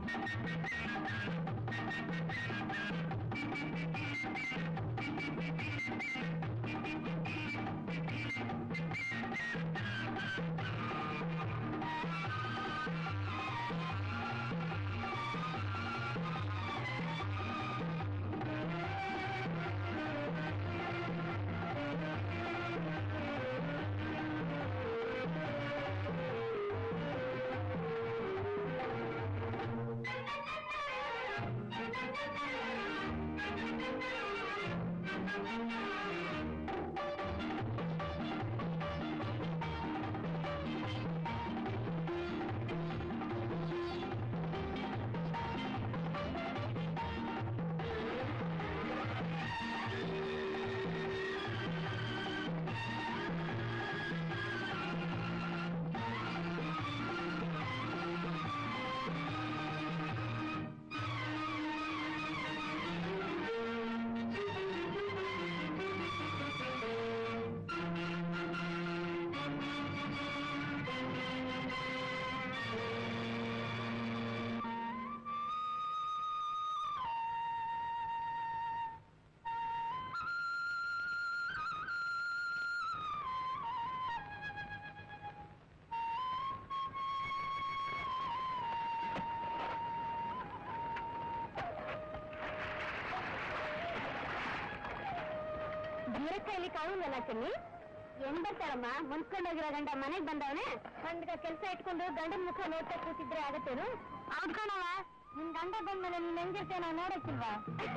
ಚೆನ್ನಿ ಏನ್ ಬರ್ತಾರಮ್ಮ ಮುಂದ್ಕೊಂಡೋಗಿರೋ ಗಂಡ ಮನೆಗ್ ಬಂದವನೇ ಗಂಡ ಕೆಲ್ಸ ಇಟ್ಕೊಂಡು ಗಂಡನ ಮುಖ ನೋಡ್ತಾ ಕೂತಿದ್ರೆ ಆಗತ್ತೇನು? ಕಣವ ನಿನ್ ಗಂಡ ಬಂದ್ಮೇಲೆ ನೀನ್ ಹೆಂಗಿರ್ತೇನೋ ನೋಡಕ್ಕಿಲ್ವಾ?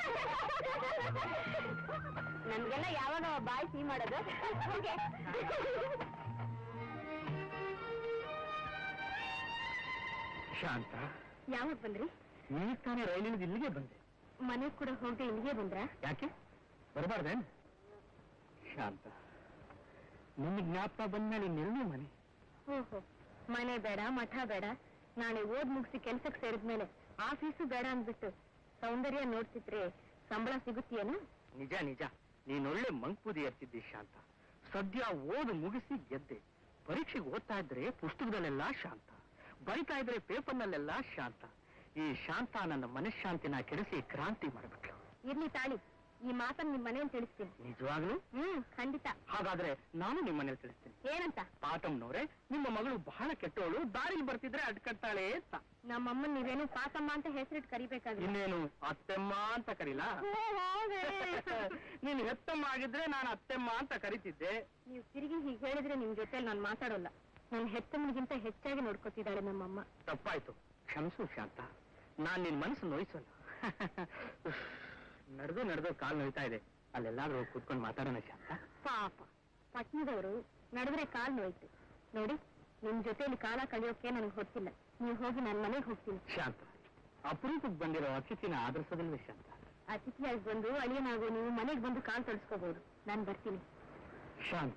ನಮ್ಗೆಲ್ಲ ಯಾವಾಗ ಬಾಯಿ ಸಿಹಿ ಮಾಡೋದು? ಶಾಂತ, ಯಾವಾಗ ಬಂದ್ರಿ? ಈಗ ತಾನೇ ರೈಲಿನ ಇಲ್ಲಿಗೆ ಬಂದೆ. ಮನೆಗ್ ಕೂಡ ಹೋಗಿ ಇಲ್ಲಿಗೆ ಬಂದ್ರ? ಯಾಕೆ ಬರಬಾರ್ದೇನ್? ಶಾಂತ, ನಿನ್ನ ಜ್ಞಾಪಕ ಬಂದ್ಮೇಲೆ ಇನ್ನೆಲ್ಲೂ ಮನೆ. ಓಹೋ, ಮನೆ ಬೇಡ, ಮಠ ಬೇಡ, ನಾಳೆ ಓದ್ ಮುಗಿಸಿ ಕೆಲ್ಸಕ್ಕೆ ಸೇರಿದ್ಮೇಲೆ ಆಫೀಸು ಬೇಡ ಅಂದ್ಬಿಟ್ಟು ಸೌಂದರ್ಯ ನೋಡ್ತಿದ್ರೆ ಸಂಬಳ ಸಿಗುತ್ತೀಯೇನು? ನಿಜ ನಿಜ, ನೀನೊಳ್ಳೆ ಮಂಕ್ಪೂದಿ ಎರ್ತಿದ್ದಿ ಶಾಂತ. ಸದ್ಯ ಓದು ಮುಗಿಸಿ ಗೆದ್ದೆ. ಪರೀಕ್ಷೆಗೆ ಓದ್ತಾ ಇದ್ರೆ ಪುಸ್ತಕದಲ್ಲೆಲ್ಲ ಶಾಂತ, ಬರಿತಾ ಇದ್ರೆ ಪೇಪರ್ನಲ್ಲೆಲ್ಲ ಶಾಂತ. ಈ ಶಾಂತ ನನ್ನ ಮನಃಶಾಂತಿನ ಕೆಡಿಸಿ ಕ್ರಾಂತಿ ಮಾಡ್ಬಿಟ್ಲು. ಇರ್ಲಿ ತಾಳಿ, ಈ ಮಾತನ್ನು ನಿಮ್ ಮನೇಲಿ ತಿಳಿಸ್ತೀನಿ. ನಿಜವಾಗ್ಲು? ಖಂಡಿತ. ಹಾಗಾದ್ರೆ ನಾನು ನಿಮ್ಮ ಮನೇಲಿ ತಿಳಿಸ್ತೀನಿ. ಏನಂತ? ಪಾತಮ್ಮನವ್ರೆ, ನಿಮ್ಮ ಮಗಳು ಬಹಳ ಕೆಟ್ಟವಳು, ದಾರಿಲಿ ಬರ್ತಿದ್ರೆ ಅಡ್ಕಟ್ಟಾಳೆ ಅಂತ. ನಮ್ಮಮ್ಮನ್ ನೀವೇನು ಪಾತಮ್ಮ ಅಂತ ಹೆಸರಿಟ್ಟು ಕರಿಬೇಕಾದ್ರೆ? ಇನ್ನೇನು ಅತ್ತೆಮ್ಮ ಅಂತ ಕರೀಲಾ? ನೀನು ಹೆತ್ತಮ್ಮ ಆಗಿದ್ರೆ ನಾನು ಅತ್ತೆಮ್ಮ ಅಂತ ಕರಿತಿದ್ದೆ. ನೀವು ತಿರುಗಿ ಹೀಗೆ ಹೇಳಿದ್ರೆ ನಿಮ್ ಜೊತೆಲಿ ನಾನು ಮಾತಾಡೋಲ್ಲ. ನನ್ನ ಹೆತ್ತಮ್ಮನಿಗಿಂತ ಹೆಚ್ಚಾಗಿ ನೋಡ್ಕೊತಿದ್ದಾಳೆ ನಮ್ಮಮ್ಮ. ತಪ್ಪಾಯ್ತು, ಕ್ಷಮಿಸು ಶಾಂತ. ನಾನ್ ನಿನ್ ಮನಸ್ಸು ನೋಯಿಸಲ್ಲ. ನಡೆದು ಕಾಲು ನೋಯ್ತಾ ಇದೆ. ಅಲ್ಲೆಲ್ಲಾದ್ರೂ ಕೂತ್ಕೊಂಡು ಮಾತಾಡೋಣ ಶಾಂತ. ಪಾಪ ಪಟ್ನದವರು ನಡೆದ್ರೆ ಕಾಲ್ ನೋಯ್ತು ನೋಡಿ. ನಿಮ್ ಜೊತೆಲಿ ಕಾಲ ಕಳೆಯೋಕೆ ನನಗೆ ಹೊತ್ತಿಲ್ಲ. ನೀವು ಹೋಗಿ ನನ್ನ ಮನೆಗೆ ಹೋಗ್ತೀನಿ. ಶಾಂತ, ಅಪರೂಪಕ್ಕೆ ಬಂದಿರೋ ಅತಿಥಿನ ಆದರ್ಸದಲ್ವೇ ಶಾಂತ? ಅತಿಥಿಯಾಗಿ ಬಂದು ಅಳಿಯನಾಗು ನೀವು ಮನೆಗೆ ಬಂದು ಕಾಲ್ ತೊಡಸ್ಕೋಬಹುದು. ನಾನು ಬರ್ತೀನಿ ಶಾಂತ.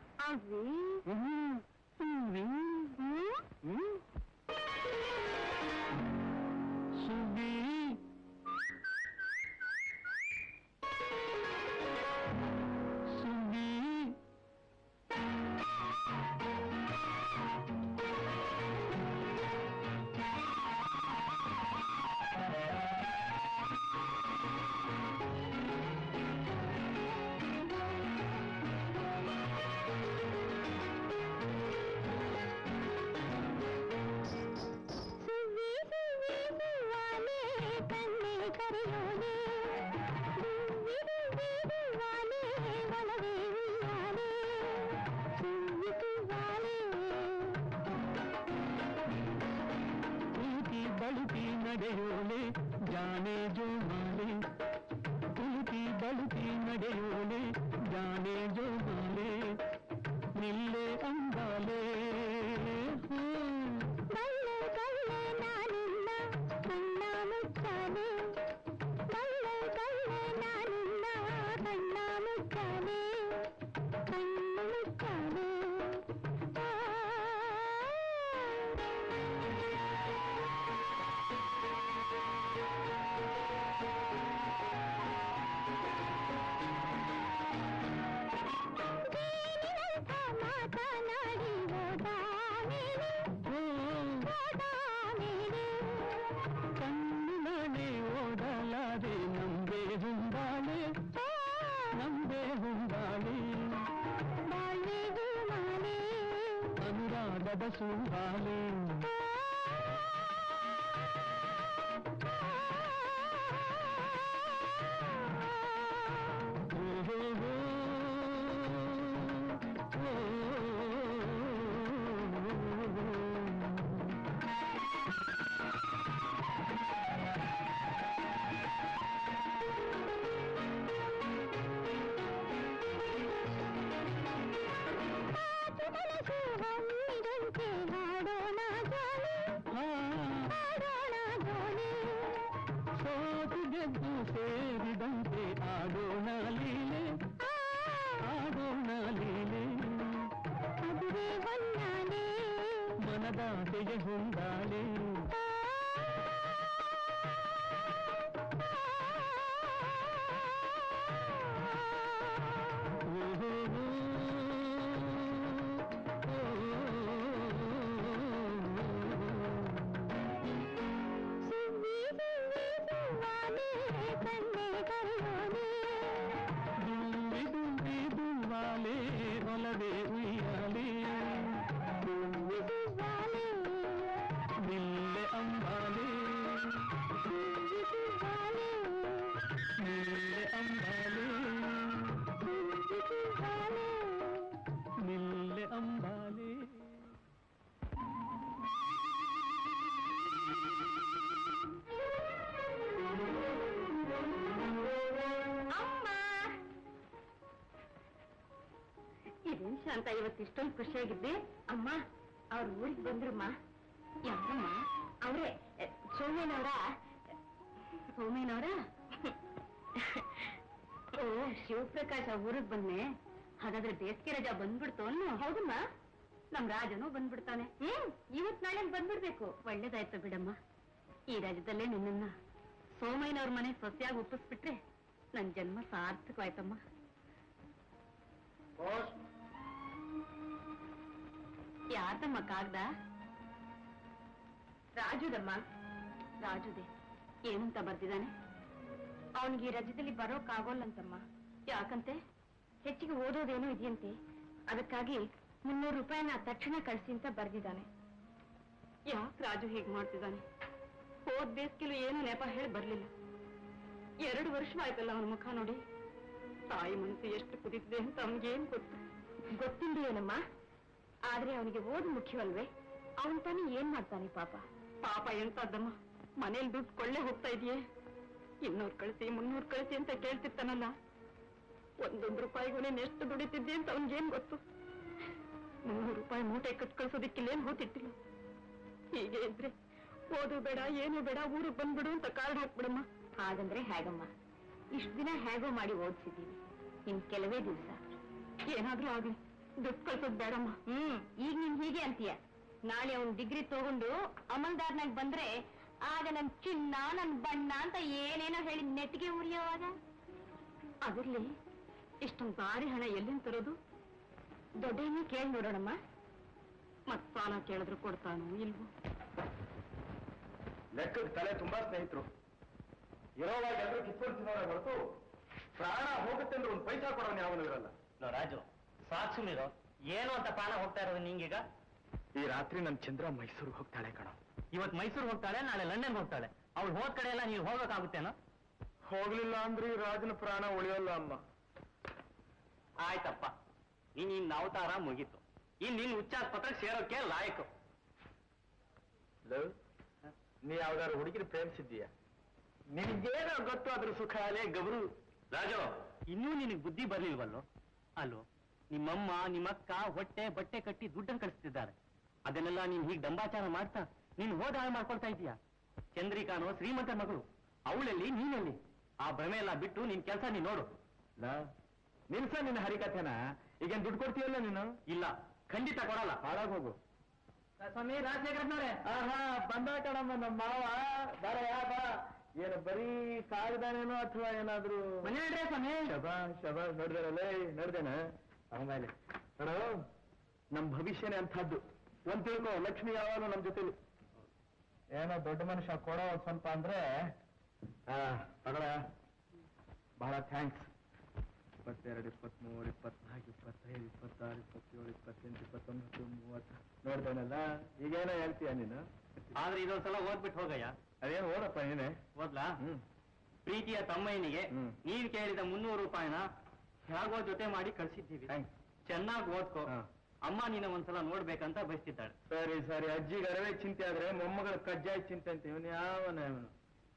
ನಡೆಯೋಲೆ ಜಾನೆ ಜೋ ಮಾಲೆ, ಕುಲುಕಿ ಬಳುಕಿ ನಡೆಯೋಲೆ ಜಾನೆ ಜೋ ಮಾಲೆ, ನಿಲ್ಲೆ ಅಂದಾಲೆ. ಬಲ್ಲೆ ಬಲ್ಲೆ ನಾನಿಲ್ಲ ಕಣ್ಣ ಮುಚ್ಚಾಲೆ, ಬಲ್ಲೆ ಬಲ್ಲೆ ನಾನಿಲ್ಲ ಕಣ್ಣ ಮುಚ್ಚಾಲೆ, ಕಣ್ಣು ಮುಚ್ಚಾಲೆ. ಮಾತಾಡಿ ಮೋದದ ಸುವಾಲೆ ಸೇರಿದಂತೆ ಆಡೋಣ ಲೀಲೆ ಆಡೋಣ ಲೀಲೆ ಅದುವೇ ಹೊನ್ನಾನೆ ಮನದಾಸೆಗೆ ಹೊಂದಾಲೆ ಅಂತ ಇವತ್ತು ಇಷ್ಟೊಂದು ಖುಷಿಯಾಗಿದ್ದೆ. ಅಮ್ಮ ಅವ್ರ ಊರಿಗೆ ಬಂದ್ರಮ್ಮ. ಯಾರಮ್ಮ? ಅವರೇ ಸೋಮೇನವರ. ಓ ಶಿವಪ್ರಕಾಶ್ ಆ ಊರಿಗೆ ಬಂದೆ. ಹಾಗಾದ್ರೆ ಬೇಸಿಗೆ ರಜಾ ಬಂದ್ಬಿಡ್ತು ಅನ್ನು? ಹೌದಮ್ಮ, ನಮ್ ರಾಜನು ಬಂದ್ಬಿಡ್ತಾನೆ. ಇವತ್ ನಾಳೆ ಬಂದ್ಬಿಡ್ಬೇಕು. ಒಳ್ಳೇದಾಯ್ತು ಬಿಡಮ್ಮ. ಈ ರಾಜ್ಯದಲ್ಲೇ ನಿನ್ನ ಸೋಮಯ್ಯನವ್ರ ಮನೆ ಸೊಸೆಯಾಗಿ ಒಪ್ಪಿಸ್ಬಿಟ್ರೆ ನನ್ ಜನ್ಮ ಸಾರ್ಥಕವಾಯ್ತಮ್ಮ. ಯಾರ್ದಮ್ಮ ಕಾಗ್ದ? ರಾಜುದಮ್ಮ. ರಾಜುದೆ. ಏನಂತ ಬರ್ದಿದ್ದಾನೆ? ಅವನಿಗೆ ಈ ರಜದಲ್ಲಿ ಬರೋಕ್ಕಾಗೋಲ್ಲಂತಮ್ಮ. ಯಾಕಂತೆ? ಹೆಚ್ಚಿಗೆ ಓದೋದೇನೋ ಇದೆಯಂತೆ. ಅದಕ್ಕಾಗಿ 300 ರೂಪಾಯಿನ ತಕ್ಷಣ ಕಳಿಸಿ ಅಂತ ಬರ್ದಿದ್ದಾನೆ. ಯಾಕೆ ರಾಜು ಹೀಗೆ ಮಾಡ್ತಿದ್ದಾನೆ? ಹೋದ್ ಬೇಸಿಗೆಲು ಏನು ನೆಪ ಹೇಳಿ ಬರ್ಲಿಲ್ಲ. 2 ವರ್ಷವಾಯ್ತಲ್ಲ ಅವನ ಮುಖ ನೋಡಿ. ತಾಯಿ ಮನಸ್ಸು ಎಷ್ಟು ಕುದಿತಿದೆ ಅಂತ ಅವನಿಗೇನು ಗೊತ್ತು? ಗೊತ್ತಿಲ್ದೇನಮ್ಮ. ಆದ್ರೆ ಅವನಿಗೆ ಓದು ಮುಖ್ಯವಲ್ವೇ? ಅವನ್ ತಾನೇ ಏನ್ ಮಾಡ್ತಾನೆ ಪಾಪ. ಪಾಪ ಎಂತದ್ದಮ್ಮ, ಮನೇಲಿ ದುಡ್ಡು ಕೊಳ್ಳೆ ಹೋಗ್ತಾ ಇದೆಯೇ. 200 ಕಳಿಸಿ 300 ಕಳಿಸಿ ಅಂತ ಕೇಳ್ತಿರ್ತಾನಲ್ಲ. 1 ರೂಪಾಯಿಗೂ ನೀನ್ ಎಷ್ಟು ದುಡಿತಿದ್ದೆ ಅಂತ ಅವನ್ಗೇನ್ ಗೊತ್ತು? 300 ರೂಪಾಯಿ ಮೂಟೆ ಕಟ್ ಕಳ್ಸೋದಿಕ್ಕಿಲ್ಲೇನ್ ಹೋತಿಟ್ಟಿಲ್ಲ. ಹೀಗೆ ಇದ್ರೆ ಓದು ಬೇಡ ಏನು ಬೇಡ ಊರಿಗೆ ಬಂದ್ಬಿಡು ಅಂತ ಕಾರ್ಡ್ ಹಾಕ್ಬಿಡಮ್ಮ. ಹಾಗಂದ್ರೆ ಹೇಗಮ್ಮ? ಇಷ್ಟು ದಿನ ಹೇಗೋ ಮಾಡಿ ಓದಿಸಿದ್ದೀವಿ. ಇನ್ ಕೆಲವೇ ದಿವಸ ಏನಾದ್ರೂ ಆಗ್ಲಿ, ದುಡ್ಡು ಕಳ್ಸೋದ್ ಬೇಡಮ್ಮ. ಈಗ ನೀನ್ ಹೀಗೆ ಅಂತೀಯ. ನಾಳೆ ಅವನ್ ಡಿಗ್ರಿ ತಗೊಂಡು ಅಮಲ್ದಾರ್ನಾಗ ಬಂದ್ರೆ ಆಗ ನನ್ ಚಿನ್ನ ನನ್ ಬಣ್ಣ ಅಂತ ಏನೇನೋ ಹೇಳಿ ನೆಟ್ಟಿಗೆ ಉರಿಯೋವಾಗ. ಅದಿರ್ಲಿ, ಇಷ್ಟೊಂದು ಭಾರಿ ಹಣ ಎಲ್ಲಿಂದ ತರೋದು? ದೊಡ್ಡನೇ ಕೇಳಿ ನೋಡೋಣಮ್ಮ. ಮತ್ ಸಾಲ ಕೇಳಿದ್ರು ಕೊಡ್ತಾನೋ ಇಲ್ವೋ? ಲೆಕ್ಕದ ತಲೆ ತುಂಬಾ ಸ್ನೇಹಿತರು ಇರೋವಾಗ ಎಲ್ಲರೂ ಕಿತ್ಕೊಳ್ತಿನೋರ ಹೊರತು ಪ್ರಾಣ ಹೋಗುತ್ತೆ ಅಂದ್ರೆ 1 ಪೈಸಾ ಕೊಡೋನು ಯಾವನು ಇರಲ್ಲ. ರಾಜು ಸಾಕ್ಷಿ ಮೀರು ಏನು ಅಂತ ಪ್ರಾಣ ಹೋಗ್ತಾ ಇರೋದು ನಿಂಗೀಗ? ಈ ರಾತ್ರಿ ನನ್ ಚಂದ್ರ ಮೈಸೂರಿಗೆ ಹೋಗ್ತಾಳೆ ಕಣ. ಇವತ್ತು ಮೈಸೂರು ಹೋಗ್ತಾಳೆ, ನಾಳೆ ಲಂಡನ್ ಹೋಗ್ತಾಳೆ. ಅವಳು ಹೋದ ಕಡೆ ಎಲ್ಲ ನೀವು ಹೋಗಕ್ಕಾಗುತ್ತೇನೋ? ಹೋಗ್ಲಿಲ್ಲ ಅಂದ್ರೆ ಈ ರಾಜನ ಪ್ರಾಣ ಉಳಿಯೋಲ್ಲ ಅಮ್ಮ. ಆಯ್ತಪ್ಪ, ನಿನ್ನ ಅವತಾರ ಮುಗೀತು. ಇನ್ ನಿನ್ ಉಚ್ಚಾರ ಪತ್ರ ಸೇರೋಕೆ ಲಾಯಕು. ನೀ ಯಾವ್ದಾದ್ರು ಹುಡುಗಿರು ಪ್ರೇಮಿಸಿದ್ದೀಯ? ನಿನ್ಗೇನೋ ಗೊತ್ತು ಅದ್ರ ಸುಖ ಅಲೇ ಗಬರು. ರಾಜು, ಇನ್ನೂ ನಿನಗೆ ಬುದ್ಧಿ ಬರ್ಲಿಲ್ವಲ್ಲೋ? ಅಲ್ಲೋ, ನಿಮ್ಮಮ್ಮ ನಿಮ್ಮಕ್ಕ ಹೊಟ್ಟೆ ಬಟ್ಟೆ ಕಟ್ಟಿ ದುಡ್ಡನ್ನು ಕಳಿಸ್ತಿದ್ದಾರೆ. ಅದನ್ನೆಲ್ಲ ನೀನ್ ಹೀಗೆ ದಂಬಾಚಾರ ಮಾಡ್ತಾ ನೀನು ಹೋದ ಹಾಳು ಮಾಡ್ಕೊಳ್ತಾ ಇದೀಯಾ. ಚಂದ್ರಿಕಾನೋ ಶ್ರೀಮಂತ ಮಗಳು, ಅವಳಲ್ಲಿ ನೀನಲ್ಲಿ. ಆ ಭ್ರಮೆ ಎಲ್ಲ ಬಿಟ್ಟು ನಿನ್ ಕೆಲಸ ನೀನ್ ನೋಡು. ನಿಲ್ಸ ನಿನ್ನ ಹರಿಕಥೆನ. ಈಗೇನ್ ದುಡ್ಡು ಕೊಡ್ತೀಯಲ್ಲ ನೀನು? ಇಲ್ಲ, ಖಂಡಿತ ಕೊಡಲ್ಲ. ಹಾಳಾಗ್ ಹೋಗು. ಸ್ವಾಮಿ ರಾಜಶೇಖರನವ್ರೆ. ಆಹಾ, ಬಂದ ಕಣಮ್ಮ ನಮ್ಮ ಮಾವ. ಬರ ಬಾ. ಏನು ಬರೀ ಕಾಗದಾನೇನೋ ಅಥವಾ ಏನಾದ್ರು ಮನೆ ಹೇಳ್ರಿ ಸ್ವಾಮಿ. ಶಬಾ ನೋಡಿದಾರಲ್ಲೇ? ನೋಡ್ದೇನ ಆಮೇಲೆ ನೋಡ, ನಮ್ ಭವಿಷ್ಯನೇ ಅಂಥದ್ದು. ಒಂದ್ ತಿಳ್ಕೊ, ಲಕ್ಷ್ಮಿ ಯಾವಾಗಲೂ ನಮ್ ಜೊತೆಲಿ. ಏನೋ ದೊಡ್ಡ ಮನುಷ್ಯ ಕೊಡೋ ಸ್ವಲ್ಪ ಅಂದ್ರೆ ತಗೊಳ. ಬಹಳ ಥ್ಯಾಂಕ್ಸ್. 22, 23, 24, 25, 26, 27, 28, 29, 30 ನೋಡ್ತಾನಲ್ಲ ಈಗೇನೋ ಹೇಳ್ತೀಯ ನೀನು. ಆದ್ರೆ ಇದೊಂದ್ಸಲ ಓದ್ಬಿಟ್ಟು ಹೋಗಯ್ಯ. ಅದೇನು ಓದಪ್ಪ ನೀನೆ. ಓದ್ಲಾ? ಪ್ರೀತಿಯ ತಮ್ಮಯ್ಯನಿಗೆ ನೀನ್ ಕೇಳಿದ 300 ರೂಪಾಯಿನ ಹೇಗೋ ಜೊತೆ ಮಾಡಿ ಕಳ್ಸಿದ್ದೀವಿ. ಚೆನ್ನಾಗಿ ಓದ್ಕೋ. ಅಮ್ಮ ನೀನ ಒಂದ್ಸಲ ನೋಡ್ಬೇಕಂತ ಬಯಸ್ತಿದ್ದಾಳೆ. ಸರಿ ಸರಿ, ಅಜ್ಜಿಗೆ ಅರವೇ ಚಿಂತೆ ಆದ್ರೆ ಮೊಮ್ಮಗಳ ಕಜ್ಜಾಯ ಚಿಂತೆ ಅಂತ ಇವನು ಯಾವನ ಇವನು.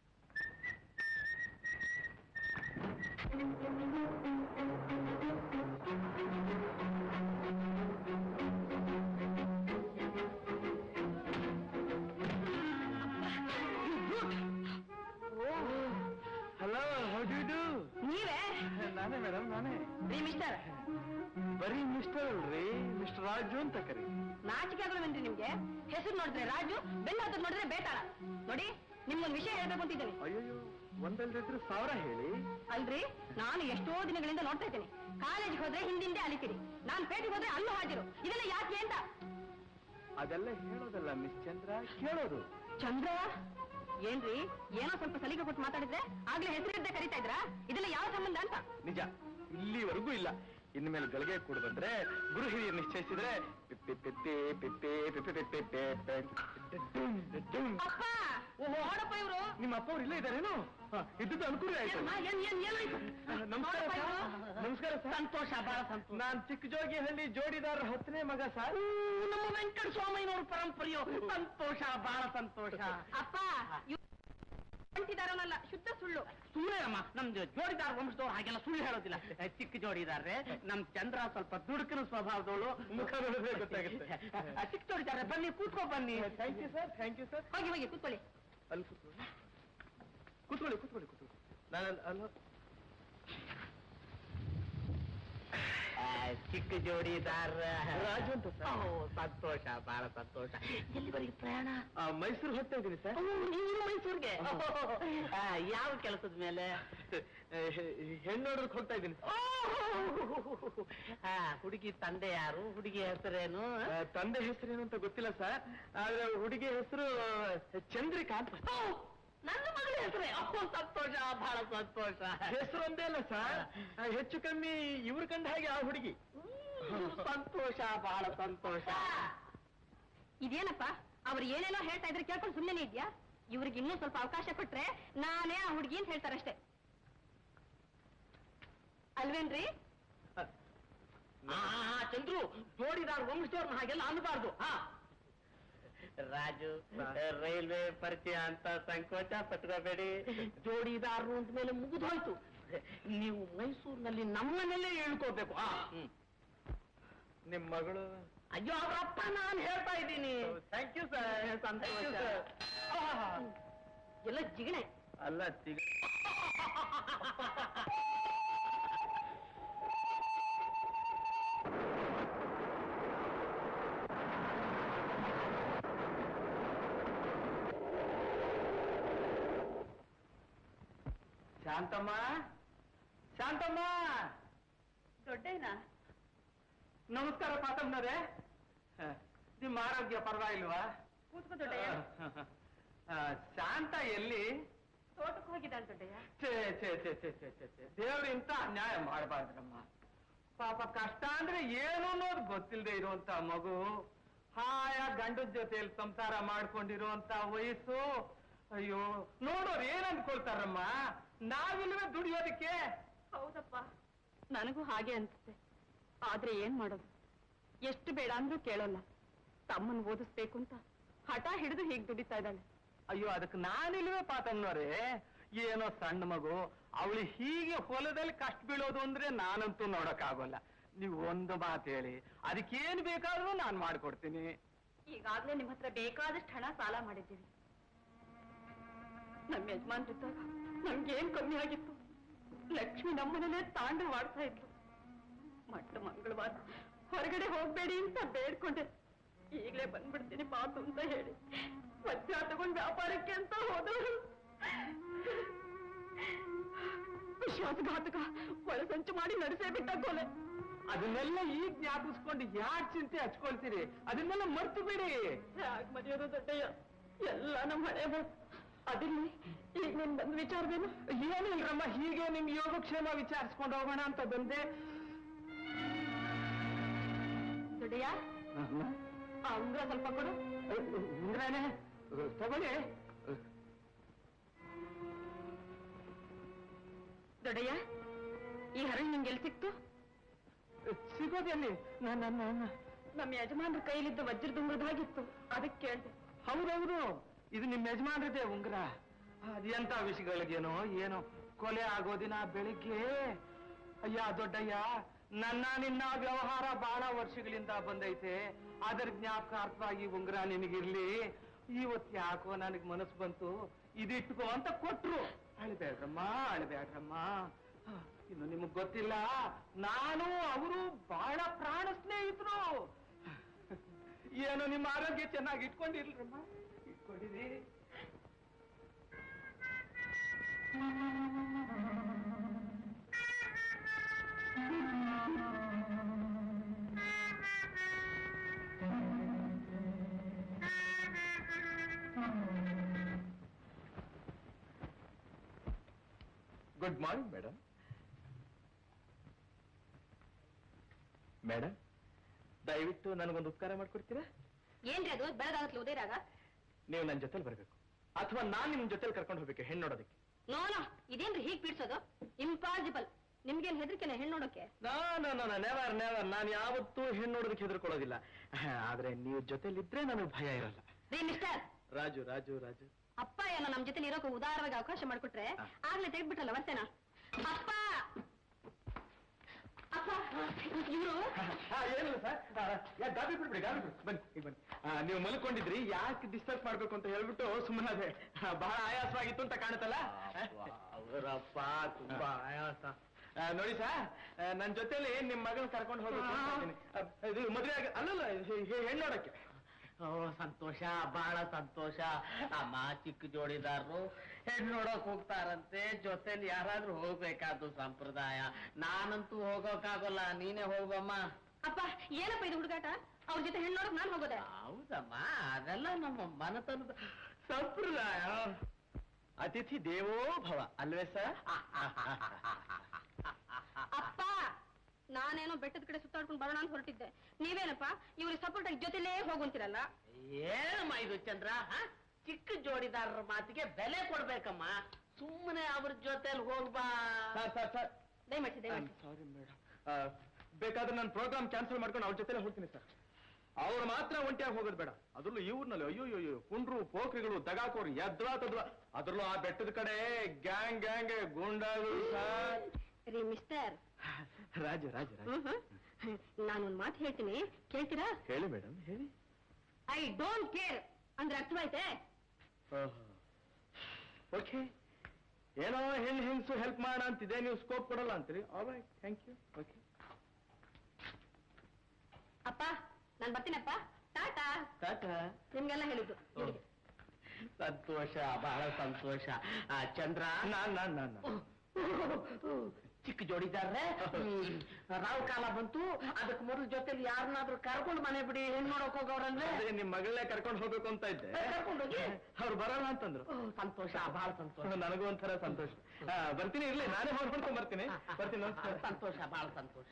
Hello, how do you do? ನೀವೇ? ನಾನೇ ಮೇಡಮ್, ನಾನೇ. ರೀ ಮಿಸ್ಟರ್. ಬರೀ ಮಿಸ್ಟರ್ ಅಲ್ರಿ, ಮಿಸ್ಟರ್ ರಾಜು ಅಂತ ಕರಿ. ನಾಚಿಕೆ ಆಗಲ್ವೇನ್ರಿ ನಿಮ್ಗೆ? ಹೆಸರು ನೋಡಿದ್ರೆ ರಾಜು, ಬೆನ್ನ ಹತ್ರ ನೋಡಿದ್ರೆ ಬೇತಾಳ. ನೋಡಿ, ನಿಮ್ಗೊಂದು ವಿಷಯ ಹೇಳ್ಬೇಕು ಅಂತಿದ್ದೀನಿ. ಅಯ್ಯೋ, ಒಂದಲ್ದಿದ್ರು 1000 ಹೇಳಿ. ಅಲ್ರಿ, ನಾನು ಎಷ್ಟೋ ದಿನಗಳಿಂದ ನೋಡ್ತಾ ಇದ್ದೀನಿ. ಕಾಲೇಜಿಗೆ ಹೋದ್ರೆ ಹಿಂದಿಂದೆ ಅಲಿತೀರಿ, ನಾನ್ ಪೇಟೆಗೆ ಹೋದ್ರೆ ಅಲ್ಲೂ ಹಾಜಿರು. ಇದೆಲ್ಲ ಯಾಕೆ ಅಂತ? ಅದೆಲ್ಲ ಹೇಳೋದಲ್ಲ ಮಿಸ್ ಚಂದ್ರ, ಕೇಳೋದು. ಚಂದ್ರ ಏನ್ರಿ, ಏನೋ ಸ್ವಲ್ಪ ಸಲಿಗೆ ಕೊಟ್ಟು ಮಾತಾಡಿದ್ರೆ ಆಗ್ಲೇ ಹೆಸರಿದ್ದೆ ಕರೀತಾ ಇದ್ರಾ? ಇದೆಲ್ಲ ಯಾವ ಸಂಬಂಧ ಅಂತ? ನಿಜ, ಇಲ್ಲಿವರೆಗೂ ಇಲ್ಲ. ಇನ್ನು ಮೇಲೆ ಗಳಿಗೆ ಕೂಡ ಬಂದ್ರೆ ಗುರು ಹಿರಿಯರು ನಿಶ್ಚಯಿಸಿದ್ರೆ ಅಪ್ಪ, ನೋಡಪ್ಪ ಇವ್ರು. ನಿಮ್ಮ ಅಪ್ಪ ಅವ್ರು ಇಲ್ಲೇ ಇದ್ದಾರೇನು? ಇದ್ದದ್ದು ಅನುಕೂಲ ಆಯ್ತು. ನಮಸ್ಕಾರ ಸರ್. ನಮಸ್ಕಾರ ಸರ್. ಸಂತೋಷ, ಬಹಳ ಸಂತೋಷ. ನಾನ್ ಚಿಕ್ಕಜೋಗಿಹಳ್ಳಿ ಜೋಡಿದಾರ 10ನೇ ಮಗ ಸರ್. ನಮ್ಮ ವೆಂಕಟ ಸ್ವಾಮಿನವ್ರ ಪರಂಪರೆಯೋ. ಸಂತೋಷ, ಬಹಳ ಸಂತೋಷ. ಅಪ್ಪ ಅಂತಿದಾರನಲ್ಲ, ಶುದ್ಧ ಸುಳ್ಳು. ಸುಮ್ಮನೆ ಅಮ್ಮ, ನಮ್ದು ಜೋಡಿದಾರ ವಂಶದವ್ರು ಹಾಗೆಲ್ಲ ಸುಳ್ಳು ಹೇಳೋದಿಲ್ಲ. ಚಿಕ್ಕ ಜೋಡಿದಾರೆ, ನಮ್ ಚಂದ್ರ ಸ್ವಲ್ಪ ದುಡುಕಿನ ಸ್ವಭಾವದವಳು. ಮುಖ ನೋಡಿದ್ರೆ ಗೊತ್ತಾಗುತ್ತೆ. ಚಿಕ್ಕ ಜೋಡಿದಾರೆ, ಬನ್ನಿ ಕೂತ್ಕೋ ಬನ್ನಿ. Thank you sir, thank you sir. ಹೋಗಿ ಹೋಗಿ ಕೂತ್ಕೊಳ್ಳಿ. ಅಲ್ಲಿ ಕೂತ್ಕೊಳ್ಳಿ, ಕೂತ್ಕೊಳ್ಳಿ, ಕೂತ್ಕೊಳ್ಳಿ, ಕೂತ್ಕೊಳ್ಳಿ. ನಾನು ಅಲ್ಲ, ಚಿಕ್ಕ ಜೋಡಿದಾರ ರಾಜು ಅಂತ ಸರ್. ಸಂತೋಷ, ಬಹಳ ಸಂತೋಷ. ಎಲ್ಲಿವರೆಗೆ ಪ್ರಯಾಣ? ಮೈಸೂರು ಹೋಗ್ತಾ ಇದ್ದೀನಿ ಸರ್. ನೀವು ಮೈಸೂರಿಗೆ? ಯಾವ ಕೆಲಸದ ಮೇಲೆ? ಹೆಣ್ಣೋಡ್ರಕ್ಕೆ ಹೋಗ್ತಾ ಇದ್ದೀನಿ. ಹುಡುಗಿ ತಂದೆ ಯಾರು? ಹುಡುಗಿ ಹೆಸರೇನು? ತಂದೆ ಹೆಸರೇನು ಅಂತ ಗೊತ್ತಿಲ್ಲ ಸರ್, ಆದ್ರೆ ಹುಡುಗಿ ಹೆಸರು ಚಂದ್ರಿಕಾ ಅಂತ. ನನ್ನ ಮಗಳ ಹೆಸರೇ? ಸಂತೋಷ, ಬಹಳ ಸಂತೋಷ. ಹೆಸರು ಒಂದೇ ಅಲ್ಲ ಸರ್, ಹೆಚ್ಚು ಕಮ್ಮಿ ಇವ್ರ ಕಂಡ ಹಾಗೆ ಆ ಹುಡುಗಿ. ಸಂತೋಷ, ಬಹಳ ಸಂತೋಷ. ಇದೇನಪ್ಪ, ಅವ್ರು ಏನೇನೋ ಹೇಳ್ತಾ ಇದ್ರೆ ಕೇಳ್ಕೊಂಡು ಸುಮ್ಮನೆ ಇದ್ಯಾ? ಇವ್ರಿಗೆ ಇನ್ನೂ ಸ್ವಲ್ಪ ಅವಕಾಶ ಕೊಟ್ರೆ ನಾನೇ ಆ ಹುಡುಗಿ ಅಂತ ಹೇಳ್ತಾರಷ್ಟೇ, ಅಲ್ವೇನ್ರಿ? ಚಂದ್ರು, ಜೋಡಿದಾರ ವಂಶದವ್ರನ್ನ ಹಾಗೆಲ್ಲ ಅನ್ನಬಾರ್ದು. ರಾಜು, ರೈಲ್ವೆ ಪರಿಚಯ ಅಂತ ಸಂಕೋಚ ಪಟ್ಕೋಬೇಡಿ. ಜೋಡಿದಾರರು ಅಂತ ಮೇಲೆ ಮುಗಿದೋಯ್ತು. ನೀವು ಮೈಸೂರಿನಲ್ಲಿ ನಮ್ಮನೆಲ್ಲೇ ಹೇಳ್ಕೋಬೇಕು. ನಿಮ್ ಮಗಳು? ಅಯ್ಯೋ, ಅವರಪ್ಪ ನಾನು ಹೇಳ್ತಾ ಇದ್ದೀನಿ. Thank you sir. ಸಂತೋಷ. ಎಲ್ಲ ಜಿಗಣೆ ಅಲ್ಲ, ಶಾಂತಮ್ಮ, ಶಾಂತಮ್ಮ. ದೊಡ್ಡೇನಾ? ನಮಸ್ಕಾರ ಪಾತಮ್ಮನವ್ರೆ. ನಿಮ್ಮ ಆರೋಗ್ಯ ಪರವಾಗಿಲ್ವಾ? ಕೂತ್ಕೋ ದೊಡ್ಡಯ್ಯ. ಶಾಂತ ಎಲ್ಲಿ? ತೋಟಕ್ಕೆ ಹೋಗಿದ್ದಾಳೆ ದೊಡ್ಡಯ್ಯ. ಛೇ ಛೇ ಛೇ ಛೇ ಛೇ ಛೇ ಛೇ, ದೇವ್ರು ಇಂತ ಅನ್ಯಾಯ ಮಾಡಬಾರ್ದ್ರಮ್ಮ. ಪಾಪ ಕಷ್ಟ ಅಂದ್ರೆ ಏನು ಅನ್ನೋದು ಗೊತ್ತಿಲ್ಲದೆ ಇರುವಂತ ಮಗು, ಹಾಯ ಗಂಡದ ಜೊತೆಯಲ್ಲಿ ಸಂಸಾರ ಮಾಡ್ಕೊಂಡಿರುವಂತ ವಯಸ್ಸು. ಅಯ್ಯೋ, ನೋಡೋರು ಏನ್ ಅನ್ಕೊಳ್ತಾರಮ್ಮ, ನಾವಿಲ್ವೇ ದುಡಿಯೋದಕ್ಕೆ? ಹೌದಪ್ಪ, ನನಗೂ ಹಾಗೆ ಅನ್ಸುತ್ತೆ. ಆದ್ರೆ ಏನ್ ಮಾಡೋದು? ಎಷ್ಟು ಬೇಡ ಅಂದ್ರೂ ಕೇಳೋಲ್ಲ. ತಮ್ಮನ್ ಓದಿಸ್ಬೇಕು ಅಂತ ಹಠ ಹಿಡಿದು ಹೀಗೆ ದುಡಿತಾ ಇದ್ದಾಳೆ. ಅಯ್ಯೋ, ಅದಕ್ಕೆ ನಾನಿಲ್ವೇ ಪಾತಮ್ಮನವ್ರೆ? ಏನೋ ಸಣ್ಣ ಮಗು, ಅವಳು ಹೀಗೆ ಹೊಲದಲ್ಲಿ ಕಷ್ಟ ಬೀಳೋದು ಅಂದ್ರೆ ನಾನಂತೂ ನೋಡಕ್ಕಾಗೋಲ್ಲ. ನೀವು ಒಂದು ಮಾತು ಹೇಳಿ, ಅದಕ್ಕೇನು ಬೇಕಾದ್ರೂ ನಾನು ಮಾಡ್ಕೊಡ್ತೀನಿ. ಈಗಾಗ್ಲೇ ನಿಮ್ಮ ಹತ್ರ ಬೇಕಾದಷ್ಟು ಹಣ ಸಾಲ ಮಾಡಿದ್ದೀವಿ. ನಮ್ಮ ಯಜಮಾನ್ರಿದ್ದಾಗ ನಮ್ಗೇನ್ ಕಮ್ಮಿ ಆಗಿತ್ತು? ಲಕ್ಷ್ಮಿ ನಮ್ಮನೇ ತಾಂಡವಾಡ್ತಾ ಇದ್ಲು. ಮಟ್ಟ ಮಂಗಳವಾರ ಹೊರಗಡೆ ಹೋಗ್ಬೇಡಿ ಅಂತ ಬೇಡ್ಕೊಂಡೆ. ಈಗಲೇ ಬಂದ್ಬಿಡ್ತೀನಿ ಮಾತು ಅಂತ ಹೇಳಿ ವಜ್ರ ತಗೊಂಡು ವ್ಯಾಪಾರಕ್ಕೆ ಅಂತ ಹೋದವರು ವಿಶ್ವಾಸಘಾತಕ ಒಳಸಂಚು ಮಾಡಿ ನಡೆಸೇ ಬಿಟ್ಟ ಕೊಲೆ. ಅದನ್ನೆಲ್ಲ ಈಗ ಜ್ಞಾಪಿಸ್ಕೊಂಡು ಯಾಕೆ ಚಿಂತೆ ಹಚ್ಕೊಳ್ತೀರಿ? ಅದನ್ನೆಲ್ಲ ಮರ್ತು ಬಿಡಿ. ಯಾಕೆ ಮರೆಯೋದು ದೊಡ್ಡಯ್ಯ? ಎಲ್ಲ ನಮ್ಮ ಹಣೆ ಬಂತು. ಅದಿಲ್ಲಿ ಈಗ ನಿನ್ ಬಂದು ವಿಚಾರವೇನು? ಏನು ಇಲ್ರಮ್ಮ, ಹೀಗೆ ನಿಮ್ ಯೋಗಕ್ಷೇಮ ವಿಚಾರಿಸ್ಕೊಂಡು ಹೋಗೋಣ ಅಂತ ಬಂದೆ. ದೊಡ್ಡಯ್ಯ, ಆ ಉಂಗುರ ಸ್ವಲ್ಪ ಕೊಡು. ಉಂಗ್ರಾನೆ ತಗೊಳ್ಳಿ. ದೊಡ್ಡಯ್ಯ, ಈ ಹರಳು ನಿಂಗೆ ಎಲ್ಲಿ ಸಿಕ್ತು? ಸಿಗೋದೆಲ್ಲಿ? ನಮ್ಮ ಯಜಮಾನ್ರ ಕೈಲಿದ್ದ ವಜ್ರದ ಉಂಗುರದಾಗಿತ್ತು, ಅದಕ್ಕೆ ಕೇಳ್ದೆ. ಹೌದೌದು, ಇದು ನಿಮ್ ಯಜಮಾನ್ರದೇ ಉಂಗುರ. ಅದೆಂತ ವಿಷಯಗಳಿಗೇನೋ ಏನೋ ಕೊಲೆ ಆಗೋ ದಿನ ಬೆಳಿಗ್ಗೆ. ಅಯ್ಯ ದೊಡ್ಡಯ್ಯ, ನನ್ನ ನಿನ್ನ ವ್ಯವಹಾರ ಬಹಳ ವರ್ಷಗಳಿಂದ ಬಂದೈತೆ. ಅದರ ಜ್ಞಾಪಕಾರ್ಥವಾಗಿ ಉಂಗುರ ನಿನಗಿರ್ಲಿ. ಇವತ್ತು ಯಾಕೋ ನನಗ್ ಮನಸ್ಸು ಬಂತು, ಇದಿಟ್ಕೋ ಅಂತ ಕೊಟ್ರು. ಅಳ್ಬೇಡ್ರಮ್ಮ, ಅಳ್ಬೇಡ್ರಮ್ಮ. ಇನ್ನು ನಿಮಗ್ ಗೊತ್ತಿಲ್ಲ, ನಾನು ಅವರು ಬಹಳ ಪ್ರಾಣ ಸ್ನೇಹಿತರು. ಏನು ನಿಮ್ಮ ಆರೋಗ್ಯ ಚೆನ್ನಾಗಿ ಇಟ್ಕೊಂಡಿರ್ಲಮ್ಮ? ಇಟ್ಕೊಂಡಿದ್ದೀರಿ. Good morning madam. ಮೇಡಮ್, ದಯವಿಟ್ಟು ನನಗೊಂದು ಉಪಕಾರ ಮಾಡ್ಕೊಡ್ತೀರಾ? ಏನ್ರಿ ಅದು ಬೆಳಗಾಗತ್ಲೆ ಉದಯರಾಗ? ನೀವು ನನ್ನ ಜೊತೆಲಿ ಬರ್ಬೇಕು, ಅಥವಾ ನಾನ್ ನಿಮ್ ಜೊತೆಲಿ ಕರ್ಕೊಂಡು ಹೋಗ್ಬೇಕು ಹೆಣ್ಣು ನೋಡೋದಕ್ಕೆ. ನೋ, ಇದೇನ್ರಿ ಹೀಗ್ ಪೀಡ್ಸೋದು? ಇಂಪಾಸಿಬಲ್. ನಿಮ್ಗೇನ್ ಹೆದರಿಕೆನ ಹೆಣ್ಣು ನೋಡೋಕೆ? Never never. ನಾನು ಯಾವತ್ತೂ ಹೆಣ್ಣು ನೋಡೋದಕ್ಕೆ ಹೆದರ್ಕೊಳ್ಳೋದಿಲ್ಲ. ಆದ್ರೆ ನೀವು ಜೊತೆಲಿದ್ರೆ ನನಗೆ ಭಯ ಇರಲ್ಲ. ರೀ ಮಿಸ್ಟರ್ ರಾಜು ರಾಜು ರಾಜು, ಅಪ್ಪ ಏನೋ ನಮ್ ಜೊತೆ ಇರೋಕೆ ಉದಾರವಾಗಿ ಅವಕಾಶ ಮಾಡ್ಕೊಟ್ರೆ ಆಗ್ಲೇ ತೆಗ್ದ್ಬಿಟ್ರಲ್ಲ ವರ್ತೇನ. ಅಪ್ಪ ಅಪ್ಪ, ಇವರು ಏನಿಲ್ಲ ಸರ್, ಗಾಬಿ ಬಿಡ್ಬಿಡಿ, ಗಾಬಿ ಬಿಡಿ. ಬನ್ನಿ ಬನ್ನಿ. ನೀವು ಮಲ್ಕೊಂಡಿದ್ರಿ, ಯಾಕೆ ಡಿಸ್ಟರ್ಬ್ ಮಾಡ್ಬೇಕು ಅಂತ ಹೇಳ್ಬಿಟ್ಟು ಸುಮ್ಮನೆ ಅದೇ. ಬಹಳ ಆಯಾಸವಾಗಿತ್ತು ಅಂತ ಕಾಣುತ್ತಲ್ಲ? ಅವರಪ್ಪ ತುಂಬಾ ಆಯಾಸ. ನೋಡಿ ಸರ್, ನನ್ನ ಜೊತೆಲಿ ನಿಮ್ ಮಗನ ಕರ್ಕೊಂಡು ಹೋಗ್ಬೇಕು. ಇದು ಮದುವೆ ಅಲ್ಲಲ್ಲ, ಹೆಣ್ಣು ನೋಡಕ್ಕೆ. ಓ ಸಂತೋಷ, ಬಹಳ ಸಂತೋಷ. ಅಮ್ಮ ಚಿಕ್ಕ ಜೋಡಿದಾರರು ಹೆಣ್ಣು ನೋಡಕ್ ಹೋಗ್ತಾರಂತೆ, ಜೊತೆಲಿ ಯಾರಾದ್ರೂ ಹೋಗ್ಬೇಕಾದ್ದು ಸಂಪ್ರದಾಯ. ನಾನಂತೂ ಹೋಗೋಕ್ಕಾಗಲ್ಲ, ನೀನೇ ಹೋಗಮ್ಮ. ಅಪ್ಪ ಏನಪ್ಪ ಇದು ಹುಡುಗಾಟ? ಅವ್ರ ಜೊತೆ ಹೆಣ್ಣು ನೋಡಕ್ ನಾನ್ ಹೋಗೋದೆ? ಹೌದಮ್ಮ, ಅದೆಲ್ಲ ನಮ್ಮ ಮನತನದ ಸಂಪ್ರದಾಯ. ಅತಿಥಿ ದೇವೋ ಭವ ಅಲ್ವೇ ಸರ್? ಅಪ್ಪ, ನಾನೇನೋ ಬೆಟ್ಟದ ಕಡೆ ಸುತ್ತಾಡ್ಕೊಂಡು ಬರೋಣ ಅಂತ ಹೊರಟಿದ್ದೆ. ನೀವೇನಪ್ಪ ಇವ್ರಿಗೆ ಸಪೋರ್ಟ್ ಆಗಿ ಜೊತೆಲೇ ಹೋಗುವಂತಿರಲ್ಲ? ಏನಮ್ಮ ಇದು ಚಂದ್ರ? ಚಿಕ್ಕ ಜೋಡಿದಾರರ ಮಾತಿಗೆ ಬೆಲೆ ಕೊಡ್ಬೇಕಮ್ಮ. ಸುಮ್ಮನೆ ಅವ್ರ ಜೊತೆಲಿ ಹೋಗ್ಬಾ. ಸರ್ ದಯಮಾಡಿಸಿ ಸಾರಿ ಮೇಡಮ್, ಬೇಕಾದ್ರೆ ನಾನು ಪ್ರೋಗ್ರಾಮ್ ಕ್ಯಾನ್ಸಲ್ ಮಾಡ್ಕೊಂಡು ಅವ್ರ ಜೊತೆಲೆ ಹೋಗ್ತೀನಿ ಸರ್. ಅವ್ರು ಮಾತ್ರ ಒಂಟಿಯಾಗಿ ಹೋಗೋದು ಬೇಡ. ಅದ್ರಲ್ಲೂ ಈ ಊರ್ನಲ್ಲಿ ಅಯ್ಯೋ ಕುಂಡ್ರು ಪೋಖ್ರಿಗಳು ದಗಾಕೋರು ಎದ್ವಾ ತದ್ವಾ. ಅದ್ರಲ್ಲೂ ಆ ಬೆಟ್ಟದ ಕಡೆ ಗ್ಯಾಂಗ್ ಗ್ಯಾಂಗ್ ಗುಂಡಾಗಳು ಸರ್. ರೀ ಮಿಸ್ಟರ್ ರಾಜು ರಾಜು ರಾಜು, ನಾನೊಂದ್ ಮಾತು ಹೇಳ್ತೀನಿ, ಕೇಳ್ತೀರಾ? ಹೇಳಿ ಮೇಡಮ್, ಹೇಳಿ. ಐ ಡೋಂಟ್ ಕೇರ್ ಅಂದ್ರೆ ಅರ್ಥವಾಯ್ತೆ? ಓಕೆ, ಏನೋ ಹೆಣ್ಣು ಹೆಂಗಸು ಹೆಲ್ಪ್ ಮಾಡೋಣ ಅಂತಿದೆ, ನೀವು ಸ್ಕೋಪ್ ಕೊಡಲ್ಲ ಅಂತೀರಿ. All right, thank you. ಓಕೆ ಅಪ್ಪ, ನಾನ್ ಬರ್ತೀನಪ್ಪ. ಟಾಟಾ. ಟಾಟಾ. ನಿಮ್ಗೆಲ್ಲ ಹೇಳಿದ್ದು. ಸಂತೋಷ, ಬಹಳ ಸಂತೋಷ. ಚಂದ್ರ, ನಾನು ಚಿಕ್ಕ ಜೋಡಿದಾರ್ರೆ, ರಾವ್ ಕಾಲ ಬಂತು. ಅದಕ್ಕೆ ಮೊದಲು ಜೊತೆಲಿ ಯಾರನ್ನಾದ್ರೂ ಕರ್ಕೊಂಡು ಮನೆ ಬಿಡಿ ಹೆಣ್ಣು ನೋಡಕ್ ಹೋಗೋರಂದ್ರೆ ನಿಮ್ ಮಗಳನ್ನೇ ಕರ್ಕೊಂಡು ಹೋಗ್ಬೇಕು ಅಂತ ಇದ್ದೆ. ಕರ್ಕೊಂಡೋಗಿ ಅವ್ರು ಬರಲ್ಲ ಅಂತಂದ್ರು. ಸಂತೋಷ, ಬಹಳ ಸಂತೋಷ. ನನಗೂ ಒಂಥರ ಸಂತೋಷ. ಬರ್ತೀನಿ, ಇರ್ಲಿ, ನಾನೇ ಹೊರಡ್ಕೊಂಡು ಬರ್ತೀನಿ. ನಮಸ್ಕಾರ. ಸಂತೋಷ, ಬಹಳ ಸಂತೋಷ.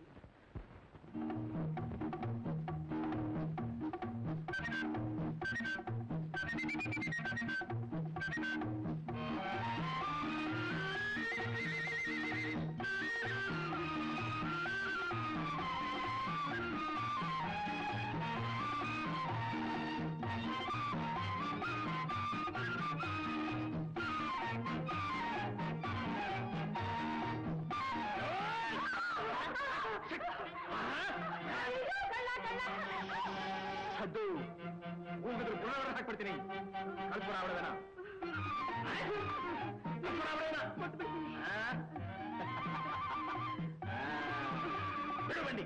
ಅದು ಹೋಗಿದ್ರು ಗುಣವರ ಹಾಕ್ಬಿಡ್ತೀನಿ. ಕಲ್ಪುರ ಅವಳದನ ಬಿಡು ಬನ್ನಿ.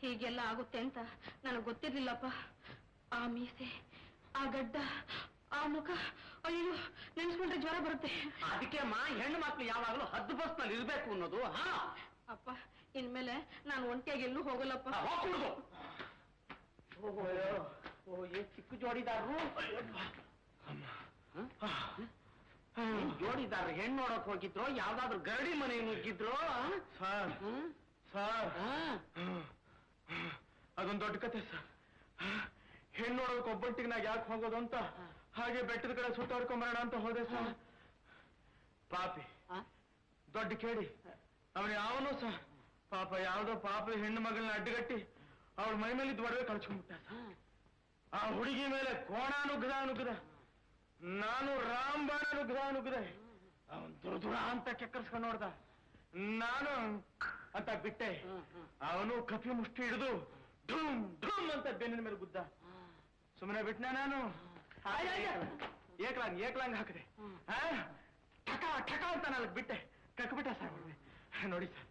ಹೀಗೆಲ್ಲ ಆಗುತ್ತೆ ಅಂತ ನನಗೆ ಗೊತ್ತಿರ್ಲಿಲ್ಲಪ್ಪ. ಆ ಮೀಸೆ, ಆ ಗಡ್ಡ, ಆ ಮುಖ, ಅಯ್ಯೋ ನೆನೆಸ್ಕೊಂಡ್ರೆ ಜ್ವರ ಬರುತ್ತೆ. ಅದಕ್ಕೆ ಹೆಣ್ಣು ಮಕ್ಳು ಯಾವಾಗಲೂ ಹದ್ದು ಬಸ್ನಲ್ಲಿ ಇರ್ಬೇಕು ಅನ್ನೋದು. ಅಪ್ಪ ಇನ್ಮೇಲೆ ನಾನು ಒಂಟಿಯಾಗಿ ಎಲ್ಲೂ ಹೋಗಲ್ಲಪ್ಪ. ಚಿಕ್ಕ ಜೋಡಿದಾರರು ಜೋಡಿದಾರ ಹೆಣ್ಣು ನೋಡಕ್ ಹೋಗಿದ್ರು, ಯಾವ್ದಾದ್ರು ಗರಡಿ ಮನೆ ನುಗ್ಗಿದ್ರು. ಸರ್ ಅದೊಂದು ದೊಡ್ಡ ಕತೆ ಸರ್. ಹೆಣ್ಣು ನೋಡೋದಕ್ಕೆ ಒಬ್ಬಟ್ಟಿಗೆ ನಾ ಯಾಕೆ ಹೋಗೋದು ಅಂತ ಹಾಗೆ ಬೆಟ್ಟದ ಕಡೆ ಸುತ್ತಾಡ್ಕೊಂಬರೋಣ ಅಂತ ಹೋದೆ ಸರ್. ಪಾಪಿ ದೊಡ್ಡ ಕೇಳಿ ಅವನು ಯಾವನೋ ಸರ್ ಪಾಪ ಯಾವ್ದೋ ಪಾಪ ಹೆಣ್ಣು ಮಗಳನ್ನ ಅಡ್ಡಗಟ್ಟಿ ಅವಳ ಮೈ ಮೇಲಿದ್ದು ಒಡವೆ ಕಳ್ಸ್ಕೊಂಡ್ಬಿಟ್ಟ. ಆ ಹುಡುಗಿ ಮೇಲೆ ಕೋಣ ನುಗ್ಗದ ನಾನು ರಾಂಬಾಣ ನುಗ್ಗದೆ ಅವನ್ ದುರ್ದುರ ಅಂತ ಕೆಕ್ಕರ್ಸ್ಕೊಂಡು ನೋಡ್ದ. ನಾನು ಅಂತ ಬಿಟ್ಟೆ. ಅವನು ಕಪಿ ಮುಷ್ಟಿ ಹಿಡಿದು ಢೂಮ್ ಢೂಮ್ ಅಂತ ಬೆನ್ನಿನ ಮೇಲೆ ಗುದ್ದ. ಸುಮ್ಮನೆ ಬಿಟ್ನ ನಾನು. ಏಕ್ಲಾಂಗ್ ಹಾಕಿದೆ. ಠಕ ಠಕ ಅಂತ ನಾಲ್ಕು ಬಿಟ್ಟೆ ಕಕ್ಬಿಟ್ಟ ಸರ್. ನೋಡಿ ಸರ್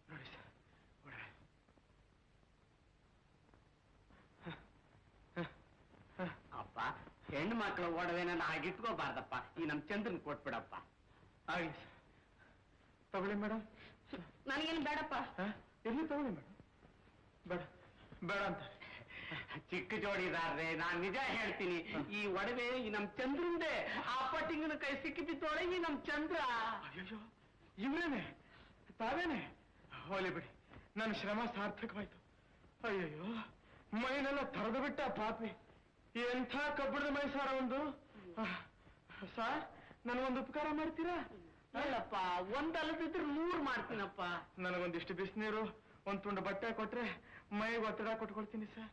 ಅಪ್ಪ ಹೆಣ್ಣು ಮಕ್ಕಳ ಒಡವೆನ ಹಾಗಿಟ್ಕೋಬಾರ್ದಪ್ಪ. ಈ ನಮ್ ಚಂದ್ರನ್ ಕೊಟ್ಬಿಡಪ್ಪ. ಆಗ್ಲಿ ಸರ್. ತಗೊಳ್ಳಿ ಮೇಡಮ್. ನನಗೇನು ಬೇಡಪ್ಪ. ಎಲ್ಲಿ ತಗೊಳ್ಳಿ ಮೇಡಮ್. ಬೇಡ ಬೇಡ ಅಂತ ಚಿಕ್ಕ ಜೋಡಿದಾರ್ರೆ, ನಾನ್ ನಿಜ ಹೇಳ್ತೀನಿ. ಈ ಒಡವೆ ಈ ನಮ್ ಚಂದ್ರಂದೇ. ಆ ಪಟ್ಟಿಂಗನ ಕೈ ಸಿಕ್ಕಿ ಬಿತ್ತೋಳೆ ಈ ನಮ್ ಚಂದ್ರ. ಅಯ್ಯೋ ಇವ್ರೇನೆ ತಾವೇನೆ. ಹೋಲಿ ಬಿಡಿ, ನನ್ನ ಶ್ರಮ ಸಾರ್ಥಕವಾಯ್ತು. ಅಯ್ಯಯ್ಯೋ ಮೈನೆಲ್ಲ ತರದು ಬಿಟ್ಟ ಪಾಪಿ. ಎಂಥ ಕಬ್ಬಣದ ಮೈ ಸಾರ ಒಂದು. ಸಾರ್ ನನಗೊಂದು ಉಪಕಾರ ಮಾಡ್ತೀರಾ? ಅಲ್ಲಪ್ಪ, ಒಂದಲ್ಲದಿದ್ರೆ 3 ಮಾಡ್ತೀನಪ್ಪ. ನನಗೊಂದಿಷ್ಟು ಬಿಸಿನೀರು, ಒಂದ್ ತುಂಡು ಬಟ್ಟೆ ಕೊಟ್ರೆ ಮೈಗೆ ಒತ್ತಡ ಕೊಟ್ಕೊಳ್ತೀನಿ ಸರ್.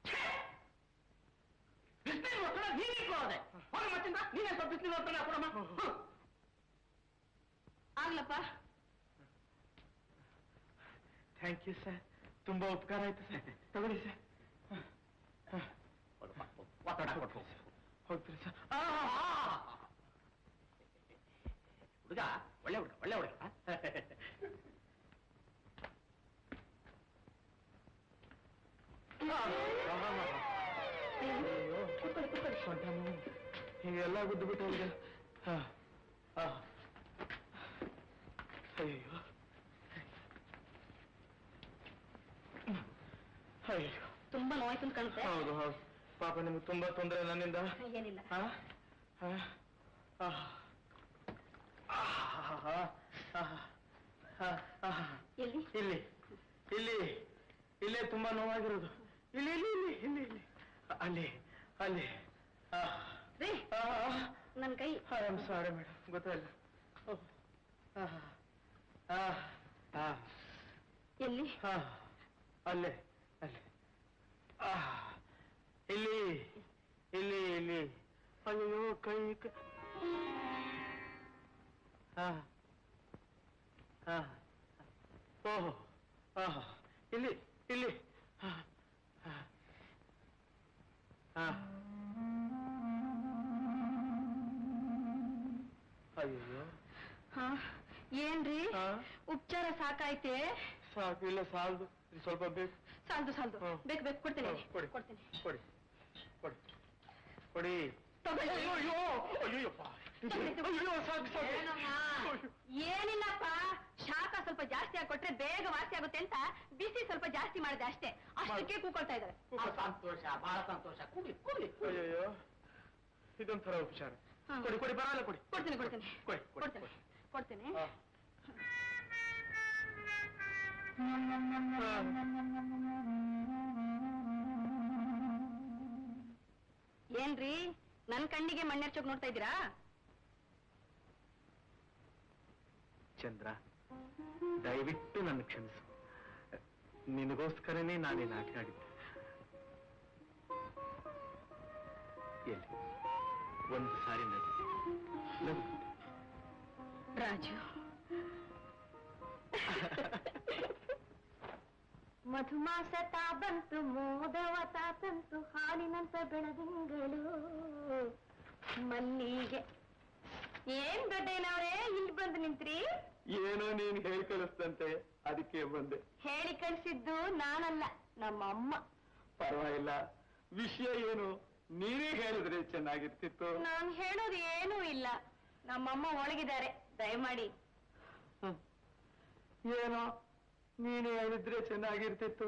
ಬಿಸಿನೀರು ಒತ್ತಡ ನೀನೇ ಕೊಡೋದೆ. ಹೋಗಿ ಮತ್ತಿಂದ ನೀನೇ ಸ್ವಲ್ಪ ಬಿಸಿನೀರು ಒತ್ತಡ ಕೊಡಮ್ಮ. ಆಗ್ಲಪ್ಪ. Thank you sir. ತುಂಬಾ ಉಪಕಾರ ಆಯ್ತು ಸರ್. ತಗೊಳ್ಳಿ ಸರ್. ಒತ್ತಡ ಕೊಟ್ಟು ಹೋಗ್ತೀರಿ ಸರ್. ಹುಡುಗ ಒಳ್ಳೆ ಹುಡುಗ. ಹೀಗೆಲ್ಲ ಗುದ್ದು ಬಿಟ್ಟು ಹೋಗಿದೆ. ಅಯ್ಯೋ ಅಯ್ಯೋ ತುಂಬಾ ನೋವಾಯ್ತು ಅಂತ ಕಾಣುತ್ತೆ. ಹೌದು ಹೌದು. ಪಾಪ ನಿಮ್ಗೆ ತುಂಬಾ ತೊಂದರೆ ನನ್ನಿಂದ. ಏನಿಲ್ಲ. ಎಲ್ಲಿ? ಇಲ್ಲಿ ಇಲ್ಲಿ ಇಲ್ಲೇ ತುಂಬಾ ನೋವಾಗಿರೋದು. ಇಲ್ಲಿ ಇಲ್ಲಿ ಇಲ್ಲಿ ಇಲ್ಲಿ ಇಲ್ಲಿ ಅಲ್ಲಿ ಅಲ್ಲಿ. ನನ್ ಕೈ. ಐ ಆಮ್ ಸಾರಿ ಮೇಡಮ್, ಗೊತ್ತಾಯಿಲ್ಲ. ಎಲ್ಲಿ? ಅಲ್ಲೇ ಅಲ್ಲಿ. ಇಲ್ಲಿ ಇಲ್ಲಿ ಇಲ್ಲಿ. ಅಯ್ಯೋ ಕೈ. ಓಹೋ ಇಲ್ಲಿ ಇಲ್ಲಿ. ಅಯ್ಯೋ ಏನ್ರಿ ಉಪಚಾರ ಸಾಕಾಯ್ತೆ? ಸಾಕು. ಇಲ್ಲ ಸಾಲದು, ಸ್ವಲ್ಪ ಬೇಕು. ಸಾಲ್ದು ಬೇಕು ಕೊಡ್ತೇನೆ. ಕೊಡಿ ಕೊಡ್ತೇನೆ. ಕೊಡಿ ಕೊಡಿ ಕೊಡಿ. ಏನಿಲ್ಲಪ್ಪ, ಶಾಖ ಸ್ವಲ್ಪ ಜಾಸ್ತಿ ಆಗಿ ಬೇಗ ವಾಸಿ ಆಗುತ್ತೆ ಅಂತ ಬಿಸಿ ಸ್ವಲ್ಪ ಜಾಸ್ತಿ ಮಾಡಿದೆ ಅಷ್ಟೇ. ಅಷ್ಟಕ್ಕೆ ಕೂಕೊಳ್ತಾ ಇದ್ದಾರೆ. ಸಂತೋಷ, ಬಹಳ ಸಂತೋಷ. ಕೂಡಿ. ಅಯ್ಯೋ ಇದೊಂಥರ ಉಪಚಾರ. ಕೊಡಿ ಬರಲ್ಲ ಕೊಡಿ. ಕೊಡ್ತೇನೆ ಕೊಡಿ ಕೊಡ್ತೇನೆ. ಏನ್ರಿ ನನ್ ಕಣ್ಣಿಗೆ ಮಣ್ಣೆರ್ಚೋಕ್ ನೋಡ್ತಾ ಇದ್ದೀರಾ? ಚಂದ್ರ, ದಯವಿಟ್ಟು ನನ್ನ ಕ್ಷಮಿಸು. ನಿನಗೋಸ್ಕರನೇ ನಾನೇ ನಾಟಕ ಆಡಿದ್ದೆ. ಎಲ್ಲಿ ಒಂದು ಸಾರಿ ನಗು. ರಾಜು, ಮಧುಮಾಸ ಬಂತು, ಮೋದವತ ತಂತು, ಹಾಲಿನಂತ ಬೆಳದಿಂಗಳು ಮಲ್ಲಿಗೆ. ಏನ್ ದೊಡ್ಡನವ್ರೆ ಇಲ್ಲಿ ಬಂದು ನಿಂತ್ರಿ? ಏನೋ ನೀನ್ ಹೇಳಿ ಕಳಿಸ್ತಂತೆ, ಅದಕ್ಕೆ ಬಂದೆ. ಹೇಳಿ ಕಳಿಸಿದ್ದು ನಾನಲ್ಲ, ನಮ್ಮ ಅಮ್ಮ. ಪರವಾಗಿಲ್ಲ, ವಿಷಯ ಏನು ನೀವೇ ಹೇಳಿದ್ರೆ ಚೆನ್ನಾಗಿರ್ತಿತ್ತು. ನಾನು ಹೇಳೋದು ಏನೂ ಇಲ್ಲ. ನಮ್ಮಮ್ಮ ಒಳಗಿದ್ದಾರೆ, ದಯಮಾಡಿ. ಏನೋ ನೀನು ಹೇಳಿದ್ರೆ ಚೆನ್ನಾಗಿರ್ತಿತ್ತು.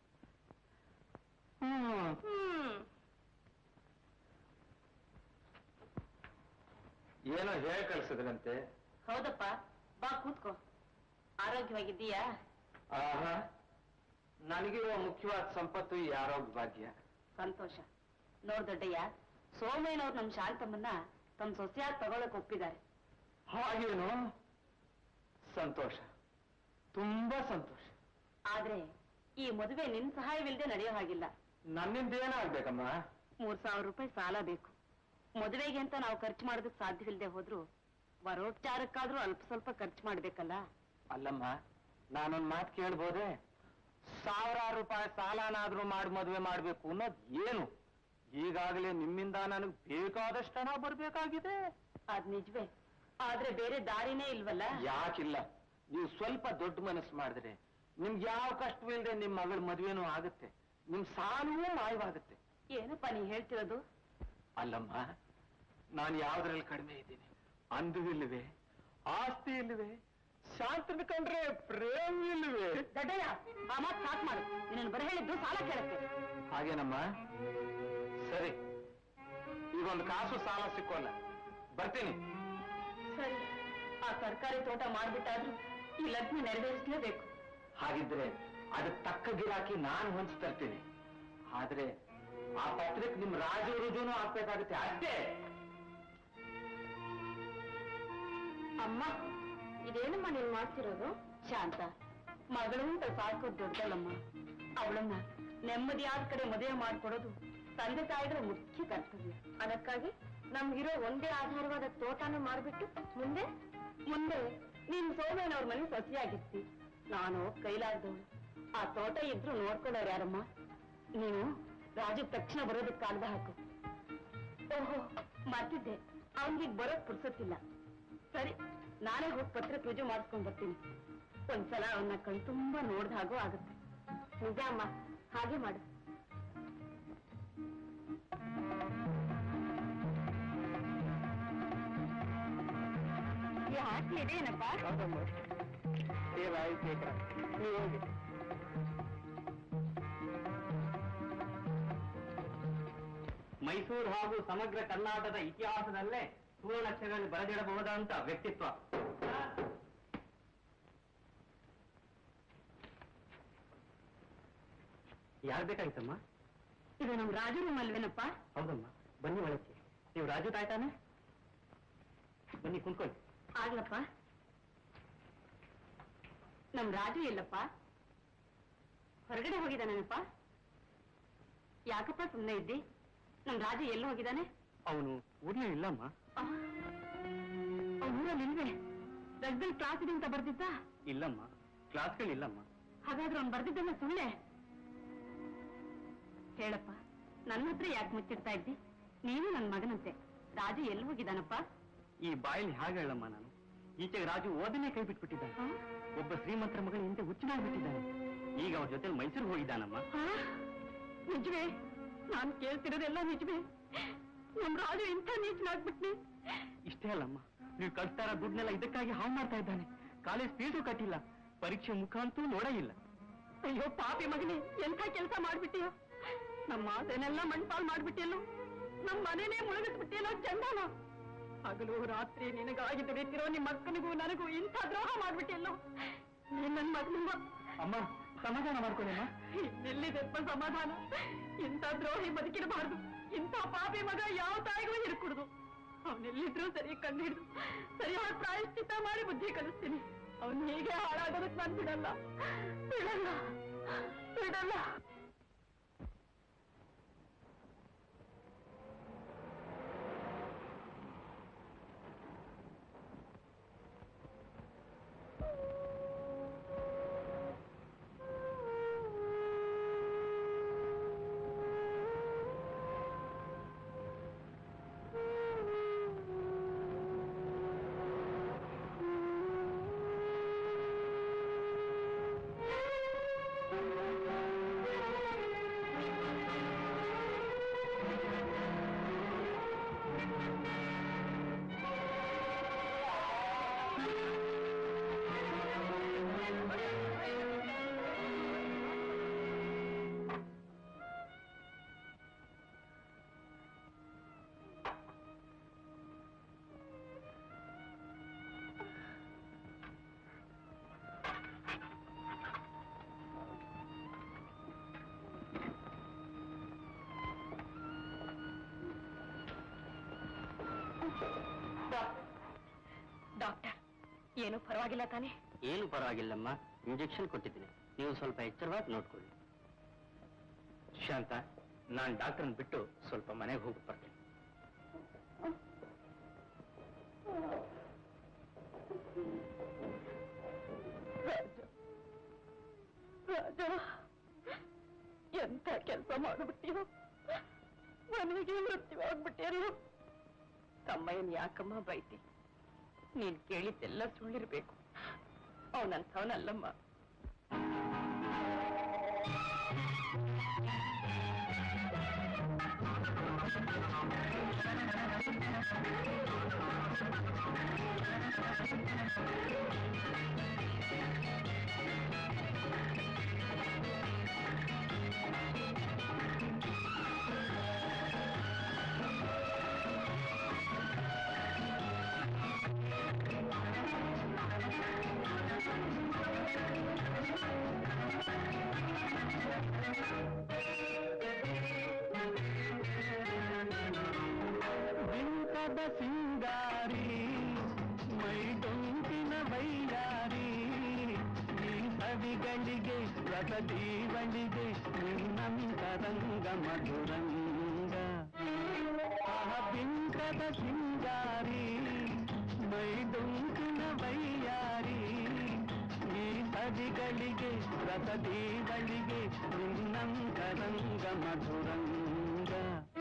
ಏನೋ ಹೇಳಿ ಕಳ್ಸಿದ್ರಂತೆ. ಹೌದಪ್ಪ, ಬಾ ಕೂತ್ಕೋ. ಆರೋಗ್ಯವಾಗಿದ್ದೀಯಾ? ಆಹಾ, ನನಗಿರುವ ಮುಖ್ಯವಾದ ಸಂಪತ್ತು ಈ ಆರೋಗ್ಯ ಭಾಗ್ಯ. ಸಂತೋಷ. ನೋಡ್ ದೊಡ್ಡಯ್ಯ, ಸೋಮಯ್ಯನವ್ರು ನಮ್ ಶಾಂತಮ್ಮನ್ನ ತಮ್ಮ ಸೊಸೆಯಾಗಿ ತಗೊಳಕ್ ಒಪ್ಪಿದ್ದಾರೆ. ಹಾಗೇನು? ಸಂತೋಷ, ತುಂಬಾ ಸಂತೋಷ. ಆದ್ರೆ ಈ ಮದುವೆ ನಿನ್ ಸಹಾಯವಿಲ್ಲದೆ ನಡೆಯೋ ಹಾಗಿಲ್ಲ. ನನ್ನಿಂದ ಏನಾಗ್ಬೇಕಮ್ಮ? 3,000 ರೂಪಾಯಿ ಸಾಲ ಬೇಕು. ಮದುವೆಗೆ ಅಂತ ನಾವು ಖರ್ಚು ಮಾಡೋದಕ್ಕೆ ಸಾಧ್ಯವಿಲ್ಲದೆ ಹೋದ್ರು ವರೋಪಚಾರಕ್ಕಾದ್ರೂ ಅಲ್ಪ ಸ್ವಲ್ಪ ಖರ್ಚು ಮಾಡ್ಬೇಕಲ್ಲ. ಅಲ್ಲಮ್ಮ, ನಾನೊಂದ್ ಮಾತು ಕೇಳ್ಬೋದೆ? 1,000 ರೂಪಾಯಿ ಸಾಲನಾದ್ರೂ ಮಾಡಿ ಮದುವೆ ಮಾಡ್ಬೇಕು ಅನ್ನೋದು ಏನು? ಈಗಾಗಲೇ ನಿಮ್ಮಿಂದ ನನಗೆ ಬೇಕಾದಷ್ಟು ಹಣ ಬರ್ಬೇಕಾಗಿದೆ. ಅದ್ ನಿಜವೇ, ಆದ್ರೆ ಬೇರೆ ದಾರಿನೇ ಇಲ್ವಲ್ಲ. ಯಾಕಿಲ್ಲ? ನೀವು ಸ್ವಲ್ಪ ದೊಡ್ಡ ಮನಸ್ಸು ಮಾಡಿದ್ರೆ ನಿಮ್ಗೆ ಯಾವ ಕಷ್ಟವಿಲ್ಲದೆ ನಿಮ್ ಮಗಳ ಮದುವೆನೂ ಆಗುತ್ತೆ, ನಿಮ್ ಸಾಲವೂ ಮಾಯವಾಗುತ್ತೆ. ಏನಪ್ಪ ನೀ ಹೇಳ್ತಿರೋದು? ಅಲ್ಲಮ್ಮ, ನಾನು ಯಾವ್ದ್ರಲ್ಲಿ ಕಡಿಮೆ ಇದ್ದೀನಿ? ಅಂದವಿಲ್ವೇ, ಆಸ್ತಿ ಇಲ್ವೇ, ಶಾಂತನ ಕಂಡ್ರೆ ಪ್ರೇಮ ಇಲ್ವೇ? ದೊಡ್ಡಯ್ಯ, ಆ ಮಾತು ಸಾಕು ಮಾಡು. ನೀನು ಬರ ಹೇಳಿದ್ದು ಸಾಲ ಕೇಳಕ್ಕೆ. ಹಾಗೇನಮ್ಮ? ಸರಿ, ಈಗೊಂದು ಕಾಸು ಸಾಲ ಸಿಕ್ಕೋಲ್ಲ, ಬರ್ತೀನಿ. ಸರಿ, ಆ ತರಕಾರಿ ತೋಟ ಮಾಡ್ಬಿಟ್ಟಾದ್ರೂ ಈ ಲಗ್ನ ನೆರವೇರಿಸಲೇಬೇಕು. ಹಾಗಿದ್ರೆ ಅದಕ್ಕೆ ತಕ್ಕ ಗಿರಾಕಿ ನಾನು ಹೊಂಚಿ ತರ್ತೀನಿ. ಆದ್ರೆ ಆ ಪತ್ರಕ್ಕೆ ನಿಮ್ ರಾಜು ರುಜುನು ಹಾಕ್ಬೇಕಾಗುತ್ತೆ ಅಷ್ಟೇ. ಅಮ್ಮ, ಇದೇನಮ್ಮ ನೀನ್ ಮಾಡ್ತಿರೋದು? ಶಾಂತ, ಮಗಳು ಅಂತ ಸಾಕೋದು ದೊಡ್ಡದಲ್ಲಮ್ಮ. ಅವಳನ್ನ ನೆಮ್ಮದಿಯಾದ ಕಡೆ ಮದುವೆ ಮಾಡ್ಕೊಡೋದು ತಂದೆ ತಾಯಿಗಳ ಮುಖ್ಯ ಕರ್ತವ್ಯ. ಅದಕ್ಕಾಗಿ ನಮ್ಗಿರೋ ಒಂದೇ ಆಧಾರವಾದ ತೋಟನ ಮಾಡ್ಬಿಟ್ಟು ಮುಂದೆ ಮುಂದೆ ನೀನ್ ಸೋಮೇನವ್ರ ಮನೆ ಸೊಸೆಯಾಗಿರ್ತಿ. ನಾನು ಕೈಲಾಗ್ದವಳು. ಆ ತೋಟ ಇದ್ರು ನೋಡ್ಕೊಳ್ಳೋರು ಯಾರಮ್ಮ? ನೀನು ರಾಜು ತಕ್ಷಣ ಬರೋದಕ್ಕೆ ಕಾಗದ ಹಾಕು. ಓಹೋ, ಮರ್ತಿದ್ದೆ, ಅವನಿಗೆ ಬರೋಕ್ ಪುರ್ಸೊತ್ತಿಲ್ಲ. ಸರಿ, ನಾನೇ ಹೋಗಿ ಪತ್ರಕ್ಕೆ ರುಜು ಮಾಡಿಸ್ಕೊಂಡ್ ಬರ್ತೀನಿ. ಒಂದ್ಸಲ ಅವನ್ನ ಕಣ್ ತುಂಬಾ ನೋಡ್ದ ಹಾಗೂ ಆಗುತ್ತೆ. ನಿಜ ಅಮ್ಮ, ಹಾಗೆ ಮಾಡು. ಈ ಹಾಸ್ಟೆಲ್ ಇದೆ ಏನಪ್ಪ? ನೀವು ಹೋಗಿ. ಮೈಸೂರು ಹಾಗೂ ಸಮಗ್ರ ಕರ್ನಾಟಕದ ಇತಿಹಾಸದಲ್ಲೇ ಸುವರ್ಣಾಕ್ಷರಗಳಲ್ಲಿ ಬರೆದಿಡಬಹುದಂತ ವ್ಯಕ್ತಿತ್ವ. ಯಾರು ಬೇಕಾಗಿತ್ತಮ್ಮ? ಇದು ನಮ್ ರಾಜು ರೂಮ್ ಅಲ್ವೇನಪ್ಪ? ಹೌದಮ್ಮ, ಬನ್ನಿ ಒಳಕ್ಕೆ. ನೀವು ರಾಜು ತಾಯ್ತಾನೆ? ಬನ್ನಿ ಕುಂತ್ಕೊಳ್ಳಿ. ಆಗ್ಲಪ್ಪ. ನಮ್ ರಾಜು ಎಲ್ಲಪ್ಪ? ಹೊರಗಡೆ ಹೋಗಿದ್ದಾನೇನಪ್ಪ? ಯಾಕಪ್ಪ ಸುಮ್ಮನೆ ಇದ್ದಿ? ನಮ್ ರಾಜು ಎಲ್ಲಿ ಹೋಗಿದ್ದಾನೆ? ಅವನು ಊರ್ಲೇ ಇಲ್ಲಮ್ಮ. ಊರಲ್ಲಿ ಇಲ್ವೇ? ರಗ್ದಲ್ಲಿ ಕ್ಲಾಸ್ ಇದೆ ಅಂತ ಬರ್ದಿದ್ದ? ಇಲ್ಲಮ್ಮ, ಕ್ಲಾಸ್ಗಳಿಲ್ಲಮ್ಮ. ಹಾಗಾದ್ರೆ ಅವ್ನು ಬರ್ದಿದ್ದನ್ನ ಸುಳ್ಳೆ? ಹೇಳಪ್ಪ, ನನ್ನ ಹತ್ರ ಯಾಕೆ ಮುಚ್ಚಿಡ್ತಾ ಇದ್ದಿ? ನೀನು ನನ್ನ ಮಗನಂತೆ. ರಾಜು ಎಲ್ಲಿ ಹೋಗಿದ್ದಾನಪ್ಪ? ಈ ಬಾಯಲ್ಲಿ ಹಾಗೆ ಹೇಳಮ್ಮ ನಾನು. ಈಚೆಗೆ ರಾಜು ಓದನ್ನೇ ಕೈ ಬಿಟ್ಬಿಟ್ಟಿದ್ದಾನೆ. ಒಬ್ಬ ಶ್ರೀಮಂತರ ಮಗನ ಹಿಂದೆ ಹುಚ್ಚಿನಾಗ್ಬಿಟ್ಟಿದ್ದಾನೆ. ಈಗ ಅವ್ರ ಜೊತೆ ಮೈಸೂರು ಹೋಗಿದ್ದಾನಮ್ಮ. ನಿಜವೇ? ನಾನ್ ಕೇಳ್ತಿರೋದೆಲ್ಲ ನಿಜವೇ? ನಮ್ ರಾಜು ಇಂಥ ನೀಚನಾಗ್ಬಿಟ್ನಿ. ಇಷ್ಟೇ ಅಲ್ಲಮ್ಮ, ನೀವು ಕಳ್ತಾರ ದುಡ್ನೆಲ್ಲ ಇದಕ್ಕಾಗಿ ಹಾಳು ಮಾಡ್ತಾ ಇದ್ದಾನೆ. ಕಾಲೇಜ್ ಫೀಸು ಕಟ್ಟಿಲ್ಲ, ಪರೀಕ್ಷೆ ಮುಖ ಅಂತೂ ನೋಡೇ ಇಲ್ಲ. ಅಯ್ಯೋ ಪಾಪಿ ಮಗನೇ, ಎಂಥ ಕೆಲಸ ಮಾಡ್ಬಿಟ್ಟಿಯೋ. ನಮ್ಮ ಆಸೆನೆಲ್ಲ ಮಣ್ಪಾಲ್ ಮಾಡ್ಬಿಟ್ಟಿಯಲ್ಲೋ. ನಮ್ ಮನೇನೇ ಮುಳುಗಿಸ್ಬಿಟ್ಟಿಯಲ್ಲೋ ಚಂದನ. ಹಗಲು ರಾತ್ರಿ ನಿನಗಾಗಿ ದುಡಿತಿರೋ ನಿಮ್ಮ ಅಕ್ಕನಿಗೂ ನನಗೂ ಇಂಥ ದ್ರೋಹ ಮಾಡ್ಬಿಟ್ಟಿಯಲ್ಲೋ. ನೀನ್ ನನ್ ಮಗನಿಂದ. ಅಮ್ಮ, ಸಮಾಧಾನ ಮಾಡ್ಕೊಳ್ಳಮ್ಮ. ಎಲ್ಲಿದೆಪ್ಪ ಸಮಾಧಾನ? ಇಂಥ ದ್ರೋಹಿ ಬದುಕಿರಬಾರ್ದು. ಇಂಥ ಪಾಪಿ ಮಗ ಯಾವ ತಾಯಿಗೂ ಹಿಡ್ಕುಡ್ದು. ಅವನೆಲ್ಲಿದ್ರು ಸರಿ ಕಂಡು ಹಿಡಿದು ಸರಿಯಾದ ಪ್ರಾಯಶ್ಚಿತ್ತ ಮಾಡಿ ಬುದ್ಧಿ ಕಲಿಸ್ತೀನಿ. ಅವನ್ ಹೀಗೆ ಹಾಳಾಗೋದಕ್ಕೆ ನಾನು ಬಿಡಲ್ಲ, ಬಿಡಲ್ಲ, ಬಿಡಲ್ಲ. ಡಾಕ್ಟರ್, ಏನು ಪರವಾಗಿಲ್ಲ ತಾನೆ? ಏನು ಪರವಾಗಿಲ್ಲಮ್ಮ, ಇಂಜೆಕ್ಷನ್ ಕೊಟ್ಟಿದ್ದೀನಿ. ನೀವು ಸ್ವಲ್ಪ ಎಚ್ಚರವಾಗಿ ನೋಡ್ಕೊಳ್ಳಿ. ಶಾಂತ, ನಾನು ಡಾಕ್ಟರ್ನ ಬಿಟ್ಟು ಸ್ವಲ್ಪ ಮನೆಗೆ ಹೋಗಿ ಬರ್ತೀನಿ. ರಾಜ, ಎಂತ ಕೆಲಸ ಮಾಡಿಬಿಟ್ಟಿಯೋ, ಮನೆಗೆ ಮೃತ್ಯುವಾಗ್ಬಿಟ್ಟಿಯಲ್ಲ. ತಮ್ಮಯ್ಯನ್ ಯಾಕಮ್ಮ ಬೈತಿ? ನೀನ್ ಕೇಳಿದ್ದೆಲ್ಲ ಸುಳ್ಳಿರ್ಬೇಕು. ಅವನಂಥವನಲ್ಲಮ್ಮ. ಸಿಂಗಾರಿ ಮೈಡೊಂಕಿನ ಬೈಯಾರಿ, ಈ ಸವಿಗಳಿಗೆ ರಸದೀವಳಿಗೆ ನಿನ್ನಂತರಂಗ ಮಧುರಂಗ. ಬಿಂಕದ ಸಿಂಗಾರಿ ಮೈಡೊಂಕಿನ ಬೈಯಾರಿ, ಈ ಸವಿಗಳಿಗೆ ರಸದೀವಳಿಗೆ ನಿನ್ನಂತರಂಗ ಮಧುರಂಗ.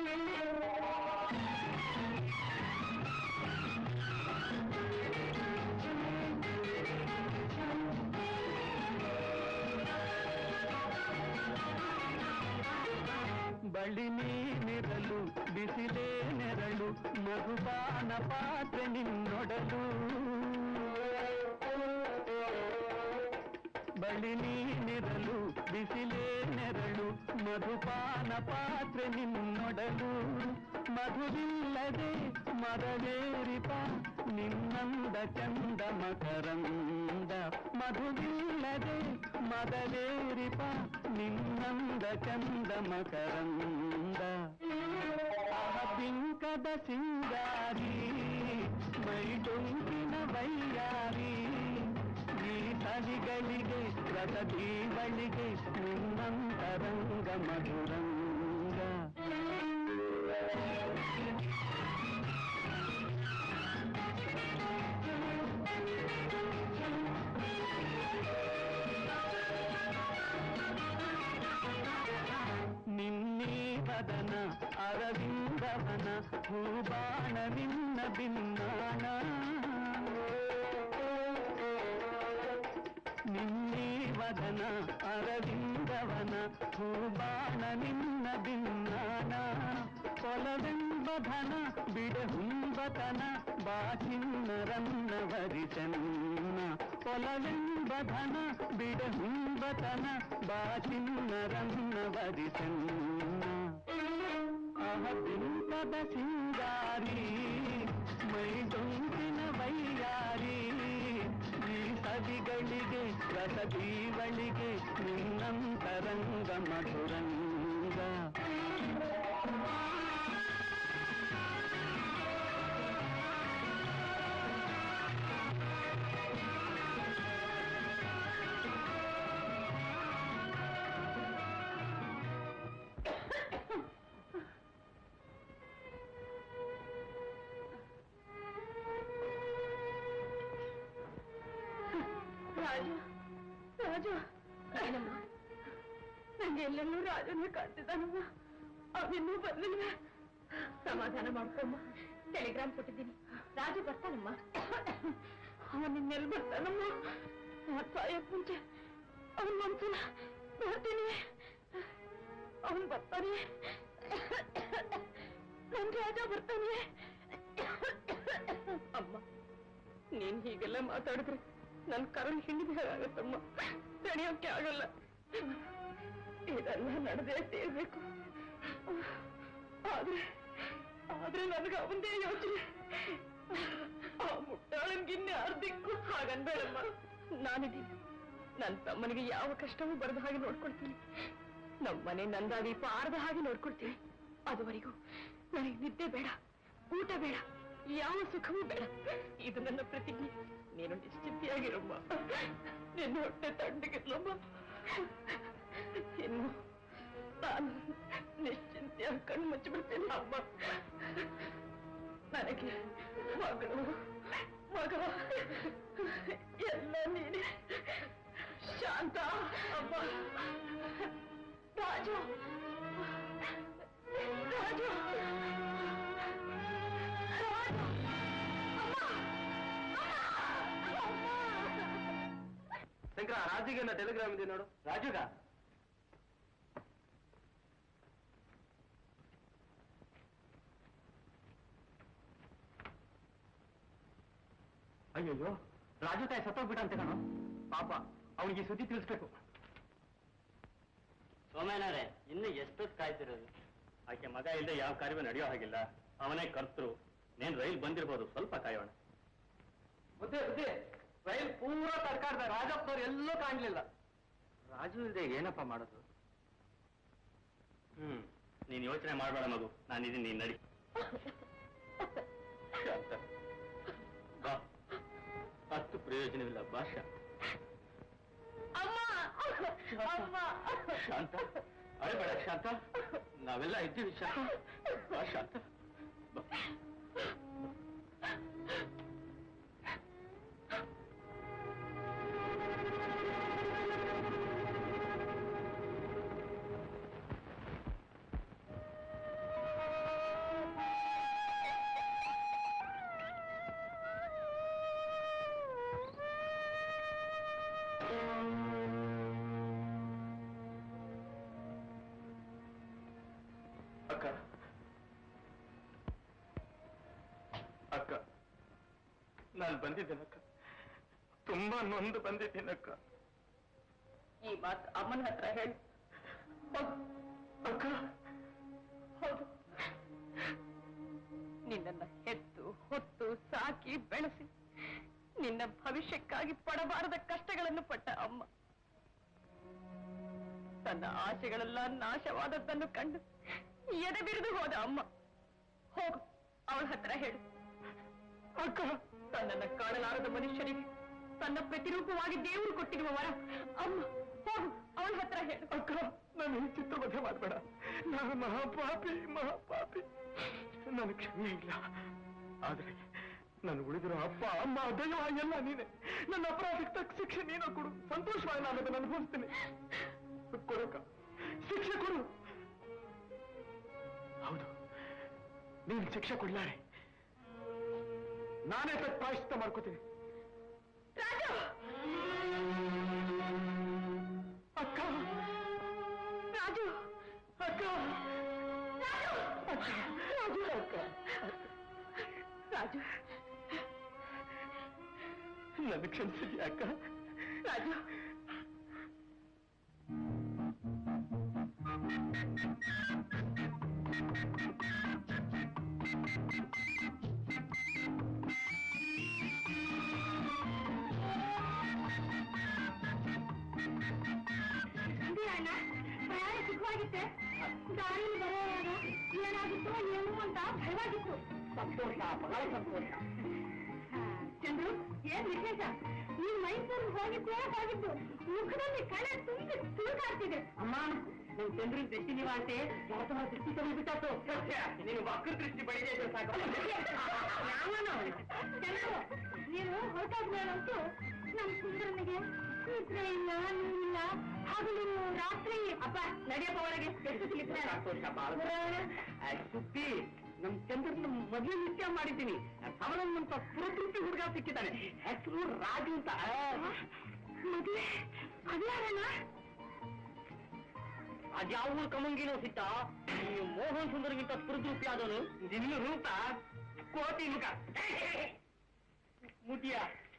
ಬಳಿ ನೀನಿರಲು ಬಿಸಿಲೇ ನೆರಳು, ಮಧುಪಾನ ಪಾತ್ರೆ ನಿನ್ನೊಡಲು. ಬಳಿ ನೀನಿರಲು ಬಿಸಿಲೇ ನೆರಳು, ಮಧುಪಾನ ಪಾತ್ರೆ ನಿನ್ನೊಡಲು. ಮಧುವಿಲ್ಲದೆ ಮರವೇರಿಪ ನಿನ್ನಂದ ಚಂದ ಮಕರಂದ. ಮಧುವಿಲ್ಲದೆ ಮದವೇರಿಪ ನಿನ್ನಂದ ಚಂದ ಮಕರಂದ. ಬಿಂಕದ ಸಿಂಗಾರಿ ಮೈಡೊಂಕಿನ ಬೈಯಾರಿ, ಈ ಸವಿಗಳಿಗೆ ರಸದೀವಳಿಗೆ ನಿನ್ನಂತರಂಗ ಮಧುರಂಗ. ನಿನ್ನೀ ವದನ ಅರವಿಂದವನ, ಹೂಬಾಣ ನಿನ್ನ ಬಿನ್ನಾಣ. ನಿನ್ನೀ ವದನ ಅರವಿಂದವನ, ಹೂಬಾಣ ನಿನ್ನ ಬಿನ್ನಾಣ. ಕೊಲವೆಂಬಧನ ಬಿಡಹುಂಬತನ, ಬಾಚಿನ್ನರನ್ನ ವರಿಸನ್ನ. ಕೊಲವೆಂಬಧನ ಬಿಡಹುಂಬತನ, ಬಾಚಿನ್ನರನ್ನ ವರಿಸನ್ನ. ಬಿಂಕದ ಸಿಂಗಾರಿ ಮೈಡೊಂಕಿನ ಬೈಯಾರಿ, ಈ ಸವಿಗಳಿಗೆ ರಸದೀವಳಿಗೆ ನಿನ್ನಂತರಂಗ ಮಧುರಂಗ. ರಾಜು, ರಾಜು, ಏನಮ್ಮ? ನಂಗೆ ಎಲ್ಲೆಲ್ಲೂ ರಾಜನೇ ಕಾಣ್ತಿದ್ದಾನಮ್ಮ. ಅವನಿನ್ನೂ ಬರ್ಲಿಲ್ವೇ? ಸಮಾಧಾನ ಮಾಡ್ಕೊಮ್ಮ, ಟೆಲಿಗ್ರಾಮ್ ಕೊಟ್ಟಿದ್ದೀನಿ. ರಾಜು ಬರ್ತಾನಮ್ಮ. ಅವನಿನ್ನೆಲ್ಲಿ ಬರ್ತಾನಮ್ಮ? ಸಾಯಕ್ ಮುಂಚೆ ಅವನ ಮನ್ಸನ್ನ ನೋಡ್ತೀನಿ. ಅವನ್ ಬರ್ತಾನೆ, ನನ್ ರಾಜ ಬರ್ತಾನೆ. ಅಮ್ಮ, ನೀನ್ ಹೀಗೆಲ್ಲ ಮಾತಾಡಿದ್ರೆ ನನ್ ಕರುಳು ಹಿಂಡಿದ ಆಗತ್ತಮ್ಮ, ತಡೆಯೋಕೆ ಆಗಲ್ಲ. ಇದೆಲ್ಲ ನಡೆದೇ ತೀರ್ಬೇಕು. ಆದ್ರೆ ನನಗೆ ಅವಂದೇ ಯೋಚನೆ, ಆ ಮುಟ್ಟಾಳನ್ಗಿನ್ನೆ ಅರ್ಧಿಕ್ಕು. ಹಾಗನ್ಬೇಡಮ್ಮ, ನಾನಿದ್ದೀನಿ. ನನ್ನ ತಮ್ಮನಿಗೆ ಯಾವ ಕಷ್ಟವೂ ಬರದ ಹಾಗೆ ನೋಡ್ಕೊಳ್ತೀನಿ. ನಮ್ಮನೆ ನಂದಾದೀಪ ಆರದ ಹಾಗೆ ನೋಡ್ಕೊಳ್ತೀನಿ. ಅದುವರೆಗೂ ನನಗೆ ನಿದ್ದೆ ಬೇಡ, ಊಟ ಬೇಡ, ಯಾವ ಸುಖವೂ ಬೇಡ. ಇದು ನನ್ನ ಪ್ರತಿಜ್ಞೆ. ನೀನು ನಿಶ್ಚಿಂತೆಯಾಗಿರಮ್ಮ. ನಿನ್ನ ಹೊಟ್ಟೆ ತಣ್ಣಗಿರ್ಲಮ್ಮ. ಇನ್ನು ನಾನು ನಿಶ್ಚಿಂತೆಯಾಗಿ ಕಣ್ಣು ಮುಚ್ಚಿಬಿಡ್ತೇನೆ ಅಮ್ಮ. ನನಗೆ ಮಗಳು ಮಗ ಎಲ್ಲ ನೀನೆ. ಶಾಂತ ಅಮ್ಮ, ರಾಜು ರಾಜು ಶಂಕರ, ರಾಜಿಗೆ ಟೆಲಿಗ್ರಾಮ್ ಇದೆ ನೋಡು. ರಾಜುಗ ಅಯ್ಯಯ್ಯೋ, ರಾಜು ತಾಯಿ ಸತ್ತೋಗ್ಬಿಟ್ಟಂತೆ ಕಣೋ. ಪಾಪ, ಅವನಿಗೆ ಸುದ್ದಿ ತಿಳಿಸ್ಬೇಕು. ಸೋಮೇನರೇ, ಇನ್ನು ಎಷ್ಟೊತ್ತು ಕಾಯ್ತಿರೋದು? ಆಕೆ ಮಗ ಇಲ್ಲದೆ ಯಾವ ಕಾರ್ಯವೂ ನಡೆಯೋ ಹಾಗಿಲ್ಲ. ಅವನೇ ಕರ್ತೃ. ನೇನ್ ರೈಲ್ ಬಂದಿರ್ಬೋದು, ಸ್ವಲ್ಪ ಕಾಯೋಣ. ಬುದ್ಧಿ, ರೈಲ್ ಪೂರಾ ತಡ್ಕಾಡ್ದ. ರಾಜಪ್ಪನವ್ರು ಎಲ್ಲೂ ಕಾಣ್ಲಿಲ್ಲ. ರಾಜು ಇಲ್ಲದೆ ಏನಪ್ಪ ಮಾಡೋದು? ನೀನ್ ಯೋಚನೆ ಮಾಡಬೇಡ ಮಗು, ನಾನಿದ್ದೀನಿ, ನೀನ್ ನಡಿ. ಶಾಂತ ಬಾ, ಅಷ್ಟು ಪ್ರಯೋಜನವಿಲ್ಲ. ಭಾಷ ಶಾಂತ, ಅಳಬೇಡ ಶಾಂತ, ನಾವೆಲ್ಲ ಇದ್ದೀವಿ ಶಾಂತ. ಬಾ ಶಾಂತ, ಬಾ. ಅಕ್ಕ, ನಾನು ಬಂದಿದ್ದೇನಕ್ಕ, ತುಂಬಾ ನೊಂದು ಬಂದಿದ್ದೇನಕ್ಕ. ಈ ಮಾತು ಅಮ್ಮನ ಹತ್ರ ಹೇಳಿ. ಅಕ್ಕ, ಹೌದು, ನಿನ್ನನ್ನ ಹೆತ್ತು ಹೊತ್ತು ಸಾಕಿ ಬೆಳೆಸಿ ನಿನ್ನ ಭವಿಷ್ಯಕ್ಕಾಗಿ ಪಡಬಾರದ ಕಷ್ಟಗಳನ್ನು ಪಟ್ಟ ಅಮ್ಮ, ತನ್ನ ಆಸೆಗಳೆಲ್ಲ ನಾಶವಾದದ್ದನ್ನು ಕಂಡು ಎದೆ ಬಿರಿದು ಹೋದ ಅಮ್ಮ. ಹೋಗು, ಅವಳ ಹತ್ರ ಹೇಳು. ಅಕ್ಕ, ತನ್ನನ್ನು ಕಾಣಲಾರದ ಮನುಷ್ಯನಿಗೆ ತನ್ನ ಪ್ರತಿರೂಪವಾಗಿ ದೇವರು ಕೊಟ್ಟಿರುವ ವರ ಅಮ್ಮ. ಹೋಗು, ಅವಳ ಹತ್ರ ಹೇಳು. ಅಕ್ಕ, ನಾನು ಈ ಚಿತ್ರವಧೆ ಮಾಡಬೇಡ. ನಾನು ಮಹಾಪಾಪಿ. ನನಗೆ ಕ್ಷಮೆ ಇಲ್ಲ. ಆದ್ರೆ ನಾನು ಉಳಿದಿರೋ ಅಪ್ಪ ಅಮ್ಮ ದೈವ ಎಲ್ಲ ನೀನೆ. ನನ್ನ ಅಪರಾಧಕ್ಕೆ ತಕ್ಕ ಶಿಕ್ಷೆ ನೀನು ಕೊಡು. ಸಂತೋಷವಾಗಿ ನಾನು ಅದನ್ನು ಅನುಭವಿಸ್ತೀನಿ. ಕೊಡಕ್ಕ, ಶಿಕ್ಷೆ ಕೊಡು. ಹೌದು, ನೀನು ಶಿಕ್ಷೆ ಕೊಡ್ಲಾರೆ. ನಾನೇ ತಕ್ಕ ಪ್ರಾಯಶ್ಚಿತ್ತ ಮಾಡ್ಕೋತೀನಿ. ಅಕ್ಕ, ರಾಜು, ಅಕ್ಕ, ರಾಜು, ಅಕ್ಕ, ರಾಜು, ನನ್ನ ಕ್ಷಮಿಸಿದ್ಯಾ ಅಕ್ಕ? ರಾಜು, ಪ್ರಯಾಣ ಸುಖವಾಗಿತ್ತೆ. ದಾರಿಯಲ್ಲಿ ಬರೋವಾಗ ಏನಾಗಿತ್ತು ಏನು ಅಂತ ಭಯವಾಗಿತ್ತು. ಸಂತೋಷ, ಬಹಳ ಸಂತೋಷ. ಚಂದ್ರು, ಏನ್ ವಿಶೇಷ? ನೀನ್ ಮೈಸೂರಿಗೆ ಹೋಗಿದ್ದು ಮುಖದಲ್ಲಿ ಕಳೆ ತುಂಬಿ ತುಳುಕಾಡ್ತಿದೆ. ಅಮ್ಮ, ನನ್ನ ಚಂದ್ರನ ದೃಷ್ಟಿ ನಿವಾಸೆ ಯಾವ ದೃಷ್ಟಿ ತಗೊಂಡ್ಬಿಟ್ಟು ನೀನು ವಕ್ರ ದೃಷ್ಟಿ ಬಳಿದೆ ಸಾಕು. ಚಂದ್ರು, ನೀನು ಹೊರಟಾದ್ಮೇಲಂತೂ ನಮ್ ಸುಂದರನಿಗೆ ನಿದ್ರೆ ಇಲ್ಲ, ನೀರಿಲ್ಲ, ಹಗಲು ರಾತ್ರಿ. ಅಪ್ಪ ನಡೆಯಪ್ಪ ಒಳಗೆ. ಸಂತೋಷ, ಬಹಳ ಸುದ್ದಿ. ನಮ್ ಚಂದ್ರನ ಮೊದಲು ನಿತ್ಯ ಮಾಡಿದ್ದೀನಿ. ಅವನಂತ ಪುರತೃಪ್ತಿ ಹುಡುಗ ಸಿಕ್ಕಿದ್ದಾನೆ. ಹೆಸರು ರಾಜು ಅಂತ. ಮದುವೆ ಅದ್ಯಾರಣ್ಣ? ಅದ್ಯಾವ ಕಮಂಗಿನೋ ಸಿಟ್ಟ. ಈ ಮೋಹನ್ ಸುಂದರಗಿಂತ ಪುರತೃಪ್ತಿ ಆದವನು ನಿನ್ನ ರೂಪ ಕೋಟಿ ಮುಖ. ಮುಟಿಯ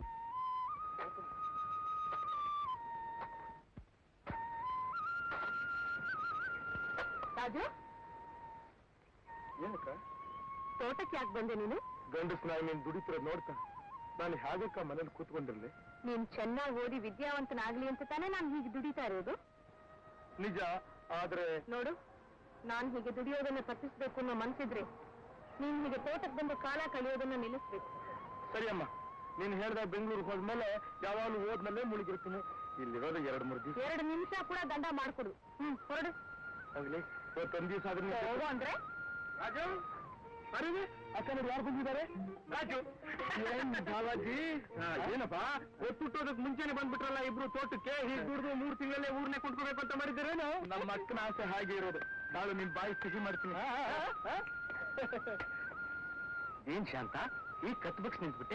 ರಾಜು, ಏನಕ್ಕ ತೋಟಕ್ಕೆ ಯಾಕೆ ಬಂದೆ ನೀನು? ಗಂಡಸ್ ನಾಯಿ ನೀನ್ ದುಡಿತಿರೋದ್ ನೋಡ್ತಾ ನಾನು ಹೇಗಕ್ಕ ಮನೇಲಿ ಕೂತ್ಕೊಂಡಿರ್ಲಿ? ನೀನ್ ಚೆನ್ನಾಗಿ ಓದಿ ವಿದ್ಯಾವಂತನಾಗ್ಲಿ ಅಂತ ತಾನೇ ನಾನು ಹೀಗೆ ದುಡಿತಾ ಇರೋದು. ನಿಜ, ಆದ್ರೆ ನೋಡು, ನಾನ್ ಹೀಗೆ ದುಡಿಯೋದನ್ನ ತಪ್ಪಿಸ್ಬೇಕು ಅನ್ನೋ ಮನ್ಸಿದ್ರೆ ನೀನ್ ಹೀಗೆ ತೋಟಕ್ಕೆ ಬಂದು ಕಾಲ ಕಳೆಯೋದನ್ನ ನಿಲ್ಲಿಸ್ಬೇಕು. ಸರಿ ಅಮ್ಮ, ನೀನ್ ಹೇಳ್ದಾಗ ಬೆಂಗಳೂರಿಗೆ ಹೋದ್ಮೇಲೆ ಯಾವಾಗಲೂ ಓದ್ನಲ್ಲೇ ಮುಳುಗಿರ್ತೀನಿ. ಇಲ್ಲಿರೋದು 2-3 ದಿವಸ. 2 ನಿಮಿಷ ಕೂಡ ದಂಡ ಮಾಡ್ಕೊಡು. ಹೊರಡು. ಆಗ್ಲಿ, ಇವತ್ತೊಂದ್ ದಿವಸ ಆದ್ರೆ ಹೋಗು ಅಂದ್ರೆ ರಾಜು, ಅರೆ ಅಕ್ಕ ನೋಡಿ ಯಾರು ಬಂದಿದ್ದಾರೆ? ರಾಜು, ಬಾಲಾಜಿ ಏನಪ್ಪ ಒಟ್ಟುಟ್ಟೋದಕ್ ಮುಂಚೆನೆ ಬಂದ್ಬಿಟ್ರಲ್ಲ ಇಬ್ರು ತೋಟಕ್ಕೆ. ಹೀಗೆ ದುಡ್ದು 3 ತಿಂಗಳಲ್ಲೇ ಊರ್ನೇ ಕೊಂಡ್ಕೋಬೇಕು ಅಂತ ಮಾಡಿದ್ದೀರೇನು? ನಮ್ಮ ಅಕ್ಕನ ಆಸೆ ಹಾಗೆ ಇರೋದು. ನಾಳೆ ನಿನ್ ಬಾಯಿ ಸಿಹಿ ಮಾಡ್ತೀನಿ. ಏನ್ ಶಾಂತ, ಈ ಕತ್ಬಕ್ಸ್ ನಿಂತ್ಬಿಟ್ಟೆ?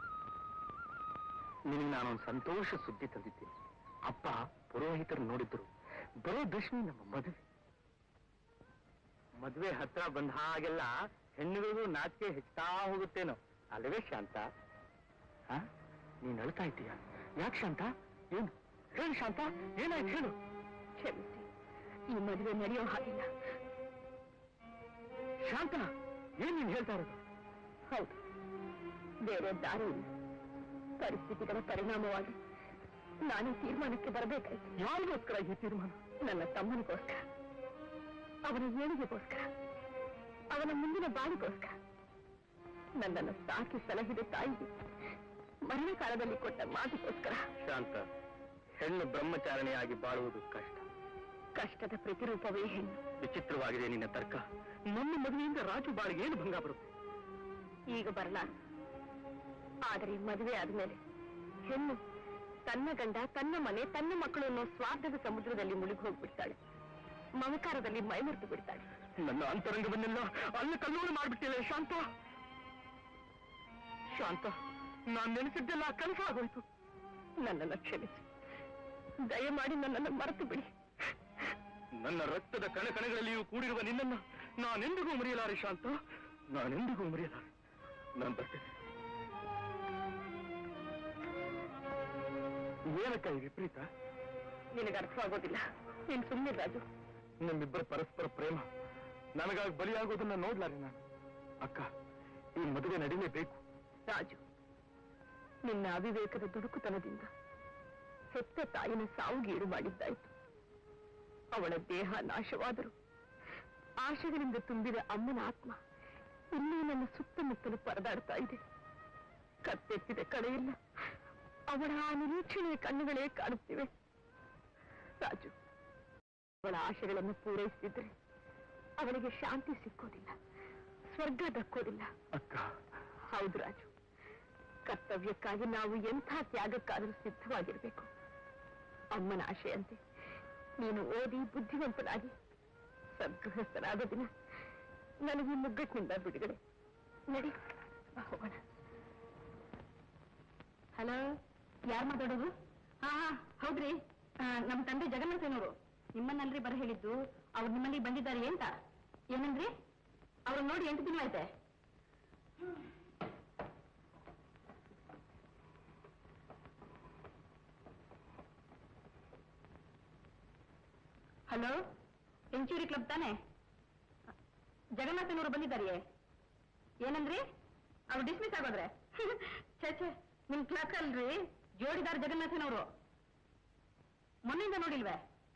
ನಿನಗೆ ನಾನೊಂದು ಸಂತೋಷ ಸುದ್ದಿ ತಂದಿದ್ದೀನಿ. ಅಪ್ಪ ಪುರೋಹಿತರು ನೋಡಿದ್ರು. ಬರೋ ದಶಮಿ ನಮ್ಮ ಮದುವೆ ಹತ್ರ ಬಂದ ಹಾಗೆಲ್ಲ ಹೆಣ್ಣುಗಳಿಗೂ ನಾಚಿಕೆ ಹೆಚ್ಚುತ್ತಾ ಹೋಗುತ್ತೇನೋ ಅಲ್ಲವೇ ಶಾಂತ? ನೀನ್ ಅಳ್ತಾ ಇದ್ದೀಯ ಯಾಕೆ ಶಾಂತ? ಏನು ಹೇಳು ಶಾಂತ, ಏನಾಯ್ತು ಹೇಳು. ಕ್ಷಮಿಸಿ, ಈ ಮದುವೆ ನಡೆಯೋ ಹಾಗಿಲ್ಲ. ಶಾಂತ, ಏನ್ ನೀನ್ ಹೇಳ್ತಾ ಇರೋದು? ಹೌದು, ಬೇರೆ ದಾರಿ ಇಲ್ಲ. ಪರಿಸ್ಥಿತಿಗಳ ಪರಿಣಾಮವಾಗಿ ನಾನು ತೀರ್ಮಾನಕ್ಕೆ ಬರಬೇಕಾಯ್ತು. ಯಾರಿಗೋಸ್ಕರ ಈ ತೀರ್ಮಾನ? ನನ್ನ ತಮ್ಮನಿಗೋಸ್ಕರ, ಅವನ ಏಳಿಗೆಗೋಸ್ಕರ, ಅವನ ಮುಂದಿನ ಬಾಳಿಗೋಸ್ಕರ, ನನ್ನನ್ನು ಸಾಕಿ ಸಲಹಿದ ತಾಯಿಗೆ ಮರಣ ಕಾಲದಲ್ಲಿ ಕೊಟ್ಟ ಮಾತಿಗೋಸ್ಕರ. ಶಾಂತ, ಹೆಣ್ಣು ಬ್ರಹ್ಮಚಾರಿಣಿಯಾಗಿ ಬಾಳುವುದು ಕಷ್ಟ. ಕಷ್ಟದ ಪ್ರತಿರೂಪವೇ ಹೆಣ್ಣು. ವಿಚಿತ್ರವಾಗಿದೆ ನಿನ್ನ ತರ್ಕ. ನಮ್ಮ ಮದುವೆಯಿಂದ ರಾಜು ಬಾಳಿಗೆ ಏನು ಭಂಗ ಬರುತ್ತೆ? ಈಗ ಬರಲಾರ, ಆದರೆ ಮದುವೆ ಆದ್ಮೇಲೆ ಹೆಣ್ಣು ತನ್ನ ಗಂಡ, ತನ್ನ ಮನೆ, ತನ್ನ ಮಕ್ಕಳು ಅನ್ನೋ ಸ್ವಾರ್ಥದ ಸಮುದ್ರದಲ್ಲಿ ಮುಳುಗಿ ಹೋಗ್ಬಿಡ್ತಾಳೆ. ಮಮಕಾರದಲ್ಲಿ ಮೈಮರೆತು ಬಿಡ್ತಾಳೆ. ನನ್ನ ಅಂತರಂಗವನ್ನೆಲ್ಲ ಅಲ್ಲಿ ಕಲ್ಲೋಳು ಮಾಡ್ಬಿಟ್ಟಿಲ್ಲ ಶಾಂತ. ಶಾಂತ, ನಾನ್ ನೆನೆಸಿದ್ದೆಲ್ಲ ಕನಸಾಗೋಯ್ತು. ನನ್ನನ್ನು ಕ್ಷಮಿಸಿ, ದಯಮಾಡಿ ನನ್ನನ್ನು ಮರೆತು ಬಿಡಿ. ನನ್ನ ರಕ್ತದ ಕಣಕಣಗಳಲ್ಲಿಯೂ ಕೂಡಿರುವ ನಿನ್ನನ್ನ ನಾನೆಂದಿಗೂ ಮರೆಯಲಾರೆ ಶಾಂತ, ನಾನೆಂದಿಗೂ ಮರೆಯಲಾರೆ. ನಾನು ಬರ್ತೇನೆ. ಏನಕ್ಕ ಈ ವಿಪರೀತ? ನಿನಗೆ ಅರ್ಥವಾಗೋದಿಲ್ಲ. ನೀನು ಸುಮ್ಮನೆ ರಾಜು. ನಿಮ್ಮಿಬ್ಬರ ಪರಸ್ಪರ ಪ್ರೇಮ ನನಗಾಗಿ ಬಲಿಯಾಗೋದನ್ನ ನೋಡ್ಲಾರೆ ನಾನು. ಅಕ್ಕ, ಈ ಮದುವೆ ನಡೀಲೇಬೇಕು. ರಾಜು, ನಿನ್ನ ಅವಿವೇಕದ ದುಡುಕುತನದಿಂದ ಹೆತ್ತ ತಾಯಿನ ಸಾವುಗೀಡು ಮಾಡಿದ್ದಾಯಿತು. ಅವಳ ದೇಹ ನಾಶವಾದರೂ ಆಶೆಗಳಿಂದ ತುಂಬಿದ ಅಮ್ಮನ ಆತ್ಮ ಇನ್ನೂ ನನ್ನ ಸುತ್ತಮುತ್ತಲು ಪರದಾಡ್ತಾ ಇದೆ. ಕತ್ತೆತ್ತಿದ ಕಡೆಯಿಲ್ಲ, ಅವಳ ಆ ನಿರೀಕ್ಷಣೆಯ ಕಣ್ಣುಗಳೇ ಕಾಣುತ್ತಿವೆ. ರಾಜು, ಅವಳ ಆಶೆಗಳನ್ನು ಪೂರೈಸಿದ್ರೆ ಅವಳಿಗೆ ಶಾಂತಿ ಸಿಕ್ಕೋದಿಲ್ಲ, ಸ್ವರ್ಗ ದಕ್ಕೋದಿಲ್ಲ. ಅಕ್ಕ, ಹೌದು ರಾಜು, ಕರ್ತವ್ಯಕ್ಕಾಗಿ ನಾವು ಎಂಥ ತ್ಯಾಗಕ್ಕಾದರೂ ಸಿದ್ಧವಾಗಿರ್ಬೇಕು. ಅಮ್ಮನ ಆಶೆಯಂತೆ ನೀನು ಓದಿ ಬುದ್ಧಿವಂತನಾಗಿ ಸದ್ಗೃಹಸ್ಥನಾದ ದಿನ ನನಗೆ ಮುಗ್ಗಟ್ಟಿನಿಂದ ಬಿಡುಗಡೆ. ನಡಿ, ಹೋಗೋಣ. ಹಲೋ, ಯಾರು ಮಾತಾಡೋದು? ಹೌದ್ರಿ, ನಮ್ಮ ತಂದೆ ಜಗನ್ನಾಥನವರು ನಿಮ್ಮನ್ನಲ್ರಿ ಬರ ಹೇಳಿದ್ದು. ಅವ್ರು ನಿಮ್ಮಲ್ಲಿ ಬಂದಿದ್ದಾರೆ ಅಂತ. ಏನಂದ್ರಿ? ಅವ್ರನ್ನ ನೋಡಿ 8 ದಿನ ಆಯ್ತೆ. ಹಲೋ, ಸೆಂಚುರಿ ಕ್ಲಬ್ ತಾನೆ? ಜಗನ್ನಾಥನವರು ಬಂದಿದ್ದಾರೆಯೇ? ಏನಂದ್ರಿ? ಅವ್ರು ಡಿಸ್ಮಿಸ್ ಆಗೋದ್ರೆ? ಛೇ, ನಿಮ್ ಕ್ಲರ್ಕ್ ಅಲ್ರಿ ಜೋಡಿದಾರ್ ಜಗನ್ನಾಥನವರು. ಮೊನ್ನೆಯಿಂದ ನೋಡಿಲ್ವೇ?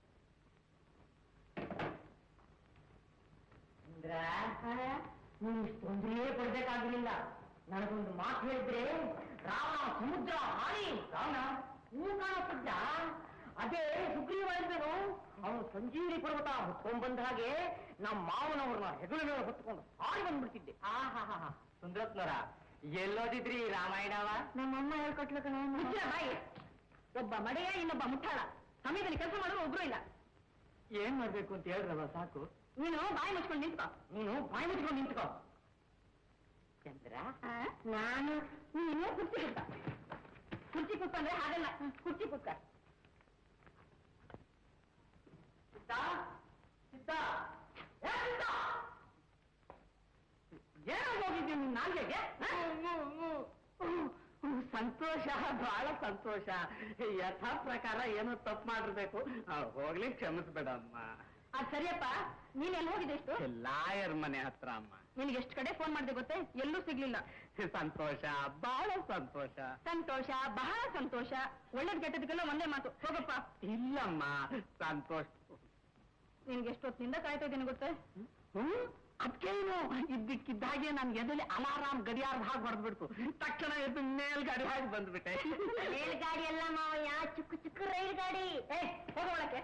ನೀನು ತೊಂದರೆಯೇ ಕೊಡ್ಬೇಕಾಗಿರ್ಲಿಲ್ಲ. ನನಗೊಂದು ಮಾತು ಹೇಳಿದ್ರೆ ರಾವಣ ಸಮುದ್ರ ಹಾರಿ ರಾವಣ ಹೂ ಕಾಣುತ್ತಿದ್ದ. ಅದೇ ಸುಗ್ರೀವ ಇರ್ಬೇನು, ಅವನು ಸಂಜೀವಿ ಪರ್ವತ ಹೊತ್ಕೊಂಡ್ ಹಾಗೆ ನಮ್ಮ ಮಾವನವ್ರನ್ನ ಹೆಗಲ ಮೇಲೆ ಹೊತ್ಕೊಂಡು ಹಾರಿ ಬಂದ್ಬಿಡ್ತಿದ್ದೆ. ಸುಂದರತ್ನರ, ಎಲ್ಲೋದಿದ್ರಿ ರಾಮಾಯಣವ? ನಮ್ಮಮ್ಮ ಹೇಳ್ಕೊಟ್ಲ ಕಣ. ಬಾಯಿ, ಒಬ್ಬ ಮಡೆಯ, ಇನ್ನೊಬ್ಬ ಮುಟ್ಟಾಳ. ಸಮಯದಲ್ಲಿ ಕೆಲಸ ಮಾಡೋರು ಒಬ್ರು ಇಲ್ಲ. ಏನ್ ಮಾಡ್ಬೇಕು ಅಂತ ಹೇಳ್ರವ ಸಾಕು. ನೀನು ಬಾಯಿ ಮುಚ್ಕೊಂಡು ನಿಂತ್ಕೋ. ಚಂದ್ರ, ನಾನು ನೀನು ಕುರ್ಚಿ ಕುತ್ತ ಅಂದ್ರೆ ಹಾಗಲ್ಲ. ಕುರ್ಚಿ ಕುತ್ತ. ಏನೋ ಹೋಗಿದ್ದೀನಿ ನಿನ್ನ ನಾಲ್ಗೆಗೆ. ಸಂತೋಷ, ಬಹಳ ಸಂತೋಷ. ಯಥಾ ಪ್ರಕಾರ ಏನೋ ತಪ್ಪು ಮಾಡಿರ್ಬೇಕು. ಹೋಗ್ಲಿ, ಕ್ಷಮಿಸ್ಬೇಡಮ್ಮ. ಅದ್ ಸರಿಯಪ್ಪ, ನೀನ್ ಎಲ್ಲಿ ಹೋಗಿದ್ದೆ ಎಷ್ಟು? ಲಾಯರ್ ಮನೆ ಹತ್ರ ಅಮ್ಮ. ನಿನ್ಗೆ ಎಷ್ಟು ಕಡೆ ಫೋನ್ ಮಾಡಿದೆ ಗೊತ್ತೇ? ಎಲ್ಲೂ ಸಿಗ್ಲಿಲ್ಲ. ಸಂತೋಷ, ಬಹಳ ಸಂತೋಷ. ಸಂತೋಷ, ಬಹಳ ಸಂತೋಷ. ಒಳ್ಳೇದ್ ಕೆಟ್ಟದಕ್ಕೆಲ್ಲ ಒಂದೇ ಮಾತು. ಹೋಗಪ್ಪ. ಇಲ್ಲಮ್ಮ, ಸಂತೋಷ. ನಿನ್ಗೆ ಎಷ್ಟೊತ್ತಿನಿಂದ ಕಾಯ್ತಾ ಇದ್ದೀನಿ ಗೊತ್ತೇ? ಅದಕ್ಕೇನು, ಇದ್ದಕ್ಕಿದ್ದಾಗೆ ನನ್ ಎದೆಲಿ ಅಲಾರಾಮ್ ಗಡಿಯಾರದ ಹಾಗೆ ಹೊಡೆದ್ಬಿಡ್ತು. ತಕ್ಷಣ ಎದ್ದು ಮೇಲ್ಗಾಡಿ ಹಾಗೆ ಬಂದ್ಬಿಟ್ಟೆ. ಮೇಲ್ಗಾಡಿ ಎಲ್ಲ ಮಾವಯ್ಯ, ಚಿಕ್ಕ ಚಿಕ್ಕ ರೈಲ್ ಗಾಡಿ. ಹೋಗೋಳಕ್ಕೆ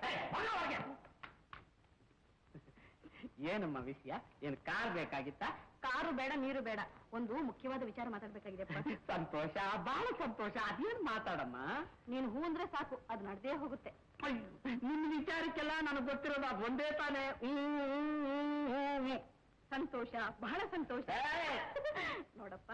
ಏನಮ್ಮ ವಿಷಯ? ಏನ್ ಕಾರ್ ಬೇಕಾಗಿತ್ತ? ಕಾರು ಬೇಡ, ನೀರು ಬೇಡ. ಒಂದು ಮುಖ್ಯವಾದ ವಿಚಾರ ಮಾತಾಡ್ಬೇಕಾಗಿದೆ. ಸಂತೋಷ, ಬಹಳ ಸಂತೋಷ. ಅದೇನ್ ಮಾತಾಡಮ್ಮ? ನೀನು ಹೂ ಅಂದ್ರೆ ಸಾಕು, ಅದು ನಡೆದೇ ಹೋಗುತ್ತೆ. ನಿನ್ನ ವಿಚಾರಕ್ಕೆಲ್ಲ ನನಗೆ ಗೊತ್ತಿರೋದು ಅದು ಒಂದೇ ತಾನೆ. ಸಂತೋಷ, ಬಹಳ ಸಂತೋಷ. ನೋಡಪ್ಪ,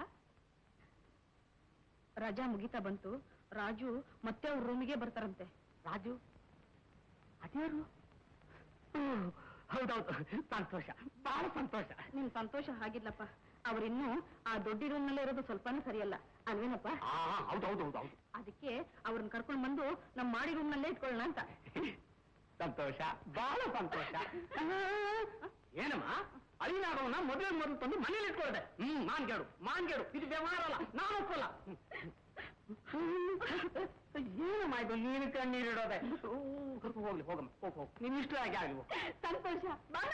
ರಜಾ ಮುಗಿತಾ ಬಂತು. ರಾಜು ಮತ್ತೆ ಅವ್ರ ರೂಮಿಗೆ ಬರ್ತಾರಂತೆ. ರಾಜು ಅದೇನು? ಹೌದೌದು, ಸಂತೋಷ, ಬಹಳ ಸಂತೋಷ. ನಿನ್ ಸಂತೋಷ ಹಾಗಿಲ್ಲಪ್ಪ. ಅವರಿನ್ನೂ ಆ ದೊಡ್ಡ ರೂಮ್ನಲ್ಲೇ ಇರೋದು ಸ್ವಲ್ಪನೂ ಸರಿಯಲ್ಲ ಅಲ್ವೇನಪ್ಪ? ಹೌದೌದೌದೌದು. ಅದಕ್ಕೆ ಅವ್ರನ್ನ ಕರ್ಕೊಂಡು ಬಂದು ನಮ್ ಮಾಡಿ ರೂಮ್ನಲ್ಲೇ ಇಟ್ಕೊಳ್ಳೋಣ ಅಂತ. ಸಂತೋಷ, ಬಹಳ ಸಂತೋಷ. ಏನಮ್ಮ, ಅಳಿನಾಡೋನ ಮೊದಲು ತಂದು ಮನೇಲಿ ಇಟ್ಕೊಳ್ದೆ. ಮಾನ್ಗೇಡು ಇದು ವ್ಯವಹಾರ ಅಲ್ಲ, ನಾನು ಒಪ್ಪಲ್ಲ. ಏನಮ್ಮ ಇದು ನೀನು ಕಣ್ಣೀರಿಡೋದೆ? ಹೋಗ್ಲಿ, ಹೋಗಮ್ಮ, ಹೋಗ್. ನಿನ್ ಇಷ್ಟ ಆಗಿ ಆಗ್ಲಿ. ಸಂತೋಷ, ಬಹಳ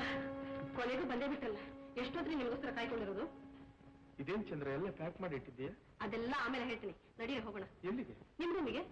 ಕೊನೆಗೂ ಬಂದೇ ಬಿಟ್ಟಲ್ಲ. ಎಷ್ಟೊತ್ರಿ ನಿಮಗೋಸ್ಕರ ಕಾಯ್ಕೊಂಡಿರೋದು? ಇದೇನ್ ಚಂದ್ರ ಎಲ್ಲ ಪ್ಯಾಕ್ ಮಾಡಿ ಇಟ್ಟಿದ್ದೀಯಾ? ಅದೆಲ್ಲ ಆಮೇಲೆ ಹೇಳ್ತೀನಿ. ನಡೀರಿ ಹೋಗೋಣ. ಎಲ್ಲಿಗೆ? ನಿಮ್ ರೂಮಿಗೆ.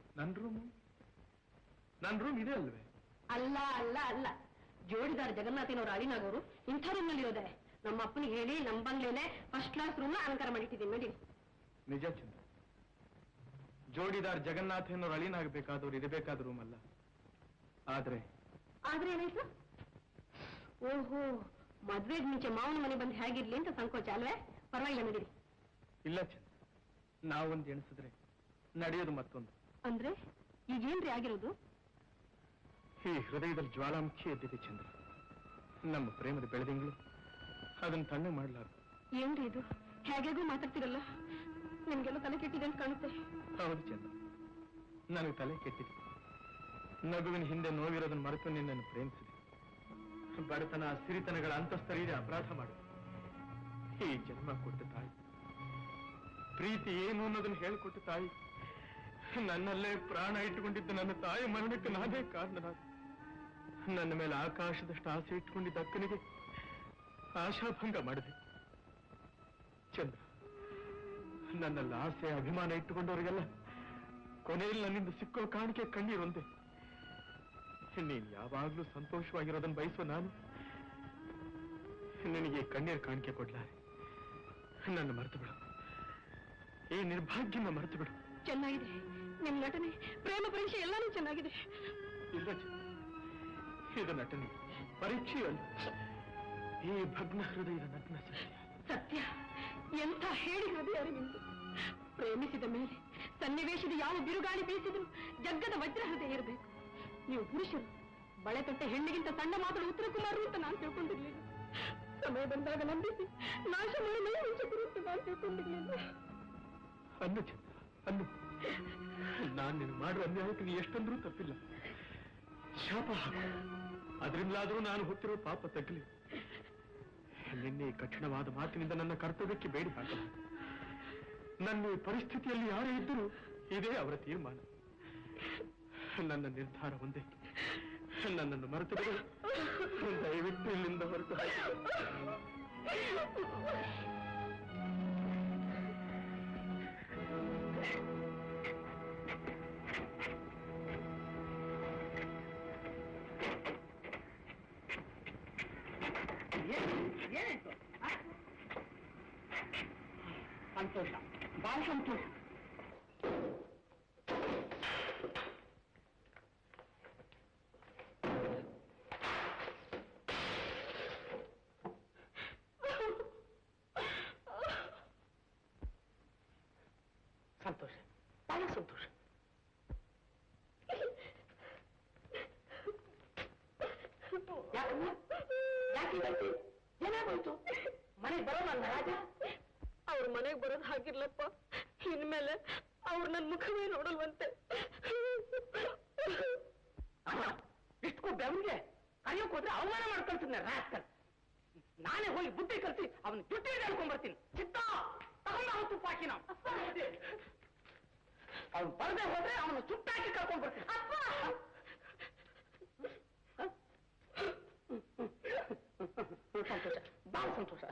ನನ್ ರೂಮ್ ಇದೆ ಅಲ್ವೇ? ಅಲ್ಲ ಅಲ್ಲ ಅಲ್ಲ, ಜೋಡಿದಾರ ಜಗನ್ನಾಥನವ್ರ ಅಳಿನಾಗೋರು ಇಂಥ ರೂಮ್ನಲ್ಲಿ ಇರೋದೆ. ನಮ್ಮ ಅಪ್ಪನಿಗೆ ಹೇಳಿ ನಮ್ಮ ಬಂಗ್ಲೇನೆ ಫಸ್ಟ್ ಕ್ಲಾಸ್ ರೂಮ್ನ ಅಲಂಕಾರ ಮಾಡಿಟ್ಟಿದ್ದೀನಿ. ನಡೀರಿ. ನಿಜ ಚಂದ್ರ, ಜೋಡಿದಾರ್ ಜಗನ್ನಾಥನವ್ರ ಅಳಿನಾಗಬೇಕಾದವ್ರು ಇರಬೇಕಾದ ರೂಮ್ ಅಲ್ಲ. ಆದ್ರೆ ಏನಾಯ್ತು? ಓಹೋ, ಮದ್ವೆಗೆ ಮುಂಚೆ ಮಾವನ ಮನೆ ಬಂದು ಹೇಗಿರ್ಲಿ ಅಂತ ಸಂಕೋಚ ಅಲ್ವೇ? ಪರವಾಗಿಲ್ಲ, ನಡೀರಿ. ಇಲ್ಲ ಚಂದ್ರ, ನಾವೊಂದು ಎಣಿಸಿದ್ರೆ ನಡೆಯೋದು ಮತ್ತೊಂದು. ಅಂದ್ರೆ ಈಗೇನ್ರಿ ಆಗಿರೋದು? ಈ ಹೃದಯದಲ್ಲಿ ಜ್ವಾಲಾಮುಖಿ ಎದ್ದಿದೆ ಚಂದ್ರ. ನಮ್ಮ ಪ್ರೇಮದ ಬೆಳೆದಿಂಗಳು ಅದನ್ನು ತಣ್ಣೆ ಮಾಡಲಾರ್ದು. ಏನ್ರಿ ಇದು? ಹೇಗೂ ಮಾತಾಡ್ತಿರಲ್ಲ, ನಿಮ್ಗೆಲ್ಲ ತಲೆ ಕೆಟ್ಟಿದೆ ಅಂತ ಕಾಣುತ್ತೆ. ಹೌದು ಚಂದ್ರ, ನನಗೆ ತಲೆ ಕೆಟ್ಟಿದೆ. ನಗುವಿನ ಹಿಂದೆ ನೋವಿರೋದನ್ನು ಮರೆತು ನಿನ್ನನ್ನು ಪ್ರೇಮಿಸಿದೆ. ಬಡತನ ಸಿರಿತನಗಳ ಅಂತಸ್ತರಿಗೆ ಅಪರಾಧ ಮಾಡಿದೆ. ಈ ಜನ್ಮ ಕೊಟ್ಟ ತಾಯಿ, ಪ್ರೀತಿ ಏನು ಅನ್ನೋದನ್ನು ಹೇಳಿಕೊಟ್ಟ ತಾಯಿ, ನನ್ನಲ್ಲೇ ಪ್ರಾಣ ಇಟ್ಟುಕೊಂಡಿದ್ದ ನನ್ನ ತಾಯಿ ಮರಣಕ್ಕೆ ನಾನೇ ಕಾರಣನಾದ. ನನ್ನ ಮೇಲೆ ಆಕಾಶದಷ್ಟು ಆಸೆ ಇಟ್ಟುಕೊಂಡಿದ್ದ ಅಕ್ಕನಿಗೆ ಆಶಾಭಂಗ ಮಾಡಿದೆ. ಚಂದ್ರ, ನನ್ನಲ್ಲಿ ಆಸೆ ಅಭಿಮಾನ ಇಟ್ಟುಕೊಂಡವರಿಗೆಲ್ಲ ಕೊನೆಯಲ್ಲಿ ನನ್ನಿಂದ ಸಿಕ್ಕೋ ಕಾಣಿಕೆ ಕಣ್ಣೀರೊಂದೆ. ನೀನು ಯಾವಾಗ್ಲೂ ಸಂತೋಷವಾಗಿರೋದನ್ನು ಬಯಸುವ ನಾನು ನಿನಗೆ ಕಣ್ಣೀರು ಕಾಣಿಕೆ ಕೊಡ್ಲಾರೆ. ನನ್ನ ಮರೆತು ಬಿಡು, ಈ ನಿರ್ಭಾಗ್ಯನ ಮರೆತು ಬಿಡು. ಚೆನ್ನಾಗಿದೆ ನಿಮ್ ನಟನೆ, ಪ್ರೇಮ ಪರೀಕ್ಷೆ ಎಲ್ಲಾನು ಚೆನ್ನಾಗಿದೆ. ಇಲ್ಲ ಚಂದ್ರ, ಇದು ನಟನೆ, ಪರೀಕ್ಷೆಯಲ್ಲ. ಈ ಭಗ್ನ ಹೃದಯದ ನಗ್ನ ಸತ್ಯ. ಎಂಥ ಹೇಳಿ ಹೃದಯ ನಿಮ್ದು. ಪ್ರೇಮಿಸಿದ ಮೇಲೆ ಸನ್ನಿವೇಶದ ಯಾವ ಬಿರುಗಾಳಿ ಬೀಸಿದ್ರು ಜಗ್ಗದ ವಜ್ರ ಹೃದಯ ಇರಬೇಕು. ನೀವು ಪುರುಷರು ಬಳೆ ತೊಟ್ಟ ಹೆಣ್ಣಿಗಿಂತ ಸಣ್ಣ ಮಾತಲು ಉತ್ತರ ಕುಮಾರರು ಅಂತ ನಾನು ತಿಳ್ಕೊಂಡಿರ್ಲಿಲ್ಲ. ಸಮಯ ಬಂದಾಗ ನಂಬಿಸಿ ನಾಶ ಮಾಡಿ ಮೈ ವಂಚಕರು ಅಂತ ನಾನು ತಿಳ್ಕೊಂಡಿರ್ಲಿಲ್ಲ. ಅನ್ನು ಚಂದ್ರ, ಅನ್ನು. ನಾನು ನಿನ್ನ ಮಾಡುವ ಅನ್ಯಾಯಕ್ಕೆ ನೀ ಎಷ್ಟಂದ್ರೂ ತಪ್ಪಿಲ್ಲ. ಶಾಪ ಹಾಕು, ಅದರಿಂದಲಾದರೂ ನಾನು ಹೊತ್ತಿರೋ ಪಾಪ ತಗ್ಲಿ. ನಿನ್ನೆ ಕಠಿಣವಾದ ಮಾತಿನಿಂದ ನನ್ನ ಕರ್ತವ್ಯಕ್ಕೆ ಬೇಡಿ ಹಾಕಲ್ಲ. ನನ್ನ ಈ ಪರಿಸ್ಥಿತಿಯಲ್ಲಿ ಯಾರೇ ಇದ್ದರೂ ಇದೇ ಅವರ ತೀರ್ಮಾನ. ನನ್ನ ನಿರ್ಧಾರ ಒಂದೇ, ನನ್ನನ್ನು ಮರೆತು ಬಿಡು. ದಯವಿಟ್ಟು ಇಲ್ಲಿಂದ ಹೊರಟು ಏನಾಯ್ತು? ಸಂತೋಷ, ಬಹಳ ಸಂತೋಷ. ಸಂತೋಷ, ಬಹಳ ಸಂತೋಷ. ಯಾಕೆ ಏನಾಗೋಯ್ತು? ಮನೆಗೆ ಬರೋಲ್ಲ ರಾಜ? ಅವ್ರ ಮನೆಗೆ ಬರೋದು ಹಾಗಿರ್ಲಪ್ಪ. ಇನ್ಮೇಲೆ ಅವ್ರು ನನ್ನ ಮುಖವೇ ನೋಡಲ್ವಂತೆ. ಇಷ್ಟಕ್ಕೂ ಬೆವರಿಗೆ ಕರೆಯೋಕ್ ಹೋದ್ರೆ ಅವಮಾನ ಮಾಡ್ಕೊಳ್ತೀನಿ ರಾಸ್ಕಲ್. ನಾನೇ ಹೋಗಿ ಬುದ್ಧಿ ಕಲ್ಸಿ ಅವನ ಜೊತೆ ಹೇಳ್ಕೊಂಡ್ ಬರ್ತೀನಿ. ಚಿತ್ತ ತಗೊಂಡ ಹೊತ್ತು ಪಾಕಿ ನಾವು ಅವ್ನು ಬರದೆ ಹೋದ್ರೆ ಅವನು ಸುಟ್ಟಾಕಿ ಕರ್ಕೊಂಡ್ ಬರ್ತೀನಿ. ಸಂತೋಷ, ಬಹಳ ಸಂತೋಷ.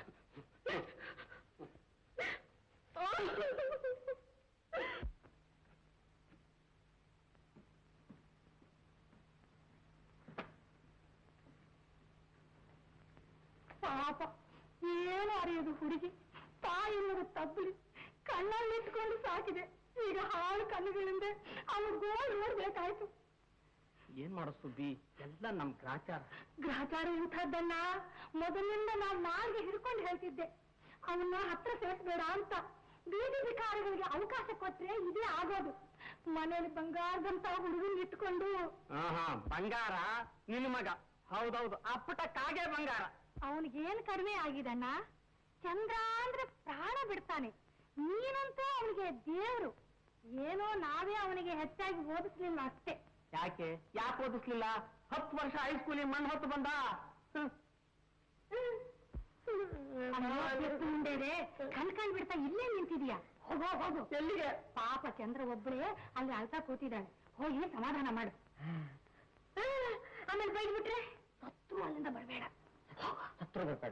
ಪಾಪ, ಏನು ಅರಿಯೋದು ಹುಡುಗಿ. ತಾಯಿಲ್ಲದ ತಬ್ಬಲಿ ಕಣ್ಣಲ್ಲಿ ಇಟ್ಕೊಂಡು ಸಾಕಿದೆ. ಈಗ ಹಾಳು ಕಣ್ಣುಗಳಿಂದ ಅವನು ಗೋಲ್ ನೋಡ್ಬೇಕಾಯ್ತು. ಏನ್ ಮಾಡೋ ಸುದ್ದಿ? ಎಲ್ಲ ನಮ್ ಗ್ರಾಚಾರ. ಗ್ರಹಚಾರ ಇಂಥದ್ದನ್ನ ಮೊದಲಿನಿಂದ ನಾವು ನಾಲ್ಗೆ ಹಿಡ್ಕೊಂಡು ಹೇಳ್ತಿದ್ದೆ. ಅವನ್ನ ಹತ್ರ ಸೇರಿಸ್ಬೇಡ ಅಂತ. ಬೀದಿ ಬಿಕಾರಿಗಳಿಗೆ ಅವಕಾಶ ಕೊಟ್ರೆ ಇದೇ ಆಗೋದು. ಮನೇಲಿ ಬಂಗಾರದಂತ ಹುಡುಗನ್ ಇಟ್ಕೊಂಡು. ಬಂಗಾರ ನಿನ್ನ ಮಗ? ಹೌದೌದು, ಅಪ್ಪಟ ಕಾಗೆ ಬಂಗಾರ. ಅವನಿಗೇನ್ ಕಡಿಮೆ ಆಗಿದಣ್ಣ? ಚಂದ್ರ ಅಂದ್ರೆ ಪ್ರಾಣ ಬಿಡ್ತಾನೆ. ನೀನಂತೂ ಅವನಿಗೆ ದೇವ್ರು. ಏನೋ ನಾವೇ ಅವನಿಗೆ ಹೆಚ್ಚಾಗಿ ಓದಿಸ್ಲಿಲ್ಲ ಅಷ್ಟೇ. ಯಾಕೆ ಓದಿಸ್ಲಿಲ್ಲ? 10 ವರ್ಷ ಹೈಸ್ಕೂಲಿಗೆ ಮಣ್ಣು ಹೊತ್ತು ಬಂದ. ಮುಂದೆ ಕಣ್ ಬಿಡ್ತಾ ಇಲ್ಲೇ ನಿಂತಿದ್ಯಾ? ಹೋಗೋ ಹೋಗು. ಎಲ್ಲಿಗೆ? ಪಾಪ ಚಂದ್ರ ಒಬ್ಬಳೇ ಅಲ್ಲಿ ಅಳ್ತಾ ಕೂತಿದ್ದಾಳೆ. ಹೋಗಿ ಸಮಾಧಾನ ಮಾಡು. ಆಮೇಲೆ ಬೈದ್ಬಿಟ್ರೆ ಸತ್ರು ಅಲ್ಲಿಂದ ಬರಬೇಡ. ಹತ್ರ ಬರ್ಬೇಡ.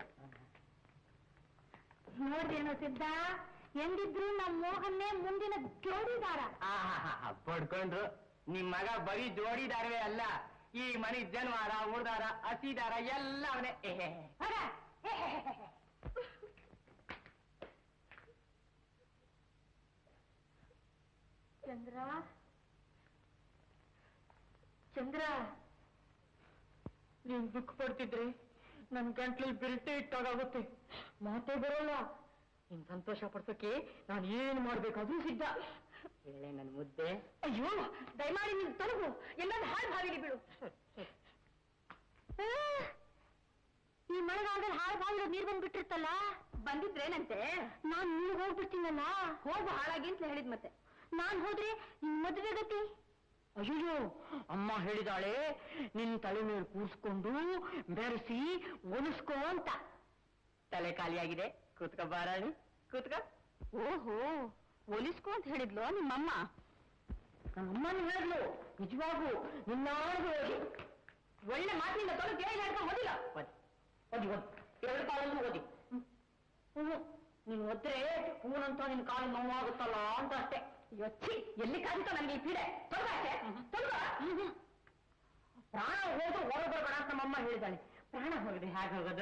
ನೋಡ್ದೇನೋ ಸಿದ್ಧ, ಎಂದಿದ್ರು ನಮ್ಮ ಮೋಹನ್ನೇ ಮುಂದಿನ ಜೋಡಿದಾರ. ಪಡ್ಕೊಂಡ್ರು. ನಿಮ್ ಮಗ ಬರೀ ಜೋಡಿದಾರವೇ ಅಲ್ಲ, ಈ ಮನಿ ಜನವಾರ, ಉಳ್ದಾರ, ಹಸಿದಾರ ಎಲ್ಲ ಅವನೇ. ಚಂದ್ರ, ಚಂದ್ರ, ನೀನ್ ದುಃಖ ಪಡ್ತಿದ್ರಿ ನನ್ ಗಂಟ್ಲಲ್ಲಿ ಬಿರಟೆ ಇಟ್ಟಾಗುತ್ತೆ, ಮಾತೇ ಬರೋಲ್ಲ. ನಿನ್ ಸಂತೋಷ ಪಡ್ಸೋಕೆ ನಾನು ಏನ್ ಮಾಡ್ಬೇಕಾದ್ರೂ ಸಿದ್ಧ. ಹೇಳೆ ನನ್ ಮುದ್ದೆ. ಅಯ್ಯೋ ದಯಮಾಡಿ ನೀನು ತೊಲಗು, ಎಲ್ಲಾದ್ರೂ ಹಾಳು ಬಾವಿಲಿ ಬೀಳು. ಈ ಮಳೆಗಾಲದಲ್ಲಿ ಹಾಳು ಬಾವಿలో ನೀರು ಬಂದ್ಬಿಟ್ಟಿರ್ತಲ್ಲ. ಬಂದಿದ್ರೇನಂತೆ? ನಾನ್ ನೀನು ಹೋಗ್ಬಿಡ್ತೀನಲ್ಲ. ಹೋಗು ಹಾಳಾಗಿ ಅಂತ ಹೇಳಿದ್. ಮತ್ತೆ ನಾನ್ ಹೋದ್ರೆ ನಿನ್ ಮದುವೆ ಗತಿ. ಅಯ್ಯೋ, ಅಮ್ಮ ಹೇಳಿದಾಳೆ ನಿನ್ ತಲೆ ಮೇಲೆ ಕೂರ್ಸ್ಕೊಂಡು ಬೆರೆಸಿ ಒಲಿಸ್ಕೋ ಅಂತ. ತಲೆ ಖಾಲಿಯಾಗಿದೆ, ಕೂತ್ಕ ಬಾರಾಣಿ, ಕೂತ್ಕ. ಓಹೋ, ಒಲಿಸ್ಕೋ ಅಂತ ಹೇಳಿದ್ಲು ನಿಮ್ಮಮ್ಮ? ನಮ್ಮಮ್ಮನ ಹೇಳಿದ್ಲು, ನಿಜವಾಗೂ ನಿನ್ನ ಒಳ್ಳೆ ಮಾತಿನಿಂದ ತೊಲಗಿ ಹೇಳ್ಕೊಂಡು ಓದಿಲ್ಲ. ಓದಿ ಓದಿ, ಎರಡು ಕಾಲಲ್ಲೂ ಓದಿ. ನೀನ್ ಓದ್ರೆ ಹೂನಂತ ನಿನ್ ಕಾಲು ನೋವಾಗುತ್ತಲ್ಲ ಅಂತ ಅಷ್ಟೇ. ಯಚ್ಚಿ, ಎಲ್ಲಿ ಕಾದಿತ್ತೋ ನನಗೆ ಈ ಪೀಡೆ. ತೊಲಗಾಕೆ ತೊಲಗ. ಪ್ರಾಣ ಹೋದ್ರು ಹೊರಗೆ ಬರಬೇಡ ಅಂತ ನಮ್ಮಮ್ಮ ಹೇಳಿದಾಳೆ. ಪ್ರಾಣ ಹೋಗಿದೆ, ಹೇಗೆ ಹೋಗೋದು?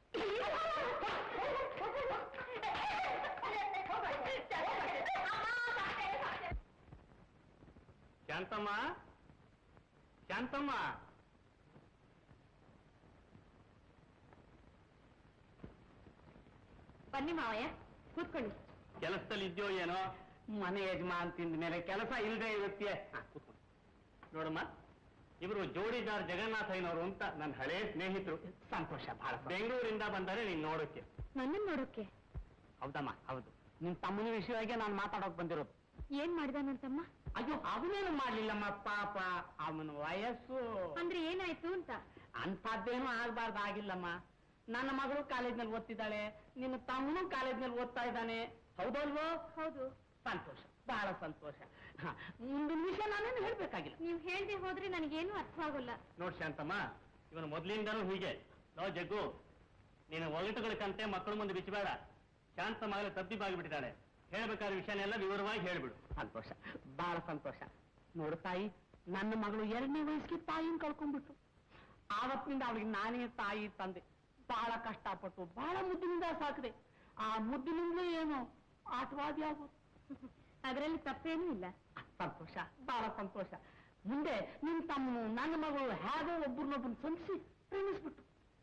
ಶಾಂತಮ್ಮ, ಶಾಂತಮ್ಮ, ಬನ್ನಿ ಮಾವಯ್ಯ, ಕೂತ್ಕೊಳ್ಳಿ. ಕೆಲಸದಲ್ಲಿ ಇದೆಯೋ ಏನೋ? ಮನೆ ಯಜಮಾನ್ ತಿಂದ ಮೇಲೆ ಕೆಲಸ ಇಲ್ಲದೆ ಇರುತ್ತೆ. ನೋಡಮ್ಮ, ಇವರು ಜೋಡಿದಾರ್ ಜಗನ್ನಾಥಯ್ಯನವರು ಅಂತ ನನ್ನ ಹಳೇ ಸ್ನೇಹಿತರು. ಸಂತೋಷ, ಬಹಳ. ಬೆಂಗಳೂರಿಂದ ಬಂದರೆ ನೀನ್ ನೋಡೋಕೆ. ನನ್ನನ್ನು ನೋಡೋಕೆ? ಹೌದಮ್ಮ, ಹೌದು. ನಿನ್ ತಮ್ಮನ ವಿಷಯವಾಗಿ ನಾನು ಮಾತಾಡೋಕ್ ಬಂದಿರೋದು. ಏನ್ ಮಾಡಿದ ನನ್ನ ತಮ್ಮ? ಅಯ್ಯೋ, ಅವನೇನು ಮಾಡ್ಲಿಲ್ಲಮ್ಮ, ಪಾಪ. ಅವನ ವಯಸ್ಸು ಅಂದ್ರೆ ಏನಾಯ್ತು ಅಂತ? ಅಂಥದ್ದೇನೂ ಆಗ್ಬಾರ್ದಾಗಿಲ್ಲಮ್ಮ. ನನ್ನ ಮಗಳು ಕಾಲೇಜ್ನಲ್ಲಿ ಓದ್ತಿದ್ದಾಳೆ, ನಿನ್ನ ತಮ್ಮನೂ ಕಾಲೇಜ್ನಲ್ಲಿ ಓದ್ತಾ ಇದ್ದಾನೆ. ಹೌದಲ್ವೋ? ಹೌದು. ಸಂತೋಷ, ಬಹಳ ಸಂತೋಷ. ಮುಂದಿನ ವಿಷಯ ನಾನೇನು ಹೇಳ್ಬೇಕಾಗಿಲ್ಲ. ನೀವ್ ಹೇಳ್ದೆ ಹೋದ್ರೆ ನನಗೇನು ಅರ್ಥ ಆಗೋಲ್ಲ. ನೋಡ್ ಶಾಂತಮ್ಮ, ಇವನು ಮೊದ್ಲಿಂದನೂ ಹೀಗೆ. ನೋ ಜಗ್ಗು, ನೀನು ಒಗಟುಗಳಕ್ಕಂತೆ ಮಕ್ಕಳು ಮುಂದೆ ಬಿಚ್ಚಬೇಡ. ಶಾಂತ ಮಗಳ ತಬ್ಬಿ ಬಾಗಿಬಿಟ್ಟಿದ್ದಾಳೆ. ಹೇಳ್ಬೇಕಾದ ವಿಷಯನೆಲ್ಲ ವಿವರವಾಗಿ ಹೇಳ್ಬಿಡು. ಸಂತೋಷ, ಬಹಳ ಸಂತೋಷ. ನೋಡು ತಾಯಿ, ನನ್ನ ಮಗಳು 2ನೇ ವಯಸ್ಸಿಗೆ ತಾಯಿನ ಕಳ್ಕೊಂಡ್ಬಿಟ್ಟು, ಆವತ್ತಿನಿಂದ ಅವಳಿಗೆ ನಾನೇ ತಾಯಿ ತಂದೆ. ಬಹಳ ಕಷ್ಟಪಟ್ಟು ಬಹಳ ಮುದ್ದಿನಿಂದ ಸಾಕಿದೆ. ಆ ಮುದ್ದಿನಿಂದಲೇ ಏನು ಆಟವಾದಿ ಆಗೋದು. ಅದರಲ್ಲಿ ತಪ್ಪೇನೂ ಇಲ್ಲ. ಸಂತೋಷ, ಬಹಳ ಸಂತೋಷ. ಮುಂದೆ ನಿನ್ ತಮ್ಮನು ನನ್ನ ಮಗಳು ಹೇಗೋ ಒಬ್ಬರನ್ನೊಬ್ಬರು ಸಂಧಿಸಿ ಪ್ರೇಮಿಸ್ಬಿಟ್ಟು.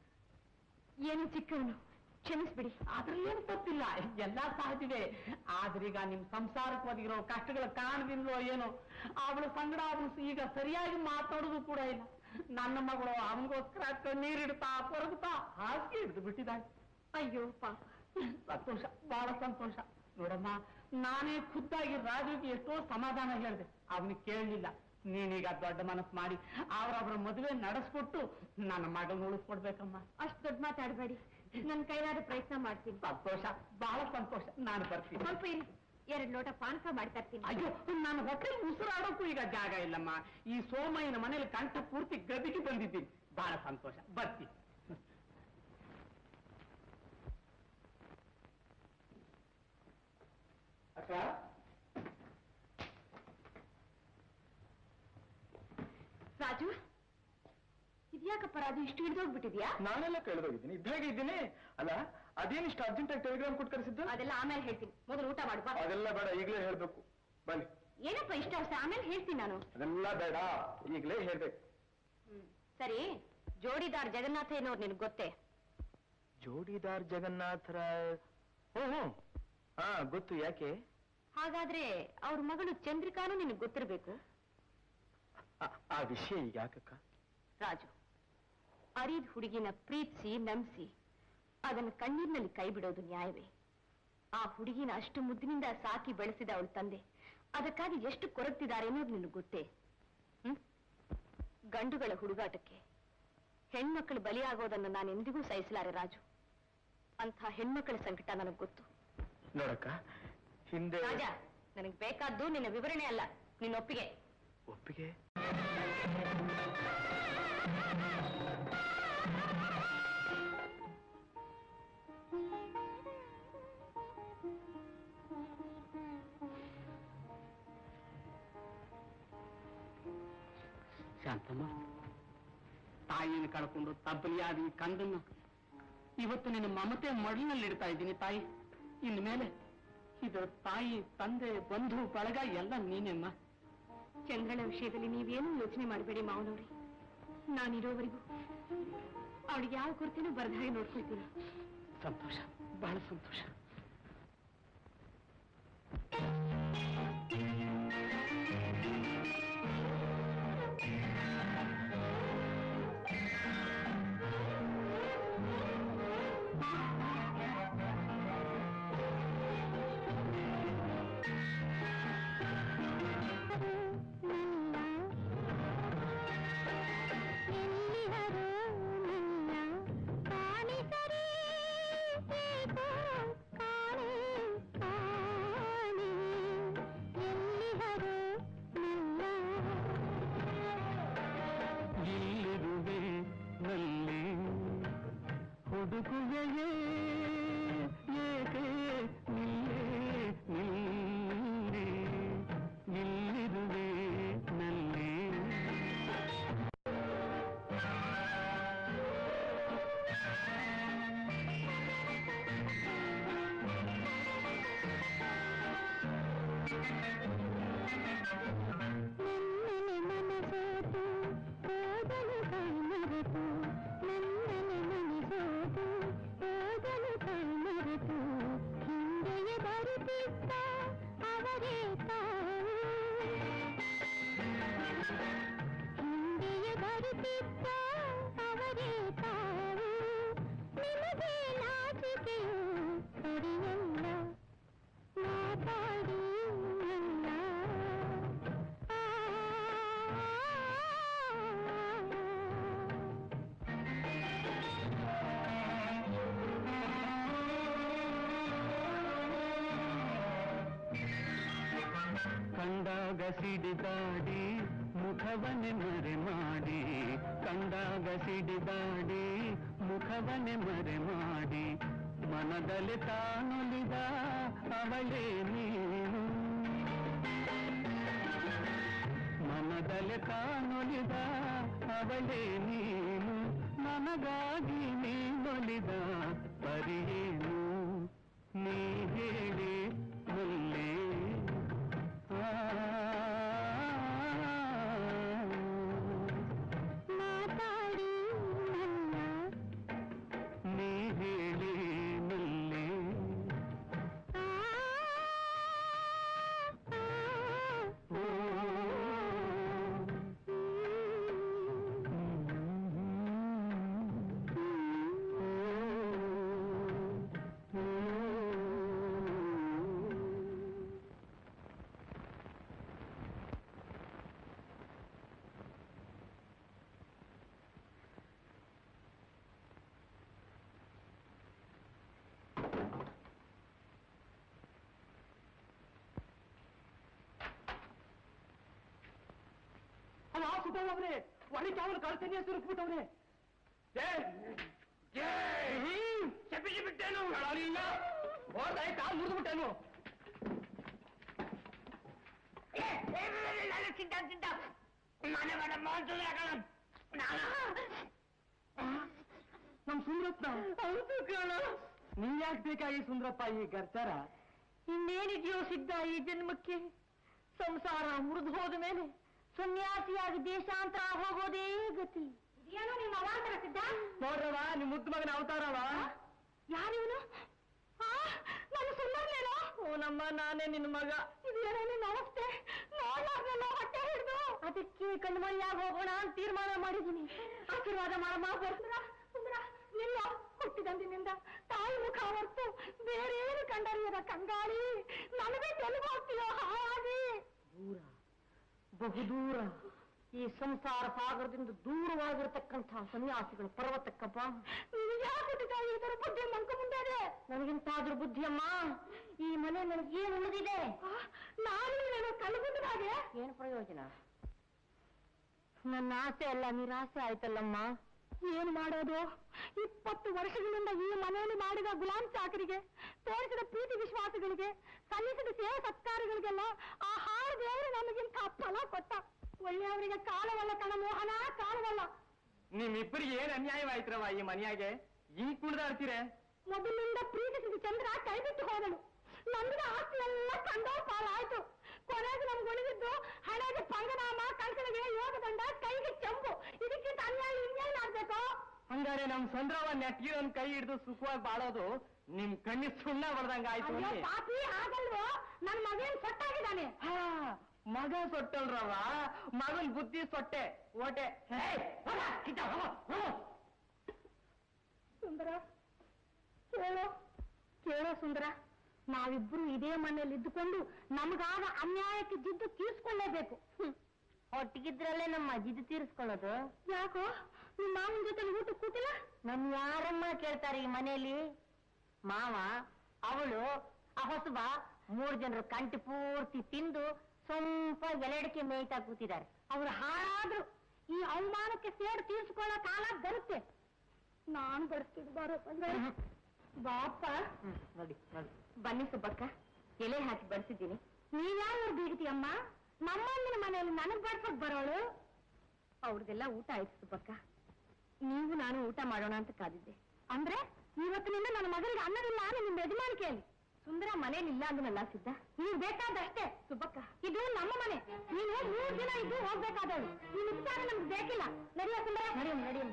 ಏನು ಚಿಕ್ಕವನು, ಕ್ಷಮಿಸ್ಬಿಡಿ. ಅದ್ರಲ್ಲಿ ಏನು ತಪ್ಪಿಲ್ಲ, ಎಲ್ಲ ಸಹಜವೇ. ಆದ್ರೀಗ ನಿಮ್ ಸಂಸಾರಕ್ಕೆ ಒದಗಿರೋ ಕಷ್ಟಗಳ ಕಾರಣದಿಂದಲೋ ಏನೋ ಅವಳ ಸಂಗಡ ಅವನು ಈಗ ಸರಿಯಾಗಿ ಮಾತಾಡೋದು ಕೂಡ ಇಲ್ಲ. ನನ್ನ ಮಗಳು ಅವನಿಗೋಸ್ಕರ ಕಣ್ಣೀರಿಡ್ತಾ ಕೊರಗುತ್ತಾ ಹಾಸಿಗೆ ಹಿಡಿದು ಬಿಟ್ಟಿದ್ದಾಳೆ. ಅಯ್ಯೋ ಪಾಪ. ಸಂತೋಷ, ಬಹಳ ಸಂತೋಷ. ನೋಡಮ್ಮ, ನಾನೇ ಖುದ್ದಾಗಿ ರಾಜುಗೆ ಎಷ್ಟೋ ಸಮಾಧಾನ ಹೇಳಿದೆ, ಅವನಿಗೆ ಕೇಳಲಿಲ್ಲ. ನೀನೀಗ ದೊಡ್ಡ ಮನಸ್ಸು ಮಾಡಿ ಅವರವರ ಮದುವೆ ನಡೆಸ್ಕೊಟ್ಟು ನನ್ನ ಮಗಳನ್ನ ಉಳಿಸ್ಕೊಡ್ಬೇಕಮ್ಮ. ಅಷ್ಟು ದೊಡ್ಡ ಮಾತಾಡಬೇಡಿ, ನನ್ನ ಕೈಲಾದ ಪ್ರಯತ್ನ ಮಾಡ್ತೀನಿ. ಸಂತೋಷ, ಬಹಳ ಸಂತೋಷ. ನಾನು ಬರ್ತೀನಿ. ಸ್ವಲ್ಪ ಇರಿ, 2 ಲೋಟ ಪಾನಕ ಮಾಡ್ತಾ ಇರ್ತೀನಿ. ಅಯ್ಯೋ, ನಾನು ಹೊಟ್ಟೆ ಉಸಿರಾಡೋಕ್ಕೂ ಈಗ ಜಾಗ ಇಲ್ಲಮ್ಮ. ಈ ಸೋಮಯ್ಯನ ಮನೇಲಿ ಕಂಠ ಪೂರ್ತಿ ಗದಿಗೆ ಬಂದಿದ್ದೀನಿ. ಬಹಳ ಸಂತೋಷ, ಬರ್ತೀನಿ. ಅಕ್ಕ, ರಾಜು, ಇದ್ಯಾಕಪ್ಪ ರಾಜು ಇಷ್ಟು ಹಿಡಿದೋಗ್ಬಿಟ್ಟಿದ್ಯಾ? ನಾನೆಲ್ಲ ಕೇಳಿದೋಗಿದ್ದೀನಿ, ಇದ್ದಾಗೆ ಇದ್ದೀನಿ. ಅಲ್ಲ, ಅದೇನಿಷ್ಟು ಅರ್ಜೆಂಟ್ ಆಗಿ ಟೆಲಿಗ್ರಾಮ್ ಕೊಟ್ಟು ಕರೆಸಿದ್ದು? ಅದೆಲ್ಲ ಆಮೇಲೆ ಹೇಳ್ತೀನಿ, ಮೊದಲು ಊಟ ಮಾಡು ಬಾ. ಅದೆಲ್ಲ ಬೇಡ, ಈಗಲೇ ಹೇಳ್ಬೇಕು. ಬನ್ನಿ. ಏನಪ್ಪ ಇಷ್ಟ ಅವಸರ? ಆಮೇಲೆ ಹೇಳ್ತೀನಿ ನಾನು. ಅದೆಲ್ಲ ಬೇಡ, ಈಗಲೇ ಹೇಳ್ಬೇಕು. ಸರಿ, ಜೋಡಿದಾರ್ ಜಗನ್ನಾಥಯ್ಯನವ್ರು ನಿನಗೆ ಗೊತ್ತೇ? ಜೋಡಿದಾರ್ ಜಗನ್ನಾಥರ? ಹ್ಞೂ, ಹಾ ಗೊತ್ತು. ಯಾಕೆ? ಹಾಗಾದ್ರೆ ಅವ್ರ ಮಗಳು ಚಂದ್ರಿಕಾನು ನಿನಗೆ ಗೊತ್ತಿರ್ಬೇಕು. ಆ ವಿಷಯ ಈಗ ಯಾಕಕ್ಕ? ರಾಜು, ಅರಿದ ಹುಡುಗಿನ ಪ್ರೀತಿಸಿ ನಂಬಿಸಿ ಅದನ್ನ ಕಣ್ಣೀರಿನಲ್ಲಿ ಕೈ ಬಿಡೋದು ನ್ಯಾಯವೇ? ಆ ಹುಡುಗಿನ ಅಷ್ಟು ಮುದ್ದಿನಿಂದ ಸಾಕಿ ಬೆಳೆಸಿದ ಅವಳ ತಂದೆ ಅದಕ್ಕಾಗಿ ಎಷ್ಟು ಕೊರಗ್ತಿದ್ದಾರೆ ಅನ್ನೋದು ನಿನಗೆ ಗೊತ್ತೇ? ಗಂಡುಗಳ ಹುಡುಗಾಟಕ್ಕೆ ಹೆಣ್ಮಕ್ಕಳು ಬಲಿಯಾಗೋದನ್ನು ನಾನು ಎಂದಿಗೂ ಸಹಿಸಲಾರೆ ರಾಜು. ಅಂಥ ಹೆಣ್ಮಕ್ಕಳ ಸಂಕಟ ನನಗೆ ಗೊತ್ತು. ನೋಡಕ್ಕ, ಹಿಂದೆ ರಾಜ, ನನಗೆ ಬೇಕಾದ್ದು ನಿನ್ನ ವಿವರಣೆ ಅಲ್ಲ, ನಿನ್ನ ಒಪ್ಪಿಗೆ. ಒಪ್ಪಿಗೆ? ಶಾಂತಮ್ಮ, ತಾಯಿಯನ್ನು ಕಳ್ಕೊಂಡು ತಬ್ಬಲಿಯಾದ ಈ ಕಂದನ್ನ ಇವತ್ತು ನಿನ್ನ ಮಮತೆ ಮಡಿಲಿನಲ್ಲಿ ಇಡ್ತಾ ಇದ್ದೀನಿ ತಾಯಿ. ಇನ್ಮೇಲೆ ಇದರ ತಾಯಿ, ತಂದೆ, ಬಂಧು ಬಳಗ ಎಲ್ಲ ನೀನೆಮ್ಮ. ಚಂದ್ರಳ ವಿಷಯದಲ್ಲಿ ನೀವೇನೂ ಯೋಚನೆ ಮಾಡಬೇಡಿ ಮಾವನವ್ರಿ. ನಾನಿರೋವರೆಗೂ ಅವಳಿಗೆ ಯಾವ ಕೊರತೆನೂ ಬರದ ಹಾಗೆ ನೋಡ್ಕೊಳ್ತೀನಿ. ಸಂತೋಷ, ಬಹಳ ಸಂತೋಷ. ಕಂಡಾಗ ಸಿಡಿದಾಡಿ ಮುಖವನೆ ಮರೆ ಮಾಡಿ, ಕಂಡಾಗ ಸಿಡಿದಾಡಿ ಮುಖವನೆ ಮರೆ ಮಾಡಿ, ಮನದಲ್ಲಿ ತಾನೊಲಿದ ಅವಳೇ ನೀನು, ಮನದಲ್ಲಿ ತಾನೊಲಿದ ಅವಳೇ ನೀನು, ನನಗಾಗಿ ನೀನೊಲಿದ ಪರಿಯೇನು ನೀ ಹೇಳಿ ಮುಲ್ಲೇ. ಮಾತಾಡಿ ನೀ ಹೇಳಿ ಮುಲ್ಲೇ. ಸುಟ್ಟವನೇ ಒಳಗೆ ಅವನು ಕಳ್ತೇನೆ ಸುರುಕ್ಬಿಟ್ಟವನೇ. ಚಪ್ಪಿಸಿ ಬಿಟ್ಟೇನು ಇಲ್ಲ, ಹೋದಾಯಿ ಕಾಲು ಮುರಿದು ಬಿಟ್ಟೇನು. ನಮ್ ಸುಂದ್ರಪ್ಪ ಹೌದು ಕಾಣ. ನೀನ್ ಯಾಕೆ ಬೇಕಾಗಿ ಸುಂದ್ರಪ್ಪ ಈ ಗರ್ಚಾರ? ಇನ್ನೇನಿದೆಯೋ ಸಿದ್ಧ ಈ ಜನ್ಮಕ್ಕೆ? ಸಂಸಾರ ಮುರಿದು ಹೋದ ಮೇಲೆ ಸನ್ಯಾಸಿಯಾಗಿ ದೇಶಾಂತರ ಹೋಗೋದೇ ಗತಿ. ಏನೋ ನಿಮ್ಮ ಅವಾಂತರ ಸಿದ್ಧ. ನೋಡ್ರವ ನಿಮ್ ಮುದ್ದು ಮಗನ ಅವತಾರವ. ಯಾರಿವನು? ನಾನು ಸುಮ್ಮನೇನೋ? ಓ ನಮ್ಮ, ನಾನೇ ನಿನ್ನ ಮಗ. ಇದೇನೋ ನಿನ್ನ ಅವಸ್ಥೆ ನೋಡ್ಲಾರ್ದೆಲ್ಲ ಹೊಟ್ಟೆ ಹಿಡಿದು ಅದಕ್ಕೆ ಕಣ್ಮಣಿಯಾಗಿ ಹೋಗೋಣ ಅಂತ ತೀರ್ಮಾನ ಮಾಡಿದ್ದೀನಿ. ಆಶೀರ್ವಾದ ಮಾಡಮ್ಮ. ಬರ್ತೀರಾ ಸುಂದರ? ನಿಲ್ಲ ಹುಟ್ಟಿದಂದಿನಿಂದ ತಾಯಿ ಮುಖ ಹೊರತು ಬೇರೆ ಏನು ಕಂಡರಿಯದ ಕಂಗಾಳಿ ನನಗೆ ತೆಲುಗು ಹೋಗ್ತೀಯೋ ಹಾಗೆ ದೂರ, ಬಹುದೂರ, ಈ ಸಂಸಾರ ಸಾಗರದಿಂದ ದೂರವಾಗಿರತಕ್ಕಂಥ ಸನ್ಯಾಸಿಗಳು ಪರ್ವತಕ್ಕಪ್ಪ. ನೀನು ಯಾಕೆ ಹುಟ್ಟಿದ ಇದರ ಬುದ್ಧಿ ಮಂಕ ಮುಂದೆ ಇದೆ? ನನಗಿಂತಾದ್ರೂ ಬುದ್ಧಿಯಮ್ಮ. ಈ ಮನೆ ನನಗೇನು ಉಳಿದಿದೆ? ನಾನು ಕಲ್ಗುದ್ದ ಹಾಗೆ ಏನು ಪ್ರಯೋಜನ? ನನ್ನ ಆಸೆ ಎಲ್ಲ ನಿರಾಸೆ ಆಯ್ತಲ್ಲಮ್ಮ. ಏನು ಮಾಡೋದು? 20 ವರ್ಷಗಳಿಂದ ಈ ಮನೆಯಲ್ಲಿ ಮಾಡಿದ ಗುಲಾಂ ಚಾಕರಿಗೆ, ತೋರಿಸಿದ ಪ್ರೀತಿ ವಿಶ್ವಾಸಗಳಿಗೆ, ಸಲ್ಲಿಸಿದ ಸೇವೆ ಸತ್ಕಾರಗಳಿಗೆಲ್ಲ ಆ ಹಾಳು ದೇವರು ನಮಗಿಂತ ಫಲ ಕೊಟ್ಟ. ಒಳ್ಳೆ ಅವರಿಗೆ ಕಾಲವಲ್ಲ ಕಣ ಮೋಹನ, ಕಾಲವಲ್ಲ. ನಿಮ್ಮಿಬ್ಬರಿಗೆ ಏನ್ ಅನ್ಯಾಯವಾಯ್ತ್ರವ ಈ ಮನೆಯಾಗೆ? ಹಿಂಗ್ ಕುಣಿದಾಡ್ತೀರೆ? ಮೊದಲಿಂದ ಪ್ರೀತಿಸಿದ ಚಂದ್ರ ಕೈ ಬಿಟ್ಟು ಹೋದಳು. ನಮ್ಗೆ ಆಸ್ತಿ ಎಲ್ಲ ಕಂಡೋ ಪಾಲಾಯ್ತು. ಕೊನೆಗೆ ನಮ್ಗೆ ಉಳಿದಿದ್ದು ಹಣೆಗೆ ಪಂಗನಾಮ, ಕಳ್ಕಳಿಗೆ ಯೋಗದಂಡ, ಕೈಗೆ ಚೆಂಬು. ಇದಕ್ಕಿಂತ ಅನ್ಯಾಯ ಇನ್ನೇನ್ ಆಗ್ಬೇಕು? ಹಂಗಾರೆ ನಮ್ ಚಂದ್ರವ ನೆಟ್ಗೆ ಒಂದ್ ಕೈ ಹಿಡಿದು ಸುಖವಾಗಿ ಬಾಳೋದು ನಿಮ್ ಕಣ್ಣಿ ಸುಣ್ಣ ಹೊಡೆದಂಗ ಆಯ್ತು. ಅಯ್ಯೋ ಪಾಪಿ, ಆಗಲ್ವೋ? ನನ್ ಮಗೇನ್ ಸೊಟ್ಟಾಗಿದ್ದಾನೆ. ಮಗ ಸೊಟ್ಟಲ್ರವ, ಮಗನ್ ಬುದ್ಧಿ ಸೊಟ್ಟೆ ಓಟೆ. ಸುಂದರ ಕೇಳೋ ಕೇಳೋ ಸುಂದರ, ನಾವಿಬ್ರು ಇದೇ ಮನೆಯಲ್ಲಿ ಇದ್ದುಕೊಂಡು ನಮಗಾದ ಅನ್ಯಾಯಕ್ಕೆ ಜಿದ್ದು ತೀರ್ಸ್ಕೊಳ್ಳೇಬೇಕು. ಒಟ್ಟಿಗಿದ್ರಲ್ಲೇ ನಮ್ಮ ಜಿದ್ದು ತೀರಿಸ್ಕೊಳ್ಳೋದು. ಯಾಕೋ ನಿಮ್ಮ ಮಾವನ ಜೊತೆ ಊಟ ಕೂತಿಲ್ಲ? ನಮ್ ಯಾರಮ್ಮ ಕೇಳ್ತಾರೆ ಈ ಮನೆಯಲ್ಲಿ? ಮಾವ, ಅವಳು, ಆ ಹೊಸಬ 3 ಜನರು ಕಂಟಿ ಪೂರ್ತಿ ತಿಂದು ಸ್ವಲ್ಪ ಎಲೆಡಿಕೆ ಮೇಯ್ತಾ ಕೂತಿದ್ದಾರೆ. ಅವ್ರು ಹಾಳಾದ್ರು ಈ ಅವಮಾನಕ್ಕೆ ಸೇಡು ತೀರ್ಸ್ಕೊಳ್ಳೋ ಕಾಲ ಬರುತ್ತೆ. ನಾನು ಬರ್ತೀನಿ, ಬರೋ ಬಾಪ. ನೋಡಿ ನೋಡಿ, ಬನ್ನಿ ಸುಬ್ಬಕ್ಕ, ಎಲೆ ಹಾಕಿ ಬರ್ಸಿದ್ದೀನಿ. ನೀವ್ಯಾವ ಬೀಗ್ತೀಯಮ್ಮ? ನಮ್ಮಮ್ಮನ ಮನೆಯಲ್ಲಿ ನನಗ್ ಬಡ್ಸಕ್ ಬರೋಳು. ಅವ್ರದೆಲ್ಲ ಊಟ ಆಯ್ತು ಸುಬ್ಬಕ್ಕ. ನೀವು ನಾನು ಊಟ ಮಾಡೋಣ ಅಂತ ಕಾದಿದ್ದೆ. ಅಂದ್ರೆ ಇವತ್ತಿನಿಂದ ನನ್ನ ಮಗಳಿಗೆ ಅನ್ನವಿಲ್ಲ ಅಂದ್ರೆ ನಿಮ್ ಯಜಮಾನಿಕೆಯಲ್ಲಿ. ಸುಂದರ ಮನೇಲಿ ಇಲ್ಲ ಅಂದ್ನಲ್ಲ ಸಿದ್ಧ, ನೀವು ಬೇಕಾದಷ್ಟೇ ಸುಬ್ಬಕ್ಕ. ಇದು ನಮ್ಮ ಮನೆ, ನೀನು 3 ದಿನ ಇದ್ದು ಹೋಗ್ಬೇಕಾದವಳು. ಈ ವಿಚಾರ ನಮ್ಗೆ ಬೇಕಿಲ್ಲ. ನಡೆಯ ಸುಂದರ, ನಡೆಯ ನಡೆಯ.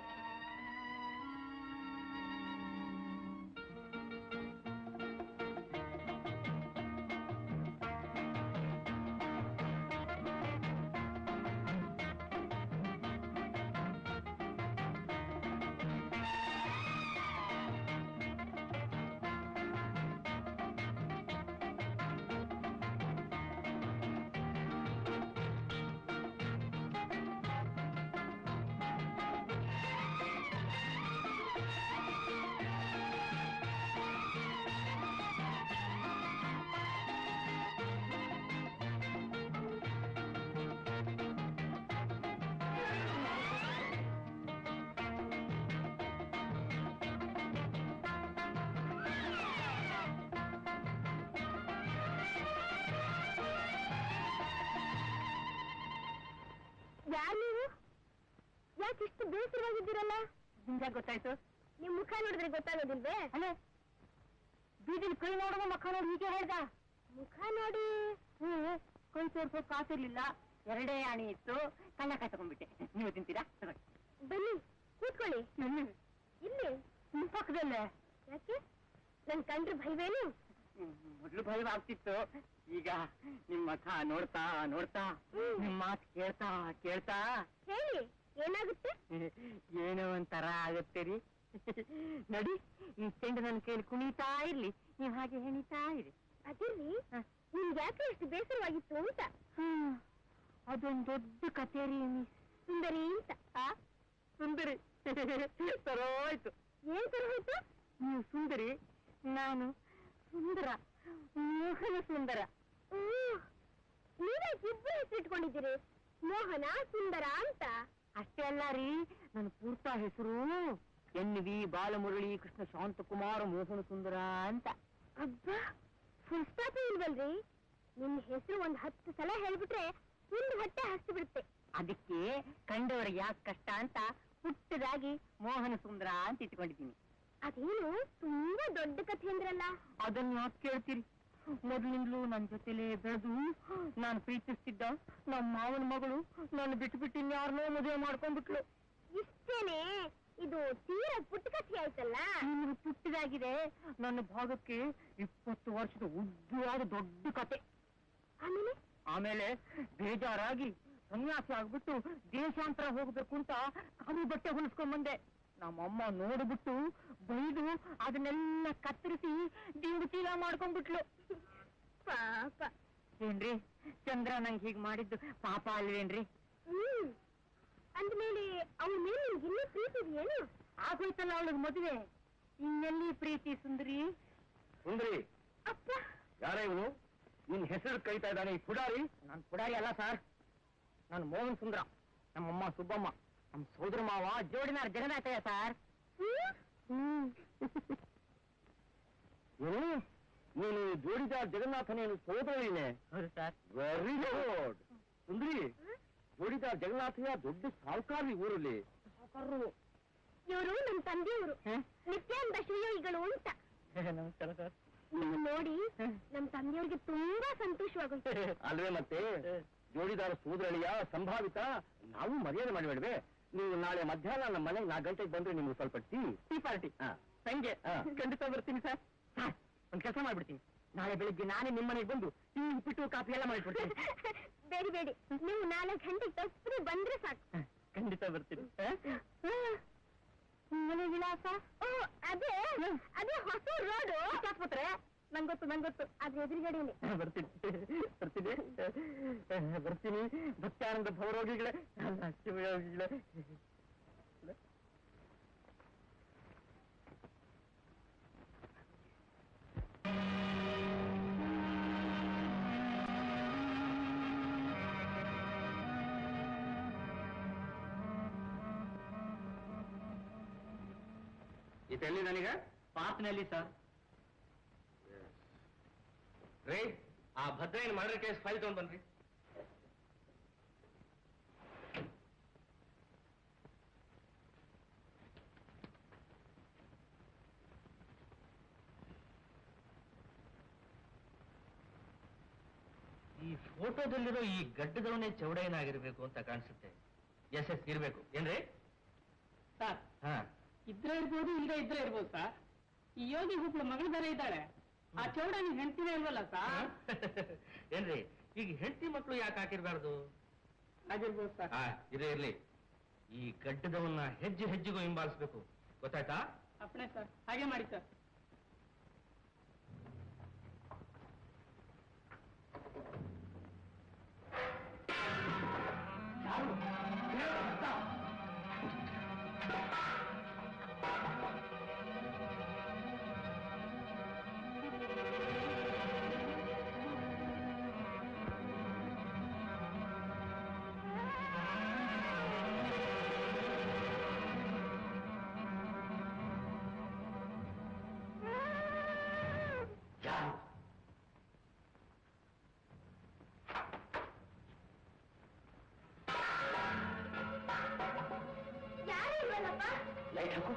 ಯಾರು ನೀವು? ಯಾಕೆ ಇಷ್ಟು ಬೇಸರವಾಗಿದ್ದೀರಲ್ಲ? ನಿಮ್ಗೆ ಗೊತ್ತಾಯ್ತು? ನಿಮ್ ಮುಖ ನೋಡಿದ್ರೆ ಗೊತ್ತಾಗೋದಿಲ್ವೇ? ಅಲ್ಲೇ ಬೀದಿಲಿ ಕೈ ನೋಡುವ ಮುಖ ನೋಡಿ ಹೀಗೆ ಹೇಳ್ದ. ಮುಖ ನೋಡಿ ಕೈ ತೋರ್ಸೋ ಕಾಸಿರ್ಲಿಲ್ಲ, 2 ಆಣಿ ಇತ್ತು, ಕಳ್ಳಕಾಯಿ ತಗೊಂಡ್ಬಿಟ್ಟೆ. ನೀವು ತಿಂತೀರಾ? ಬನ್ನಿ ಕೂತ್ಕೊಳ್ಳಿ. ಇಲ್ಲಿ ನಿಮ್ ಪಕ್ಕದಲ್ಲೇ. ಯಾಕೆ? ನನ್ ಕಂಡ್ರೆ ಭಯವೇನು? ಮೊದ್ಲು ಭಯವಾಗ್ತಿತ್ತು, ಈಗ ನಿಮ್ ಮುಖ ನೋಡ್ತಾ ನೋಡ್ತಾ ನಿಮ್ ಮಾತು ಕೇಳ್ತಾ ಕೇಳ್ತಾ ಹೇಳಿ, ಏನಾಗುತ್ತೆ? ಏನೋ ಒಂಥರ ಆಗತ್ತೆ ರೀ. ನೋಡಿ, ಈ ಚೆಂಡು ನನ್ನ ಕೈಲಿ ಕುಣಿತಾ ಇರ್ಲಿ, ನೀವ್ ಹಾಗೆ ಹೆಣಿತಾ ಇರಿ. ಅದಿರ್ಲಿ, ನಿಮ್ಗೆ ಯಾಕೆ ಇಷ್ಟು ಬೇಸರವಾಗಿತ್ತು ಅಂತ? ಅದೊಂದು ದೊಡ್ಡ ಕತೆ ರೀ. ಸುಂದರಿ ಅಂತ. ಸುಂದರಿ ತರೋಯ್ತು. ಏನ್ ತರೋಯ್ತು? ನೀವು ಸುಂದರಿ, ನಾನು ಸುಂದರ, ಮೋಹನ ಸುಂದರ. ನೀವೇ ಇಬ್ಬರು ಹೆಸರಿಟ್ಕೊಂಡಿದ್ದೀರಿ, ಮೋಹನ ಸುಂದರ ಅಂತ. ಅಷ್ಟೇ ಅಲ್ಲ ರೀ, ನನ್ನ ಪೂರ್ತ ಹೆಸರು ಎನ್ವಿ ಬಾಲಮುರಳಿ ಕೃಷ್ಣ ಶಾಂತಕುಮಾರ ಮೋಹನ ಸುಂದರ ಅಂತ. ಅಬ್ಬಾ, ಫುಲ್ ಸ್ಟಾಪ್ ಇಲ್ವಲ್ರಿ? ನಿಮ್ ಹೆಸರು 10 ಸಲ ಹೇಳ್ಬಿಟ್ರೆ ಒಂದು ಹೊಟ್ಟೆ ಹಸ್ತು ಬಿಡುತ್ತೆ. ಅದಕ್ಕೆ ಕಂಡವರಿಗೆ ಯಾಕೆ ಕಷ್ಟ ಅಂತ ಪುಟ್ಟದಾಗಿ ಮೋಹನ ಸುಂದರ ಅಂತ ಇಟ್ಕೊಂಡಿದ್ದೀನಿ. ಅದೇನು ತುಂಬಾ ದೊಡ್ಡ ಕಥೆ ಅಂದ್ರಲ್ಲ? ಅದನ್ನ ಯಾಕೆ ಕೇಳ್ತೀರಿ? ಮೊದಲಿಂದಲೂ ನನ್ನ ಜೊತೆಲೇ ಬೆಳೆದು ನಾನು ಪ್ರೀತಿಸ್ತಿದ್ದ ನಮ್ಮ ಮಾವನ ಮಗಳು ನನ್ನ ಬಿಟ್ಟು ಇನ್ಯಾರನ್ನೋ ಮದುವೆ ಮಾಡ್ಕೊಂಡ್ಬಿಟ್ಲು. ಇಷ್ಟೇನೆ? ಇದು ತೀರಾ ಪುಟ್ಟ ಕಥೆ ಆಯ್ತಲ್ಲ? ನಿಮ್ಗೆ ಪುಟ್ಟದಾಗಿದೆ, ನನ್ನ ಭಾಗಕ್ಕೆ 20 ವರ್ಷದ ಉದ್ದವಾದ ದೊಡ್ಡ ಕತೆ. ಆಮೇಲೆ ಬೇಜಾರಾಗಿ ಸನ್ಯಾಸಿ ಆಗ್ಬಿಟ್ಟು ದೇಶಾಂತರ ಹೋಗ್ಬೇಕು ಅಂತ ಕಾಲು ಬಟ್ಟೆ ಹೊಲಿಸ್ಕೊಂಡ್ ಬಂದೆ. ನಮ್ಮಮ್ಮ ನೋಡ್ಬಿಟ್ಟು ಬೈದು ಅದನ್ನೆಲ್ಲ ಕತ್ತರಿಸಿ ದಿಂಗು ಚೀಲ ಮಾಡ್ಕೊಂಡ್ಬಿಟ್ಲು. ಪಾಪ. ಏನ್ರಿ, ಚಂದ್ರ ನಂಗೆ ಹೀಗ್ ಮಾಡಿದ್ದು ಪಾಪ ಅಲ್ವೇನ್ರಿ? ಅಂದ್ಮೇಲೆ ಅವಳ ಮೇಲೆ ನಿಮ್ಗೆ ಇನ್ನೂ ಪ್ರೀತಿ ಇದೆಯೇನು? ಆಗೋಯ್ತಲ್ಲ ಅವಳಿಗೆ ಮದುವೆ, ಇನ್ನೆಲ್ಲಿ ಪ್ರೀತಿ ಸುಂದರಿ? ಸುಂದರಿ, ಅಪ್ಪ, ಯಾರ ಇವನು? ನಿನ್ ಹೆಸರು ಕೈತಾ ಇದ್ದಾನೆ ಈ ಪುಡಾರಿ? ನಾನು ಪುಡಾರಿ ಅಲ್ಲ ಸರ್, ನಾನು ಮೋಹನ್ ಸುಂದರ. ನಮ್ಮಮ್ಮ ಸುಬ್ಬಮ್ಮ, ನಮ್ಮ ಸೋದರ ಮಾವ ಜೋಡಿನಾರ ಜಗನ್ನಾಥಯ್ಯ ಸರ್. ಏನು, ನೀನು ಜೋಡಿದ ಜಗನ್ನಾಥನೇನು ಸೋದರನೇ? ಹೌದು ಸರ್. Very good. ಸುಂದರಿ, ಜೋಡಿದಾರ್ ಜಗನ್ನಾಥಯ್ಯ ದೊಡ್ಡ ಸಾಹುಕಾರಿ ಊರಲ್ಲಿ. ಇವರು ನಮ್ಮ ತಂದೆಯವರು ನಿತ್ಯಾನಂದ ಶ್ರೀಯೋಗಿಗಳು ಅಂತ. ನಮಸ್ಕಾರ ಸರ್. ನೀವು ನೋಡಿ ನಮ್ಮ ತಂದೆಯವ್ರಿಗೆ ತುಂಬಾ ಸಂತೋಷವಾಗುತ್ತೆ. ಅಲ್ವೇ ಮತ್ತೆ ಜೋಡಿದಾರ ಸೂದ್ರಳಿಯ ಸಂಭಾವಿತ ನಾವು ಮರ್ಯಾದೆ ಮಾಡಿಬೇಡ್ವೆ. ನೀವು ನಾಳೆ ಮಧ್ಯಾಹ್ನ ನಮ್ಮ ಮನೆಗೆ 4 ಗಂಟೆಗೆ ಬಂದ್ರೆ ನಿಮ್ಗೆ ಸ್ವಲ್ಪ ಟೀ ಪಾರ್ಟಿ ಸಂಜೆ ಖಂಡಿತ ಬರ್ತೀನಿ ಸರ್. ಒಂದ್ ಕೆಲಸ ಮಾಡ್ಬಿಡ್ತೀನಿ, ನಾಳೆ ಬೆಳಿಗ್ಗೆ ನಾನೇ ನಿಮ್ಮ ಮನೆಗೆ ಬಂದು ಟೀ ಉಪ್ಪಿಟ್ಟು ಕಾಫಿ ಎಲ್ಲ ಮಾಡಿಬಿಡ್ತೀನಿ. ಬೇಡಿ ಬೇಡಿ, ನೀವು 4 ಗಂಟೆಗೆ ತಪ್ಪಿ ಬಂದ್ರೆ ಸಾಕು. ಖಂಡಿತ ಬರ್ತೀನಿ. ಮನೆ ವಿಳಾಸ ಅದೇ ಅದೇ ಹೊಸ ರೋಡು ಆಸ್ಪತ್ರೆ. ನಂಗೊತ್ತು ಅದ್ರ ಎದುರುಗಡೆಯಲ್ಲಿ. ಬರ್ತೀನಿ ಭಕ್ತಾನಂದ ಭವರೋಗಿಗಳೇ, ಶಿವಯೋಗಿಗಳೇ. ಇದೆಲ್ಲಿ ನನಗೆ ಪಾರ್ಕ್ನಲ್ಲಿ ಸರ್. ರೇ, ಆ ಭದ್ರಯ್ಯನ ಮರ್ಡರ್ ಕೇಸ್ ಫೈಲ್ ತಗೊಂಡ್ ಬನ್ರಿ. ಈ ಫೋಟೋದಲ್ಲಿರೋ ಈ ಗಡ್ಡದವನೇ ಚೌಡಯ್ಯನಾಗಿರ್ಬೇಕು ಅಂತ ಕಾಣಿಸುತ್ತೆ. ಎಸ್ ಇರ್ಬೇಕು ಏನ್ರಿ ಸರ್? ಹಾ, ಇದ್ರೆ ಇರ್ಬೋದು, ಇಲ್ಲದೆ ಇದ್ರೆ ಇರ್ಬೋದು ಸರ್. ಈ ಯೋಗಿ ಹುಬ್ಳು ಮಗಳ ಬೇರೆ ಇದ್ದಾಳೆ. ಆ ಚೌಡ ನೀವು ಹೆಂಡ್ತಿನೇ ಇಲ್ವಲ್ಲ ಸರ್? ಏನ್ರಿ ಈಗ ಹೆಂಡತಿ ಮಕ್ಕಳು ಯಾಕೆ ಹಾಕಿರ್ಬಾರ್ದು? ಆಗಿರ್ಬೋದು ಸರ್. ಇರ್ಲಿ, ಈ ಗಡ್ಡದವನ್ನ ಹೆಜ್ಜೆ ಹೆಜ್ಜೆಗೂ ಹಿಂಬಾಲಿಸ್ಬೇಕು, ಗೊತ್ತಾಯ್ತಾ? ಅಪ್ಪಣೆ ಸರ್, ಹಾಗೆ ಮಾಡಿ ಸರ್. ಲೈಟ್ ಹಾಕು.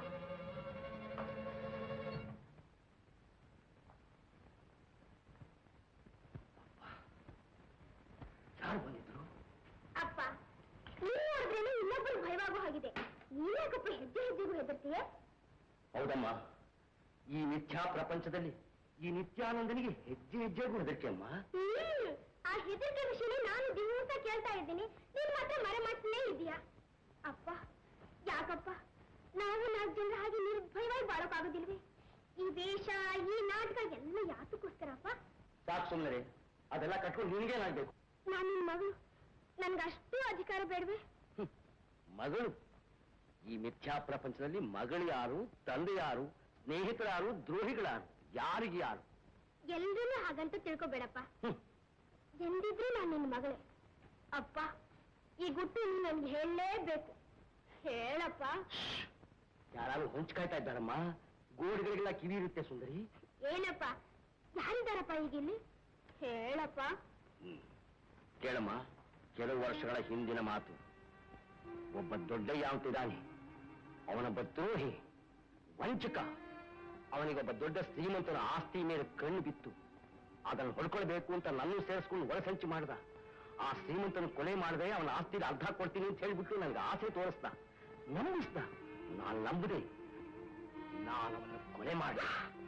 ಯಾರು ಬಂದಿದ್ರು? ಅಪ್ಪ, ನೀವು ನೋಡಿದ್ರೇನೆ ಇನ್ನೊಬ್ಬರು ಭಯವಾಗೋ ಹಾಗಿದೆ. ನೀನ್ಯಾಕಪ್ಪ ಹೆಜ್ಜೆ ಹೆಜ್ಜೆಗೂ ಹೆದರ್ತೀಯ? ಹೌದಮ್ಮ, ಈ ಮಿಥ್ಯಾ ಪ್ರಪಂಚದಲ್ಲಿ ಈ ನಿತ್ಯಾನಂದನಿಗೆ ಹೆಜ್ಜೆ ಹೆಜ್ಜೆಗೂ ಹೆದರಿಕೆ ಅಮ್ಮ. ಆ ಹೆದರಿಕೆ ವಿಷಯನೇ ನಾನು ದಿವಸ ಕೇಳ್ತಾ ಇದ್ದೀನಿ, ನೀನ್ ಮಾತ್ರ ಮರೆಮಾಡ್ತಾನೇ ಇದೀಯಾ? ಅಪ್ಪ, ಯಾಕಪ್ಪ ನಾವು 4 ಜನರ ಹಾಗೆ ನಿರ್ಭಯವಾಗಿ ಬಾಳೋಕ್ಕಾಗೋದಿಲ್ವೇ? ಈ ವೇಷ, ಈ ನಾಟಕ ಎಲ್ಲ ಯಾತಕ್ಕೋಸ್ಕರಪ್ಪ? ಸಾಕು ಸುಮ್ಮನೆ, ಅದೆಲ್ಲ ಕಟ್ಕೊಂಡು ನಿನ್ಗೇನಾಗ್ಬೇಕು? ನಾನು ನಿನ್ ಮಗಳು, ನನ್ಗಷ್ಟು ಅಧಿಕಾರ ಬೇಡವೆ? ಮಗಳು? ಈ ಮಿಥ್ಯಾ ಪ್ರಪಂಚದಲ್ಲಿ ಮಗಳು ಯಾರು, ತಂದೆ ಯಾರು, ಸ್ನೇಹಿತರಾರು, ದ್ರೋಹಿಗಳಾರು, ಯಾರಿಗೆ ಯಾರು? ಎಲ್ರೂ ಹಾಗಂತ ತಿಳ್ಕೊಬೇಡಪ್ಪ. ಎಂದಿದ್ರು ನಾನು ನಿನ್ನ ಮಗಳೇ. ಅಪ್ಪ, ಈ ಗುಟ್ಟು ನೀನು ನನ್ಗೆ ಹೇಳಲೇಬೇಕು. ಹೇಳಪ್ಪ. ಯಾರು ಹೊಂಚ್ಕಾಯ್ತಾ ಇದ್ದಾರಮ್ಮ? ಗೋಡೆಗಳಿಗೆಲ್ಲ ಕಿವಿ ಇರುತ್ತೆ ಸುಂದರಿ. ಏನಪ್ಪ, ಯಾರಿದ್ದಾರಪ್ಪ ಈಗಿಲ್ಲಿ? ಹೇಳಪ್ಪ. ಕೇಳಮ್ಮ, ಕೆಲವು ವರ್ಷಗಳ ಹಿಂದಿನ ಮಾತು. ಒಬ್ಬ ದೊಡ್ಡಯ್ಯ ಅಂತಿದ್ದಾನೆ, ಅವನೊಬ್ಬ ದ್ರೋಹಿ, ವಂಚಕ. ಅವನಿಗೊಬ್ಬ ದೊಡ್ಡ ಶ್ರೀಮಂತನ ಆಸ್ತಿ ಮೇಲೆ ಕಣ್ಣು ಬಿತ್ತು. ಅದನ್ನು ಹೊಡ್ಕೊಳ್ಬೇಕು ಅಂತ ನನ್ನೂ ಸೇರಿಸ್ಕೊಂಡು ಒಳಸಂಚು ಮಾಡ್ದ. ಆ ಶ್ರೀಮಂತನ ಕೊಲೆ ಮಾಡದೆ ಅವನ ಆಸ್ತಿಗೆ ಅರ್ಧ ಕೊಡ್ತೀನಿ ಅಂತ ಹೇಳ್ಬಿಟ್ಟು ನನಗೆ ಆಸೆ ತೋರಿಸ್ದ, ನಂಬಿಸ್ದ. ನಾನು ನಂಬುದೆ, ನಾನು ಅವನ ಕೊಲೆ ಮಾಡಿದೆ.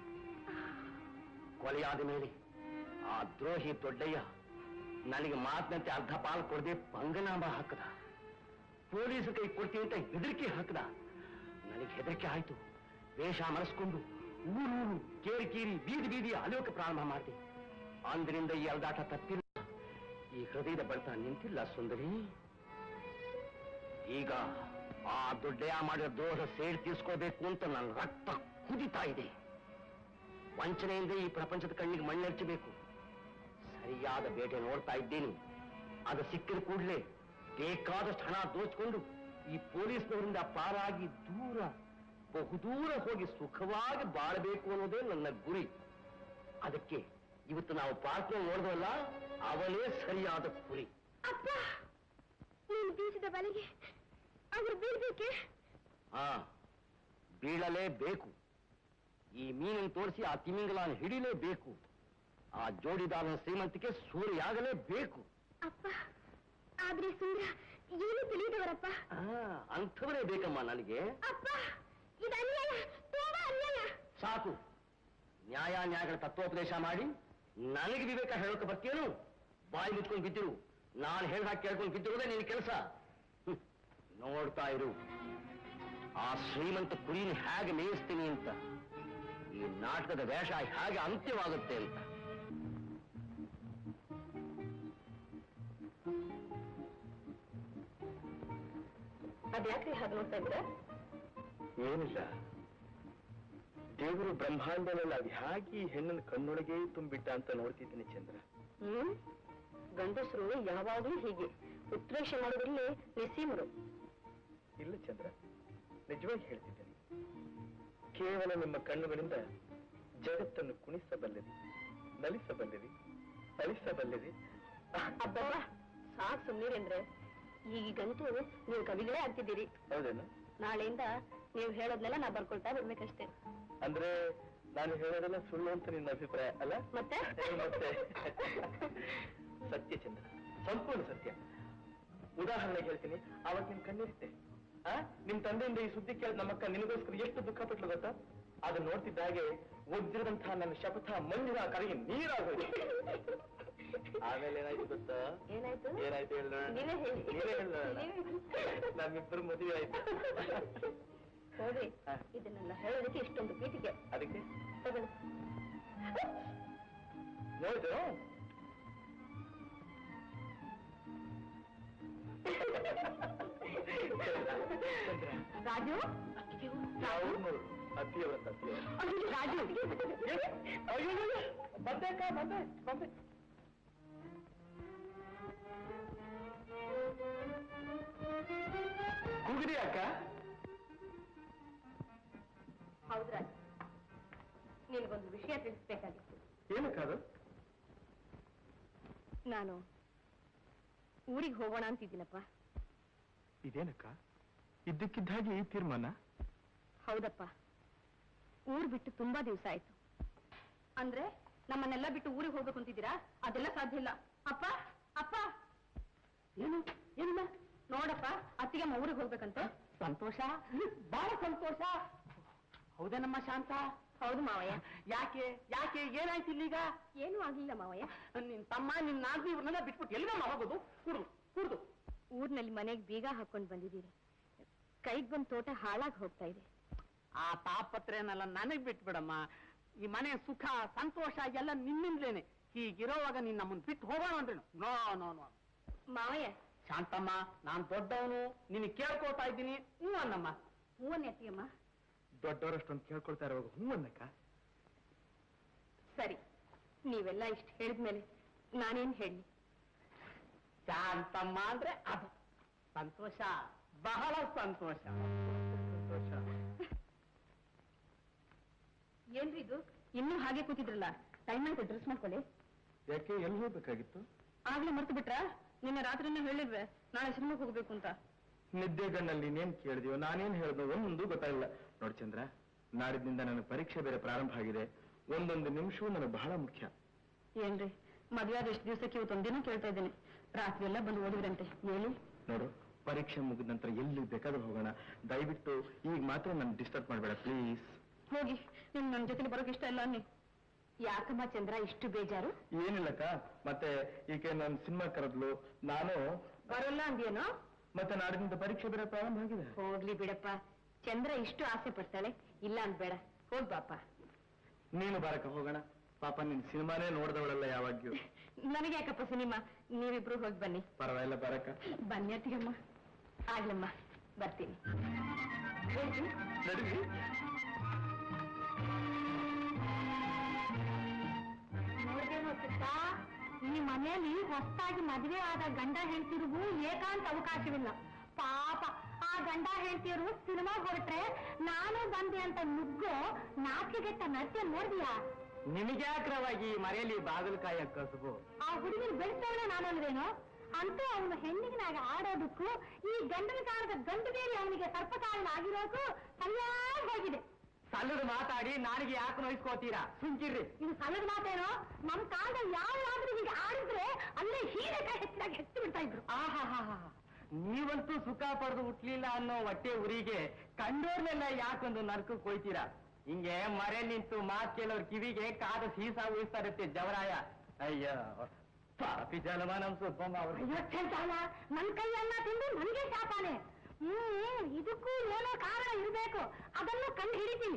ಕೊಲೆಯಾದ ಮೇಲೆ ಆ ದ್ರೋಹಿ ದೊಡ್ಡಯ್ಯ ನನಗೆ ಮಾತಿನಂತೆ ಅರ್ಧ ಪಾಲು ಕೊಡದೆ ಪಂಗನಾಮ ಹಾಕದ. ಪೊಲೀಸ್ ಕೈ ಕೊಡ್ತೀನಿ ಅಂತ ಹೆದರಿಕೆ ಹಾಕದ. ನನಗೆ ಹೆದರಿಕೆ ಆಯ್ತು. ವೇಷ ಮರೆಸ್ಕೊಂಡು ಊರೂರು, ಕೇರಿ ಕೀರಿ, ಬೀದಿ ಬೀದಿ ಅಲಿಯೋಕೆ ಪ್ರಾರಂಭ ಮಾಡಿದೆ. ಅಂದಿನಿಂದ ಈ ಅಲ್ದಾಟ ತಪ್ಪಿಲ್ಲ, ಈ ಹೃದಯದ ಬಡ್ತ ನಿಂತಿಲ್ಲ ಸುಂದರಿ. ಈಗ ಆ ದೊಡ್ಡಯ್ಯ ಮಾಡಿದ ದ್ರೋಹ ಸೇಡ್ ತೀರ್ಸ್ಕೋಬೇಕು ಅಂತ ನನ್ನ ರಕ್ತ ಕುದಿತಾ ಇದೆ. ವಂಚನೆಯಿಂದ ಈ ಪ್ರಪಂಚದ ಕಣ್ಣಿಗೆ ಮಣ್ಣೆರ್ಚಬೇಕು. ಸರಿಯಾದ ಬೇಟೆ ನೋಡ್ತಾ ಇದ್ದೀನಿ. ಅದು ಸಿಕ್ಕಿದ ಕೂಡಲೇ ಬೇಕಾದಷ್ಟು ಹಣ ದೋಚ್ಕೊಂಡು ಈ ಪೊಲೀಸ್ನವರಿಂದ ಪಾರಾಗಿ ದೂರ, ಬಹುದೂರ ಹೋಗಿ ಸುಖವಾಗಿ ಬಾಳಬೇಕು ಅನ್ನೋದೇ ನನ್ನ ಗುರಿ. ಅದಕ್ಕೆ ಇವತ್ತು ನಾವು ಪಾರ್ಕ್ನ ನೋಡಿದ್ವಲ್ಲ, ಅವಳೇ ಸರಿಯಾದ ಗುರಿ. ಅಪ್ಪ, ನೀನ್ ಬಲಿಗೆ ಅವ್ರು ಬೀಳ್ಬೇಕೆ? ಹಾ, ಬೀಳಲೇಬೇಕು. ಈ ಮೀನನ್ನು ತೋರಿಸಿ ಆ ತಿಮಿಂಗಲನ ಹಿಡಿಲೇಬೇಕು. ಆ ಜೋಡಿದಾರನ ಶ್ರೀಮಂತಿಕೆ ಸೂರೆಯಾಗಲೇಬೇಕು. ಅಪ್ಪ, ಆದ್ರೆ ಸುಂದರ ಏನು ತಿಳಿದವರಪ್ಪ. ಅಂಥವರೇ ಬೇಕಮ್ಮ ನನಗೆ. ಅಪ್ಪ, ಇದು ಅನ್ಯಾಯ, ತುಂಬಾ ಅನ್ಯಾಯ. ಸಾಕು, ನ್ಯಾಯಗಳ ತತ್ವೋಪದೇಶ ಮಾಡಿ ನನಗೆ ವಿವೇಕ ಹೇಳೋಕೆ ಬರ್ತೀಯೇನು? ಬಾಯಿ ಮುಚ್ಕೊಂಡು ಬಿದ್ದಿರು. ನಾನು ಹೇಳಿ ಹಾಕಿ ಕೇಳ್ಕೊಂಡು ಬಿದ್ದಿರೋದೇ ನಿನ್ನ ಕೆಲಸ. ನೋಡ್ತಾ ಇರು, ಆ ಶ್ರೀಮಂತ ಕುರಿನ ಹೇಗೆ ಮೇಯಿಸ್ತೀನಿ ಅಂತ, ಈ ನಾಟಕದ ವೇಷ ಹೇಗೆ ಅಂತ್ಯವಾಗುತ್ತೆ ಅಂತ. ಅದ್ಯಾಕ್ರಿ ಹಾಗೆ ನೋಡ್ತಾ ಇದ್ರೆ? ಏನಿಲ್ಲ, ದೇವರು ಬ್ರಹ್ಮಾಂಡನಲ್ಲಿ ಅದು ಹೇಗೆ ಈ ಹೆಣ್ಣನ ಕಣ್ಣೊಳಗೆ ತುಂಬಿಟ್ಟ ಅಂತ ನೋಡ್ತಿದ್ದೀನಿ ಚಂದ್ರ. ಗಂಡಸರು ಯಾವಾಗಲೂ ಹೀಗೆ ಉತ್ಪ್ರೇಕ್ಷ ಮಾಡೋದ್ರಲ್ಲಿ ನಿಸೀಮರು. ಇಲ್ಲ ಚಂದ್ರ, ನಿಜವಾಗಿ ಹೇಳ್ತಿದ್ದೇನೆ. ಕೇವಲ ನಿಮ್ಮ ಕಣ್ಣುಗಳಿಂದ ಜಗತ್ತನ್ನು ಕುಣಿಸಬಲ್ಲಿರಿ, ನಲಿಸಬಲ್ಲಿರಿ, ಅಳಿಸಬಲ್ಲಿರಿ. ಅಬ್ಬಬ್ಬ, ಸಾಕು ಸುಮ್ಮನಿರೇಂದ್ರೆ. ಈಗಂತೂ ನೀವು ಕವಿಗಳೇ ಆಗ್ತಿದ್ದೀರಿ. ಹೌದೇನು? ನಾಳೆಯಿಂದ ನೀವು ಹೇಳೋದ್ನೆಲ್ಲ ನಾ ಬರ್ಕೊಳ್ತಾ ಬರ್ಬೇಕಷ್ಟೇ. ಅಂದ್ರೆ ನಾನು ಹೇಳೋದೆಲ್ಲ ಸುಳ್ಳು ಅಂತ ನಿನ್ನ ಅಭಿಪ್ರಾಯ ಅಲ್ಲ? ಮತ್ತೆ? ಮತ್ತೆ ಸತ್ಯ ಚಂದ್ರ, ಸಂಪೂರ್ಣ ಸತ್ಯ. ಉದಾಹರಣೆಗೆ ಹೇಳ್ತೀನಿ, ಅವತ್ತು ನಿನ್ ಕಣ್ಣಿರುತ್ತೆ. ನಿಮ್ ತಂದೆಯಿಂದ ಈ ಸುದ್ದಿ ಕೇಳಿದ ನಮ್ಮಕ್ಕ ನಿನಗೋಸ್ಕರ ಎಷ್ಟು ದುಃಖ ಪಟ್ಲು ಗೊತ್ತಾ? ಅದನ್ನ ನೋಡ್ತಿದ್ದ ಹಾಗೆ ಒದ್ದಿರದಂತಹ ನನ್ನ ಶಪಥ ಮಂಜಿನ ಕರೆಗೆ ನೀರಾಗೋದು. ಆಮೇಲೆ ಏನಾಯ್ತು ಗೊತ್ತಾ? ಏನಾಯ್ತು? ಏನಾಯ್ತು ಹೇಳ? ನೀವೇ ಹೇಳಿ. ನೀವೇ ಹೇಳ. ನಮ್ಮಿಬ್ಬರು ಮದುವೆ ಆಯ್ತು. ಹೋಗಿ ಇದನ್ನೆಲ್ಲ ಹೇಳೋದಕ್ಕೆ ಇಷ್ಟೊಂದು ಪೀಠಿಗೆ. ಅದಕ್ಕೆ ತಗೊಳ್ಳಿ. ನೋಡಿದ್ರು ರಾಜು, ಅತ್ತಿಯವರ ರಾಜು, ಬಂದೇಕ ಬಂದೆ ಬಂದೆ. ಕೂಗಿರಿ ಅಕ್ಕ? ಹೌದು ರಾಜು, ನಿನಗೊಂದು ವಿಷಯ ತಿಳಿಸ್ಬೇಕಾಗಿತ್ತು. ಏನಕ್ಕದು? ನಾನು ಊರಿಗೆ ಹೋಗೋಣ ಅಂತಿದ್ದೀನಪ್ಪ. ಇದೇನಕ್ಕ ಇದ್ದಕ್ಕಿದ್ದಾಗೆ ಈ ತೀರ್ಮಾನ? ಹೌದಪ್ಪ, ಊರು ಬಿಟ್ಟು ತುಂಬಾ ದಿವಸ ಆಯ್ತು. ಅಂದ್ರೆ ನಮ್ಮನ್ನೆಲ್ಲ ಬಿಟ್ಟು ಊರಿಗೆ ಹೋಗ್ಬೇಕು ಅಂತಿದ್ದೀರಾ? ಅದೆಲ್ಲ ಸಾಧ್ಯ ಇಲ್ಲ. ಅಪ್ಪ ಅಪ್ಪ, ಏನು ಏನಿಲ್ಲ ನೋಡಪ್ಪ, ಅತ್ತಿಗೆಮ್ಮ ಊರಿಗೆ ಹೋಗ್ಬೇಕಂತ. ಸಂತೋಷ, ಬಹಳ ಸಂತೋಷ. ಹೌದೇನಮ್ಮ ಶಾಂತ? ಹೌದು ಮಾವಯ್ಯ. ಯಾಕೆ ಯಾಕೆ ಏನಾಯ್ತು ಇಲ್ಲೀಗ? ಏನೂ ಆಗ್ಲಿಲ್ಲ ಮಾವಯ್ಯ. ನಿನ್ ತಮ್ಮ ನಿನ್ ನಾಲ್ಕು ಇವ್ರನ್ನೆಲ್ಲ ಬಿಟ್ಬಿಟ್ಟು ಎಲ್ಲಿಗಮ್ಮ ಹೋಗೋದು? ಕುಡ್ದು ಊರ್ನಲ್ಲಿ ಮನೆಗೆ ಬೀಗ ಹಾಕೊಂಡು ಬಂದಿದ್ದೀರಿ. ಕೈಗೆ ಬಂದ್ ತೋಟ ಹಾಳಾಗಿ ಹೋಗ್ತಾ ಇದೆ. ಆ ತಾಪತ್ರೆನೆಲ್ಲ ನನಗ್ ಬಿಟ್ಬಿಡಮ್ಮ. ಈ ಮನೆ ಸುಖ ಸಂತೋಷ ಎಲ್ಲ ನಿನ್ನಿಂದಲೇನೆ. ಹೀಗಿರೋವಾಗ ನೀನ್ ನಮ್ಮನ್ ಬಿಟ್ಟು ಹೋಗೋಣ ಅಂದ್ರೆ ನೋ ನೋ ನೋ. ಮಾವಯ್ಯ. ಶಾಂತಮ್ಮ, ನಾನ್ ದೊಡ್ಡವನು, ನಿನ್ ಕೇಳ್ಕೊಳ್ತಾ ಇದ್ದೀನಿ. ಹ್ಞೂ ಅನ್ನಮ್ಮ. ಹೂವನ್ನೇ ಅತ್ತಿಗೆಮ್ಮ. ದೊಡ್ಡವರಷ್ಟೊಂದು ಕೇಳ್ಕೊಳ್ತಾ ಇರುವಾಗ ಹೂ ಅನ್ನಕ್ಕ? ಸರಿ, ನೀವೆಲ್ಲ ಇಷ್ಟು ಹೇಳಿದ್ಮೇಲೆ ನಾನೇನ್ ಹೇಳಿ? ಶಾಂತಮ್ಮ ಅಂದ್ರೆ ಅದು ಸಂತೋಷ, ಬಹಳ ಸಂತೋಷ. ಸಂತೋಷ. ಏನ್ರಿ ಇದು ಇನ್ನೂ ಹಾಗೆ ಕೂತಿದ್ರಲ್ಲ? ಟೈಮ್ ಆಯ್ತು, ಡ್ರೆಸ್ ಮಾಡ್ಕೊಳ್ಳಿ. ಯಾಕೆ ಎಲ್ಲಿ ಹೋಗ್ಬೇಕಾಗಿತ್ತು? ಆಗ್ಲೇ ಮರ್ತು ಬಿಟ್ರ? ನಿನ್ನೆ ರಾತ್ರಿನೇ ಹೇಳಿದ್ವೆ ನಾಳೆ ಸಿನಿಮಾಗೆ ಹೋಗ್ಬೇಕು ಅಂತ. ನಿದ್ದೆ ಗಣ್ಣಲ್ಲಿ ನೀನೇನ್ ಕೇಳಿದೀವೋ ನಾನೇನ್ ಹೇಳಿದ್ನೋ ಒಂದು ಗೊತ್ತಾಗಿಲ್ಲ. ನೋಡಿ ಚಂದ್ರ, ನಾಡಿದ್ನಿಂದ ನನ್ನ ಪರೀಕ್ಷೆ ಬೇರೆ ಪ್ರಾರಂಭ ಆಗಿದೆ. ಒಂದೊಂದು ನಿಮಿಷವೂ ನನಗೆ ಬಹಳ ಮುಖ್ಯ. ಏನ್ರಿ ಮದುವೆ ಆದ ಎಷ್ಟು ದಿವಸಕ್ಕೆ ಇವತ್ತೊಂದಿನ ಕೇಳ್ತಾ ಇದ್ದೀನಿ. ರಾತ್ರಿ ಎಲ್ಲ ಬಂದು ಓದಿದ್ರಂತೆ. ಹೇಳಿ ನೋಡು, ಪರೀಕ್ಷೆ ಮುಗಿದ ನಂತರ ಎಲ್ಲಿ ಬೇಕಾದ್ರೂ ಹೋಗೋಣ. ದಯವಿಟ್ಟು ಈಗ ಮಾತ್ರ ನನ್ನ ಡಿಸ್ಟರ್ಬ್ ಮಾಡಬೇಡ ಪ್ಲೀಸ್. ಹೋಗಿ, ನಿಮ್ ನನ್ನ ಜೊತೆ ಬರೋಕೆ ಇಷ್ಟ ಇಲ್ಲ ಅನ್ನಿ. ಯಾಕಮ್ಮ ಚಂದ್ರ ಇಷ್ಟು ಬೇಜಾರು? ಏನಿಲ್ಲಕ್ಕ, ಮತ್ತೆ ಈಕೆ ನನ್ನ ಸಿನಿಮಾ ಕರೆದ್ಲು, ನಾನು ಬರೋಲ್ಲ ಅಂದ್ಯೇನೋ? ಮತ್ತೆ ನಾಡಿನಿಂದ ಪರೀಕ್ಷೆ ಬೇರೆ ಪ್ರಾರಂಭ ಆಗಿದೆ. ಹೋಗ್ಲಿ ಬಿಡಪ್ಪ, ಚಂದ್ರ ಇಷ್ಟು ಆಸೆ ಪಡ್ತಾಳೆ, ಇಲ್ಲ ಅನ್ಬೇಡ. ಹೋಗ್ ಬಾಪ. ನೀನು ಬಾರಕ್ಕ ಹೋಗೋಣ. ಪಾಪ ನಿನ್ ಸಿನಿಮಾನೇ ನೋಡ್ದವಳಲ್ಲ ಯಾವಾಗ್ಯೂ. ನನಗೆ ಯಾಕಪ್ಪ ಸಿನಿಮಾ, ನೀವಿಬ್ರು ಹೋಗಿ ಬನ್ನಿ. ಪರವಾಗಿಲ್ಲ ಬಾರಕ್ಕ. ಬನ್ನಿ ಅತ್ತಿಗೆಮ್ಮ. ಆಗ್ಲಮ್ಮ, ಬರ್ತೀನಿ. ನಡೀರಿ. ನೋಡ್ದೇನೋ ಚಿಕ್ಕ, ಈ ಮನೆಯಲ್ಲಿ ಹೊಸದಾಗಿ ಮದುವೆ ಆದ ಗಂಡ ಹೆಂಡತಿರಿಗೂ ಏಕಾಂತ ಅವಕಾಶವಿಲ್ಲ. ಪಾಪ ಆ ಗಂಡ ಹೆಂಡತಿಯರು ಸಿನಿಮಾ ಹೊರಟ್ರೆ ನಾನು ಬಂದೆ ಅಂತ ನುಗ್ಗೋ ನಾಚಿಗೆಟ್ಟ ನೃತ್ಯ ನೋಡ್ದಿಯಾ? ನಿಮಗ್ಯಾಕ್ರವಾಗಿ ಮರೆಯಲ್ಲಿ ಬಾಗಲಕಾಯ ಕಸಬು? ಆ ಹುಡುಗಿನ ಬೆಳೆಸೋಣ ನಾನು ಅಲ್ವೇನೋ? ಅಂತೂ ಅವನು ಹೆಣ್ಣಿಗೆ ಆಡೋದಕ್ಕೂ ಈ ಗಂಡನ ಕಾಲದ ಗಂಡು ಬೇರೆ ಅವನಿಗೆ ಸರ್ಪಕಾರಣ ಆಗಿರೋಕು ಸರಿಯಾಗಿ ಹೋಗಿದೆ. ಸಲ್ಲದ ಮಾತಾಡಿ ನಾಡಿಗೆ ಯಾಕೆ ನೋಯಿಸ್ಕೋತೀರಾ? ಸುಂಚಿರ್ರಿ. ಇದು ಸಲ್ಲದ ಮಾತೇನೋ? ನಮ್ ಕಾಲದಲ್ಲಿ ಯಾವ್ದಾದ್ರೂ ಹೀಗೆ ಆಡಿದ್ರೆ ಅಲ್ಲೇ ಹೀರೆಕಾಯಿ ಹೆಚ್ಚಾಗಿ ಹೆಚ್ಚು ಬಿಡ್ತಾ ಇದ್ರು. ಆಹಾ, ನೀವಂತೂ ಸುಖ ಪಡೆದು ಹುಟ್ಲಿಲ್ಲ ಅನ್ನೋ ಹೊಟ್ಟೆ ಉರಿಗೆ ಕಂಡೋರ್ನೆಲ್ಲ ಯಾಕೊಂದು ನರ್ಕಕ್ಕೆ ಹೋಯ್ತೀರಾ? ಹಿಂಗೆ ಮರೆ ನಿಂತು ಮಾತ್ ಕೇಳೋರ್ ಕಿವಿಗೆ ಕಾದ ಸೀಸ ಉಳಿಸ್ತಾ ಇರುತ್ತೆ ಜವರಾಯ. ಅಯ್ಯೋ ಪಾಪಿ ಜಲಮ ನಮ್ ಸುಬ್ಬಮ್ಮ ಅವರು. ಅಯ್ಯೋ ಚೆಂಚಾಲ, ನನ್ ಕೈ ಅನ್ನ ತಿಂದು ನನ್ಗೆ ಶಾಪಾನೆ. ಇದಕ್ಕೂ ಏನೋ ಕಾರಣ ಇರಬೇಕು, ಅದನ್ನು ಕಂಡು ಹಿಡಿತೀನಿ.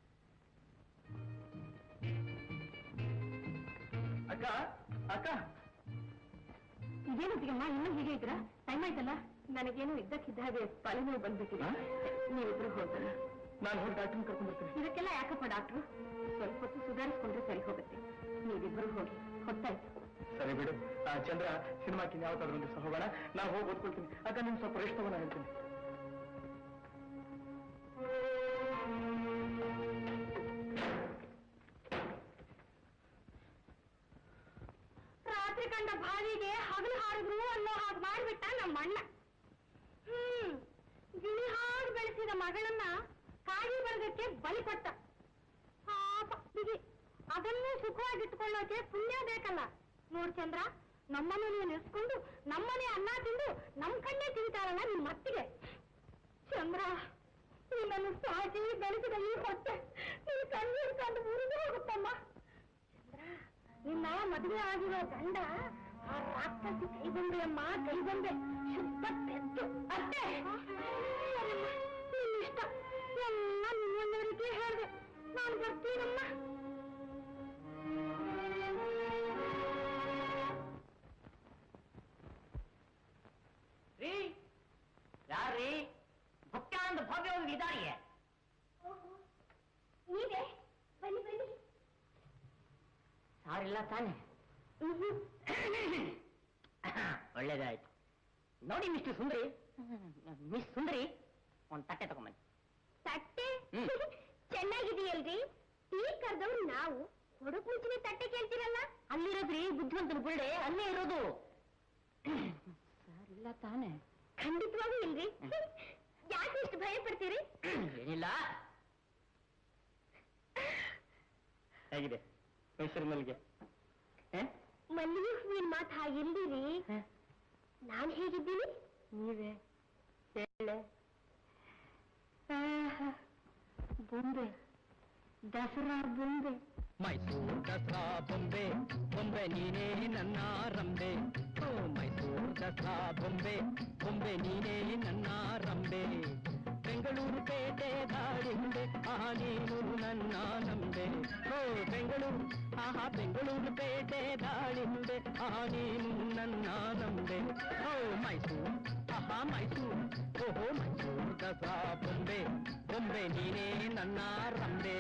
ಅಕ್ಕ ಅಕ್ಕ, ಇದೇನಂತೀಗಮ್ಮ ಇನ್ನೂ ಹೀಗೆ ಇದ್ರ? ಟೈಮ್ ಆಯ್ತಲ್ಲ. ನನಗೇನು ಇದ್ದಕ್ಕಿದ್ದ ಹಾಗೆ ತಲೆನೋವು ಬಂದ್ಬಿಟ್ಟಿದೆ. ನೀವಿಬ್ರು ಹೋಗಲ್ಲ. ನಾನು ಹೋಗಿ ಡಾಕ್ಟರ್ ಕರ್ಕೊಂಡು ಬರ್ತೀನಿ. ಇದಕ್ಕೆಲ್ಲ ಯಾಕಪ್ಪ ಡಾಕ್ಟ್ರು? ಸ್ವಲ್ಪ ಹೊತ್ತು ಸುಧಾರಿಸ್ಕೊಂಡ್ರೆ ಸರಿ ಹೋಗುತ್ತೆ. ನೀವಿಬ್ರು ಹೋಗಿ, ಹೊತ್ತಾಯ್ತು. ಸರಿ ಬಿಡು. ಚಂದ್ರ, ಸಿನಿಮಾಕಿನ್ ಯಾವತ್ತಾದ್ರೂ ಒಂದು ದಿವಸ ಹೋಗೋಣ. ನಾವು ಹೋಗಿ ಓದ್ಕೊಳ್ತೀನಿ. ಅಕ್ಕ ನಿಮ್ ಸ್ವಲ್ಪ ರೆಸ್ಟ್ ತಗೋಣ ಹೇಳ್ತೀನಿ. ರಾತ್ರಿ ಕಂಡ ಬಾವಿಗೆ ಹಗಲು ಹಾಡಿದ್ರು ಅನ್ನೋ ಹಾಗೆ ಮಾಡ್ಬಿಟ್ಟ ನಮ್ಮ ಅಣ್ಣ. ಗಿಣಿ ಹಾಡು ಬೆಳೆಸಿದ ಮಗಳನ್ನ ಕಾಗಿ ಬರದಕ್ಕೆ ಬಲಿ ಕೊಟ್ಟ. ಪಾಪ ಬಿಗಿ, ಅದನ್ನೂ ಸುಖವಾಗಿಟ್ಕೊಳ್ಳೋಕೆ ಪುಣ್ಯ ಬೇಕಲ್ಲ. ನೋಡ್ ಚಂದ್ರ, ನಮ್ಮನ್ನು ನೀವು ನೆನೆಸ್ಕೊಂಡು ನಮ್ಮನೆ ಅನ್ನ ತಿಂದು ನಮ್ ಕಣ್ಣೆ ತಿಂತಾರಲ್ಲ ನಿಮ್ ಮತ್ತಿಗೆ. ಚಂದ್ರ, ನಿನ್ನನ್ನು ಸಾಕಿ ಬೆಳೆಸಿದ ಈ ಹೊಟ್ಟೆ ನೀನು ಕಣ್ಣೀರು ಕಂಡು ಮುರಿದು ಹೋಗುತ್ತಮ್ಮ. ಚಂದ್ರ, ನಿನ್ನ ಮದುವೆ ಆಗಿರೋ ಗಂಡ ಆ ರಾಕ್ಷಸಿ ಕೈಗೊಂಬೆ ಅಮ್ಮ, ಕೈಗೊಂಬೆ ಶುದ್ಧ ಪೆದ್ದು ಅಷ್ಟೇ. ನಿನ್ನಿಷ್ಟ, ಎಲ್ಲ ನಿನ್ನವರಿಗೆ ಹೇಳಿದೆ. ನಾನು ಬರ್ತೀನಮ್ಮ. ರೀ, ಯಾರ್ರೀ? ಭಕ್ತ ಒಂದು ಭವ್ಯ ಒಂದು ಇದಾರಿಯೇ. ನೀವೇ ಬನ್ನಿ ಬನ್ನಿ. ಸಾರಿಲ್ಲ ತಾನೆ? ಒಳ್ಳೇದಾಯ್ತು. ನೋಡಿ ಮಿಸ್ಟರ್ ಸುಂದರಿ, ಮಿಸ್ ಸುಂದರಿ, ಒಂದು ತಟ್ಟೆ ತಗೊಂಬನ್ನಿ. ತಟ್ಟೆ ಚೆನ್ನಾಗಿದೆಯಲ್ರಿ? ಟೀ ಕರೆದವ್ರು ನಾವು, ಹುಡುಕ್ ಮುಂಚಿನ ತಟ್ಟೆ ಕೇಳ್ತೀರಲ್ಲ? ಅಲ್ಲಿರೋದ್ರಿ ಬುದ್ಧಿವಂತನ ಬುಳ್ಳೆ, ಅಲ್ಲೇ ಇರೋದು. ಸಾರಿಲ್ಲ ತಾನೆ? ಖಂಡಿತವಾಗೂ ಇಲ್ರಿ. ಯಾಕೆ ಇಷ್ಟು ಭಯ ಪಡ್ತೀರಿ? ಏನಿಲ್ಲ. ಹೇಗಿದೆ ಮೈಸೂರು ಮಲ್ಲಿಗೆ? ಮಲ್ಲಿಗೆ ಹೂವಿನ ಮಾತು ಹಾಗಿಲ್ದಿರಿ. ನಾನ್ ಹೇಗಿದ್ದೀನಿ? ನೀವೇ ಹೇಳೆ. ಬೊಂಬೆ, ದಸರಾ ಬೊಂಬೆ. ಮೈಸೂರು ದಸರಾ ಬೊಂಬೆ, ಬೊಂಬೆ ನೀನೇ ನನ್ನ ರಂಬೆ. ಓ ಮೈಸೂರು ದಸರಾ ಬೊಂಬೆ, ಬೊಂಬೆ ನೀನೇ ನನ್ನ ರಂಬೆ. ಬೆಂಗಳೂರು ಪೇಟೆ ದಾಳಿಂಬೆ, ನೀನು ನನ್ನ ನಂಬೆ. ಓ ಬೆಂಗಳೂರು, ಬೆಂಗಳೂರು ಪೇಟೆ ದಾಳಿಂಬೆ, ನೀನು ನನ್ನ ನಂಬೆ. ಓ ಮೈಸೂರು, ಮೈಸೂರು, ಓಹೋ ಮೈಸೂರು ದಸರಾ ಬೊಂಬೆ, ಬೊಂಬೆ ನೀನೇ ನನ್ನ ರಂಬೆ.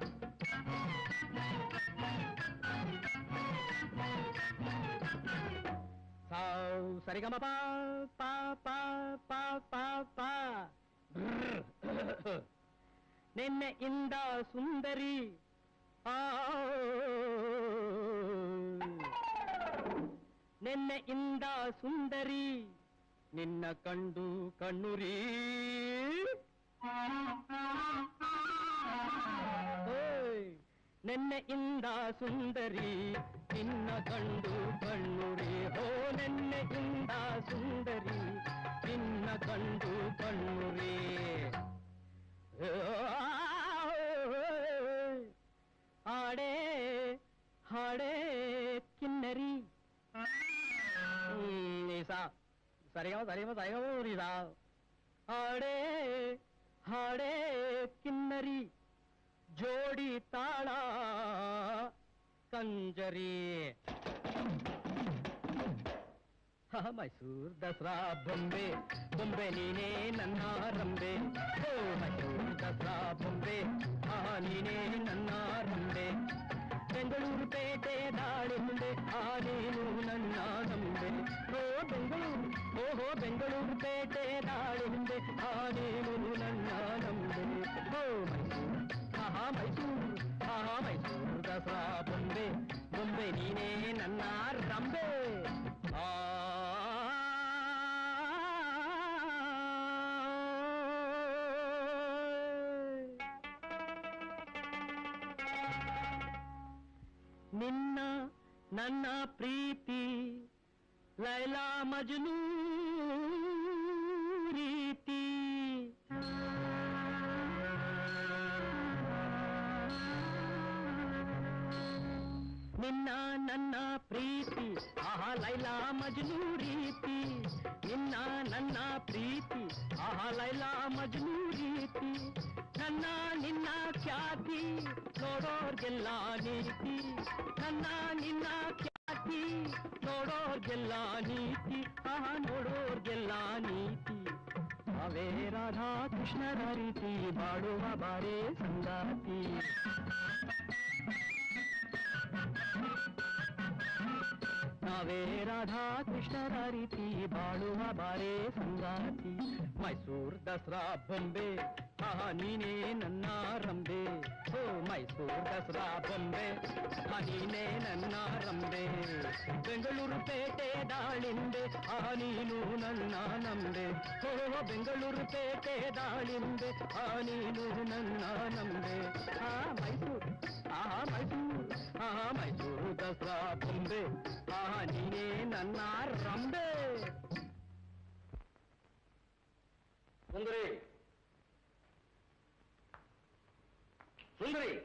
ಸರಿಗಮ ಪಾ ಪಾ ಪಾ ಪಾ ಪಾ ಪಾ. ನಿನ್ನೆಯಿಂದ ಸುಂದರಿ, ನಿನ್ನೆಯಿಂದ ಸುಂದರಿ, ನಿನ್ನ ಕಂಡು ಕಣ್ಣುರಿ. ನೆನ್ನೆಯಿಂದ ಸುಂದರಿ, ನಿನ್ನ ಕಂಡು ಕಣ್ಣುರಿ. ಹೋ ನೆನ್ನೆಯಿಂದ ಸುಂದರಿ, ನಿನ್ನ ಕಂಡು ಕಣ್ಣುರಿ. ಹಾಡೇ ಹಾಡೇ ಕಿನ್ನರಿ. ನೀಸಾ ಸರಿಗಮ ಸರಿಗಮ ಸರಿಗಮ ನೀಸಾ. ಹಾಡೇ ಹಾಡೇ ಕಿನ್ನರಿ, ಜೋಡಿ ತಾಳ ಕಂಜರಿ. ಮೈಸೂರು ದಸರಾ ಬೊಂಬೆ, ಬೊಂಬೆ ನೀನೇ ನನ್ನ ರಂಬೆ. ಓ ಮೈಸೂರು ದಸರಾ ಬೊಂಬೆ, ನೀನೇ ನನ್ನ ರಂಬೆ. ಬೆಂಗಳೂರು ಪೇಟೆ ದಾಳಿಂಬೆ, ನೀನು ನನ್ನ ನಂಬೆ. ಓ ಬೆಂಗಳೂರು, ಓಹೋ ಬೆಂಗಳೂರು ಪೇಟೆ ದಾಳಿಂಬೆ, ನೀನು ನನ್ನ ನಂಬೆ. ಓ ಮೈಸೂರು, ಮೈಸೂರು ದಸರಾ ಬೊಂಬೆ, ಬೊಂಬೆ ನೀನೇ ನನ್ನ ರಂಬೆ. ನಿನ್ನ ನನ್ನ ಪ್ರೀತಿ ಲೈಲಾ ಮಜ್ನೂ ರೀತಿ. ನಿನ್ನ ನನ್ನ ಪ್ರೀತಿ ಆಹಾ ಲೈಲಾ ಮಜ್ನೂ ರೀತಿ. ನಿನ್ನ ನನ್ನ ಪ್ರೀತಿ ಆಹಾ ಲೈಲಾ ಮಜ್ನೂ ರೀತಿ. ನನ್ನ ನಿನ್ನ ಖ್ಯಾತಿ ನೋಡೋರ್ಗೆಲ್ಲ ನೀತಿ. ನನ್ನ ನಿನ್ನ ಖ್ಯಾತಿ ನೋಡೋರ್ಗೆಲ್ಲ ನೀತಿ. ಆಹಾ ನೋಡೋರ್ಗೆಲ್ಲ ನೀತಿ. ಅವೇ ರಾಧಾ ಕೃಷ್ಣರ ರೀತಿ ಬಾಳುವ ಬಾರೇ ಸಂಗಾತಿ. ನಾವೇ ರಾಧಾ ಕೃಷ್ಣರ ರೀತಿ ಬಾಳುವ ಬಾರೇ ಸಂಗಾತಿ. ಮೈಸೂರ್ ದಸರಾ ಬೊಂಬೆ ಆಹಾ ನೀನೇ ನನ್ನ ರಂಬೆ. ಓ ಮೈಸೂರ್ ದಸರಾ ಬೊಂಬೆ ನೀನೇ ನನ್ನ ರಂಬೆ. ಬೆಂಗಳೂರು ಪೇಟೆ ದಾಳಿಂಬೆ ನೀನು ನನ್ನ ನಂಬೆ. ಓ ಬೆಂಗಳೂರು ಪೇಟೆ ದಾಳಿಂಬೆ ನೀನು ನನ್ನ ನಂಬೆ. ಮೈಸೂರು ಮೈಸೂರು ದಸರಾ ಬೊಂಬೆ ನೀನೇ ನನ್ನ ರಂಬೆ. ಸುಂದರಿ ಸುಂದರಿ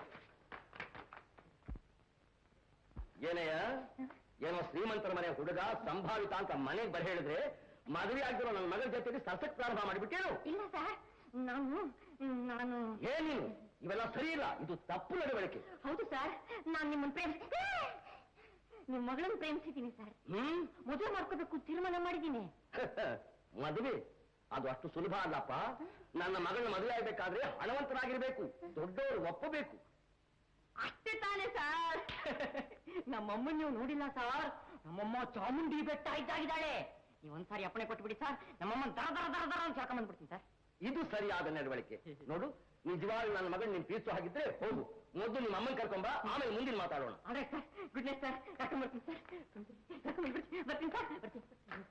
ಏನಯ್ಯ, ಏನೋ ಶ್ರೀಮಂತರ ಮನೆ ಹುಡುಗ ಸಂಭಾವಿತ ಅಂತ ಮನೆಗೆ ಬರ ಹೇಳಿದ್ರೆ ಮದುವೆ ಆಗಿರೋ ನನ್ನ ಮಗಳ ಜೊತೆಗೆ ಸಸಕ್ ಪ್ರಾರಂಭ ಮಾಡಿಬಿಟ್ಟೇನು? ಇಲ್ಲ ಸರ್, ನಾನು ಏನೇನು ಇವೆಲ್ಲ ಸರಿ ಇಲ್ಲ, ಇದು ತಪ್ಪು ನಡವಳಿಕೆ. ಹೌದು ಸರ್, ನಾನು ನಿಮ್ಮ ಮಗಳನ್ನು ಪ್ರೇಮಿಸಿದ್ದೀನಿ ಸರ್. ಮದುವೆ ಮಾಡ್ಕೋಬೇಕು ತೀರ್ಮಾನ ಮಾಡಿದ್ದೀನಿ. ಮದುವೆ ಅದು ಅಷ್ಟು ಸುಲಭ ಅಲ್ಲಪ್ಪ. ನನ್ನ ಮಗಳನ್ನ ಮದುವೆ ಆಗ್ಬೇಕಾದ್ರೆ ಹಣವಂತರಾಗಿರ್ಬೇಕು, ದೊಡ್ಡವರು ಒಪ್ಪಬೇಕು. ಅಷ್ಟೇ ತಾನೇ ಸರ್. ನಮ್ಮಮ್ಮನ್ ನೀವು ನೋಡಿಲ್ಲ ಸರ್, ನಮ್ಮಮ್ಮ ಚಾಮುಂಡಿ ಬೆಟ್ಟ ಇದ್ದಾಗಿದ್ದಾಳೆ. ನೀವೊಂದ್ಸಾರಿ ಅಪ್ಪಣೆ ಕೊಟ್ಬಿಡಿ ಸರ್, ನಮ್ಮಮ್ಮ ದರ ದರ ದರ ದರ ಅಂತ ಹಾಕೊಂಡ್ಬಿಡ್ತೀನಿ ಸರ್. ಇದು ಸರಿಯಾದ ನಡವಳಿಕೆ. ನೋಡು, ನಿಜವಾಗ್ಲೂ ನನ್ನ ಮಗನ ನೀನ್ ಪ್ರೀತಿಸೋ ಹಾಗಿದ್ರೆ ಹೋಗು, ಮೊದಲು ನಿಮ್ಮ ಅಮ್ಮನ್ ಕರ್ಕೊಂಬ, ಆಮೇಲೆ ಮುಂದಿನ ಮಾತಾಡೋಣ. ಅದೇ ಸರ್, ಗುಡ್ ನೈಟ್ ಸರ್. ಕರ್ಕೊಂಡ್ಬರ್ತೀನಿ ಸರ್, ಬರ್ತೀನಿ ಸರ್, ಬರ್ತೀನಿ.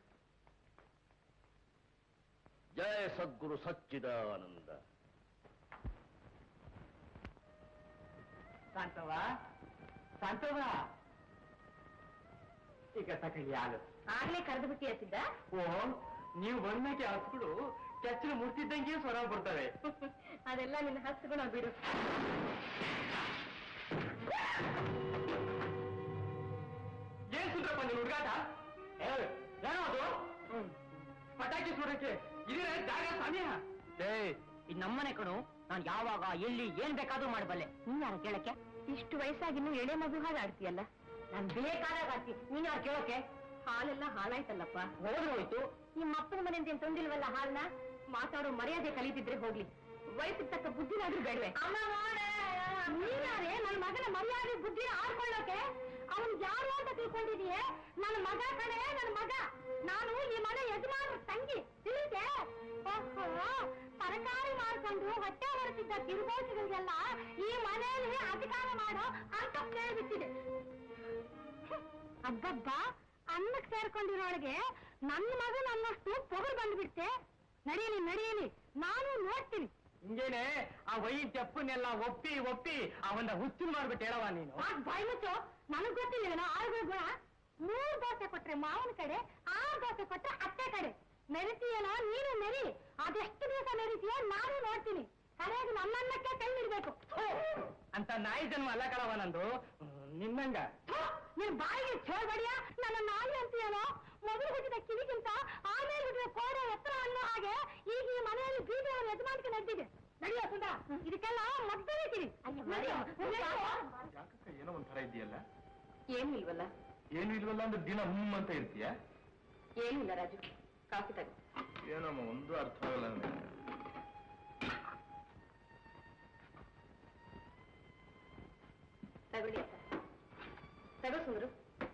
ಜಯ ಸದ್ಗುರು ಸಚ್ಚಿದಾನಂದ. ಶಾಂತವ್ವ ಈಗ ತಕೊಳ್ಳಿ ಹಾಲು. ಆಗ್ಲೇ ಕರೆದು ಬಿಟ್ಟಿ ಹತ್ತಿದ್ದ. ಓ, ನೀವು ಬಂದ್ಮೇಲೆ ಹಸುಗಳು ಚಚ್ಚಲು ಮುರ್ತಿದ್ದಂಗೆ ಸ್ವರ ಬರ್ತವೆ. ಅದೆಲ್ಲ ನಿನ್ನ ಹಸುಗುಣ ಬಿಡು. ಏನ್ ಸುಂದ್ರಪ್ಪ ನಿನ್ ಹುಡುಗಾಟ? ಏನೋ ಅದು ಪಟಾಕಿ ಸುಡಕ್ಕೆ ಇದೇ ಜಾಗ ಸಮಯ. ಇದು ನಮ್ಮನೆ ಕಣು, ನಾನು ಯಾವಾಗ ಎಲ್ಲಿ ಏನ್ ಬೇಕಾದ್ರೂ ಮಾಡಬಲ್ಲೆ. ನೀನ್ ಯಾರ ಕೇಳಕ್ಕೆ? ಇಷ್ಟು ವಯಸ್ಸಾಗಿನ್ನು ಎಳೆ ಮಗು ಹಾಗೆ ಆಡ್ತೀಯಲ್ಲ. ನಾನ್ ಬೇಕಾದಾಗ ಆಡ್ತೀನಿ, ನೀನ್ ಯಾರು ಕೇಳಕ್ಕೆ? ಹಾಲೆಲ್ಲ ಹಾಳಾಯ್ತಲ್ಲಪ್ಪ. ಹೋಯ್ತು. ನಿಮ್ಮ ಅಪ್ಪನ ಮನೆಯಿಂದ ಏನ್ ತಂದಿಲ್ವಲ್ಲ ಹಾಲ್ನ? ಮಾತಾಡೋ ಮರ್ಯಾದೆ ಕಲಿತಿದ್ರೆ ಹೋಗ್ಲಿ, ವಯಸ್ಸಿಗೆ ತಕ್ಕ ಬುದ್ಧಿನಾದ್ರೂ ಬೇಡವೆ? ನೀನಾರೇ ನನ್ನ ಮಗನ ಮರ್ಯಾದೆ ಬುದ್ಧಿ ಆಡ್ಕೊಳ್ಳೋಕೆ? ಅವನ್ ಯಾರು ಅಂತ ತಿಳ್ಕೊಂಡಿದೀಯೇ? ನನ್ನ ಮಗ ಕಡೆ, ನನ್ನ ಮಗ. ನಾನು ಈ ಮನೆ ಯಜಮಾನ್ರ ತಂಗಿ, ತಿಳಿದೆ? ತರಕಾರಿ ಮಾಡ್ಕೊಂಡು ಹೊಟ್ಟೆ ಹೊರತಿದ್ದ ಕಿರುಬೋಸಿಗಳಿಗೆಲ್ಲ ಈ ಮನೆಯಲ್ಲಿ ಅಧಿಕಾರ ಮಾಡೋ ಅಂತ ಹೇಳ್ಬಿಟ್ಟಿದೆ. ಅಬ್ಬಬ್ಬ, ಅನ್ನಕ್ಕೆ ಸೇರ್ಕೊಂಡಿರೋಳಿಗೆ ನನ್ನ ಮಗ ನನ್ನಷ್ಟು ಪೊಗರು ಬಂದ್ಬಿಡ್ತೆ. ನಡೆಯಲಿ ನಡೆಯಲಿ, ನಾನು ನೋಡ್ತೀನಿ. ಹಿಂಗೇನೆ ಆ ವೈದ್ಯಪ್ಪನ್ನೆಲ್ಲ ಒಪ್ಪಿ ಒಪ್ಪಿ ಅವನ್ನ ಹುಚ್ಚು ಮಾಡ್ಬಿಟ್ಟು ಹೇಳವ ನೀನು. ಬಾಯ್ ಮುಚ್ಚು, ನನಗ್ ಗೊತ್ತಿಲ್ಲ ಆಳುಗಳ ಗುಣ. 3 ದೋಸೆ ಕೊಟ್ರೆ ಮಾವನ ಕಡೆ, 6 ದೋಸೆ ಕೊಟ್ರೆ ಅತ್ತೆ ಕಡೆ. ಮೆರಿತೀಯಲ್ಲ ನೀನು ಮೆರಿ, ಅದೆಷ್ಟು ದಿವಸ ಮೆರಿತೀಯೋ ನಾನು ನೋಡ್ತೀನಿ. ಕಡೆಗೆ ನನ್ನನ್ನಕ್ಕೆ ಕೈ ಇಡ್ಬೇಕು ಅಂತ ನಾಯಿ ಜನ್ಮ ಅಲ್ಲ ಕಳವ ನಂದು ನಿನ್ನಂಗ. ನೀನ್ ಬಾಯಿಗೆ ಚೋಳ್ಬಡಿಯ, ನನ್ನ ನಾಯಿ ಅಂತೀಯಲ್ಲ. ಮೊದಲು ಹುಟ್ಟಿದ ಕಿವಿಗಿಂತ ಆಮೇಲೆ ಹುಟ್ಟಿದ ಕೋಡೆ ಎತ್ತರ ಅನ್ನೋ ಹಾಗೆ ಈಗ ಈ ಮನೆಯಲ್ಲಿ ಬೀದಿಯವರ ಯಜಮಾನಿಕೆ ನಡೆದಿದೆ. ನಡೆಯೋ ಸುಂದರ, ಇದಕ್ಕೆಲ್ಲ ಮದ್ದರಿತೀರಿ. ಯಾಕಕ್ಕ ಏನೋ ಒಂಥರ ಇದೆಯಲ್ಲ? ಏನು ಇಲ್ವಲ್ಲ? ಏನು ಇಲ್ವಲ್ಲ ಅಂದ್ರೆ ದಿನ ಅಂತ ಇರ್ತೀಯ? ಏನು ಇಲ್ಲ ರಾಜು, ಕಾಫಿ ತಗೋ. ಏನಮ್ಮ ಒಂದು ಅರ್ಥ ಆಗಲ್ಲ ನನಗೆ. ತಗೊಳ್ಳಿ ಅಕ್ಕ, ತಗೋ ಸುಂದರು.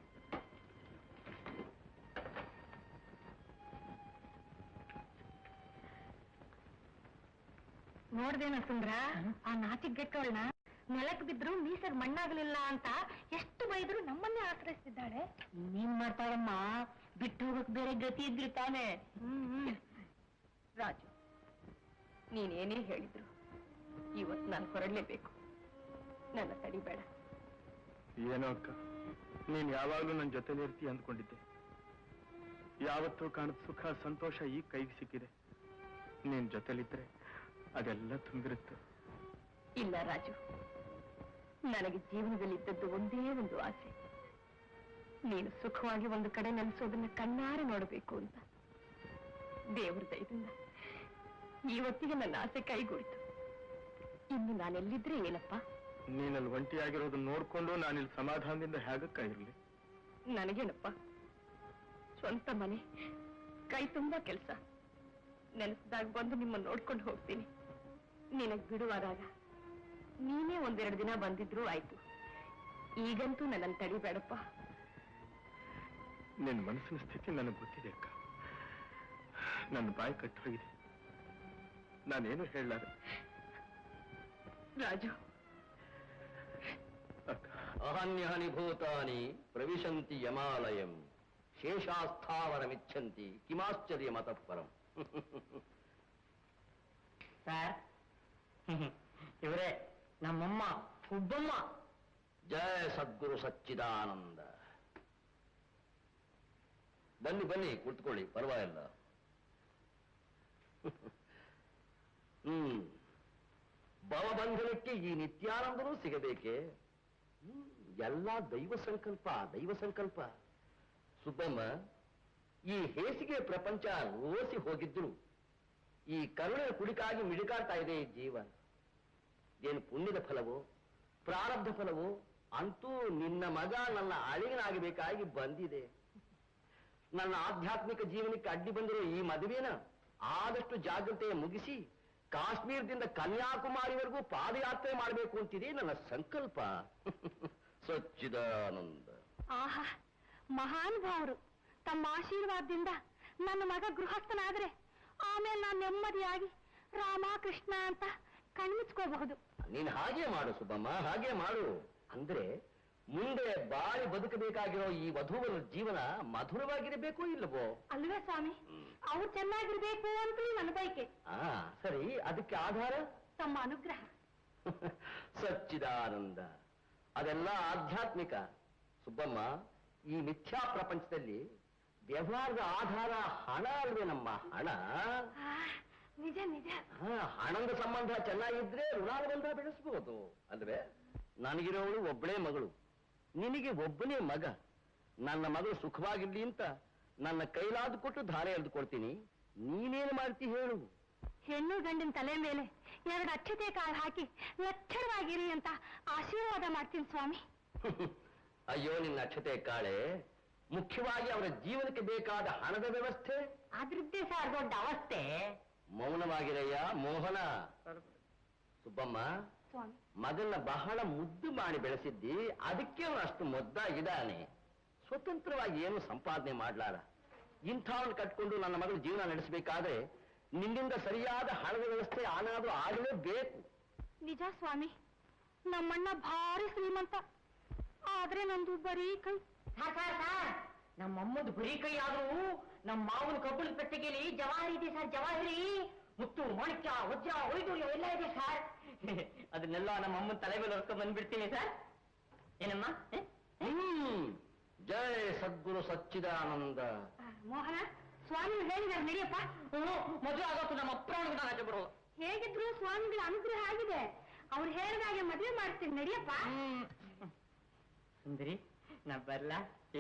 ನೋಡ್ದೇನ ಸುಂದ್ರ, ಆ ನಾಚಿಗೆಟ್ಟವಳನ್ನ ನೆಲಕ್ಕೆ ಬಿದ್ರು ಮೀಸರ್ ಮಣ್ಣಾಗಲಿಲ್ಲ ಅಂತ ಎಷ್ಟು ಬೈದ್ರು ನಮ್ಮನ್ನೇ ಆಶ್ರಯಿಸ್ತಿದ್ದಾಳೆ. ನೀನ್ ಮಾಡ್ತಾಳಮ್ಮ, ಬಿಟ್ಟು ಹೋಗಕ್ ಬೇರೆ ಗತಿ ಇದ್ರಿ ತಾನೆ. ರಾಜು, ನೀನೇನೇ ಹೇಳಿದ್ರು ಇವತ್ತು ನಾನು ಹೊರಡ್ಲೇಬೇಕು. ನನ್ನ ತಡಿಬೇಡ. ಏನೋ ಅಕ್ಕ, ನೀನ್ ಯಾವಾಗ್ಲೂ ನನ್ನ ಜೊತೆಲಿ ಇರ್ತೀಯ ಅಂದ್ಕೊಂಡಿದ್ದೆ. ಯಾವತ್ತೂ ಕಾಣದ ಸುಖ ಸಂತೋಷ ಈಗ ಕೈಗೆ ಸಿಕ್ಕಿದೆ. ನೀನ್ ಜೊತೆಲಿದ್ರೆ ಅದೆಲ್ಲ ತುಂಬಿರುತ್ತೆ. ಇಲ್ಲ ರಾಜು, ನನಗೆ ಜೀವನದಲ್ಲಿದ್ದದ್ದು ಒಂದೇ ಒಂದು ಆಸೆ, ನೀನು ಸುಖವಾಗಿ ಒಂದು ಕಡೆ ನೆಲೆಸೋದನ್ನ ಕಣ್ಣಾರೆ ನೋಡಬೇಕು ಅಂತ. ದೇವ್ರ ದಯದಿಂದ ಇವತ್ತಿಗೆ ನನ್ನ ಆಸೆ ಕೈಗೂಡಿತು. ಇನ್ನು ನಾನೆಲ್ಲಿದ್ರೆ ಏನಪ್ಪ? ನೀನಲ್ಲಿ ಒಂಟಿಯಾಗಿರೋದನ್ನ ನೋಡ್ಕೊಂಡು ನಾನಿಲ್ಲಿ ಸಮಾಧಾನದಿಂದ ಹೇಗಕ್ಕ ಇರ್ಲಿ? ನನಗೇನಪ್ಪ, ಸ್ವಂತ ಮನೆ, ಕೈ ತುಂಬಾ ಕೆಲಸ. ನೆನೆಸಿದಾಗ ಬಂದು ನಿಮ್ಮನ್ನು ನೋಡ್ಕೊಂಡು ಹೋಗ್ತೀನಿ. ನಿನಗ್ ಬಿಡುವಾದಾಗ ನೀನೇ ಒಂದೆರಡು ದಿನ ಬಂದಿದ್ರು ಆಯ್ತು. ಈಗಂತೂ ನನ್ನನ್ನು ತಡಿಬೇಡಪ್ಪ. ನಿನ್ನ ಮನಸ್ಸಿನ ಸ್ಥಿತಿ ನನಗೆ ಗೊತ್ತಿದೆ ಅಕ್ಕ. ನನ್ನ ಬಾಯಿ ಕಟ್ಟೋಗಿದೆ, ನಾನೇನು ಹೇಳಲಾರೆ. ರಾಜು, ಅಹನ್ಯಹನಿ ಭೂತಾನಿ ಪ್ರವಿಶಂತಿ ಯಮಾಲಯಂ ಶೇಷಾಸ್ಥಾವರಮಿಚ್ಛಂತಿ ಕಿಮಾಶ್ಚರ್ಯ ಮತಃಪರಂ. ಸರ್, ಇವರೇ ನಮ್ಮಮ್ಮ ಸುಬ್ಬಮ್ಮ. ಜಯ ಸದ್ಗುರು ಸಚ್ಚಿದಾನಂದ. ಬನ್ನಿ ಬನ್ನಿ, ಕುಳಿತುಕೊಳ್ಳಿ, ಪರವಾಗಿಲ್ಲ. ಭವಬಂಧನಕ್ಕೆ ಈ ನಿತ್ಯಾನಂದನೂ ಸಿಗಬೇಕೆ? ಎಲ್ಲ ದೈವ ಸಂಕಲ್ಪ, ದೈವ ಸಂಕಲ್ಪ. ಸುಬ್ಬಮ್ಮ, ಈ ಹೇಸಿಗೆ ಪ್ರಪಂಚ ರೋಸಿ ಹೋಗಿದ್ರು ಈ ಕರುಣೆ ಕುಡಿಕಾಗಿ ಮಿಡಿಕಾಡ್ತಾ ಇದೆ ಈ ಜೀವ. ಏನು ಪುಣ್ಯದ ಫಲವೋ ಪ್ರಾರಬ್ಧ ಫಲವೋ ಅಂತೂ ನಿನ್ನ ಮಗ ನನ್ನ ಅಳಿಗನಾಗಬೇಕಾಗಿ ಬಂದಿದೆ. ನನ್ನ ಆಧ್ಯಾತ್ಮಿಕ ಜೀವನಕ್ಕೆ ಅಡ್ಡಿ ಬಂದಿರೋ ಈ ಮದುವೆನ ಆದಷ್ಟು ಜಾಗ್ರತೆ ಮುಗಿಸಿ ಕಾಶ್ಮೀರದಿಂದ ಕನ್ಯಾಕುಮಾರಿವರೆಗೂ ಪಾದಯಾತ್ರೆ ಮಾಡಬೇಕು ಅಂತಿದೆ ನನ್ನ ಸಂಕಲ್ಪ. ಸಚ್ಚಿದಾನಂದ. ಆಹಾ, ಮಹಾನುಭಾವರು. ತಮ್ಮ ಆಶೀರ್ವಾದದಿಂದ ನನ್ನ ಮಗ ಗೃಹಸ್ಥನಾದ್ರೆ ಆಮೇಲೆ ನಾನು ನೆಮ್ಮದಿಯಾಗಿ ರಾಮ ಕೃಷ್ಣ ಅಂತ ಕಣ್ಮುಚ್ಕೋಬಹುದು. ನೀನ್ ಹಾಗೆ ಮಾಡು ಸುಬ್ಬಮ್ಮ, ಹಾಗೆ ಮಾಡು. ಅಂದ್ರೆ ಮುಂದೆ ಬಾಳಿ ಬದುಕಬೇಕಾಗಿರೋ ಈ ವಧುವರ ಜೀವನ ಮಧುರವಾಗಿರಬೇಕು ಇಲ್ಲವೋ? ಅಲ್ವೇ ಸ್ವಾಮಿ? ಅವ್ರು ಚೆನ್ನಾಗಿರ್ಬೇಕು ಅಂತ ನನ್ನ ಬಯಕೆ. ಸರಿ, ಅದಕ್ಕೆ ಆಧಾರ ತಮ್ಮ ಅನುಗ್ರಹ. ಸಚ್ಚಿದಾನಂದ. ಅದೆಲ್ಲ ಆಧ್ಯಾತ್ಮಿಕ. ಸುಬ್ಬಮ್ಮ, ಈ ಮಿಥ್ಯಾ ಪ್ರಪಂಚದಲ್ಲಿ ವ್ಯವಹಾರದ ಆಧಾರ ಹಣ ಅಲ್ವೇ ನಮ್ಮ ಹಣ? ನಿಜ ನಿಜ. ಹಣದ ಸಂಬಂಧ ಚೆನ್ನಾಗಿದ್ರೆ ಋಣಾನುಬಂಧ ಬೆಳೆಸಬಹುದು ಅಲ್ವೇ? ನನಗಿರೋಳು ಒಬ್ಬಳೇ ಮಗಳು, ನಿನಗೆ ಒಬ್ಬನೇ ಮಗ. ನನ್ನ ಮಗಳು ಸುಖವಾಗಿರ್ಲಿ ಅಂತ ನನ್ನ ಕೈಲಾದ ಕೊಟ್ಟು ಧಾರೆ ಎಳೆದು ಕೊಡ್ತೀನಿ. ನೀನೇನು ಮಾಡ್ತಿ ಹೇಳು? ಹೆಣ್ಣು ಗಂಡಿನ ತಲೆ ಮೇಲೆ 2 ಅಕ್ಷತೆ ಕಾಳು ಹಾಕಿ ಲಕ್ಷಣವಾಗಿರಿ ಅಂತ ಆಶೀರ್ವಾದ ಮಾಡ್ತೀನಿ ಸ್ವಾಮಿ. ಅಯ್ಯೋ, ನಿನ್ನ ಅಕ್ಷತೆ ಕಾಳೆ, ಮುಖ್ಯವಾಗಿ ಅವರ ಜೀವನಕ್ಕೆ ಬೇಕಾದ ಹಣದ ವ್ಯವಸ್ಥೆ ಅದ್ರದ್ದೇ ಸರ್ ದೊಡ್ಡ ಅವಸ್ಥೆ. ಮೌನವಾಗಿರಯ್ಯ ಮೋಹನ. ಸುಬ್ಬಮ್ಮ, ಸ್ವಾಮಿ, ಮಗನ್ನ ಬಹಳ ಮುದ್ದು ಮಾಡಿ ಬೆಳೆಸಿದ್ದಿ, ಅದಕ್ಕೆ ಅವನು ಅಷ್ಟು ಮುದ್ದಾಗಿದ್ದಾನೆ. ಸ್ವತಂತ್ರವಾಗಿ ಏನು ಸಂಪಾದನೆ ಮಾಡ್ಲಾರ. ಇಂಥವನ್ನ ಕಟ್ಕೊಂಡು ನನ್ನ ಮಗಳು ಜೀವನ ನಡೆಸಬೇಕಾದ್ರೆ ನಿನ್ನಿಂದ ಸರಿಯಾದ ಹಣದ ವ್ಯವಸ್ಥೆ ಆನಾದ್ರೂ ಆಗಲೇಬೇಕು. ನಿಜ ಸ್ವಾಮಿ, ನಮ್ಮಣ್ಣ ಭಾರಿ ಶ್ರೀಮಂತ, ಆದ್ರೆ ನಂದು ಬರೀ ಕೈ. ಸರ್, ನಮ್ಮಮ್ಮದು ಬರೀ ಕೈ ಆದ್ರೂ ನಮ್ಮ ಮಾವನ ಕಬ್ಬಳದ ಪೆಟ್ಟಿಗೆಯಲ್ಲಿ ಜವಾಹರಿ ಇದೆ ಸರ್. ಜವಾಹರಿ, ಮುತ್ತು, ಮಾಣಿಕ್ಯ, ವಜ್ರ, ವೈಡೂರ್ಯ ಎಲ್ಲ ಇದೆ ಸರ್. ಅದನ್ನೆಲ್ಲ ನಮ್ಮ ಅಮ್ಮನ ತಲೆ ಮೇಲೆ ಹೊರ್ಕೊಂಡ್ ಬಂದ್ಬಿಡ್ತೀನಿ ಸರ್. ಏನಮ್ಮ? ಜಯ ಸದ್ಗುರು ಸಚ್ಚಿದಾನಂದ. ಮೋಹನ, ಸ್ವಾಮಿ ಹೇಳಿದಾರೆ ನಡಿಯಪ್ಪ. ಮದುವೆ ಆಗೋತು ನಮ್ಮ ಅಪ್ರಾಣಿಗಳ ಆಚೆ ಬರೋ. ಹೇಗಿದ್ರು ಸ್ವಾಮಿಗಳ ಅನುಗ್ರಹ ಆಗಿದೆ. ಅವ್ರು ಹೇಳಿದಾಗೆ ಮದುವೆ ಮಾಡ್ತೀನಿ ನಡಿಯಪ್ಪ. ಸುಂದರಿ, ನಾ ಬರ್ಲಾ?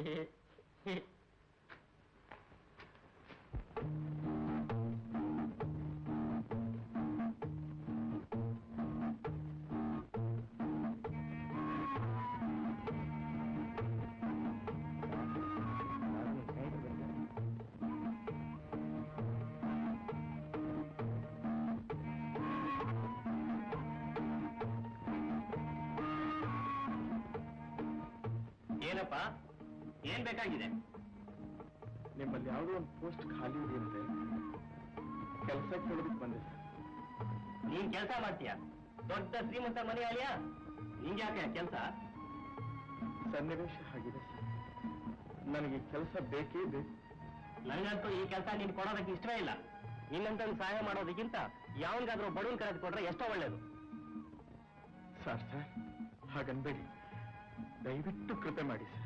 ಏನಪ್ಪ, ಏನ್ ಬೇಕಾಗಿದೆ? ನಿಮ್ಮಲ್ಲಿ ಯಾವುದೋ ಒಂದು ಪೋಸ್ಟ್ ಖಾಲಿ ಇದೆ ಅಂದ್ರೆ ಕೆಲಸ ಕೇಳೋದಕ್ಕೆ ಬಂದೆ ಸರ್. ನೀನ್ ಕೆಲಸ ಮಾಡ್ತೀಯ? ದೊಡ್ಡ ಶ್ರೀಮಂತ ಮನೆ ಅಲಿಯಾ, ನಿಂಗೆ ಯಾಕೆ ಕೆಲಸ? ಸನ್ನಿವೇಶ ಆಗಿದೆ ಸರ್, ನನಗೆ ಕೆಲಸ ಬೇಕೇ ಬೇಕು. ನನಗಂತೂ ಈ ಕೆಲಸ ನೀನ್ ಕೊಡೋದಕ್ಕೆ ಇಷ್ಟವೇ ಇಲ್ಲ. ನಿನ್ನಂತ ಸಹಾಯ ಮಾಡೋದಕ್ಕಿಂತ ಯಾವನ್ಗಾದ್ರೂ ಬಡವನ್ ಕರೆದು ಕೊಟ್ರೆ ಎಷ್ಟೋ ಒಳ್ಳೇದು. ಸರ್ ಹಾಗನ್ಬೇಡಿ. ದಯವಿಟ್ಟು ಕೃಪೆ ಮಾಡಿ ಸರ್.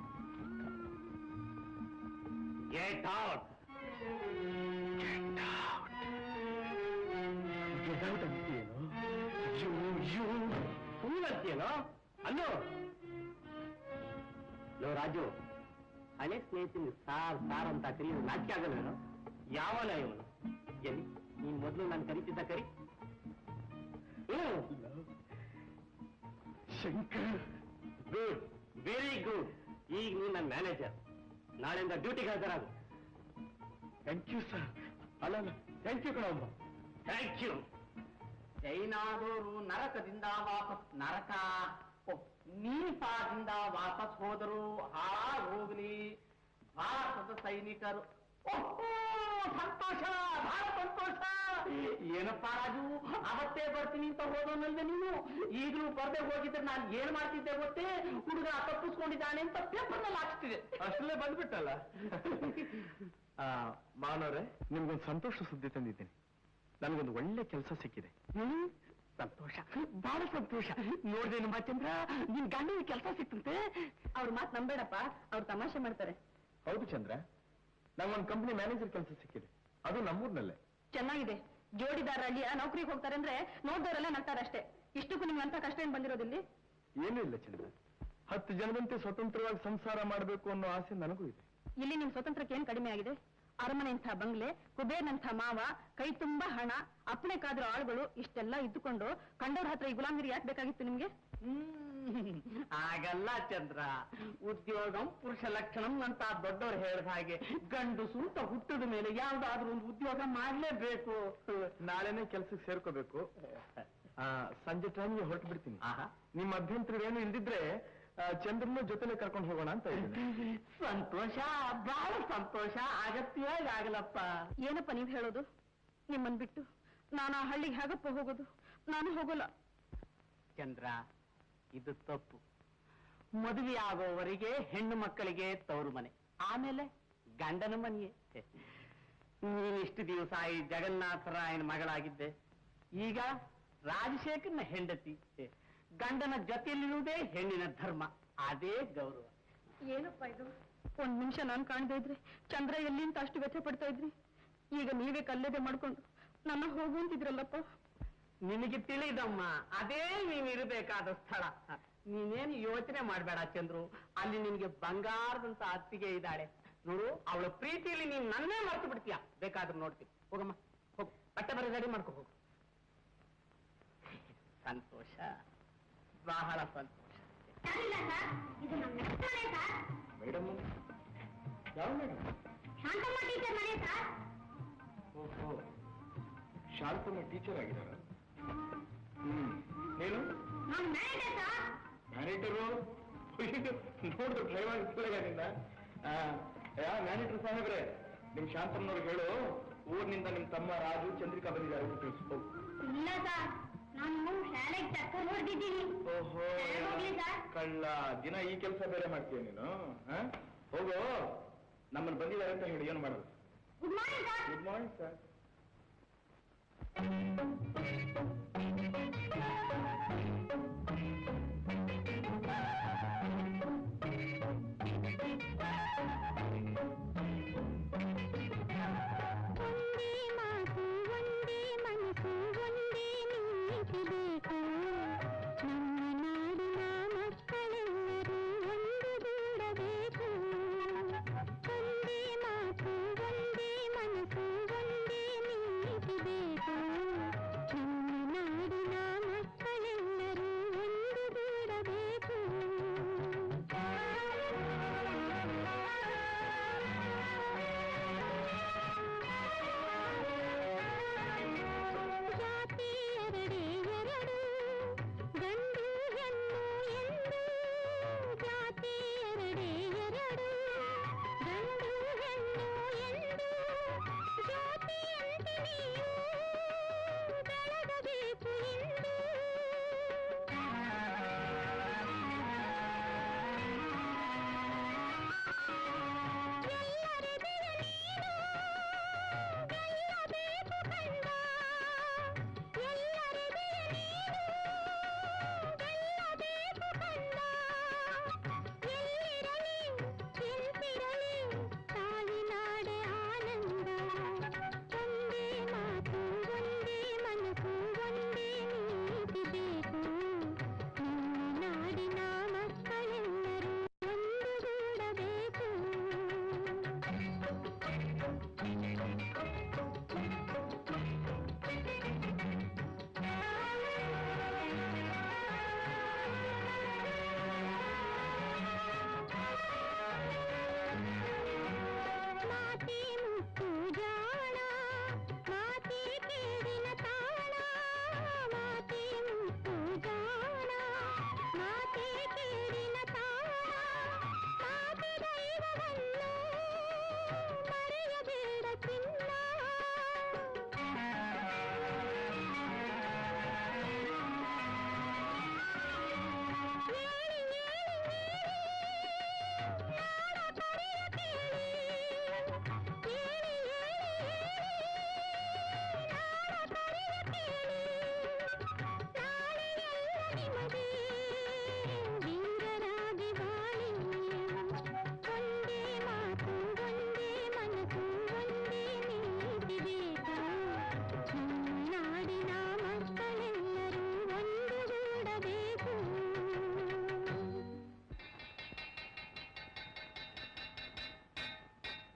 Get out. ಅಂತೀಯೇನೋ? ಸುಮ್ಮನಂತೀಯೇನೋ? ಅಲ್ಲೋ ಲೋ ರಾಜು, ಹಳೆ ಸ್ನೇಹಿತನ ಸಾರ್ ಸಾರ್ ಅಂತ ಕರೀದು ನಾಚಿಕೆ ಆಗಲ್ವೇನೋ? ಯಾವನ ಇವನು? ಎಲ್ಲಿ ನೀನ್ ಮೊದಲು ನಾನು ಕರಿತಿದ್ದ ಕರಿ. Shankar, good, very good. ಈಗ ನೀನ್ ನನ್ನ ಮ್ಯಾನೇಜರ್. ನಾಳೆಯಿಂದ ಡ್ಯೂಟಿಗೆ ಹಾಜರಾಗು. Thank you sir. ಅಲ್ಲ ಥ್ಯಾಂಕ್ ಯು ಕಣಮ್ಮ. Thank you. ಚೈನಾದವರು ನರಕದಿಂದ ವಾಪಸ್ ನರಕ, ನೀಪಾದಿಂದ ವಾಪಸ್ ಹೋದರು ಹಾಳಾಗಿ ಹೋಗ್ಲಿ. ಭಾರತದ ಸೈನಿಕರು ಸಂತೋಷ, ಬಹಳ ಸಂತೋಷ. ಏನಪ್ಪಾ ರಾಜು, ಅವತ್ತೇ ಬರ್ತೀನಿ ಅಂತ ಹೋದೋನಲ್ವೇ ನೀನು? ಈಗಲೂ ಬರ್ದೆ ಹೋಗಿದ್ರೆ ನಾನು ಏನ್ ಮಾಡ್ತಿದ್ದೆ ಗೊತ್ತೇ? ಹುಡುಗ ತಪ್ಪಿಸ್ಕೊಂಡಿದ್ದಾನೆ ಅಂತ ಪೇಪರ್ನಲ್ಲಿ ಹಾಕ್ತಿದೆ. ಅಷ್ಟಲ್ಲೇ ಬಂದ್ಬಿಟ್ಟಲ್ಲ. ಮಾನವ್ರೆ, ನಿಮ್ಗೊಂದು ಸಂತೋಷ ಸುದ್ದಿ ತಂದಿದ್ದೀನಿ. ನನಗೊಂದು ಒಳ್ಳೆ ಕೆಲಸ ಸಿಕ್ಕಿದೆ. ಸಂತೋಷ, ಬಹಳ ಸಂತೋಷ. ನೋಡ್ದೆ ನಮ್ಮ ಚಂದ್ರ, ನಿನ್ ಗಂಡನ ಕೆಲಸ ಸಿಕ್ತಂತೆ. ಅವ್ರ ಮಾತು ನಂಬೇಡಪ್ಪ, ಅವ್ರು ತಮಾಷೆ ಮಾಡ್ತಾರೆ. ಹೌದು ಚಂದ್ರ, ನಂಗೊಂದು ಕಂಪನಿ ಮ್ಯಾನೇಜರ್ ಕೆಲಸ ಸಿಕ್ಕಿದೆ, ಅದು ನಮ್ಮೂರ್ನಲ್ಲೇ. ಚೆನ್ನಾಗಿದೆ. ಜೋಡಿದಾರ ಹಳ್ಳಿಯ ನೌಕರಿಗೆ ಹೋಗ್ತಾರೆ ಅಂದ್ರೆ ನೋಡ್ದವರೆಲ್ಲ ನಗ್ತಾರೆ ಅಷ್ಟೇ. ಇಷ್ಟಕ್ಕೂ ನಿಮ್ಗಂತ ಕಷ್ಟ ಏನ್ ಬಂದಿರೋದಿಲ್ಲಿ? ಏನೂ ಇಲ್ಲ ಚಂದ್ರ, 10 ಜನದಂತೆ ಸ್ವತಂತ್ರವಾಗಿ ಸಂಸಾರ ಮಾಡಬೇಕು ಅನ್ನೋ ಆಸೆ ನನಗೂ ಇದೆ. ಇಲ್ಲಿ ನಿಮ್ ಸ್ವತಂತ್ರಕ್ಕೆ ಏನ್ ಕಡಿಮೆ ಆಗಿದೆ? ಅರಮನೆಂಥ ಬಂಗ್ಲೆ, ಕುಬೇರ್ನಂಥ ಮಾವ, ಕೈ ತುಂಬಾ ಹಣ, ಅಪ್ಪಣೆ ಕಾದ್ರ ಆಳುಗಳು, ಇಷ್ಟೆಲ್ಲ ಇದ್ದುಕೊಂಡು ಕಂಡವ್ರ ಹತ್ರ ಈ ಗುಲಾಮಗಿರಿ ಯಾಕೆ ಬೇಕಾಗಿತ್ತು ನಿಮ್ಗೆ? ಆಗಲ್ಲ ಚಂದ್ರ. ಉದ್ಯೋಗಂ ಪುರುಷ ಲಕ್ಷಣಂ ಅಂತ ದೊಡ್ಡವ್ರು ಹೇಳಿದ ಹಾಗೆ ಗಂಡುಸು ಅಂತ ಹುಟ್ಟಿದ ಮೇಲೆ ಯಾವ್ದಾದ್ರೂ ಒಂದು ಉದ್ಯೋಗ ಮಾಡ್ಲೇಬೇಕು. ನಾಳೆನೇ ಕೆಲ್ಸಕ್ಕೆ ಸೇರ್ಕೋಬೇಕು. ಸಂಜೆ ಟೈಮ್ಗೆ ಹೊರಟು ಬಿಡ್ತೀನಿ. ಆಹಾ, ನಿಮ್ಮ ಅಭ್ಯಂತರ ಏನು ಇಲ್ದಿದ್ರೆ ಚಂದ್ರನ ಜೊತೆಲೆ ಕರ್ಕೊಂಡು ಹೋಗೋಣ ಅಂತ ಇದ್ದೀನಿ. ಸಂತೋಷ, ಬಹಳ ಸಂತೋಷ. ಅಗತ್ಯವಾಗಿ ಆಗಲಪ್ಪ. ಏನಪ್ಪ ನೀವ್ ಹೇಳೋದು? ನಿಮ್ಮನ್ ಬಿಟ್ಟು ನಾನು ಆ ಹಳ್ಳಿಗೆ ಹೇಗಪ್ಪ ಹೋಗೋದು? ನಾನು ಹೋಗೋಲ್ಲ. ಚಂದ್ರ, ಇದು ತಪ್ಪು. ಮದುವೆ ಆಗೋವರೆಗೆ ಹೆಣ್ಣು ಮಕ್ಕಳಿಗೆ ತವರು ಮನೆ, ಆಮೇಲೆ ಗಂಡನ ಮನೆಯೇ. ನೀನಿಷ್ಟು ದಿವಸ ಈ ಜಗನ್ನಾಥರಾಯನ ಮಗಳಾಗಿದ್ದೆ, ಈಗ ರಾಜಶೇಖರನ ಹೆಂಡತಿ. ಗಂಡನ ಜೊತೆಯಲ್ಲಿರುವುದೇ ಹೆಣ್ಣಿನ ಧರ್ಮ, ಅದೇ ಗೌರವ. ಏನಪ್ಪ ಇದು? ಒಂದ್ ನಿಮಿಷ ನಾನು ಕಾಣದೇ ಇದ್ರೆ ಚಂದ್ರ ಎಲ್ಲಿ ಅಂತ ಅಷ್ಟು ವ್ಯಥೆ ಪಡ್ತಾ ಇದ್ರಿ. ಈಗ ನೀವೇ ಕಲ್ಲದೆ ಮಾಡ್ಕೊಂಡು ನನ್ನ ಹೋಗು ಅಂತಿದ್ರಲ್ಲಪ್ಪ. ನಿನಗೆ ತಿಳಿದಮ್ಮ, ಅದೇ ನೀನಿರಬೇಕಾದ ಸ್ಥಳ. ನೀನೇನು ಯೋಚನೆ ಮಾಡಬೇಡ ಚಂದ್ರು, ಅಲ್ಲಿ ನಿನಗೆ ಬಂಗಾರದಂತ ಅತ್ತಿಗೆ ಇದ್ದಾಳೆ ನೋಡು. ಅವಳ ಪ್ರೀತಿಯಲ್ಲಿ ನೀನ್ ನನ್ನೇ ಮರ್ತು ಬಿಡ್ತೀಯ. ಬೇಕಾದ್ರೂ ನೋಡ್ತೀನಿ. ಹೋಗಮ್ಮ, ಹೋಗು, ಬಟ್ಟೆ ಬರ ರೆಡಿ ಮಾಡ್ಕೊ ಹೋಗು. ಸಂತೋಷ, ಬಹಳ ಸಂತೋಷ. ಇದು ನಮ್ಮ ಮನೆ ಸರ್. ಮೇಡಮ್, ಯಾವ ಮೇಡಮ್? ಶಾಂತಮ್ಮ ಟೀಚರ್ ಮನೆ ಸರ್. ಓಹೋ, ಶಾಂತಮ್ಮ ಟೀಚರ್ ಆಗಿದ್ದಾರ? ನೀನು? ನಾನು ಮ್ಯಾನೇಜರ್ ಸರ್. ಮ್ಯಾನೇಜರು? ನೋಡಿದ್ರು ಡ್ರೈವರ್ ನಿನ್ನ. ಮ್ಯಾನೇಜರ್ ಸಾಹೇಬ್ರೆ, ನಿಮ್ ಶಾಂತಮ್ಮನವ್ರಿಗೆ ಹೇಳು, ಊರಿನಿಂದ ನಿಮ್ ತಮ್ಮ ರಾಜು, ಚಂದ್ರಿಕಾ ಬಂದಿದ್ದಾರೆ ಅಂತ ತಿಳಿಸ್ಬೋದು. ಇಲ್ಲ ಸರ್, ನಾನು ಶಾಲೆಗೆ ಚಕ್ಕರ್ ಹೊಡೆದಿದ್ದೀನಿ. ಓಹೋ, ಹೋಗ್ಲಿ ಸರ್. ಕಳ್ಳ. ದಿನ ಈ ಕೆಲಸ ಬೇರೆ ಮಾಡ್ತೀಯ ನೀನು? ಹೋಗೋ, ನಮ್ಮನ್ನು ಬಂದಿದ್ದಾರೆ ಅಂತ ಹೇಳಿ. ಏನು ಮಾಡೋದು? Good morning sir. Good morning sir.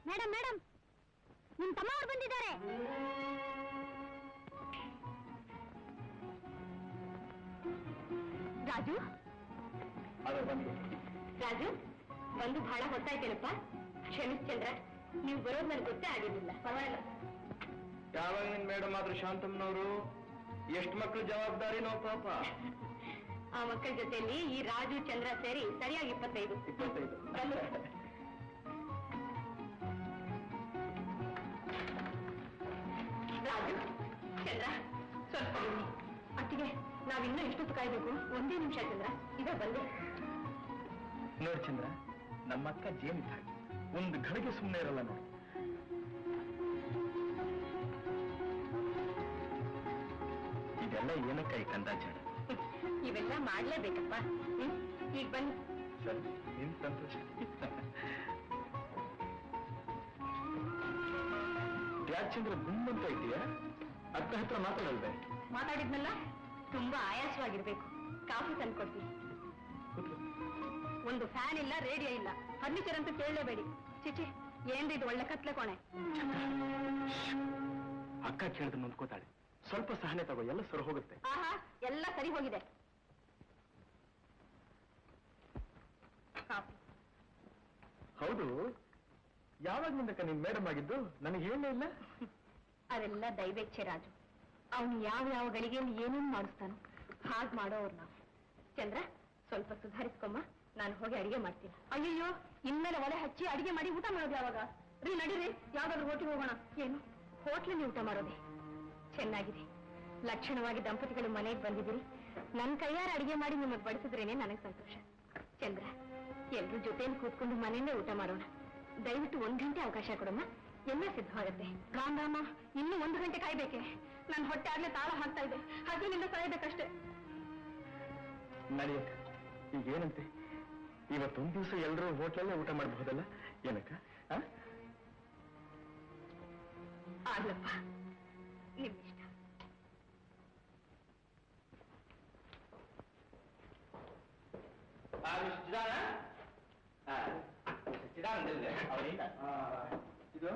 Madam madam, ನಿಮ್ ತಮ್ಮ ಅವ್ರು ಬಂದಿದ್ದಾರೆ. ರಾಜು ರಾಜು, ಬಂದು ಬಹಳ ಹೊತ್ತಾಯ್ತೇನಪ್ಪ. ಕ್ಷಮಿಸ್ ಚಂದ್ರ, ನೀವು ಬರೋದು ನನಗೆ ಗೊತ್ತೇ ಆಗಿರ್ಲಿಲ್ಲ. ಪರವಾಗಿಲ್ಲ. ಯಾವಾಗ ನಿನ್ ಮೇಡಮ್ ಆದ್ರೂ ಶಾಂತಮ್ಮನವರು ಎಷ್ಟು ಮಕ್ಕಳು ಜವಾಬ್ದಾರಿನೋ ಪಾಪ. ಆ ಮಕ್ಕಳ ಜೊತೆಯಲ್ಲಿ ಈ ರಾಜು ಚಂದ್ರ ಸೇರಿ ಸರಿಯಾಗಿ 25. ರಾಜು ಚಂದ್ರ ಸ್ವಲ್ಪ ಅತ್ತಿಗೆ, ನಾವಿನ್ನೂ ಎಷ್ಟೊತ್ತು ಕಾಯ್ಬೇಕು? ಒಂದೇ ನಿಮಿಷ ಚಂದ್ರ, ಇದೇ ಬಂದೆ. ನೋಡಿ ಚಂದ್ರ, ನಮ್ಮಕ್ಕ ಜೇನಿದ್ದ ಹಾಗೆ ಒಂದು ಘಳಿಗೆ ಸುಮ್ಮನೆ ಇರಲ್ಲ ನೋಡಿ. ಇದೆಲ್ಲ ಏನಕ್ಕ ಈ ಕಂದಾಚಾರ? ಇವೆಲ್ಲ ಮಾಡ್ಲೇಬೇಕಪ್ಪ. ಈಗ ಬನ್ನಿ. ಸರಿ, ನಿನ್ ಸಂತೋಷ. ಯಾಕೆ ಚಂದ್ರ ಗುಂಬಂತ ಇದೆಯಾ? ಹತ್ರ ಮಾತಾಡಲ್ವೇ? ಮಾತಾಡಿದ್ನಲ್ಲ, ತುಂಬಾ ಆಯಾಸವಾಗಿರ್ಬೇಕು. ಕಾಫಿ ತಂದು ಕೊಡ್ತೀನಿ. ಒಂದು ಫ್ಯಾನ್ ಇಲ್ಲ, ರೇಡಿಯೋ ಇಲ್ಲ, ಫರ್ನಿಚರ್ ಅಂತೂ ಕೇಳಲೇಬೇಡಿ. ಚಿಚಿ, ಏನ್ರಿ ಇದು ಒಳ್ಳೆ ಕತ್ಲೆ ಕೋಣೆ. ಅಕ್ಕ ಕೇಳಿದ್ರೆ ನೊಂದ್ಕೋತಾಳೆ. ಸ್ವಲ್ಪ ಸಹನೆ ತಗೋ, ಎಲ್ಲ ಸರಿ ಹೋಗುತ್ತೆ. ಆಹಾ, ಎಲ್ಲ ಸರಿ ಹೋಗಿದೆ. ಕಾಫಿ. ಹೌದು, ಯಾವಾಗ್ನಿಂದಕ್ಕ ನೀನ್ ಮೇಡಮ್ ಆಗಿದ್ದು ನನಗೆ ಹೇಳಲೇ ಇಲ್ಲ. ಅದೆಲ್ಲ ದೈವೇಚ್ಛೆ ರಾಜು. ಅವನು ಯಾವ ಗಳಿಗೆಯಲ್ಲಿ ಏನೇನು ಮಾಡಿಸ್ತಾನೋ ಹಾಗೆ ಮಾಡೋರು ನಾವು. ಚಂದ್ರ, ಸ್ವಲ್ಪ ಸುಧಾರಿಸ್ಕೊಮ್ಮ, ನಾನು ಹೋಗಿ ಅಡಿಗೆ ಮಾಡ್ತೀನಿ. ಅಯ್ಯಯ್ಯೋ, ಇನ್ಮೇಲೆ ಒಲೆ ಹಚ್ಚಿ ಅಡಿಗೆ ಮಾಡಿ ಊಟ ಮಾಡೋದು ಯಾವಾಗ? ರೀ ನಡೀರಿ, ಯಾವ್ದಾದ್ರು ಹೋಟ್ಲಿಗೆ ಹೋಗೋಣ. ಏನು ಹೋಟ್ಲಲ್ಲಿ ಊಟ ಮಾಡೋದೆ? ಚೆನ್ನಾಗಿದೆ. ಲಕ್ಷಣವಾಗಿ ದಂಪತಿಗಳು ಮನೆಗೆ ಬಂದಿದ್ದೀರಿ. ನನ್ನ ಕೈಯಾರ ಅಡಿಗೆ ಮಾಡಿ ನಿಮಗೆ ಬಡಿಸಿದ್ರೇನೆ ನನಗೆ ಸಂತೋಷ. ಚಂದ್ರ, ಎಲ್ರೂ ಜೊತೆಯಲ್ಲಿ ಕೂತ್ಕೊಂಡು ಮನೆಯಲ್ಲೇ ಊಟ ಮಾಡೋಣ. ದಯವಿಟ್ಟು 1 ಗಂಟೆ ಅವಕಾಶ ಕೊಡಮ್ಮ, ಎಲ್ಲ ಸಿದ್ಧವಾಗುತ್ತೆ. ರಾಮ, ಇನ್ನೂ 1 ಗಂಟೆ ಕಾಯ್ಬೇಕೆ? ನನ್ನ ಹೊಟ್ಟೆ ಆಗ್ಲೇ ತಾಳ ಹಾಕ್ತಾ ಇದೆ. ಹಸಿವಿನಿಂದ ಸಾಯ್ಬೇಕಷ್ಟೇ. ನಡೆಯಕ್ಕ, ಈಗ ಏನಂತೆ? ಇವತ್ತೊಂದ್ ದಿವಸ ಎಲ್ಲರೂ ಹೋಟ್ಲಲ್ಲೇ ಊಟ ಮಾಡಬಹುದಲ್ಲ? ಏನಕ್ಕ? ಆಗ್ಲಪ್ಪ, ನಿಮ್ಮಿಷ್ಟ. ಇದು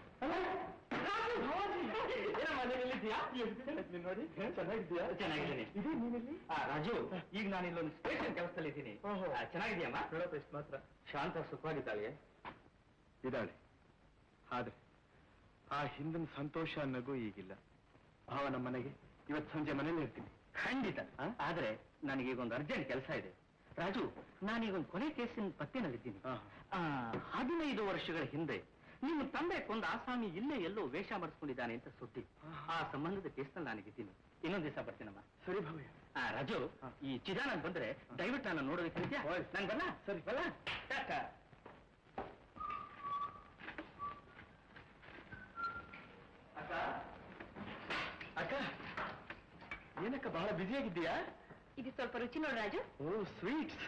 ನೋಡಿ, ಚೆನ್ನಾಗಿದ್ಯಾ? ಚೆನ್ನಾಗಿದ್ದೀನಿ. ಇದು ನೀನಲ್ಲಿ? ರಾಜು, ಈಗ ನಾನು ಇಲ್ಲೊಂದು ಸ್ಟೇಷನ್ ಕೆಲಸದಲ್ಲಿ ಇದ್ದೀನಿ. ಚೆನ್ನಾಗಿದ್ಯಮ್ಮ? ಹೇಳಪ್ಪ, ಎಷ್ಟು ಮಾತ್ರ. ಶಾಂತ ಸುಖವಾಗಿದ್ದಾಳೆ? ಇದ್ದಾಳೆ. ಆದ್ರೆ ಆ ಹಿಂದಿನ ಸಂತೋಷ ನಗು ಈಗಿಲ್ಲ. ಭಾವ ನಮ್ಮ ಮನೆಗೆ ಇವತ್ತು ಸಂಜೆ ಮನೇಲಿ ಇರ್ತೀನಿ. ಖಂಡಿತ. ಆದ್ರೆ ನನಗೀಗೊಂದು ಅರ್ಜೆಂಟ್ ಕೆಲಸ ಇದೆ. ರಾಜು, ನಾನೀಗೊಂದು ಕೊಲೆ ಕೇಸಿನ ಪತ್ತೆನಲ್ಲಿದ್ದೀನಿ. 15 ವರ್ಷಗಳ ಹಿಂದೆ ನಿಮ್ಮ ತಂದೆ ಕೊಂದ ಆಸಾಮಿ ಇಲ್ಲೇ ಎಲ್ಲೋ ವೇಷ ಮಾಡಿಸ್ಕೊಂಡಿದ್ದಾನೆ ಅಂತ ಸುದ್ದಿ. ಆ ಸಂಬಂಧದ ಕೇಸ್ನಲ್ಲಿ ನಾನಿದ್ದೀನಿ. ಇನ್ನೊಂದು ದಿವಸ ಬರ್ತೀನಮ್ಮ. ಸರಿ ಭಾವ. ರಾಜು, ಈ ಚಿದಾನಂದ್ ಬಂದ್ರೆ ದಯವಿಟ್ಟು ನಾನು ನೋಡೋದಕ್ಕೆ ನಾನು ಬಲ್ಲ? ಸರಿ ಬಲ್ಲ. ಅಕ್ಕ, ಏನಕ್ಕ ಬಹಳ ಬ್ಯುಸಿಯಾಗಿದ್ದೀಯಾ? ಇದು ಸ್ವಲ್ಪ ರುಚಿ ನೋಡು Raju. Oh, sweets.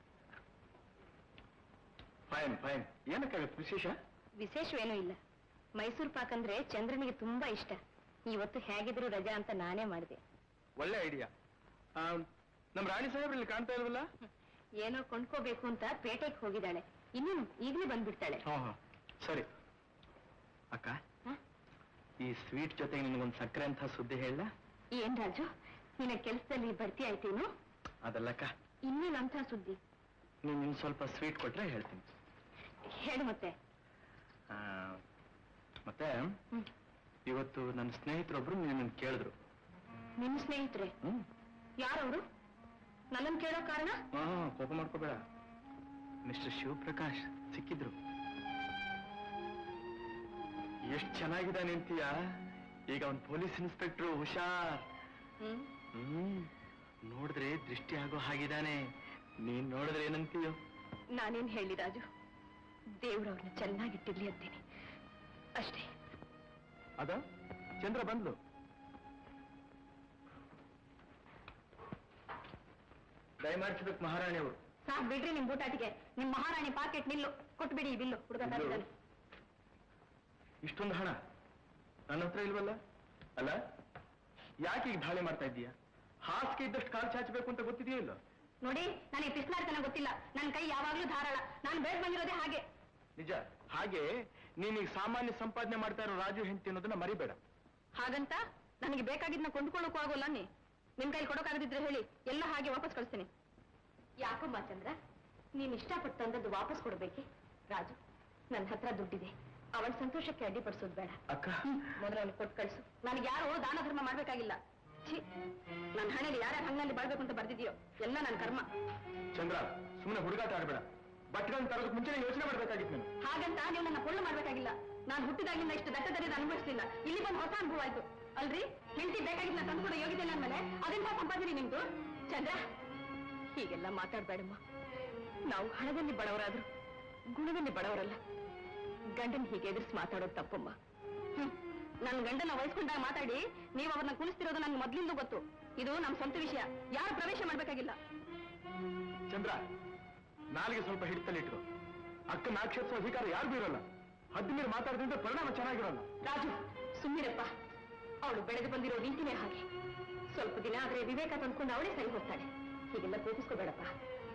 Fine fine. ಏನಕ್ಕ ವಿಶೇಷ? ವಿಶೇಷವೇನೂ ಇಲ್ಲ. ಮೈಸೂರು ಪಾಕ್ ಅಂದ್ರೆ ಚಂದ್ರನಿಗೆ ತುಂಬಾ ಇಷ್ಟ. ಇವತ್ತು ಹೇಗಿದ್ರು ರಜಾ ಅಂತ ನಾನೇ ಮಾಡಿದೆ. ಒಳ್ಳೆ ಐಡಿಯಾ. ನಮ್ ರಾಣಿ ಸಾಹೇಬ್ರು ಇಲ್ಲಿ ಕಾಣ್ತಾ ಇಲ್ವಲ್ಲ? ಏನೋ ಕೊಂಡ್ಕೋಬೇಕು ಅಂತ ಪೇಟೆಗೆ ಹೋಗಿದ್ದಾಳೆ. ಇನ್ನೇನು ಈಗಲೇ ಬಂದ್ಬಿಡ್ತಾಳೆ. ಸರಿ ಅಕ್ಕ, ಈ ಸ್ವೀಟ್ ಜೊತೆಗೆ ನಿನಗೊಂದು ಸಕ್ಕರೆ ಅಂತ ಸುದ್ದಿ ಹೇಳ. ಏನ್ ರಾಜು, ನಿನ್ನ ಕೆಲಸದಲ್ಲಿ ಭರ್ತಿ ಆಯ್ತೇನು? ಅದಲ್ಲಕ್ಕ, ಇನ್ನೇನಂತ ಸುದ್ದಿ? ನೀನ್ ಸ್ವಲ್ಪ ಸ್ವೀಟ್ ಕೊಟ್ರೆ ಹೇಳ್ತೀನಿ. ಹೇಳು ಮತ್ತೆ. ಮತ್ತೆ ಇವತ್ತು ನನ್ನ ಸ್ನೇಹಿತರೊಬ್ರು ನಿನ್ನ ಕೇಳಿದ್ರು. ನಿನ್ನ ಸ್ನೇಹಿತರೆ? ಯಾರವರು? ನನ್ನನ್ನು ಕೇಳೋ ಕಾರಣ? ಕೋಪ ಮಾಡ್ಕೋಬೇಡ. ಮಿಸ್ಟರ್ ಶಿವಪ್ರಕಾಶ್ ಸಿಕ್ಕಿದ್ರು. ಎಷ್ಟು ಚೆನ್ನಾಗಿದ್ದಾನೆ ಅಂತೀಯ? ಈಗ ಅವನ್ ಪೊಲೀಸ್ ಇನ್ಸ್ಪೆಕ್ಟ್ರು. ಹುಷಾರ್. ನೋಡಿದ್ರೆ ದೃಷ್ಟಿ ಆಗೋ ಹಾಗಿದ್ದಾನೆ. ನೀನ್ ನೋಡಿದ್ರೆ ಏನಂತೀಯೋ? ನಾನೇನ್ ಹೇಳಿ ರಾಜು, ದೇವ್ರವ್ರನ್ನ ಚೆನ್ನಾಗಿಟ್ಟಿರ್ಲಿ ಅಂತೀನಿ ಅಷ್ಟೇ. ಅದ ಚಂದ್ರ ಬಂದ್ಲು. ದಯಮಾಡಿಸ್ಬೇಕು ಮಹಾರಾಣಿಯವರು. ಸಾಕ್ ಬಿಡ್ರಿ ನಿಮ್ ಬೂಟಾಟಿಗೆ. ನಿಮ್ ಮಹಾರಾಣಿ ಪಾಕೆಟ್ ನಿಲ್ಲು, ಕೊಟ್ಬಿಡಿ ಈ ಬಿಲ್ಲು. ಹುಡುಗ ತರ್ತಾನೆ. ಇಷ್ಟೊಂದು ಹಣ ನನ್ನ ಹತ್ರ ಇಲ್ವಲ್ಲ? ಅಲ್ಲ, ಯಾಕೆ ಈಗ ಧಾಳೆ ಮಾಡ್ತಾ ಇದ್ದೀಯಾ? ಹಾಸಿಗೆ ಇದ್ದಷ್ಟು ಕಾಲು ಚಾಚಬೇಕು ಅಂತ ಗೊತ್ತಿದೆಯೋ ಇಲ್ಲ? ನೋಡಿ, ನನಗೆ ಪಿಸ್ಲಾಡ್ತನ ಗೊತ್ತಿಲ್ಲ. ನನ್ನ ಕೈ ಯಾವಾಗ್ಲೂ ಧಾರಾಳ. ನಾನು ಬೇಡ ಬಂದಿರೋದೇ ಹಾಗೆ. ನಿಜ. ಹಾಗೆ ನೀನೀಗ ಸಾಮಾನ್ಯ ಸಂಪಾದನೆ ಮಾಡ್ತಾ ಇರೋ ರಾಜು ಹೆಂಡತಿ ಅನ್ನೋದನ್ನ ಮರಿಬೇಡ. ಹಾಗಂತ ನನಗೆ ಬೇಕಾಗಿದ್ನ ಕೊಂಡ್ಕೊಳ್ಳೋಕ್ಕೂ ಆಗೋಲ್ಲ ನಿಮ್ ಕೈ ಕೊಡೋಕಾಗದಿದ್ರೆ ಹೇಳಿ, ಎಲ್ಲ ಹಾಗೆ ವಾಪಸ್ ಕಳಿಸ್ತೀನಿ. ಯಾಕಮ್ಮ ಚಂದ್ರ, ನೀನ್ ಇಷ್ಟಪಟ್ಟು ತಂದದ್ದು ವಾಪಸ್ ಕೊಡ್ಬೇಕೆ? ರಾಜು, ನನ್ನ ಹತ್ರ ದುಡ್ಡಿದೆ, ಅವಳ ಸಂತೋಷಕ್ಕೆ ಅಡ್ಡಿಪಡಿಸೋದು ಬೇಡ. ಅಕ್ಕ, ಮೊದಲು ಅವನು ಕೊಟ್ಟು ಕಳಿಸು. ನನಗೆ ಯಾರೋ ದಾನ ಧರ್ಮ ಮಾಡ್ಬೇಕಾಗಿಲ್ಲ. ಛೀ, ನನ್ನ ಹಣೆಯಲ್ಲಿ ಯಾರ್ಯಾರ ಹಂಗಲ್ಲಿ ಬಾಳ್ಬೇಕು ಅಂತ ಬರ್ದಿದ್ಯೋ ಎಲ್ಲ ನನ್ನ ಕರ್ಮ. ಚಂದ್ರ, ಸುಮ್ಮನೆ ಹುಡುಗಾಟ ಆಡ್ಬೇಡ. ಬಟ್ಟೆಗಳನ್ನು ತರೋದಕ್ಕೆ ಮುಂಚೆ ಯೋಚನೆ ಮಾಡ್ಬೇಕಾಗಿತ್ತು ನೀನು. ಹಾಗಂತ ನೀವು ನನ್ನ ಕೊಳ್ಳು ಮಾಡ್ಬೇಕಾಗಿಲ್ಲ. ನಾನು ಹುಟ್ಟಿದಾಗಿಂದ ಇಷ್ಟು ದಟ್ಟದರಿದ ಅನುಭವಿಸ್ತಿಲ್ಲ. ಇಲ್ಲಿ ಬಂದು ಹೊಸ ಅನುಭವ ಆಯ್ತು ಅಲ್ರಿ. ಹೆಂಡತಿ ಬೇಕಾಗಿದ್ದ ತಂದು ಕೂಡ ಯೋಗ್ಯತೆ ಇಲ್ಲ ಅಂದ್ಮೇಲೆ ಅದೆಂತ ಸಂಪಾದನೆ ನಿಮ್ದು? ಚಂದ್ರ, ಹೀಗೆಲ್ಲ ಮಾತಾಡ್ಬೇಡಮ್ಮ. ನಾವು ಹಣದಲ್ಲಿ ಬಡವರಾದ್ರು ಗುಣದಲ್ಲಿ ಬಡವರಲ್ಲ. ಗಂಡನ್ ಹೀಗೆ ಎದುರಿಸಿ ಮಾತಾಡೋದು ತಪ್ಪಮ್ಮ. ನನ್ನ ಗಂಡನ ವಹಿಸ್ಕೊಂಡಾಗ ಮಾತಾಡಿ ನೀವು ಅವ್ರನ್ನ ಕುಣಿಸ್ತಿರೋದು ನಂಗೆ ಮೊದ್ಲಿಂದ ಗೊತ್ತು. ಇದು ನಮ್ ಸ್ವಂತ ವಿಷಯ, ಯಾರು ಪ್ರವೇಶ ಮಾಡ್ಬೇಕಾಗಿಲ್ಲ. ಚಂದ್ರ, ನಾಲಿಗೆ ಸ್ವಲ್ಪ ಹಿಡಿತಲ್ಲಿಟ್ಕೋ. ಅಕ್ಕನ ಆಕ್ಷೇಪಿಸೋ ಅಧಿಕಾರ ಯಾರಿಗೂ ಇರೋಲ್ಲ. ಹದ್ದು ಮೀರಿ ಮಾತಾಡೋದ್ರಿಂದ ಪರಿಣಾಮ ಚೆನ್ನಾಗಿರೋಲ್ಲ. ರಾಜು, ಸುಮ್ಮಿರಪ್ಪ. ಅವಳು ಬೆಳೆದು ಬಂದಿರೋ ರೀತಿನೇ ಹಾಗೆ. ಸ್ವಲ್ಪ ದಿನ ಆದ್ರೆ ವಿವೇಕ ತಂದ್ಕೊಂಡು ಅವಳೇ ಸರಿ ಹೋಗ್ತಾಳೆ. ಹೀಗೆಲ್ಲ ಕೋಪಿಸ್ಕೋಬೇಡಪ್ಪ.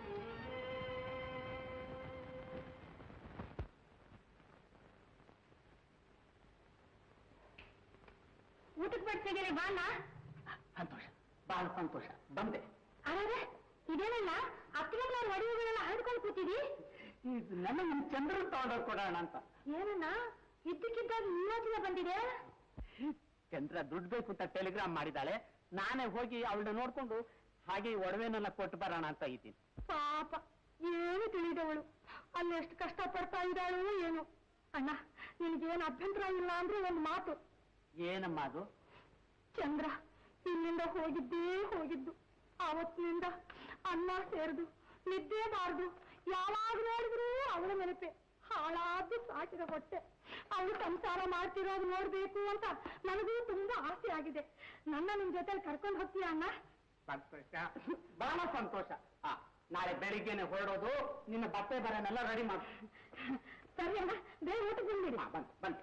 ಊಟಕ್ಕೆ ಬರ್ತಿದ್ದೀರಿ ಬಾಣ? ಸಂತೋಷ, ಬಹಳ ಸಂತೋಷ, ಬಂದೆ. ಅರೆ, ಇದೇನಲ್ಲ ಅತ್ತಿಗೆಲ್ಲ ಒಡೆಯುಗಳೆಲ್ಲ ಹರಡ್ಕೊಂಡು ಕೂತಿದಿ? ನನ್ನ ಚಂದ್ರನ್ ತಗೊಂಡೋಗಿ ಕೊಡೋಣ ಅಂತ. ಏನನ್ನ ಇದ್ದಕ್ಕಿದ್ದಾಗ ಇನ್ನೊಂದಿನ ಬಂದಿದೆ? ಚಂದ್ರ ದುಡ್ಡು ಬೇಕು ಅಂತ ಟೆಲಿಗ್ರಾಮ್ ಮಾಡಿದಾಳೆ. ನಾನೇ ಹೋಗಿ ಅವಳನ್ನ ನೋಡ್ಕೊಂಡು ಹಾಗೆ ಒಡವೆನೆಲ್ಲ ಕೊಟ್ಟು ಬರೋಣ ಅಂತ ಇದ್ದೀನಿ. ಪಾಪ, ಏನು ತಿಳಿದವಳು ಅಲ್ಲಿ ಎಷ್ಟು ಕಷ್ಟ ಪಡ್ತಾ ಇದ್ದಾಳು ಏನು. ಅಣ್ಣ, ನಿನಗೇನು ಅಭ್ಯಂತರ ಇಲ್ಲ ಅಂದ್ರೆ ಒಂದು ಮಾತು. ಏನಮ್ಮ ಅದು? ಚಂದ್ರ ಇಲ್ಲಿಂದ ಹೋಗಿದ್ದು ಆವತ್ತಿನಿಂದ ಅನ್ನ ಸೇರ್ದು ನಿದ್ದೆ ಬಾರ್ದು ಯಾವಾಗ ನೋಡಿದ್ರು ಅವಳ ನೆನಪೆ. ಹಾಳಾದ್ದು ಸಾಕಿದ ಹೊಟ್ಟೆ. ಅವಳು ಸಂಸಾರ ಮಾಡ್ತಿರೋದು ನೋಡ್ಬೇಕು ಅಂತ ನನಗೂ ತುಂಬಾ ಆಸೆ ಆಗಿದೆ. ನನ್ನ ನಿಮ್ ಜೊತೆಲಿ ಕರ್ಕೊಂಡು ಹೋಗ್ತೀಯ ಅಣ್ಣ? ಸಂತೋಷ, ಬಹಳ ಸಂತೋಷ. ನಾಳೆ ಬೆಳಿಗ್ಗೆನೆ ಹೊರಡೋದು. ನಿನ್ನ ಬಟ್ಟೆ ಬರನೆಲ್ಲ ರೆಡಿ ಮಾಡು. ಸರಿ ಅಣ್ಣ, ಬೇಗ ಊಟಕ್ಕೆ ಬಂದ್ಬಿಡಿ. ಬಂದ್.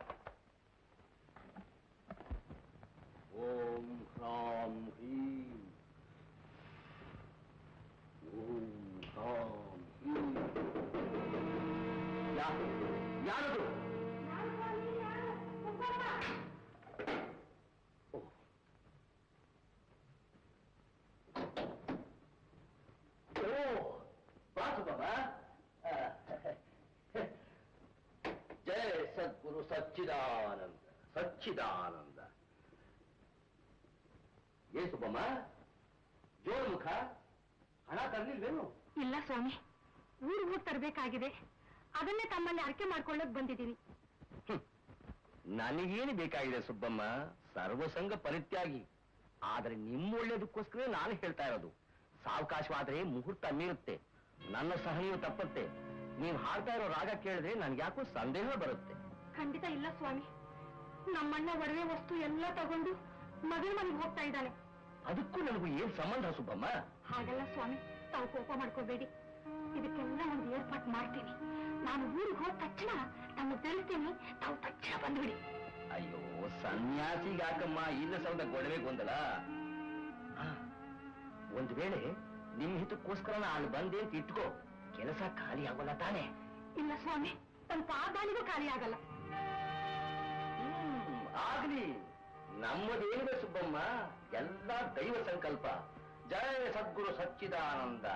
ಓಂ ಹ್ರಾಂ ಹ್ರೀಂ, ಓಂ ಹ್ರಾಂ ಹ್ರೀಂ. ಯಾರದು? ಬಾಸು ಬಾಬಾ. ಜಯ ಸದ್ಗುರು ಸಚ್ಚಿದಾನಂದ. ಏ ಸುಬ್ಬಮ್ಮ, ಜೋರು ಮುಖ, ಹಣ ತರಲಿಲ್ವೇನು? ಇಲ್ಲ ಸ್ವಾಮಿ, ಊರಿಗೆ ಹೋಗಿ ತರಬೇಕಾಗಿದೆ. ಅದನ್ನೇ ತಮ್ಮಲ್ಲಿ ಅರ್ಕೆ ಮಾಡ್ಕೊಳ್ಳೋಕ್ ಬಂದಿದ್ದೀನಿ. ನನಗೇನು ಬೇಕಾಗಿದೆ ಸುಬ್ಬಮ್ಮ? ಸರ್ವಸಂಗ ಪರಿತ್ಯಾಗಿ. ಆದ್ರೆ ನಿಮ್ಮ ಒಳ್ಳೇದಕ್ಕೋಸ್ಕರ ನಾನು ಹೇಳ್ತಾ ಇರೋದು. ಸಾವಕಾಶವಾದ್ರೆ ಮುಹೂರ್ತ ಮೀರುತ್ತೆ, ನನ್ನ ಸಹನೆಯೂ ತಪ್ಪತ್ತೆ. ನೀವು ಹಾಡ್ತಾ ಇರೋ ರಾಗ ಕೇಳಿದ್ರೆ ನನ್ಗೆ ಯಾಕೋ ಸಂದೇಹ ಬರುತ್ತೆ. ಖಂಡಿತ ಇಲ್ಲ ಸ್ವಾಮಿ. ನಮ್ಮಣ್ಣ ಒಡವೆ ವಸ್ತು ಎಲ್ಲ ತಗೊಂಡು ಮದುವೆ ಮನೆಗೆ ಹೋಗ್ತಾ ಇದ್ದಾನೆ. ಅದಕ್ಕೂ ನನಗೂ ಏನ್ ಸಂಬಂಧ ಸುಬ್ಬಮ್ಮ? ಹಾಗಲ್ಲ ಸ್ವಾಮಿ, ತಾವು ಕೋಪ ಮಾಡ್ಕೋಬೇಡಿ. ಇದಕ್ಕೆಲ್ಲ ಒಂದು ಏರ್ಪಾಟ್ ಮಾಡ್ತೀನಿ. ನಾನು ಊರಿಗೆ ಹೋದ ತಕ್ಷಣ ತಮ್ಮ ತಿಳಿಸ್ತೀನಿ, ತಾವು ತಕ್ಷಣ ಬಂದ್ಬಿಡಿ. ಅಯ್ಯೋ ಸನ್ಯಾಸಿಗಾಕಮ್ಮ ಇಲ್ಲ ಸೌದ ಗೊಡವೆ ಗೊಂದಲ. ಒಂದ್ ವೇಳೆ ನಿಮ್ ಹಿತಕ್ಕೋಸ್ಕರ ನಾನು ಬಂದೆ ಅಂತ ಇಟ್ಕೋ, ಕೆಲಸ ಖಾಲಿ ಆಗೋಲ್ಲ ತಾನೆ? ಇಲ್ಲ ಸ್ವಾಮಿ, ತನ್ನ ಪಾದಾನಿಗೂ ಖಾಲಿ ಆಗಲ್ಲ. ಆಗ್ಲಿ, ನಮ್ಮದೇನಿದೆ ಸುಬ್ಬಮ್ಮ, ಎಲ್ಲ ದೈವ ಸಂಕಲ್ಪ. ಜಯ ಸದ್ಗುರು ಸಚ್ಚಿದಾನಂದ.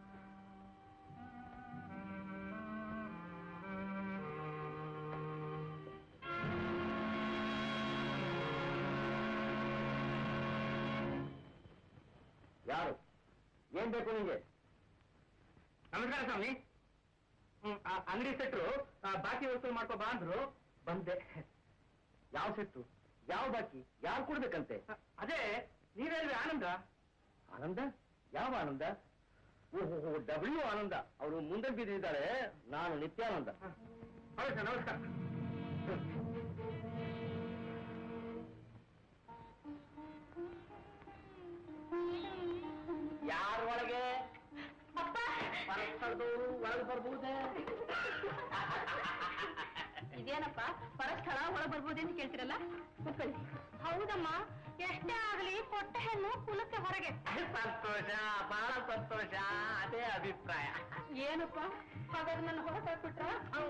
ಯಾರು? ಏನ್ ಬೇಕು ನಿಂಗೆ? ನಮಸ್ಕಾರ ಸ್ವಾಮಿ. ಅಂಗಡಿ ಸೆಟ್ರು ಬಾಕಿ ವಸೂಲು ಮಾಡ್ಕೋ ಬಾ ಅಂದ್ರು, ಬಂದೆ. ಯಾವ ಸೆಟ್ಟು, ಯಾವ ಬಾಕಿ, ಯಾರು ಕೊಡ್ಬೇಕಂತೆ? ಅದೇ ನೀವೇಳ್ರಿ ಆನಂದ. ಆನಂದ? ಯಾವ ಆನಂದ? ಓಹೋ, ಡಬ್ಲ್ಯೂ ಆನಂದ. ಅವರು ಮುಂದೆ ಬಿದ್ದಿದ್ದಾರೆ, ನಾನು ನಿತ್ಯಾನಂದ. ಹೌದು ಸರ್, ನಮಸ್ಕಾರ. ಯಾರ ಒಳಗೆ? ಒಳಗೆ ಬರ್ಬಹುದೇ? ಇದೇನಪ್ಪ ಪರಸ್ಥಳ ಒಳಗೆ ಬರ್ಬೋದು ಅಂತ ಕೇಳ್ತಿರಲ್ಲ? ಕೂತ್ಕೊಳ್ಳಿ. ಹೌದಮ್ಮ, ಎಷ್ಟೇ ಆಗಲಿ ಕೊಟ್ಟ ಹೆಣ್ಣು ಕುಲಕ್ಕೆ ಹೊರಗೆ. ಸಂತೋಷ, ಬಹಳ ಸಂತೋಷ. ಅದೇ ಅಭಿಪ್ರಾಯ. ಏನಪ್ಪ ಹಾಗಾದ್ರೆ ನನ್ನ ಹೊರಟಾಕ್ಬಿಟ್ರ?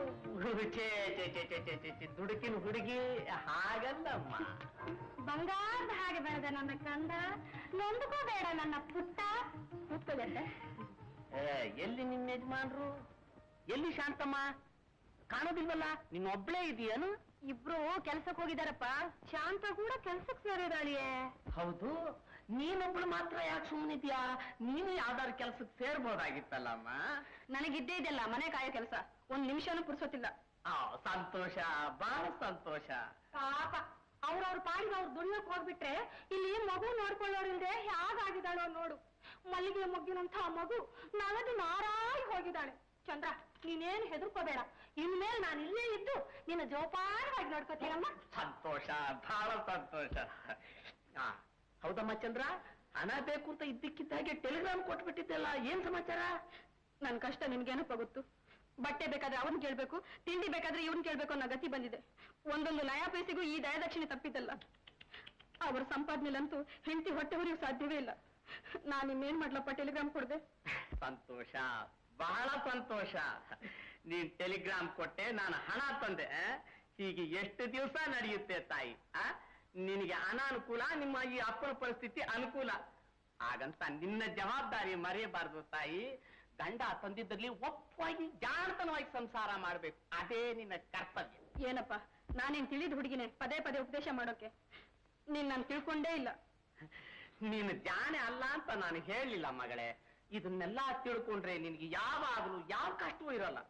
ದುಡುಕಿನ ಹುಡುಗಿ ಹಾಗಲ್ಲಮ್ಮ. ಬಂಗಾರದ ಹಾಗೆ ಬೆಳೆದ ನನ್ನ ಕಂದ, ನೊಂದುಕೋಬೇಡ ನನ್ನ ಪುಟ್ಟ. ಕೂತ್ಕೊಳ್ಳೆ. ಎಲ್ಲಿ ನಿನ್ನ ಯಜಮಾನ್ರು? ಎಲ್ಲಿ ಶಾಂತಮ್ಮ? ಕಾಣೋದಿಲ್ವಲ್ಲ? ನಿನ್ನೊಬ್ಳೇ ಇದೆಯೇನು? ಇಬ್ರು ಕೆಲ್ಸಕ್ಕೆ ಹೋಗಿದಾರಪ್ಪ. ಶಾಂತ ಕೂಡ ಕೆಲ್ಸಕ್ಕೆ ಸೇರಿದಾಳಿಯೇ. ಹೌದು. ನೀನೊಬ್ಳು ಮಾತ್ರ ಯಾಕೆ ಸುಮ್ಮನಿದ್ಯಾ? ನೀನು ಯಾವ್ದಾದ್ರು ಕೆಲ್ಸಕ್ಕೆ ಸೇರ್ಬೋದಾಗಿತ್ತಲ್ಲಮ್ಮ. ನನಗಿದ್ದೇ ಇದೆಲ್ಲ ಮನೆ ಕಾಯೋ ಕೆಲಸ, ಒಂದ್ ನಿಮಿಷನೂ ಪುರ್ಸೋತಿಲ್ಲ. ಸಂತೋಷ, ಬಹಳ ಸಂತೋಷ. ಪಾಪ ಅವ್ರವ್ರ ಪಾಡಿಗೆ ಅವ್ರು ದುಡಿಯೋಕ್ ಹೋಗ್ಬಿಟ್ರೆ ಇಲ್ಲಿ ಮಗು ನೋಡ್ಕೊಳ್ಳೋರಿಲ್ದೆ ಹೇಗಾಗಿದ್ದಾಳೋ ನೋಡು. ಮಲ್ಲಿಗೆ ಮೊಗ್ಗಿನಂಥ ಮಗು ನಗದು ನಾರಾಯಿ ಹೋಗಿದ್ದಾಳೆ. ಚಂದ್ರ, ನೀನೇನು ಹೆದರ್ಕೋಬೇಡ. ಇನ್ಮೇಲೆ ನಾನು ಇಲ್ಲೇ ಇದ್ದು ನಿನ್ನ ಜೋಪಾನವಾಗಿ ನೋಡ್ಕೋತೀನಮ್ಮ. ಸಂತೋಷ, ಬಹಳ ಸಂತೋಷ. ಹೌದಮ್ಮ ಚಂದ್ರ, ಹಣ ಬೇಕು ಅಂತ ಇದ್ದಕ್ಕಿದ್ದಾಗೆ ಟೆಲಿಗ್ರಾಮ್ ಕೊಟ್ಬಿಟ್ಟಿದ್ದೆಲ್ಲ, ಏನ್ ಸಮಾಚಾರ? ನನ್ ಕಷ್ಟ ನಿಮ್ಗೇನಪ್ಪ ಗೊತ್ತು? ಬಟ್ಟೆ ಬೇಕಾದ್ರೆ ಅವನ್ ಕೇಳ್ಬೇಕು, ತಿಂಡಿ ಬೇಕಾದ್ರೆ ಇವನ್ ಕೇಳ್ಬೇಕು ಅನ್ನೋ ಗತಿ ಬಂದಿದೆ. ಒಂದೊಂದು ನಯಾ ಪೈಸೆಗೂ ಈ ದಯದಕ್ಷಿಣೆ ತಪ್ಪಿದ್ದಲ್ಲ. ಅವ್ರ ಸಂಪಾದನೆಲಂತೂ ಹೆಂಡತಿ ಹೊಟ್ಟೆ ಹೊರಿಯೂ ಸಾಧ್ಯವೇ ಇಲ್ಲ. ನಾನು ಇನ್ನೇನ್ ಮಾಡ್ಲಪ್ಪ ಟೆಲಿಗ್ರಾಮ್ ಕೊಡ್ದೆ? ಸಂತೋಷ, ಬಹಳ ಸಂತೋಷ. ನೀನ್ ಟೆಲಿಗ್ರಾಮ್ ಕೊಟ್ಟೆ, ನಾನು ಹಣ ತಂದೆ. ಹೀಗೆ ಎಷ್ಟು ದಿವಸ ನಡೆಯುತ್ತೆ ತಾಯಿ? ನಿನಗೆ ಅನಾನುಕೂಲ, ನಿಮ್ಮ ಈ ಅಪ್ಪನ ಪರಿಸ್ಥಿತಿ ಅನುಕೂಲ. ಹಾಗಂತ ನಿನ್ನ ಜವಾಬ್ದಾರಿ ಮರೆಯಬಾರದು ತಾಯಿ. ಗಂಡ ತಂದಿದ್ದಲ್ಲಿ ಒಪ್ಪಾಗಿ ಜಾಣತನವಾಗಿ ಸಂಸಾರ ಮಾಡ್ಬೇಕು, ಅದೇ ನಿನ್ನ ಕರ್ತವ್ಯ. ಏನಪ್ಪ ನಾನೇನ್ ತಿಳಿದ ಹುಡುಗಿನೇ ಪದೇ ಪದೇ ಉಪದೇಶ ಮಾಡೋಕೆ? ನೀನ್ ನಾನು ತಿಳ್ಕೊಂಡೇ ಇಲ್ಲ. ನೀನು ಜಾಣೆ ಅಲ್ಲ ಅಂತ ನಾನು ಹೇಳಲಿಲ್ಲ ಮಗಳೇ. ಇದನ್ನೆಲ್ಲ ತಿಳ್ಕೊಂಡ್ರೆ ನಿನ್ಗೆ ಯಾವಾಗಲೂ ಯಾವ ಕಷ್ಟವೂ ಇರಲ್ಲ.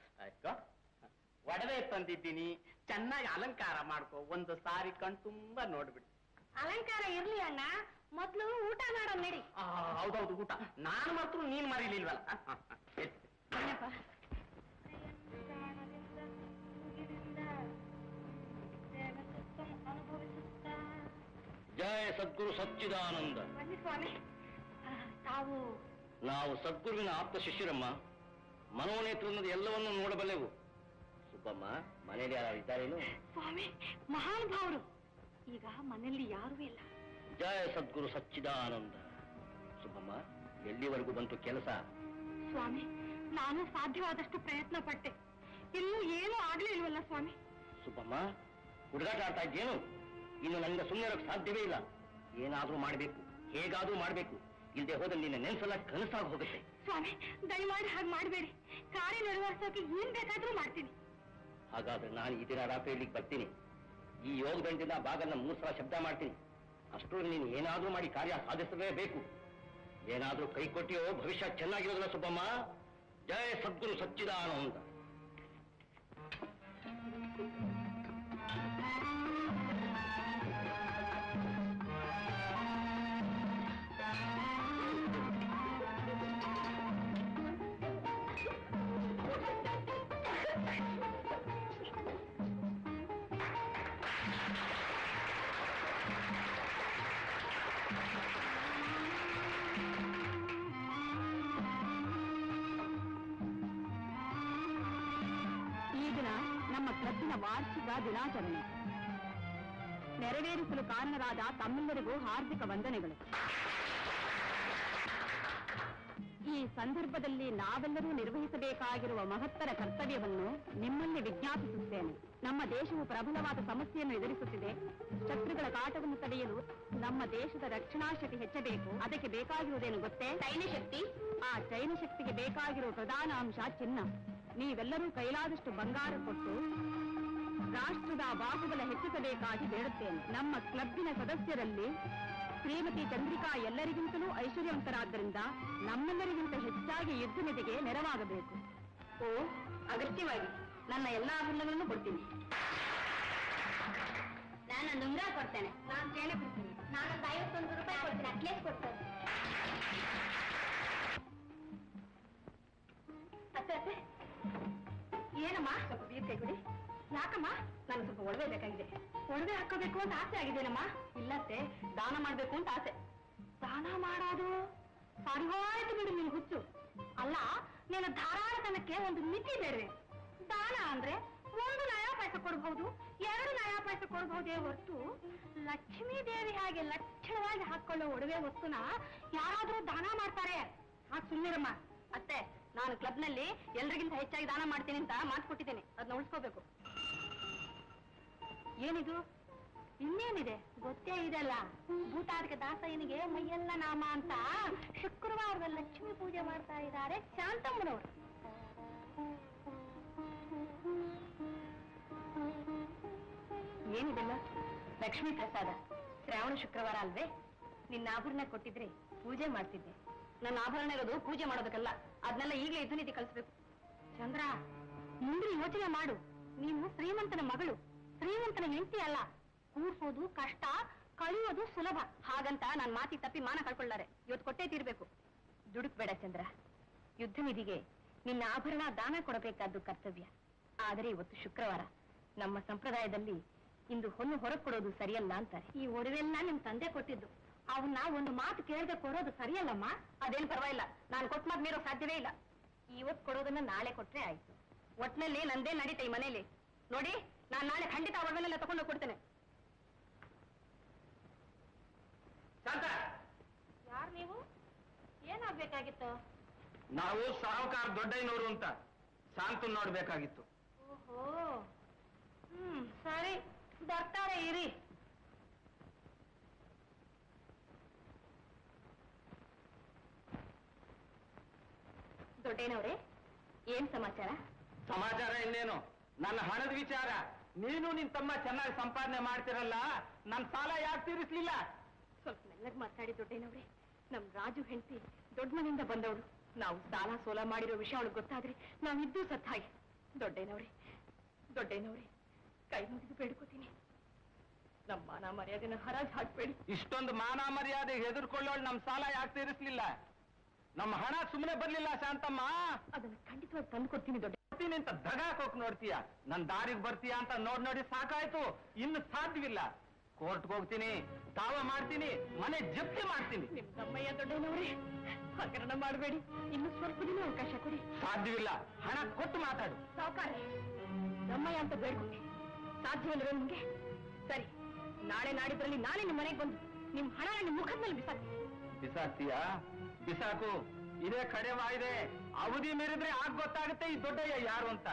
ಒಡವೆ ತಂದಿದ್ದೀನಿ, ಚೆನ್ನಾಗಿ ಅಲಂಕಾರ ಮಾಡ್ಕೋ. ಒಂದು ಸಾರಿ ಕಣ್ತುಂಬ ನೋಡ್ಬಿಡಿ. ಅಲಂಕಾರ ಇರ್ಲಿ ಅಣ್ಣ, ಮೊದ್ಲು ಊಟ ಮಾಡೋ ನಡಿ. ಹೌದೌದು, ಊಟ ನಾನು ಮಾತ್ರ ನೀನ್ ಮರೀಲಿಲ್ವಲ್ಲ. ಜಯ ಸದ್ಗುರು ಸಚ್ಚಿದಾನಂದ. ಸ್ವಾಮಿ, ತಾವು? ನಾವು ಸದ್ಗುರುವಿನ ಆಪ್ತ ಶಿಷ್ಯರಮ್ಮ. ಮನೋನೇತ್ರದಿಂದ ಎಲ್ಲವನ್ನೂ ನೋಡಬಲ್ಲೆವು. ಸುಬ್ಬಮ್ಮ, ಮನೇಲಿ ಯಾರು ಇದ್ದಾರೇನು? ಸ್ವಾಮಿ, ಮಹಾನುಭಾವರು. ಈಗ ಮನೆಯಲ್ಲಿ ಯಾರೂ ಇಲ್ಲ. ಜಯ ಸದ್ಗುರು ಸಚ್ಚಿದಾನಂದ. ಸುಬ್ಬಮ್ಮ, ಎಲ್ಲಿವರೆಗೂ ಬಂತು ಕೆಲಸ? ಸ್ವಾಮಿ, ನಾನು ಸಾಧ್ಯವಾದಷ್ಟು ಪ್ರಯತ್ನ ಪಟ್ಟೆ, ಇನ್ನೂ ಏನೂ ಆಗ್ಲೇ ಇಲ್ವಲ್ಲ ಸ್ವಾಮಿ. ಸುಬ್ಬಮ್ಮ, ಹುಡುಗಾಟ ಆಡ್ತಾ ಇದ್ದೇನು? ಇನ್ನು ನನಗೆ ಸುಮ್ಮನೆ ಇರೋಕ್ಕೆ ಸಾಧ್ಯವೇ ಇಲ್ಲ. ಏನಾದ್ರೂ ಮಾಡ್ಬೇಕು, ಹೇಗಾದ್ರೂ ಮಾಡ್ಬೇಕು. ಇಲ್ಲದೆ ಹೋದ್ರೆ ನಿನ್ನ ನೆನ್ಸೆಲ್ಲ ಕನಸಾಗಿ ಹೋಗುತ್ತೆ. ಸ್ವಾಮಿ, ದಯಮಾಡಿ ಹಾಗೆ ಮಾಡಬೇಡಿ. ಕಾರ್ಯ ನಿರ್ವಹಿಸೋಕೆ ಏನ್ ಬೇಕಾದ್ರೂ ಮಾಡ್ತೀನಿ. ಹಾಗಾದ್ರೆ ನಾನು ಈ ದಿನ ರಾತ್ರಿ ಇಲ್ಲಿಗೆ ಬರ್ತೀನಿ. ಈ ಯೋಗದಂಡಿನ ಬಾಗನ್ನ 3 ಸಲ ಶಬ್ದ ಮಾಡ್ತೀನಿ. ಅಷ್ಟರಲ್ಲಿ ನೀನು ಏನಾದ್ರೂ ಮಾಡಿ ಕಾರ್ಯ ಸಾಧಿಸಲೇಬೇಕು. ಏನಾದ್ರೂ ಕೈ ಕೊಟ್ಟಿಯೋ ಭವಿಷ್ಯ ಚೆನ್ನಾಗಿರೋದಿಲ್ಲ ಸುಬ್ಬಮ್ಮ. ಜಯ ಸದ್ಗುರು ಸಚ್ಚಿದಾನಂದ. ವಾರ್ಷಿಕ ದಿನಾಚರಣೆ ನೆರವೇರಿಸಲು ಕಾರಣರಾದ ತಮ್ಮೆಲ್ಲರಿಗೂ ಹಾರ್ದಿಕ ವಂದನೆಗಳು. ಈ ಸಂದರ್ಭದಲ್ಲಿ ನಾವೆಲ್ಲರೂ ನಿರ್ವಹಿಸಬೇಕಾಗಿರುವ ಮಹತ್ತರ ಕರ್ತವ್ಯವನ್ನು ನಿಮ್ಮಲ್ಲಿ ವಿಜ್ಞಾಪಿಸುತ್ತೇನೆ. ನಮ್ಮ ದೇಶವು ಪ್ರಬಲವಾದ ಸಮಸ್ಯೆಯನ್ನು ಎದುರಿಸುತ್ತಿದೆ. ಶತ್ರುಗಳ ಕಾಟವನ್ನು ತಡೆಯಲು ನಮ್ಮ ದೇಶದ ರಕ್ಷಣಾ ಶಕ್ತಿ ಹೆಚ್ಚಬೇಕು. ಅದಕ್ಕೆ ಬೇಕಾಗಿರುವುದೇನು ಗೊತ್ತೇ? ಸೈನ್ಯ ಶಕ್ತಿ. ಆ ಸೈನ್ಯ ಶಕ್ತಿಗೆ ಬೇಕಾಗಿರುವ ಪ್ರಧಾನ ಅಂಶ ಚಿನ್ನ. ನೀವೆಲ್ಲರೂ ಕೈಲಾದಷ್ಟು ಬಂಗಾರ ಕೊಟ್ಟು ರಾಷ್ಟ್ರದ ಬಾಹುಬಲ ಹೆಚ್ಚಿಸಬೇಕಾಗಿ ಬೇಡುತ್ತೇನೆ. ನಮ್ಮ ಕ್ಲಬ್ಬಿನ ಸದಸ್ಯರಲ್ಲಿ ಶ್ರೀಮತಿ ಚಂದ್ರಿಕಾ ಎಲ್ಲರಿಗಿಂತಲೂ ಐಶ್ವರ್ಯವಂತರಾದ್ದರಿಂದ ನಮ್ಮೆಲ್ಲರಿಗಿಂತ ಹೆಚ್ಚಾಗಿ ಯುದ್ಧ ನಿಧಿಗೆ ನೆರವಾಗಬೇಕು. ಓ, ಅಗತ್ಯವಾಗಿ ನನ್ನ ಎಲ್ಲಾ ಆಭರಣಗಳನ್ನು ಕೊಡ್ತೀನಿ. ನಾನೊಂದು ಉಂಗುರ ಕೊಡ್ತೇನೆ. ನಾನು ಚೈನ ಕೊಡ್ತೀನಿ. ನಾನೊಂದು 51 ರೂಪಾಯಿ ಕೊಡ್ತೀನಿ. ನೆಕ್ಲೆಸ್ ಕೊಡ್ತೇನೆ. ಅತ್ತೆ, ಏನಮ್ಮ ಸ್ವಲ್ಪ ಬೀರ್ ಕೈ ಕೊಡಿ. ಯಾಕಮ್ಮ? ನಾನು ಸ್ವಲ್ಪ ಒಡವೆ ಬೇಕಾಗಿದೆ. ಒಡವೆ ಹಾಕೋಬೇಕು ಅಂತ ಆಸೆ ಆಗಿದ್ದೇನಮ್ಮ? ಇಲ್ಲತ್ತೆ, ದಾನ ಮಾಡ್ಬೇಕು ಅಂತ ಆಸೆ. ದಾನ ಮಾಡೋದು ಸರಿ ಹೋಯ್ತು ಬಿಡು ನಿನ್ ಹುಚ್ಚು. ಅಲ್ಲ, ನೀನು ಧಾರಾಳತನಕ್ಕೆ ಒಂದು ಮಿತಿ ಬೇಡವೆ. ದಾನ ಅಂದ್ರೆ 1 ನಯಾ ಪೈಸೆ ಕೊಡಬಹುದು, 2 ನಯಾ ಪೈಸೆ ಕೊಡಬಹುದೇ ಹೊರತು ಲಕ್ಷ್ಮೀ ದೇವಿ ಹಾಗೆ ಲಕ್ಷಣವಾಗಿ ಹಾಕೊಳ್ಳೋ ಒಡವೆ ವಸ್ತುನ ಯಾರಾದ್ರೂ ದಾನ ಮಾಡ್ತಾರೆ? ಹಾಗೆ ಸುಮ್ಮನಿರಮ್ಮ. ಅತ್ತೆ, ನಾನು ಕ್ಲಬ್ನಲ್ಲಿ ಎಲ್ರಿಗಿಂತ ಹೆಚ್ಚಾಗಿ ದಾನ ಮಾಡ್ತೀನಿ ಅಂತ ಮಾತು ಕೊಟ್ಟಿದ್ದೇನೆ, ಅದನ್ನ ಉಳಿಸ್ಕೋಬೇಕು. ಏನಿದು? ಇನ್ನೇನಿದೆ ಗೊತ್ತೇ ಇದೆಲ್ಲ. ಭೂತಾದಿಕ ದಾಸಯ್ಯನಿಗೆ ಮೈಯೆಲ್ಲ ನಾಮ ಅಂತ ಶುಕ್ರವಾರದ ಲಕ್ಷ್ಮೀ ಪೂಜೆ ಮಾಡ್ತಾ ಇದ್ದಾರೆ ಶಾಂತಮ್ಮನವರು. ಏನಿದೆಲ್ಲ? ಲಕ್ಷ್ಮೀ ಪ್ರಸಾದ. ಶ್ರಾವಣ ಶುಕ್ರವಾರ ಅಲ್ವೇ? ನಿನ್ನ ಆಭರಣ ಕೊಟ್ಟಿದ್ರೆ ಪೂಜೆ ಮಾಡ್ತಿದ್ದೆ. ನನ್ನ ಆಭರಣ ಇರೋದು ಪೂಜೆ ಮಾಡೋದಕ್ಕಲ್ಲ, ಅದನ್ನೆಲ್ಲ ಈಗಲೇ ಇದ್ದು ನಿಧಿ ಕಳಿಸ್ಬೇಕು. ಚಂದ್ರ, ಮುಂದೆ ಯೋಚನೆ ಮಾಡು. ನೀನು ಶ್ರೀಮಂತನ ಮಗಳು, ಶ್ರೀಮಂತನ ಹೆಂಡತಿ ಅಲ್ಲ. ಕೂರ್ಸೋದು ಕಷ್ಟ, ಕಳಿಯೋದು ಸುಲಭ. ಹಾಗಂತ ನಾನ್ ಮಾತಿ ತಪ್ಪಿ ಮಾನ ಕಳ್ಕೊಳ್ಳಾರೆ. ಇವತ್ತು ಕೊಟ್ಟೇ ತೀರ್ಬೇಕು. ದುಡುಕ್ಬೇಡ ಚಂದ್ರ. ಯುದ್ಧ ನಿಧಿಗೆ ನಿನ್ನ ಆಭರಣ ದಾನ ಕೊಡಬೇಕಾದ್ದು ಕರ್ತವ್ಯ. ಆದರೆ ಇವತ್ತು ಶುಕ್ರವಾರ. ನಮ್ಮ ಸಂಪ್ರದಾಯದಲ್ಲಿ ಇಂದು ಹೊನ್ನು ಹೊರಗೆ ಕೊಡೋದು ಸರಿಯಲ್ಲ ಅಂತಾರೆ. ಈ ಒಡವೆಲ್ಲ ನಿಮ್ ತಂದೆ ಕೊಟ್ಟಿದ್ದು. ಅವನ್ನ ಒಂದು ಮಾತು ಕೇಳದೆ ಕೊಡೋದು ಸರಿಯಲ್ಲಮ್ಮ. ಅದೇನು ಪರವಾಗಿಲ್ಲ, ನಾನು ಕೊಟ್ಟ ಮಾತು ಮೀರೋ ಸಾಧ್ಯವೇ ಇಲ್ಲ. ಇವತ್ತು ಕೊಡೋದನ್ನ ನಾಳೆ ಕೊಟ್ರೆ ಆಯ್ತು. ಒಟ್ನಲ್ಲಿ ನಂದೇ ನಡೀತೆ ಈ ಮನೇಲಿ. ನೋಡಿ, ನಾನ್ ನಾಳೆ ಖಂಡಿತ ಒಡವೆಲ್ಲ ತಗೊಂಡು ಕೊಡ್ತೇನೆ. ಶಾಂತ, ಯಾರು ನೀವು? ಏನಾಗ್ಬೇಕಾಗಿತ್ತು? ನಾವು ಸಾಹುಕಾರ ದೊಡ್ಡಯ್ಯನವರು ಅಂತ ಶಾಂತು ನೋಡ್ಬೇಕಾಗಿತ್ತು. ಓಹೋ, ಸರಿ, ಬರ್ತಾರೆ ಇರಿ. ದೊಡ್ಡೇನವ್ರೆ, ಏನ್ ಸಮಾಚಾರ? ಸಮಾಚಾರ ಇನ್ನೇನು, ನನ್ನ ಹಣದ ವಿಚಾರ. ನೀನು ನಿನ್ ತಮ್ಮ ಚೆನ್ನಾಗಿ ಸಂಪಾದನೆ ಮಾಡ್ತಿರಲ್ಲ, ನನ್ನ ಸಾಲ ಯಾಕೆ ತೀರಿಸ್ಲಿಲ್ಲ? ಸ್ವಲ್ಪ ಮೆಲ್ಲಗ್ ಮಾತಾಡಿ ದೊಡ್ಡೇನವ್ರೆ. ನಮ್ ರಾಜು ಹೆಂಡತಿ ದೊಡ್ಡ ಮನೆಯಿಂದ ಬಂದವಳು. ನಾವು ಸಾಲ ಸೋಲ ಮಾಡಿರೋ ವಿಷಯ ಅವಳಿಗೆ ಗೊತ್ತಾದ್ರೆ ನಾವಿದ್ದೂ ಸತ್ತ ಹಾಗೆ. ದೊಡ್ಡೇನವ್ರೆ, ಕೈ ಮುಗಿದು ಬೇಡ್ಕೋತೀನಿ, ನಮ್ಮ ಮಾನ ಮರ್ಯಾದೆನ ಹರಾಜ್ ಹಾಕ್ಬೇಡಿ. ಇಷ್ಟೊಂದು ಮಾನ ಮರ್ಯಾದೆ ಹೆದರ್ಕೊಳ್ಳೋಳು ನಮ್ ಸಾಲ ಯಾಕೆ ತೀರಿಸ್ಲಿಲ್ಲ? ನಮ್ಮ ಹಣ ಸುಮ್ಮನೆ ಬರ್ಲಿಲ್ಲ ಶಾಂತಮ್ಮ. ಅದನ್ನ ಖಂಡಿತವಾಗಿ ತಂದು ಕೊಡ್ತೀನಿ ದೊಡ್ಡ. ಬರ್ತೀನಿ ಅಂತ ದಗಾಕೋಕ್ ನೋಡ್ತೀಯ, ನನ್ ದಾರಿಗೆ ಬರ್ತೀಯ ಅಂತ ನೋಡಿ ಸಾಕಾಯ್ತು. ಇನ್ನು ಸಾಧ್ಯವಿಲ್ಲ. ಕೋರ್ಟ್ಗೆ ಹೋಗ್ತೀನಿ, ತಾವ ಮಾಡ್ತೀನಿ, ಮನೆ ಜಪ್ತಿ ಮಾಡ್ತೀನಿ. ನಿಮ್ ತಮ್ಮಯ್ಯ ದೊಡ್ಡನವ್ರೆ, ಹಗರಣ ಮಾಡಬೇಡಿ. ಇನ್ನು ಸ್ವಲ್ಪ ದಿನ ಅವಕಾಶ ಕೊಡಿ. ಸಾಧ್ಯವಿಲ್ಲ, ಹಣ ಕೊಟ್ಟು ಮಾತಾಡು. ಸಾವುಕಾರ, ತಮ್ಮಯ್ಯ ಅಂತ ಬೇಡ್ಕೊಂಡೆ, ಸಾಧ್ಯವಿಲ್ಲವೇ ನಿಮ್ಗೆ? ಸರಿ, ನಾಳೆ ನಾಡಿದ್ರಲ್ಲಿ ನಾನೇ ನಿಮ್ಮ ಮನೆಗೆ ಬಂದು ನಿಮ್ ಹಣ ನಿಮ್ ಮುಖದ ಮೇಲೆ ಬಿಸಾಕ್ತೀನಿ. ಬಿಸಾಕ್ತೀಯಾ? ಬಿಸಾಕು, ಇದೇ ಕಡೆ ವಾಯಿದೆ. ಅವಧಿ ಮೀರಿದ್ರೆ ಆಗ ಗೊತ್ತಾಗುತ್ತೆ ಈ ದೊಡ್ಡಯ್ಯ ಯಾರು ಅಂತ.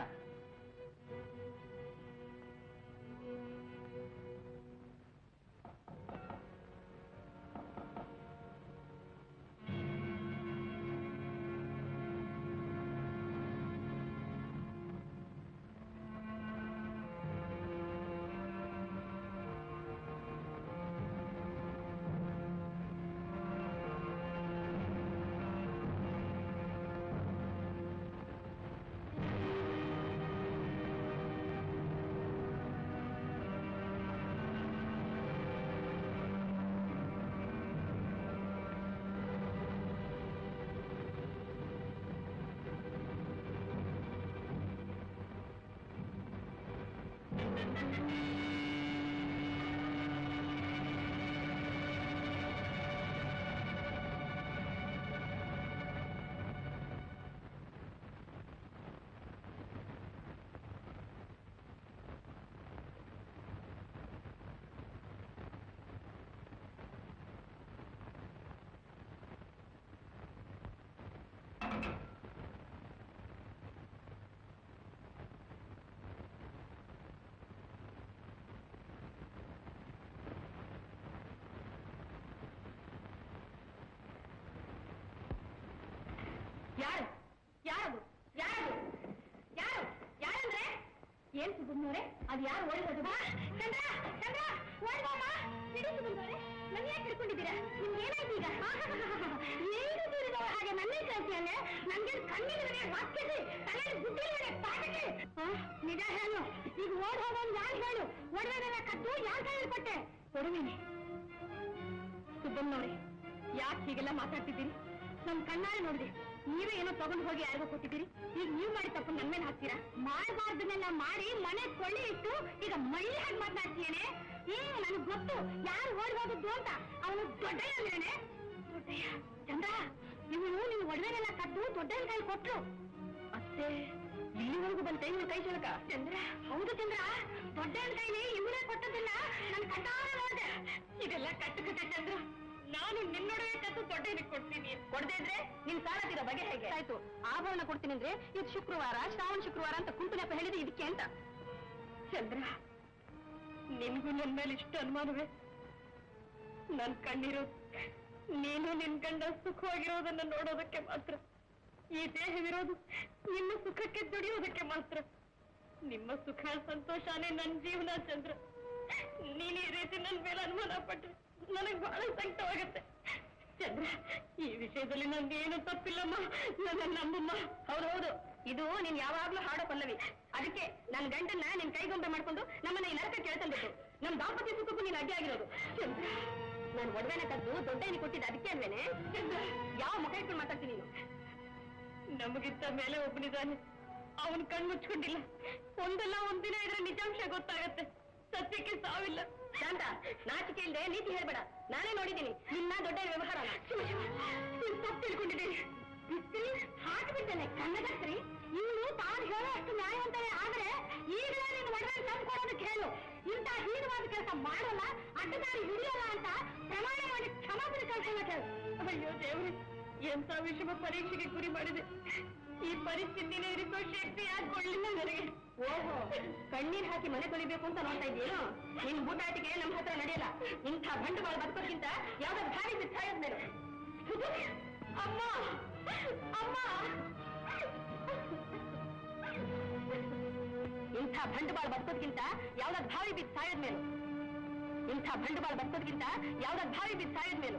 ಯಾರು? ಯಾರದು? ಯಾರದು? ಯಾರು? ಯಾರಂದ್ರೆ? ಏನ್ ಸುಬ್ಬಮ್ಮನವ್ರೆ, ಅದು ಯಾರು ಓಡಿರೋದು? ಚಂದ್ರ, ಚಂದ್ರ, ಓಡ್ಬಮ್ಮ. ಹಿಡಿ ಸುಬ್ಬಮ್ಮನವ್ರೆ, ನನ್ನ ಯಾಕೆ ಹಿಡ್ಕೊಂಡಿದ್ದೀರಾ? ನಿಮ್ಗೆ ಏನಾಯ್ತು ಈಗ? ಏನು ದೂರಿದವ ಹಾಗೆ ನನ್ನೇ ಕಳ್ಸಿಯಲ್ಲೇ? ನನ್ಗೆ ಕಣ್ಣಿಗೆ ವಾಕ್ಯತೆ, ತಲೆಗೆ ಬುದ್ಧಿಗೆ ಪಾಠಕ್ಕೆ. ನಿಜ ಹೇಳು, ಈಗ ಓಡ್ ಹೋಗೋದು ಯಾರು ಹೇಳು? ಒಡವೆನೆಲ್ಲ ಕದ್ದು ಯಾರು ಕೈಯಲ್ಲಿ ಕೊಟ್ಟೆ? ಒಡವೆನೆ. ಸುಬ್ಬಮ್ಮನವ್ರೆ, ಯಾಕೆ ಹೀಗೆಲ್ಲ ಮಾತಾಡ್ತಿದ್ದೀರಿ? ನಮ್ ಕಣ್ಣಾರೆ ನೋಡಿದೆ, ನೀವೇ ಏನೋ ತಗೊಂಡು ಹೋಗಿ ಯಾರಿಗೋ ಕೊಟ್ಟಿದ್ದೀರಿ. ಈಗ ನೀವ್ ಮಾಡಿ ತಪ್ಪು ನನ್ ಮೇಲೆ ಹಾಕ್ತೀರಾ? ಮಾಡಬಾರ್ದನ್ನೆಲ್ಲ ಮಾಡಿ ಮನೆ ಕೊಳ್ಳಿ ಇಟ್ಟು ಈಗ ಮಳ್ಳಿ ಹಾಗೆ ಮಾತನಾಡ್ತೀಯೇನೆ. ನನಗ್ ಗೊತ್ತು ಯಾರು ಓಡಿ ಹೋದದ್ದು ಅಂತ. ಅವನು ದೊಡ್ಡಯ್ಯ ಅಂದ್ರೇನೆ. ದೊಡ್ಡಯ್ಯ, ಚಂದ್ರ, ಇವನು ನಿಮ್ ಒಡವೆನೆಲ್ಲ ಕದ್ದು ದೊಡ್ಡಯ್ಯನ ಕೈ ಕೊಟ್ರು. ಅತ್ತೆ, ಇಲ್ಲಿವರೆಗೂ ಬಂತೆ ಇವ್ರ ಕೈ ಚಳಕ. ಚಂದ್ರ, ಹೌದು ಚಂದ್ರ, ದೊಡ್ಡ ಕೈಲಿ ಇವರೇ ಕೊಟ್ಟದನ್ನ ನಾನು ಕಣ್ಣಾರ ನೋಡಿದೆ. ಇದೆಲ್ಲ ಕಟ್ಟು ಚಂದ್ರ. ನಾನು ನಿನ್ನೊಡವೆ ಕತ್ತು ದೊಡ್ಡನಿಗೆ ಕೊಡ್ತೀನಿ. ಕೊಡದೇ ಇದ್ರೆ ನಿನ್ ಸಾಲದಿರೋ ಬಗೆ ಹೇಗೆ? ಆಯ್ತು, ಆಭರಣ ಕೊಡ್ತೀನಿ ಅಂದ್ರೆ ಇದು ಶುಕ್ರವಾರ, ಶ್ರಾವಣ ಶುಕ್ರವಾರ ಅಂತ ಕುಂಟುನೆಪ ಹೇಳಿದ್ರೆ ಇದಕ್ಕೆ ಅಂತ. ಚಂದ್ರ, ನಿನ್ಗೂ ನನ್ನ ಮೇಲೆ ಇಷ್ಟು ಅನುಮಾನವೇ? ನನ್ ಕಣ್ಣಿರೋದು ನೀನು ನಿನ್ ಗಂಡ ಸುಖವಾಗಿರೋದನ್ನ ನೋಡೋದಕ್ಕೆ ಮಾತ್ರ. ಈ ದೇಹವಿರೋದು ನಿಮ್ಮ ಸುಖಕ್ಕೆ ದುಡಿಯೋದಕ್ಕೆ ಮಾತ್ರ. ನಿಮ್ಮ ಸುಖ ಸಂತೋಷನೇ ನನ್ನ ಜೀವನ ಚಂದ್ರ. ನೀನ್ ಈ ರೀತಿ ನನ್ನ ಮೇಲೆ ಅನುಮಾನ ಪಟ್ರೆ ನನಗೆ ಬಹಳ ಸಂಕಟವಾಗತ್ತೆ ಚಂದ್ರ. ಈ ವಿಷಯದಲ್ಲಿ ನಂದೇನು ತಪ್ಪಿಲ್ಲಮ್ಮ, ನನ್ನ ನಂಬಮ್ಮ. ಹೌದು, ಇದು ನೀನ್ ಯಾವಾಗ್ಲೂ ಹಾಡೋ ಪಲ್ಲವಿ. ಅದಕ್ಕೆ ನನ್ನ ಗಂಡನ್ನ ನಿನ್ ಕೈಗೊಂಬೆ ಮಾಡ್ಕೊಂಡು ನಮ್ಮನ್ನ ಈ ನರಕ ಕೇಳ್ತಂದಿತ್ತು. ನಮ್ ದಾಂಪತ್ಯ ಸುಖಕ್ಕೂ ನೀನ್ ಅಡ್ಡಿ ಆಗಿರೋದು ಚಂದ್ರ. ನಾನು ಒಡವೆನ ಕದ್ದು ದೊಡ್ಡನಿ ಕೊಟ್ಟಿದ್ದ ಅದಕ್ಕೆ ಅಲ್ವೇನೆ? ಯಾವ ಮುಖ ಇಟ್ಕೊಂಡು ಮಾತಾಡ್ತೀನಿ ನೀನು? ನಮಗಿಂತ ಮೇಲೆ ಒಬ್ಬನಿದ್ದಾನೆ, ಅವನ್ ಕಣ್ ಮುಚ್ಕೊಂಡಿಲ್ಲ. ಒಂದಲ್ಲ ಒಂದಿನ ಇದ್ರೆ ನಿಜಾಂಶ ಗೊತ್ತಾಗತ್ತೆ. ಸತ್ಯಕ್ಕೆ ಸಾವಿಲ್ಲ. ಶಾಂತ, ನಾಚಿಕೆ ಇಲ್ಲದೆ ನೀತಿ ಹೇಳ್ಬೇಡ. ನಾನೇ ನೋಡಿದ್ದೀನಿ ನಿನ್ನ ದೊಡ್ಡ ವ್ಯವಹಾರನ. ತಪ್ಪು ತಿಳ್ಕೊಂಡಿದ್ದೀನಿ. ಹಾಕಿಬಿಡ್ತಾನೆ ಕನ್ನಡಸ್ತ್ರಿ. ಇವನು ತಾನು ಹೇಳೋ ಅಷ್ಟು ನ್ಯಾಯವಂತನೇ ಆದ್ರೆ ಈಗಲೇ ನೀನು ಒಡವೆ ತಂದು ಕೊಡೋದಕ್ಕೆ ಹೇಳು. ಇಂಥ ಹೀನವಾದ ಕೆಲಸ ಮಾಡೋಲ್ಲ, ಅಡ್ಡದಾರಿ ಹಿಡಿಯೋಲ್ಲ ಅಂತ ಪ್ರಮಾಣ ಮಾಡಿ ಕ್ಷಮಾಪಣೆ ಕಳ್ಸೋಣ ಹೇಳು. ಅಯ್ಯೋ ದೇವ್ರಿ, ಎಂತ ವಿಷಮ ಪರೀಕ್ಷೆಗೆ ಗುರಿ ಮಾಡಿದೆ. ಈ ಪರಿಸ್ಥಿತಿನೇ ಇರಿಸೋ ಶಕ್ತಿ ಯಾಕೆ ಕೊಡ್ಲಿಲ್ಲ ನನಗೆ? ಓಹೋ, ಕಣ್ಣೀರ್ ಹಾಕಿ ಮನೆ ತೊಳಿಬೇಕು ಅಂತ ನೋಡ್ತಾ ಇದ್ದೀನೋ? ನಿನ್ ಬೂಟಾಟಿಗೆ ನಮ್ಮ ಹತ್ರ ನಡೆಯಲ್ಲ. ಇಂಥ ಬಂಡವಾಳ ಬದುಕೋಕ್ಕಿಂತ ಯಾವ್ದಾದ್ರು ಭಾರಿ ಬಿಸಾಯೋದ್ ಮೇಲೆ. ಅಮ್ಮ ಅಮ್ಮ, ಇಂಥ ಬಂಡವಾಳ ಬದುಕೋದ್ಕಿಂತ ಯಾವ್ದಾದ್ರು ಭಾವಿ ಬಿದ್ದು ಸಾಯೋದ್ ಮೇಲು. ಇಂಥ ಬಂಡವಾಳ ಬದುಕೋದ್ಕಿಂತ ಯಾವ್ದಾದ್ರು ಭಾವಿ ಬಿದ್ದು ಸಾಯೋದ್ ಮೇಲು.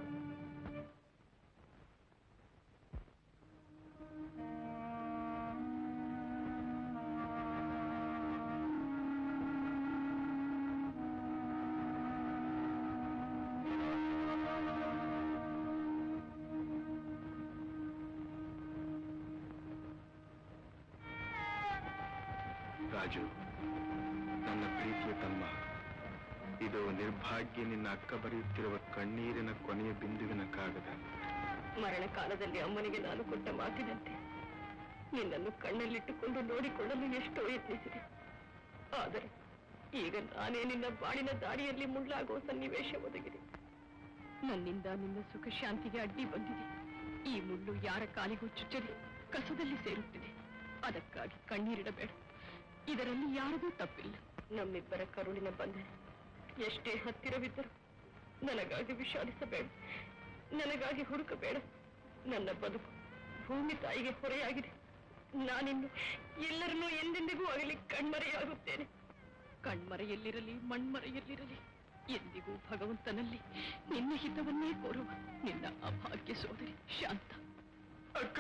ರಾಜು, ನನ್ನ ಪ್ರೀತಿಯ ತಮ್ಮ, ಇದು ನಿರ್ಭಾಗ್ಯ ನಿನ್ನ ಅಕ್ಕ ಬರೆಯುತ್ತಿರುವ ಕಣ್ಣೀರಿನ ಕೊನೆಯ ಬಿಂದುವಿನ ಕಾಗದ. ಮರಣ ಕಾಲದಲ್ಲಿ ಅಮ್ಮನಿಗೆ ನಾನು ಕೊಟ್ಟ ಮಾತಿನಂತೆ ನಿನ್ನನ್ನು ಕಣ್ಣಲ್ಲಿಟ್ಟುಕೊಂಡು ನೋಡಿಕೊಳ್ಳಲು ಎಷ್ಟೋ ಯತ್ನಿಸಿದೆ. ಆದರೆ ಈಗ ನಾನೇ ನಿನ್ನ ಬಾಳಿನ ದಾರಿಯಲ್ಲಿ ಮುಳ್ಳಾಗುವ ಸನ್ನಿವೇಶ ಒದಗಿದೆ. ನನ್ನಿಂದ ನಿನ್ನ ಸುಖ ಶಾಂತಿಗೆ ಅಡ್ಡಿ ಬಂದಿದೆ. ಈ ಮುಳ್ಳು ಯಾರ ಕಾಲಿಗೂ ಚುಚ್ಚದೆ ಕಸದಲ್ಲಿ ಸೇರುತ್ತಿದೆ. ಅದಕ್ಕಾಗಿ ಕಣ್ಣೀರಿಡಬೇಡ. ಇದರಲ್ಲಿ ಯಾರಿಗೂ ತಪ್ಪಿಲ್ಲ. ನಮ್ಮಿಬ್ಬರ ಕರುಳಿನ ಬಂಧನ ಎಷ್ಟೇ ಹತ್ತಿರವಿದ್ದರೂ ನನಗಾಗಿ ವಿಷಾದಿಸಬೇಡ, ನನಗಾಗಿ ಹುಡುಕಬೇಡ. ನನ್ನ ಬದುಕು ಭೂಮಿ ತಾಯಿಗೆ ಹೊರೆಯಾಗಿದೆ. ನಾನಿನ್ನು ಎಲ್ಲರನ್ನೂ ಎಂದೆಂದಿಗೂ ಆಗಲಿ ಕಣ್ಮರೆಯಾಗುತ್ತೇನೆ. ಕಣ್ಮರೆಯಲ್ಲಿರಲಿ ಮಣ್ಮರೆಯಲ್ಲಿರಲಿ ಎಂದಿಗೂ ಭಗವಂತನಲ್ಲಿ ನಿನ್ನ ಹಿತವನ್ನೇ ಕೋರುವ ನಿನ್ನ ಅಭಾಗ್ಯ ಸೋದರಿ ಶಾಂತ. ಅಕ್ಕ,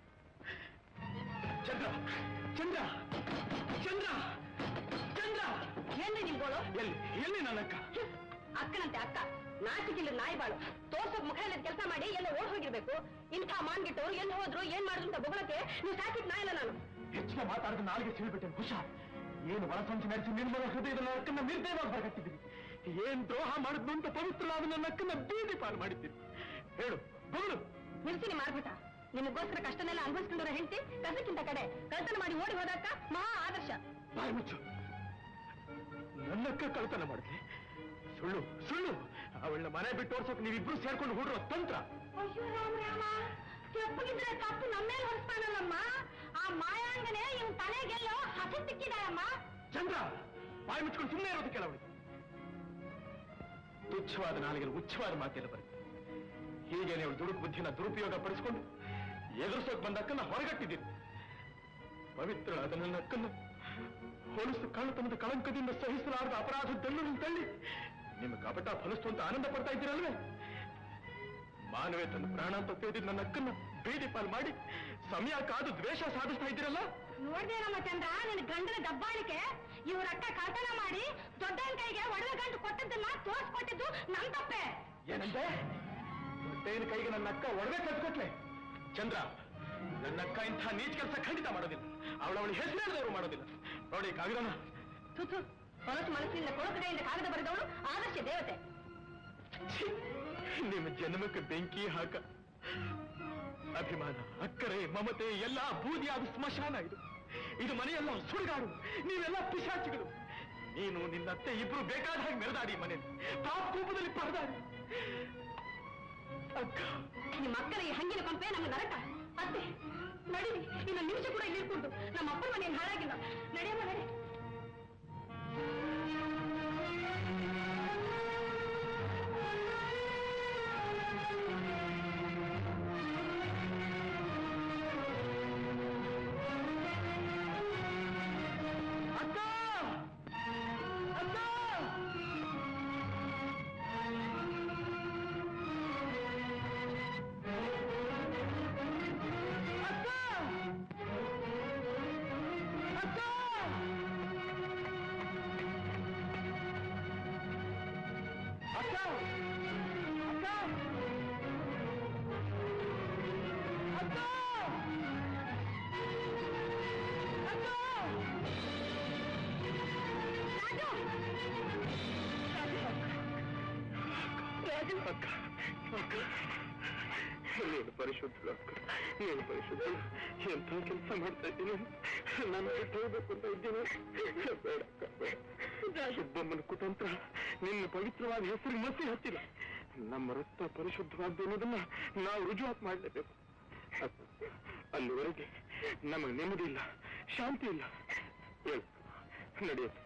ಚಂದ್ರ ಚಂದ್ರ ಚಂದ್ರ ಚಂದ್ರ, ಏನ್ರಿ ನಿಮ್ಗೋಳು? ಎಲ್ಲಿ ನನ್ನ ಅಕ್ಕ? ಅಕ್ಕನಂತೆ ಅಕ್ಕ, ನಾಚಿಕಿಲ್ಲ ನಾಯಿಬಾಳು. ತೋರ್ಸೋಕ್ ಮುಖ ಇಲ್ಲದ ಕೆಲಸ ಮಾಡಿ ಎಲ್ಲ ಓಡ್ ಹೋಗಿರ್ಬೇಕು. ಇಂಥ ಮಾನ್ಗಿಟ್ಟವ್ರು ಎಲ್ಲಿ ಹೋದ್ರು ಏನ್ ಮಾಡಿದ್ರು ಅಂತ ಬೊಗಳಕ್ಕೆ ನೀವು ಸಾಕಿದ್ ನಾಯಿಲ್ಲ ನಾನು. ಹೆಚ್ಚಿಗೆ ಮಾತಾಡಿದ ನಾಲ್ಗೆ ತಿಳಿಬಿಟ್ಟೆ. ಹುಷಾರ್, ಏನು ಒಳಸಂಚು ನಡೆಸಿ ನಿರ್ಮಲ ಹೃದಯದ ನನ್ನ ಅಕ್ಕನ್ನ ನಿರ್ದಯವಾಗಿ ಹೊರಗಟ್ಟಿದ್ದೀನಿ. ಏನ್ ದ್ರೋಹ ಮಾಡಿದ್ನು ಅಂತ ಪವಿತ್ರವಾದ ನನ್ನ ಅಕ್ಕನ್ನ ಬೀದಿ ಪಾಲು ಮಾಡಿದ್ದೀನಿ. ಹೇಳು, ಬಗಳು. ನಿಲ್ಸಿನಿ ಮಾರ್ಬಿಟ. ನಿಮಗೋಸ್ಕರ ಕಷ್ಟನೆಲ್ಲ ಅನುಭವಿಸ್ಕೊಂಡ್ರ ಹೆಂಡತಿ ಕಸಕ್ಕಿಂತ ಕಡೆ ಕಳ್ತನ ಮಾಡಿ ಓಡಿ ಹೋದಕ್ಕ ಮಹಾ ಆದರ್ಶ. ಬಾಯಿ ಮುಚ್ಚು. ನನ್ನಕ್ಕ ಕಳ್ತನ ಮಾಡಿದ್ಲಿ? ಸುಳ್ಳು ಸುಳ್ಳು. ಅವಳನ್ನ ಮನೆ ಬಿಟ್ಟು ಓಡಿಸೋಕೆ ನೀವಿಬ್ರು ಸೇರ್ಕೊಂಡು ಹುಡುರೋ ತಂತ್ರ. ಅಯ್ಯೋ ರಾಮ ರಾಮ, ಕೆಪ್ಪಗಿದ್ರೆ ತಪ್ಪು ನಮ್ಮೇಲೆ ಹೊರಿಸ್ತಾನಲ್ಲಮ್ಮ. ಆ ಮಾಯಾಂಗನೆ ಇವ್ ತಲೆಗೆಲ್ಲೋ ಹಸಿ ಸಿಕ್ಕಿದಾಳಮ್ಮ. ಚಂದ್ರ, ಬಾಯಿ ಮುಚ್ಕೊಂಡು ಸುಮ್ಮನೆ ಇರೋದು ಕೆಲವಳಿಗೆ. ತುಚ್ಛವಾದ ನಾಲಿಗೆ ಉಚ್ಛವಾದ ಮಾತೆಲ್ಲ ಬರುತ್ತೆ. ಹೀಗೇನೆ ಅವಳು ದುಡುಕು ಬುದ್ಧಿನ ದುರುಪಯೋಗ ಪಡಿಸಿಕೊಂಡು ಎದುರಿಸೋಕ್ ಬಂದ ಅಕ್ಕನ್ನ ಹೊರಗಟ್ಟಿದ್ದೀನಿ. ಪವಿತ್ರಳಾದ ನನ್ನ ಅಕ್ಕನ್ನು ಹೊಲಸು ಕಳ್ಳತನದ ಕಳಂಕದಿಂದ ಸಹಿಸಲಾರದ ಅಪರಾಧದಲ್ಲೂ ತಳ್ಳಿ ನಿಮ್ಮ ಕಪಟ ಫಲಿಸ್ತು ಅಂತ ಆನಂದ ಪಡ್ತಾ ಇದ್ದೀರಲ್ವೇ? ಮಾನವೇ ತನ್ನ ಪ್ರಾಣ ಅಂತ ತೆಗೆದಿದ್ದು ನನ್ನ ಅಕ್ಕನ್ನ ಬೀದಿ ಪಾಲು ಮಾಡಿ ಸಮಯ ಕಾದು ದ್ವೇಷ ಸಾಧಿಸ್ತಾ ಇದ್ದೀರಲ್ಲ? ನೋಡ್ದೇನಮ್ಮ ಚಂದ್ರ, ನಿನ್ ಗಂಡನ ದಬ್ಬಾಳಿಕೆ. ಇವ್ರ ಅಕ್ಕ ಕಳ್ತನ ಮಾಡಿ ದೊಡ್ಡನ ಕೈಗೆ ಒಡವೆ ಗಂಟು ಕೊಟ್ಟದ್ದನ್ನ ತೋರಿಸ್ಕೊಟ್ಟಿದ್ದು ನಮ್ ತಪ್ಪೆ. ಏನಂತೆ? ದೊಡ್ಡನ ಕೈಗೆ ನನ್ನ ಅಕ್ಕ ಒಡವೆ ಕಟ್ಕೊಟ್ಲೆ? ಚಂದ್ರ, ನನ್ನ ಅಕ್ಕ ಇಂಥ ನೀಚ ಕೆಲಸ ಖಂಡಿತ ಮಾಡೋದಿಲ್ಲ. ಅವಳವಳು ಹೆಸರು ಮಾಡೋದಿಲ್ಲ. ನೋಡಿ ಕಾಗದನ. ತುತು, ಹೊಲಸು ಮನಸ್ಸಿನಿಂದ ಕೊಳಕಡೆಯಿಂದ ಕಾಗದ ಬರೆದವಳು ಆದರ್ಶ ದೇವತೆ. ನಿಮ್ಮ ಜನ್ಮಕ್ಕೆ ಬೆಂಕಿ ಹಾಕ. ಅಭಿಮಾನ, ಅಕ್ಕರೆ, ಮಮತೆ ಎಲ್ಲ ಬೂದಿಯಾದ ಸ್ಮಶಾನ ಇದು. ಇದು ಮನೆಯಲ್ಲ ಸುಡುಗಾಡು, ನೀವೆಲ್ಲ ಪಿಶಾಚಿಗಳು. ನೀನು ನಿನ್ನತ್ತೆ ಇಬ್ರು ಬೇಕಾದ ಹಾಗೆ ಮೆರೆದಾಡಿ ಮನೆ ಪಾಪ ಕೂಪದಲ್ಲಿ ಪರದಾಡಿ. ಅಕ್ಕ, ನಿಮ್ಮ ಅಕ್ಕನ ಈ ಹಂಗಿನ ಕೊಂಪೆ ನಮ್ಗೆ ನರಕ. ಅತ್ತೆ ನಡೀರಿ, ಇನ್ನು ನಿಮಿಷ ಕೂಡ ಇಲ್ಲಿ ಇಟ್ಕೊಂಡು ನಮ್ಮ ಅಪ್ಪನ ಮನೆಯನ್ನು ಹಾಳಾಗಿಲ್ಲ. ನಡೆಯಮ್ಮ ನಡೆ. ನೀನು ಪರಿಶುದ್ಧಳು ಅಕ್ಕ, ನೀನು ಪರಿಶುದ್ಧಳು. ಎಂಥ ಕೆಲಸ ಮಾಡ್ತಾ ಇದ್ದೀನಿ, ನಾನು ಬಿಟ್ಟು ಹೋಗ್ಬೇಕು ಅಂತ ಇದ್ದೀನಿ. ಬೇಡ ಅಕ್ಕ, ಬೇಡ. ಸುಬ್ಬಮ್ಮನ ಕುತಂತ್ರ ನಿನ್ನ ಪವಿತ್ರವಾದ ಹೆಸರಿಗೆ ಮಸಿ ಹಚ್ಚಿಲ್ಲ. ನಮ್ಮ ರಕ್ತ ಪರಿಶುದ್ಧವಾದ ಅನ್ನೋದನ್ನ ನಾವು ರುಜುವಾತ್ ಮಾಡಲೇಬೇಕು. ಅಲ್ಲಿವರೆಗೆ ನಮಗೆ ನೆಮ್ಮದಿ ಇಲ್ಲ, ಶಾಂತಿ ಇಲ್ಲ. ಹೇಳು, ನಡೆಯುತ್ತೆ.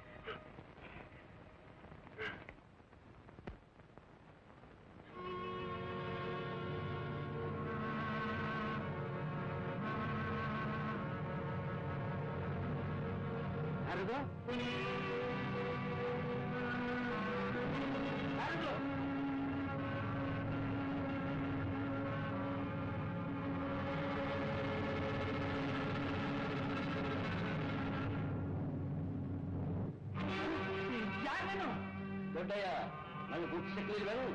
ದೊಡ್ಡಯ್ಯ, ನನಗೆ ಗುಡ್ ಸಿಕ್ಲಿಲ್ವೇನು?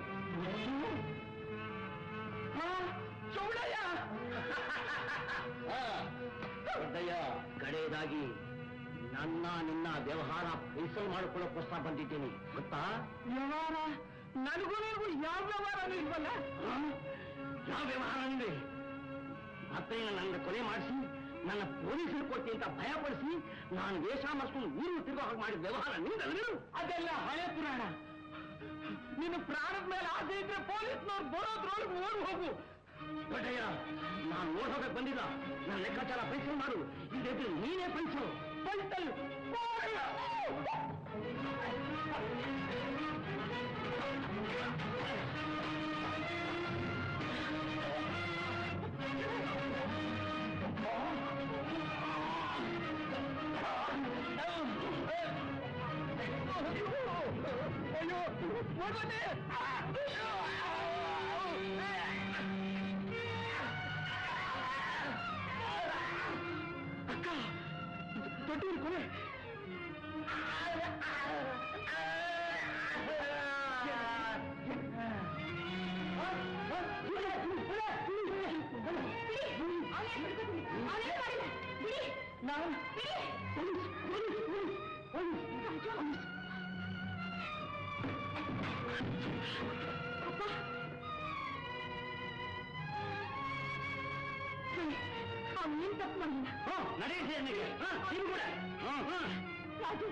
ದೊಡ್ಡಯ್ಯ, ಕಡೆಯದಾಗಿ ನಿನ್ನ ವ್ಯವಹಾರ ಫೈಸಲ್ ಮಾಡಿಕೊಳ್ಳೋಕ್ಕೋಸ್ಕರ ಬಂದಿದ್ದೀನಿ, ಗೊತ್ತಾ? ವ್ಯವಹಾರ? ನನಗೂ ಯಾವ ವ್ಯವಹಾರ ಇಲ್ವಲ್ಲ? ಯಾವ ವ್ಯವಹಾರ ಅಂದ್ರೆ ಮತ್ತೆ ನನ್ನ ಕೊಲೆ ಮಾಡಿಸಿ ನನ್ನ ಪೊಲೀಸರು ಕೊಟ್ಟಿ ಅಂತ ಭಯಪಡಿಸಿ ನಾನು ವೇಷ ಮಾಡಿಸ್ಕೊಂಡು ಊರು ತಿರುಗೋ ಹಾಗೆ ಮಾಡಿದ ವ್ಯವಹಾರ ನಿಂದಲ್ವೇನು? ಅದೆಲ್ಲ ಹಳೆ ಪುರಾಣ. ನಿನ್ನ ಪ್ರಾಣದ ಮೇಲೆ ಆಸೆ ಇದ್ರೆ ಪೊಲೀಸ್ನವ್ರು ಬರೋದ್ರೊಳಗೆ ಓಡಿ ಹೋಗು. ದೊಡ್ಡಯ್ಯ, ನಾನು ಓಡ್ ಹೋಗಕ್ಕೆ ಬಂದಿಲ್ಲ. ನನ್ನ ಲೆಕ್ಕಾಚಾರ ಪರೀಕ್ಷೆ ಮಾಡು. ಇದ್ರೆ ನೀನೇ ಪರೀಕ್ಷೆ ಪಂಚಲ್ ಅಯ್ಯೋ ಮಗನೇ! ಅಕ್ಕ, ದೊಡ್ಡೂರು ಕೊನೆ. ಅವನೇನ್ ತಪ್ಪು ಮಾಡಿಲ್ಲ. ನಡೆಯಿಸಿ ಅನ್ನಿಗೆ ನೀವು ಕೂಡ ರಾಜು,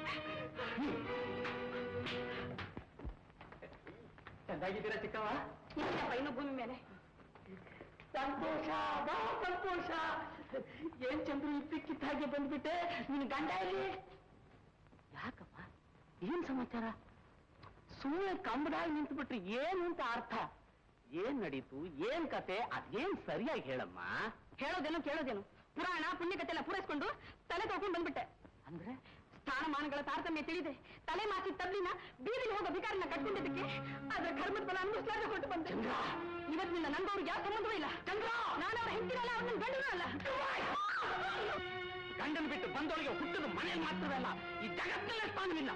ಚೆನ್ನಾಗಿದ್ದೀರಾ ಚಿಕ್ಕವ? ಇಲ್ಲಪ್ಪ, ಇನ್ನು ಭೂಮಿ ಮೇಲೆ. ಸಂತೋಷ, ಬಾ ಸಂತೋಷ. ಏನ್ ಚಂದ್ರು ಇದ್ದಕ್ಕಿದ್ದ ಹಾಗೆ ಬಂದ್ಬಿಟ್ಟೆ. ನಿನ್ ಗಂಡ ಇಲ್ಲಿ? ಯಾಕಪ್ಪ, ಏನ್ ಸಮಾಚಾರ? ಸುಮ್ಮನೆ ಕಂಬದಾಗಿ ನಿಂತುಬಿಟ್ರೆ ಏನು ಅಂತ ಅರ್ಥ? ಏನ್ ನಡೀತು, ಏನ್ ಕತೆ, ಅದೇನ್ ಸರಿಯಾಗಿ ಹೇಳಮ್ಮ. ಹೇಳೋದೇನು ಕೇಳೋದೇನು, ಪುರಾಣ ಪುಣ್ಯಕತೆ ಎಲ್ಲ ಪೂರೈಸ್ಕೊಂಡು ತಲೆ ತೊಳ್ಕೊಂಡು ಬಂದ್ಬಿಟ್ಟೆ. ಅಂದ್ರೆ ಸ್ಥಾನಮಾನಗಳ ತಾರತಮ್ಯ ತಿಳಿದೆ ತಲೆ ಮಾಸಿ ತಬ್ಲಿನ ಬೀದಿಗೆ ಹೋಗೋ ಭಿಕಾರಿನ ಕಟ್ಕೊಂಡಿದ್ದಕ್ಕೆ ಅದ್ರ ಕರ್ಮದ ಫಲ ಅನುಭವಿಸಲಾಗ ಕೊಟ್ಟು ಬಂದೆ. ಇವತ್ತಿನಿಂದ ನಂದವ್ರಿಗೆ ಯಾವ ಸಂಬಂಧವೂ ಇಲ್ಲ. ಚಂದ್ರ, ನಾನು ಅವ್ರ ಹೆಂಡತಿರಲ್ಲ, ಅವ್ರ ನನ್ನ ಗಂಡನೂ ಅಲ್ಲ. ಗಂಡನ್ ಬಿಟ್ಟು ಬಂದವಳಿಗೆ ಹುಟ್ಟದ ಮನೇಲಿ ಮಾತ್ರವಲ್ಲ, ಈ ಜಗತ್ತಲ್ಲೇ ಸ್ಥಾನವಿಲ್ಲ.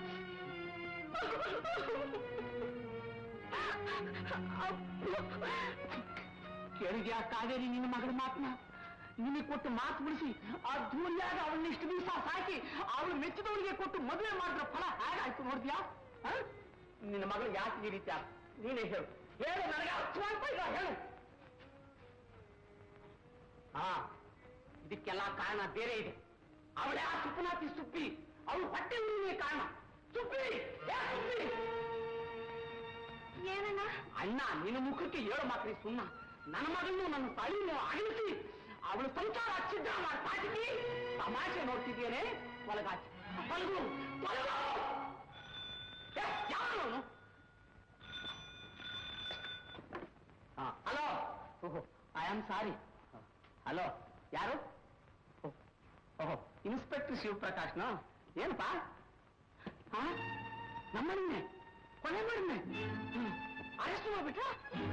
ಕೇಳಿದ್ಯಾ ಕಾವೇರಿ ನಿನ್ನ ಮಗಳ ಮಾತನ್ನ? ನಿಮಗೆ ಕೊಟ್ಟು ಮಾತು ಬಿಡಿಸಿ ಆ ಧೂಳಿಯಾಗ ಅವಳನ್ನ ಇಷ್ಟು ದಿವಸ ಸಾಕಿ ಅವಳು ಮೆಚ್ಚಿದವಳಿಗೆ ಕೊಟ್ಟು ಮದುವೆ ಮಾಡಿದ್ರ ಫಲ ಹೇಗಾಯ್ತು ನೋಡಿದ್ಯಾ? ನಿನ್ನ ಮಗಳು ಯಾಕೆ ಈ ರೀತಿ? ನೀನೇ ಹೇಳು, ಹೇಳು, ನನಗೆ ಅರ್ಥವಾಗ್ತಾ ಇಲ್ಲ, ಹೇಳು. ಇದಕ್ಕೆಲ್ಲ ಕಾರಣ ಬೇರೆ ಇದೆ. ಅವಳೇ ಆ ಸುಪ್ಪನಾತಿ ಸುಪ್ಪಿ, ಅವಳು ಹೊಟ್ಟೆ ಉರಿನೇ ಕಾರಣ. ಸುಪ್ಪಿ, ಸುಪ್ಪಿ! ಏನಣ್ಣ? ಅಣ್ಣ, ನಿನ್ನ ಮುಖಕ್ಕೆ ಏಳು ಮಾತ್ರಿ ಸುಣ್ಣ. ನನ್ನ ಮಗಳನ್ನು ನನ್ನ ತಾಯಿಯನ್ನು ಅಗಲಿಸಿ ಅವಳು ಸಂಸಾರ ಹಚ್ಚಿದ್ದ ತಾಜಿಸಿ ತಮಾಷೆ ನೋಡ್ತಿದ್ದೇನೆ. ತೊಲಗಾಚಿ, ತೊಲಗು, ತೊಲಗು! ಯಾವನು? ಹಲೋ, ಓಹೋ, ಐ ಆಮ್ ಸಾರಿ. ಹಲೋ, ಯಾರು? ಓಹೋ, ಇನ್ಸ್ಪೆಕ್ಟರ್ ಶಿವಪ್ರಕಾಶ್ನ? ಏನಪ್ಪಾ? ನಮ್ಮನ್ನೇ ಕೊಲೆ ಮಾಡಿದ್ನೆ, ಅರೆಸ್ಟ್ ಮಾಡ್ಬಿಟ್ರ?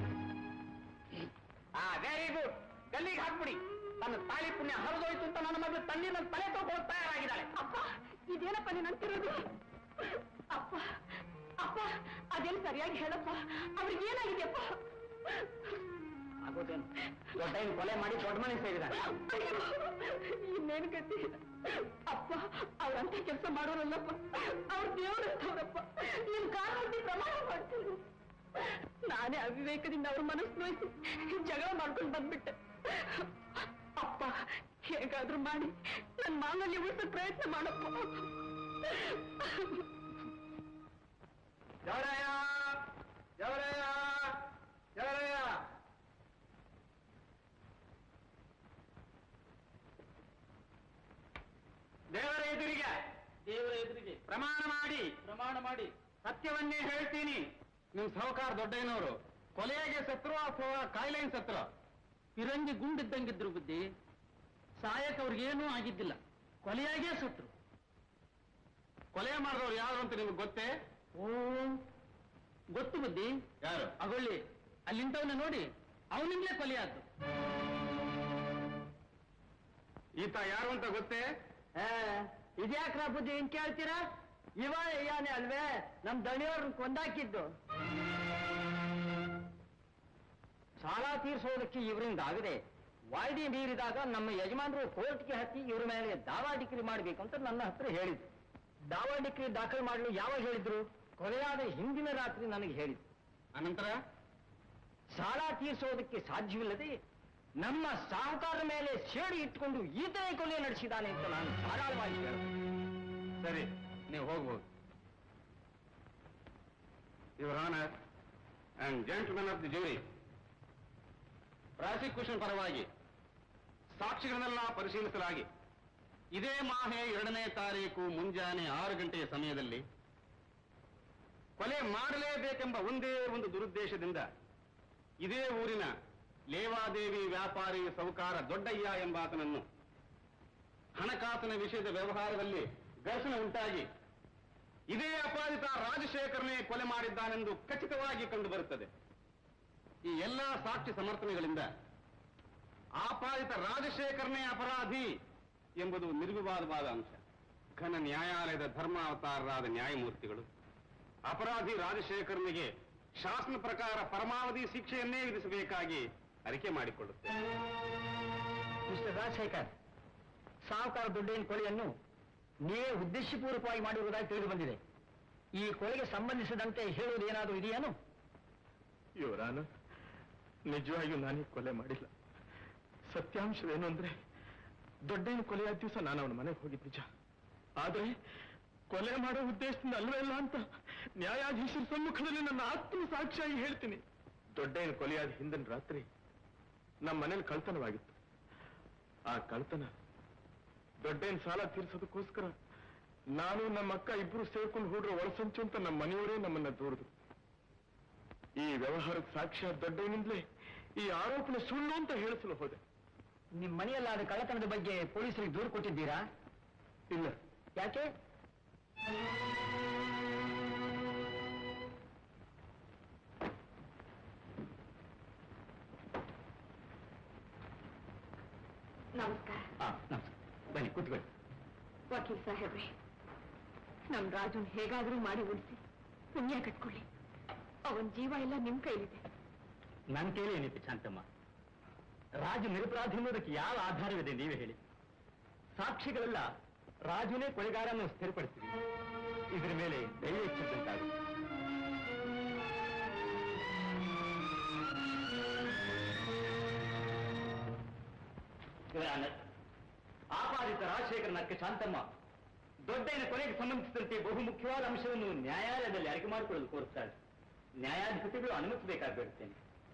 ವೆರಿ ಗುಡ್, ಗಲ್ಲಿಗೆ ಹಾಕ್ಬಿಡಿ. ತನ್ನ ತಾಳಿ ಪುಣ್ಯ ಹರಿದೋಯ್ತು ಅಂತ ನನ್ನ ಮಗಳು ತಣ್ಣೀರ ತಲೆ ತೋಕೊಂಡು ತಯಾರಾಗಿದ್ದಾಳೆ. ಅಪ್ಪ, ಇದೇನಪ್ಪ ನೀನು ಅಂತಿರೋದು? ಅಪ್ಪ ಅಪ್ಪ, ಅದೇನು ಸರಿಯಾಗಿ ಹೇಳಪ್ಪ, ಅವ್ರಿಗೆ ಏನಾಗಿದೆಯಪ್ಪ? ಆಗೋದೇನು, ದೊಡ್ಡ ಕೊಲೆ ಮಾಡಿ ದೊಡ್ಡ ಮನೆ ಸೇರಿದ್ದಾರೆ. ಇನ್ನೇನು ಗತಿ ಅಪ್ಪ? ಅವ್ರಂತ ಕೆಲಸ ಮಾಡೋರಲ್ಲಪ್ಪ, ಅವ್ರ ದೇವರಂತವ್ರಪ್ಪ. ನಿಮ್ ಕಾರಣಿ ಪ್ರಮಾಣ ಮಾಡ್ತೀನಿ. ನಾನೇ ಅವಿವೇಕದಿಂದ ಅವ್ರ ಮನಸ್ಸು ನೋಯಿಸಿ ಜಗಳ ಮಾಡ್ಕೊಂಡು ಬಂದ್ಬಿಟ್ಟೆ. ಅಪ್ಪ, ಹೇಗಾದ್ರೂ ಮಾಡಿ ನನ್ನ ಮಾಂಗಲ್ಯ ಉಳಿಸೋ ಪ್ರಯತ್ನ ಮಾಡಪ್ಪ. ಜವರಾಯ, ಜವರಾಯ, ಜವರಾಯ! ದೇವರ ಎದುರಿಗೆ, ದೇವರ ಎದುರಿಗೆ ಪ್ರಮಾಣ ಮಾಡಿ ಸತ್ಯವನ್ನೇ ಹೇಳ್ತೀನಿ. ನಿಮ್ ಸಾಹುಕಾರ ದೊಡ್ಡಯ್ಯನವರು ಕೊಲೆಯಾಗೆ ಸತ್ರು ಅಥವಾ ಕಾಯಿಲೆಗೆ ಸತ್ರು? ಪಿರಂಗಿ ಗುಂಡಿದ್ದಂಗಿದ್ರು ಬುದ್ಧಿ. ಸಾಯಕ್ ಅವ್ರಿಗೇನೂ ಆಗಿದ್ದಿಲ್ಲ, ಕೊಲೆಯಾಗೇ ಸತ್ರು. ಕೊಲೆ ಮಾಡಿದವ್ರು ಯಾರು ಅಂತ ನಿಮ್ಗೆ ಗೊತ್ತೇ? ಓ, ಗೊತ್ತು ಬುದ್ಧಿ. ಯಾರು? ಅಗೊಳ್ಳಿ, ಅಲ್ಲಿಂದವನ್ನ ನೋಡಿ ಅವನಿಂದಲೇ ಕೊಲೆಯಾದ್ದು. ಈತ ಯಾರು ಅಂತ ಗೊತ್ತೇ? ಇದ್ಯಾಕ್ರ ಬುದ್ಧಿ ಹಿಂಗ್ ಕೇಳ್ತೀರಾ? ಯಾನೇ ಅಲ್ವೇ ನಮ್ ದಣಿಯವ್ರನ್ನ ಕೊಂದಾಕಿದ್ದು. ಸಾಲ ತೀರ್ಸೋದಕ್ಕೆ ಇವರಿಂದ ಆಗದೆ ವಾಯ್ದೆ ಮೀರಿದಾಗ ನಮ್ಮ ಯಜಮಾನರು ಕೋರ್ಟ್ಗೆ ಹತ್ತಿ ಇವ್ರ ಮೇಲೆ ದಾವಾ ಡಿಕ್ರಿ ಮಾಡ್ಬೇಕು ಅಂತ ನನ್ನ ಹತ್ರ ಹೇಳಿದ್ರು. ದಾವಾ ಡಿಕ್ರಿ ದಾಖಲು ಮಾಡಲು ಯಾವಾಗ ಹೇಳಿದ್ರು? ಕೊಲೆಯಾದ ಹಿಂದಿನ ರಾತ್ರಿ ನನಗೆ ಹೇಳಿದ್ರು. ಅನಂತರ ಸಾಲ ತೀರ್ಸೋದಕ್ಕೆ ಸಾಧ್ಯವಿಲ್ಲದೆ ನಮ್ಮ ಸಾಹುಕಾರ ಮೇಲೆ ಸೇಡಿ ಇಟ್ಕೊಂಡು ಈತನೇ ಕೊಲೆ ನಡೆಸಿದಾನೆ ಅಂತ ನಾನು ಧಾರಾಳವಾಗಿ ಹೇಳಿದೆ. ಸರಿ, ನೀವು ಹೋಗ್ಬೋದು. Your honour and gentlemen of the jury, prosecution ಪರವಾಗಿ ಸಾಕ್ಷಿಗಳನ್ನೆಲ್ಲ ಪರಿಶೀಲಿಸಲಾಗಿ ಇದೇ ಮಾಹೆ 2ನೇ ತಾರೀಕು ಮುಂಜಾನೆ 6 ಗಂಟೆಯ ಸಮಯದಲ್ಲಿ ಕೊಲೆ ಮಾಡಲೇಬೇಕೆಂಬ ಒಂದೇ ಒಂದು ದುರುದ್ದೇಶದಿಂದ ಇದೇ ಊರಿನ ಲೇವಾದೇವಿ ವ್ಯಾಪಾರಿ ಸಾಹುಕಾರ ದೊಡ್ಡಯ್ಯ ಎಂಬಾತನನ್ನು ಹಣಕಾಸಿನ ವಿಷಯದ ವ್ಯವಹಾರದಲ್ಲಿ ಘರ್ಷಣೆ ಉಂಟಾಗಿ ಇದೇ ಅಪರಾಧಿತ ರಾಜಶೇಖರನೇ ಕೊಲೆ ಮಾಡಿದ್ದಾನೆಂದು ಖಚಿತವಾಗಿ ಕಂಡುಬರುತ್ತದೆ. ಈ ಎಲ್ಲ ಸಾಕ್ಷಿ ಸಮರ್ಥನೆಗಳಿಂದ ಆಪಾದಿತ ರಾಜಶೇಖರನೇ ಅಪರಾಧಿ ಎಂಬುದು ನಿರ್ವಿವಾದವಾದ ಅಂಶ. ಘನ ನ್ಯಾಯಾಲಯದ ಧರ್ಮಾವತಾರರಾದ ನ್ಯಾಯಮೂರ್ತಿಗಳು ಅಪರಾಧಿ ರಾಜಶೇಖರನಿಗೆ ಶಾಸನ ಪ್ರಕಾರ ಪರಮಾವಧಿ ಶಿಕ್ಷೆಯನ್ನೇ ವಿಧಿಸಬೇಕಾಗಿ ಅರಿಕೆ ಮಾಡಿಕೊಳ್ಳುತ್ತೇವೆ. ಮಿಸ್ಟರ್ ರಾಜಶೇಖರ್, ಸಾಹುಕಾರ ದೊಡ್ಡಯ್ಯನ ಕೊಲೆಯನ್ನು ನೀವೇ ಉದ್ದೇಶಪೂರ್ವಕವಾಗಿ ಮಾಡಿರುವುದಾಗಿ ತಿಳಿದು ಬಂದಿದೆ. ಈ ಕೊಲೆಗೆ ಸಂಬಂಧಿಸಿದಂತೆ ಹೇಳುವುದು ಏನಾದರೂ ಇದೆಯೇನು? ಇವರಾನ ನಿಜವಾಗಿಯೂ ನಾನೇ ಕೊಲೆ ಮಾಡಿಲ್ಲ. ಸತ್ಯಾಂಶವೇನು ಅಂದ್ರೆ ದೊಡ್ಡಯ್ಯನ ಕೊಲೆಯಾದ ದಿವಸ ನಾನು ಅವನ ಮನೆಗೆ ಹೋಗಿದ್ದು ನಿಜ. ಆದರೆ ಕೊಲೆ ಮಾಡೋ ಉದ್ದೇಶದಿಂದ ಅಲ್ವೇ ಇಲ್ಲ ಅಂತ ನ್ಯಾಯಾಧೀಶರ ಸಮ್ಮುಖದಲ್ಲಿ ನನ್ನ ಆತ್ಮ ಸಾಕ್ಷಿಯಾಗಿ ಹೇಳ್ತೀನಿ. ದೊಡ್ಡಯ್ಯನ ಕೊಲೆಯಾದ ಹಿಂದಿನ ರಾತ್ರಿ ನಮ್ಮ ಮನೇಲಿ ಕಳ್ತನವಾಗಿತ್ತು. ಆ ಕಳ್ತನ ದೊಡ್ಡಯ್ಯನ ಸಾಲ ತೀರ್ಸೋದಕ್ಕೋಸ್ಕರ ನಾನು ನಮ್ಮ ಅಕ್ಕ ಇಬ್ರು ಸೇರ್ಕೊಂಡು ಹೂಡ್ರ ಒಳಸಂಚು ಅಂತ ನಮ್ಮ ಮನೆಯವರೇ ನಮ್ಮನ್ನ ದೂರಿದ್ರು. ಈ ವ್ಯವಹಾರದ ಸಾಕ್ಷ್ಯ ದೊಡ್ಡಯ್ಯನಿಂದಲೇ ಈ ಆರೋಪಣೆ ಸುಳ್ಳು ಅಂತ ಹೇಳಿಸಲು ಹೋದೆ. ನಿಮ್ಮ ಮನೆಯಲ್ಲಾದ ಕಳ್ಳತನದ ಬಗ್ಗೆ ಪೊಲೀಸರಿಗೆ ದೂರು ಕೊಟ್ಟಿದ್ದೀರಾ? ಇಲ್ಲ. ಯಾಕೆ? ನಮಸ್ಕಾರ. ನಮಸ್ಕಾರ. ಬನ್ನಿ ಕೂತ್ಕೊಳ್ಳಿ. ವಕೀಲ್ ಸಾಹೇಬ್ರೆ, ನಮ್ ರಾಜುನ್ ಹೇಗಾದ್ರೂ ಮಾಡಿ ಉಳಿಸಿ ಪುಣ್ಯ ಕಟ್ಕೊಳ್ಳಿ. ಅವನ್ ಜೀವ ಎಲ್ಲ ನಿಮ್ ಕೈಲಿದೆ. ನನ್ನ ಕೈಲಿ ಏನಿತ್ತು ಶಾಂತಮ್ಮ? ರಾಜು ನಿರಪರಾಧಿ ಅನ್ನೋದಕ್ಕೆ ಯಾವ ಆಧಾರವಿದೆ ನೀವೇ ಹೇಳಿ? ಸಾಕ್ಷಿಗಳೆಲ್ಲ ರಾಜುನೇ ಕೊಲೆಗಾರನ್ನು ಸ್ಥಿರಪಡಿಸಿದೆ. ಇದರ ಮೇಲೆ ದಯ ಹೆಚ್ಚಿದ್ದಂತಾಗುತ್ತೆ. ಆಪಾದಿತ ಅಪರಾಧಿತ ರಾಜಶೇಖರನಕ್ಕೆ ಶಾಂತಮ್ಮ ದೊಡ್ಡಯ್ಯನ ಕೊನೆಗೆ ಸಂಬಂಧಿಸಿದಂತೆ ಬಹುಮುಖ್ಯವಾದ ಅಂಶವನ್ನು ನ್ಯಾಯಾಲಯದಲ್ಲಿ ಆಯ್ಕೆ ಮಾಡಿಕೊಳ್ಳಲು ಕೋರುತ್ತಾರೆ. ನ್ಯಾಯಾಧಿಪತಿಗಳು ಅನುಮತಿಸಬೇಕಾಗಿರುತ್ತೇನೆ.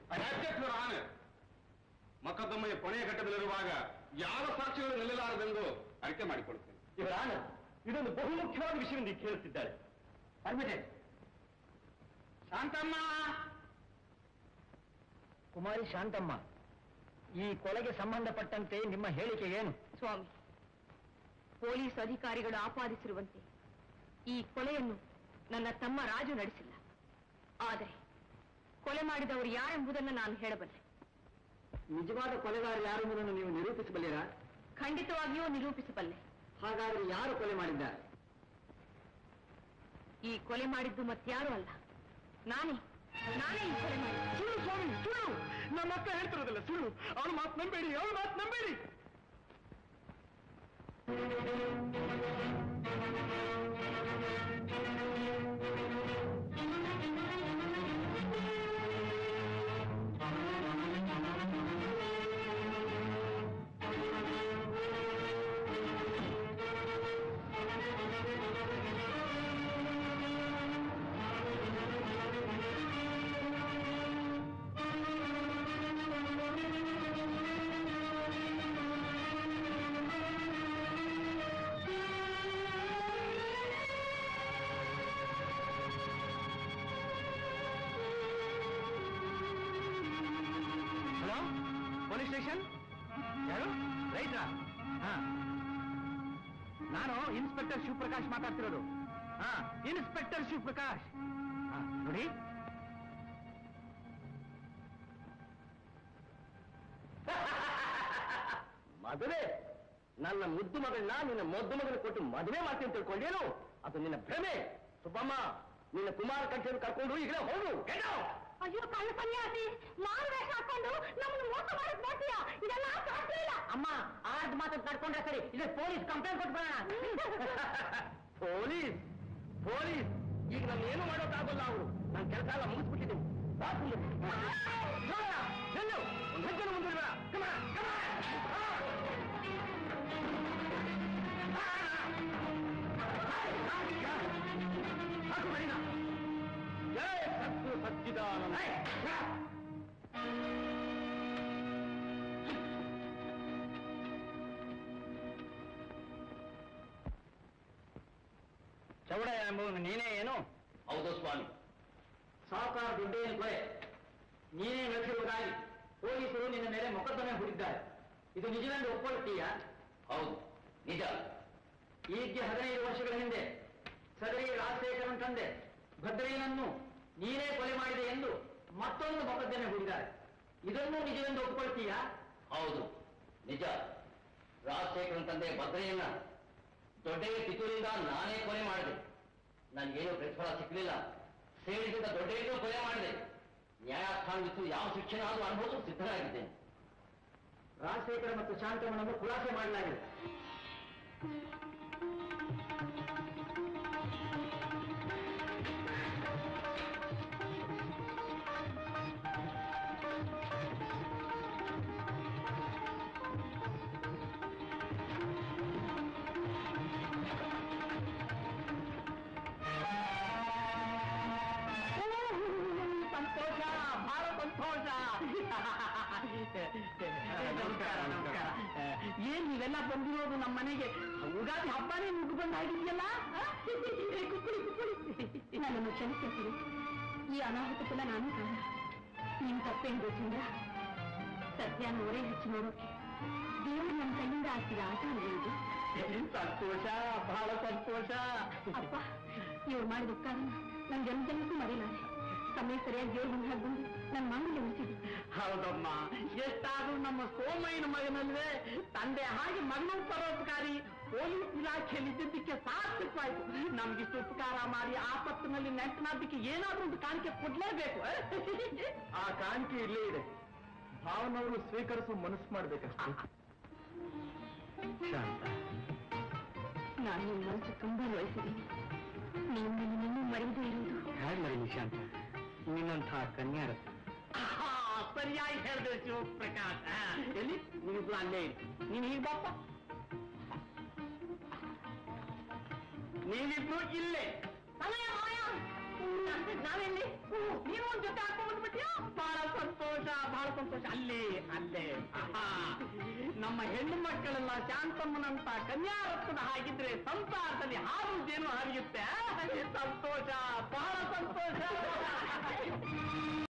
ಮೊಕದ್ದಮೆಯ ಕೊನೆಯ ಘಟ್ಟದಲ್ಲಿರುವಾಗ ಯಾವ ಸಾಕ್ಷಿಗಳು ನಿಲ್ಲಲಾರದೆಂದು ಅರಿಕೆ ಮಾಡಿಕೊಡುತ್ತೇನೆ. ಇವರ ಆನಂದ್ ಇದೊಂದು ಬಹುಮುಖ್ಯವಾದ ವಿಷಯವನ್ನು ಕೇಳುತ್ತಿದ್ದಾರೆ. ಪರ್ಮಿಟೆಡ್. ಶಾಂತಮ್ಮ, ಕುಮಾರಿ ಶಾಂತಮ್ಮ, ಈ ಕೊಲೆಗೆ ಸಂಬಂಧಪಟ್ಟಂತೆ ನಿಮ್ಮ ಹೇಳಿಕೆ ಏನು? ಸ್ವಾಮಿ, ಪೊಲೀಸ್ ಅಧಿಕಾರಿಗಳು ಆಪಾದಿಸಿರುವಂತೆ ಈ ಕೊಲೆಯನ್ನು ನನ್ನ ತಮ್ಮ ರಾಜು ನಡೆಸಿಲ್ಲ. ಆದರೆ ಕೊಲೆ ಮಾಡಿದವರು ಯಾರೆಂಬುದನ್ನು ನಾನು ಹೇಳಬಲ್ಲೆ. ನಿಜವಾದ ಕೊಲೆಗಾರ ಯಾರೆಂಬುದನ್ನು ನೀವು ನಿರೂಪಿಸಬಲ್ಲಿರಾ? ಖಂಡಿತವಾಗಿಯೂ ನಿರೂಪಿಸಬಲ್ಲೆ. ಹಾಗಾದ್ರೆ ಯಾರು ಕೊಲೆ ಮಾಡಿದ್ದಾರೆ? ಈ ಕೊಲೆ ಮಾಡಿದ್ದು ಮತ್ಯಾರೂ ಅಲ್ಲ, ನಾನೇ ಈ ಕೊಲೆ ಮಾಡಿ. ಸುಳ್ಳು ಸ್ವಾಮಿ, ಸುಳ್ಳು! ನಮ್ಮ ಅಕ್ಕ ಹೇಳ್ತಿರೋದಲ್ಲ ಸುಳ್ಳು. ಅವಳು ಮಾತು ನಂಬೇಡಿ, ಅವಳು ಮಾತು ನಂಬೇಡಿ. Police station? ಯಾರು? ರೈಟ್ರಾ? ನಾನು ಇನ್ಸ್ಪೆಕ್ಟರ್ ಶಿವಪ್ರಕಾಶ್ ಮಾತಾಡ್ತಿರೋದು. ಇನ್ಸ್ಪೆಕ್ಟರ್ ಶಿವಪ್ರಕಾಶ್. ನೋಡಿ, ಮದುವೆ? ನನ್ನ ಮುದ್ದು ಮಗಳನ್ನ ನಿನ್ನ ಮೊದ್ದು ಮಗನ ಕೊಟ್ಟು ಮದುವೆ ಮಾಡ್ತೀನಿ ಅಂತ ತಿಳ್ಕೊಂಡೇನು? ಅದು ನಿನ್ನ ಭ್ರಮೆ. ಸುಬ್ಬಮ್ಮ, ನಿನ್ನ ಕುಮಾರ ಕಂಠೆಯನ್ನು ಕರ್ಕೊಂಡು ಈಗಲೇ ಹೋಗು. ಅಯ್ಯೋ ಕಳ್ಳ ಸನ್ಯಾಸಿ, ಮಾರು ವೇಷ ಹಾಕೊಂಡು ನಮ್ಮನ್ನು ಮೋಸ ಮಾಡಕ್ ನೋಡ್ತೀಯಾ? ಇದೆಲ್ಲ ಸಾಧ್ಯ ಇಲ್ಲ. ಅಮ್ಮ, ಆರ್ಡ್ ಮಾತು ತಡ್ಕೊಂಡ್ರೆ ಸರಿ, ಇದು ಪೊಲೀಸ್ ಕಂಪ್ಲೇಂಟ್ ಕೊಟ್ಬಿಡೋಣ. ಪೊಲೀಸ್ ಪೊಲೀಸ್ ಈಗ ನಾನು ಏನು ಮಾಡೋಕ್ಕಾಗಲ್ಲ. ಅವರು ನನ್ನ ಕೆಲಸ ಎಲ್ಲ ಮುಗಿಸ್ಬಿಟ್ಟಿದ್ದೀನಿ. ಒಂದು ಹೆಜ್ಜೆ ಮುಂದೆ ಜಯ ಸತ್ತು ಸಚ್ಚಿದಾನಂದ. ಚೌಡಯ್ಯ ಎಂಬುವನು ನೀನೇ ಏನು? ಹೌದು ಸ್ವಾಮಿ. ಸಾವುಕಾರ ದುಡ್ಡೇನು ಕೊಲೆ ನೀನೇ ನಡೆಸಿರುವುದಾಗಿ ಪೊಲೀಸರು ನಿನ್ನ ಮೇಲೆ ಮೊಕದ್ದಮೆ ಹೂಡಿದ್ದಾರೆ. ಇದು ನಿಜವೆಂದು ಒಪ್ಪಿಕೊಳ್ಳುತ್ತೀಯಾ? ಹೌದು, ನಿಜ. ಈಗ 15 ವರ್ಷಗಳ ಹಿಂದೆ ಸದರಿ ರಾಜಶೇಖರನ್ ತಂದೆ ಭದ್ರಯ್ಯನನ್ನು ನೀನೇ ಕೊಲೆ ಮಾಡಿದೆ ಎಂದು ಮತ್ತೊಂದು ಮೊಕದ್ದಮೆ ಹೂಡಿದ್ದಾರೆ. ಇದನ್ನು ನಿಜವೆಂದು ಒಪ್ಪಿಕೊಳ್ತೀಯಾ? ಹೌದು, ನಿಜ. ರಾಜಶೇಖರನ್ ತಂದೆ ಭದ್ರಯ್ಯನ ದೊಡ್ಡಯ್ಯ ಪಿತೂರಿಂದ ನಾನೇ ಕೊಲೆ ಮಾಡಿದೆ. ನನಗೇನು ಪ್ರತಿಫಲ ಸಿಕ್ಕಲಿಲ್ಲ. ಸೇರಿಸಿದ ದೊಡ್ಡಯ್ಯನೂ ಕೊಲೆ ಮಾಡಿದೆ. ನ್ಯಾಯಸ್ಥಾನವಿತ್ತು ಯಾವ ಶಿಕ್ಷೆನಾದರೂ ಅನುಭವಿಸಲು ಸಿದ್ಧರಾಗಿದ್ದೇನೆ. ರಾಜಶೇಖರ ಮತ್ತು ಶಾಂತಮ್ಮನನ್ನು ಖುಲಾಸೆ ಮಾಡಲಾಗಿದೆ. ಸಂತೋಷ, ಬಹಳ ಸಂತೋಷ. ನಮಸ್ಕಾರ, ನಮಸ್ಕಾರ. ಏನ್ ನೀವೆಲ್ಲ ಬಂದಿರೋದು ನಮ್ಮ ಮನೆಗೆ? ಉಗಾದಿ ಹಬ್ಬನೇ ಮುಗ್ದು ಬಂದು ಆಗಿದೆಯಲ್ಲ? ನನ್ನನ್ನು ಕ್ಷಮಿಸಿರ್ತೀರಿ. ಈ ಅನಾಹುತಕ್ಕೆಲ್ಲ ನಾನೇ ಕಾರಣ. ನಿಮ್ ತಪ್ಪೇನು ಚಂದ್ರ? ಸತ್ಯನ ಒರೆ ಹಚ್ಚಿ ನೋಡೋಕೆ ದೇವರು ನನ್ನ ಕೈಯಿಂದ ಹಾಕಿದ ಆಟ ಇದು. ಸಂತೋಷ, ಬಹಳ ಸಂತೋಷ. ಅಪ್ಪ, ಇವ್ರು ಮಾಡಿದ ಉಪಕಾರನ ನನ್ ಜನ್ಮಕ್ಕೂ ಮರೆಯಲಾರೆ. ಸಮಯ ಸರಿಯಾಗಿ ದೇವ್ರ ಮುಂದೆ ಹಾಕಿ ಬಂದು ನನ್ನ ಮಾಮೂಲಿ ಉಳಿಸಿದ್ರು. ಹೌದಮ್ಮ, ಎಷ್ಟಾದ್ರೂ ನಮ್ಮ ಸೋಮಯ್ಯನ ಮಗನಲ್ವೇ ತಂದೆ ಹಾಗೆ ಮಗನ ಪರೋಪಕಾರಿ ಪೊಲೀಸ್ ಇಲಾಖೆಯಲ್ಲಿ ಇದ್ದಿದ್ದಕ್ಕೆ ಸಾರ್ಥಕವಾಯ್ತು. ನಮ್ಗಿಷ್ಟು ಉಪಕಾರ ಮಾಡಿ ಆಪತ್ತಿನಲ್ಲಿ ನೆಂಟನಾದಕ್ಕೆ ಏನಾದ್ರೂ ಒಂದು ಕಾಣಿಕೆ ಕೊಡ್ಲೇಬೇಕು. ಆ ಕಾಣಿಕೆ ಇಲ್ಲೇ ಇದೆ. ಭಾವನವರು ಸ್ವೀಕರಿಸುವ ಮನಸ್ಸು ಮಾಡ್ಬೇಕಷ್ಟೇ. ಶಾಂತ, ನಾನು ನಿಮ್ಮ ಮನಸ್ಸು ತುಂಬಾ ವಹಿಸಿದ್ದೀನಿ. ನೀವು ನಿನ್ನನ್ನು ಮರೆಯದೇ ಇರುವುದು. ಹೇಗೆ ಮರೀನಿ ಶಾಂತ? ನಿನ್ನಂಥ ಕನ್ಯಾರ ಸರಿಯಾಗಿ ಹೇಳಿದೆ ಶಿವಪ್ರಕಾಶ್. ಎಲ್ಲಿ ನೀವು ಅಲ್ಲೇ ಇರಿ. ನೀನು ಈಗ ಬಾಪ. ನೀವಿಬ್ರು ಇಲ್ಲೇ. ಸಮಯ ಮಾಯ ನಾವೆಲ್ಲಿ ನೀವು ಒಂದ್ ಜೊತೆ ಹಾಕೊಂಡ್ಬಿಟ್ಯೋ. ಬಹಳ ಸಂತೋಷ, ಬಹಳ ಸಂತೋಷ. ಅಲ್ಲೇ ಆಹಾ. ನಮ್ಮ ಹೆಣ್ಣು ಮಕ್ಕಳೆಲ್ಲ ಶಾಂತಮ್ಮನಂತ ಕನ್ಯಾರತ್ನದ ಹಾಗಿದ್ರೆ ಸಂಸಾರದಲ್ಲಿ ಹಾಲು ಜೇನು ಹರಿಯುತ್ತೆ. ಸಂತೋಷ, ಬಹಳ ಸಂತೋಷ.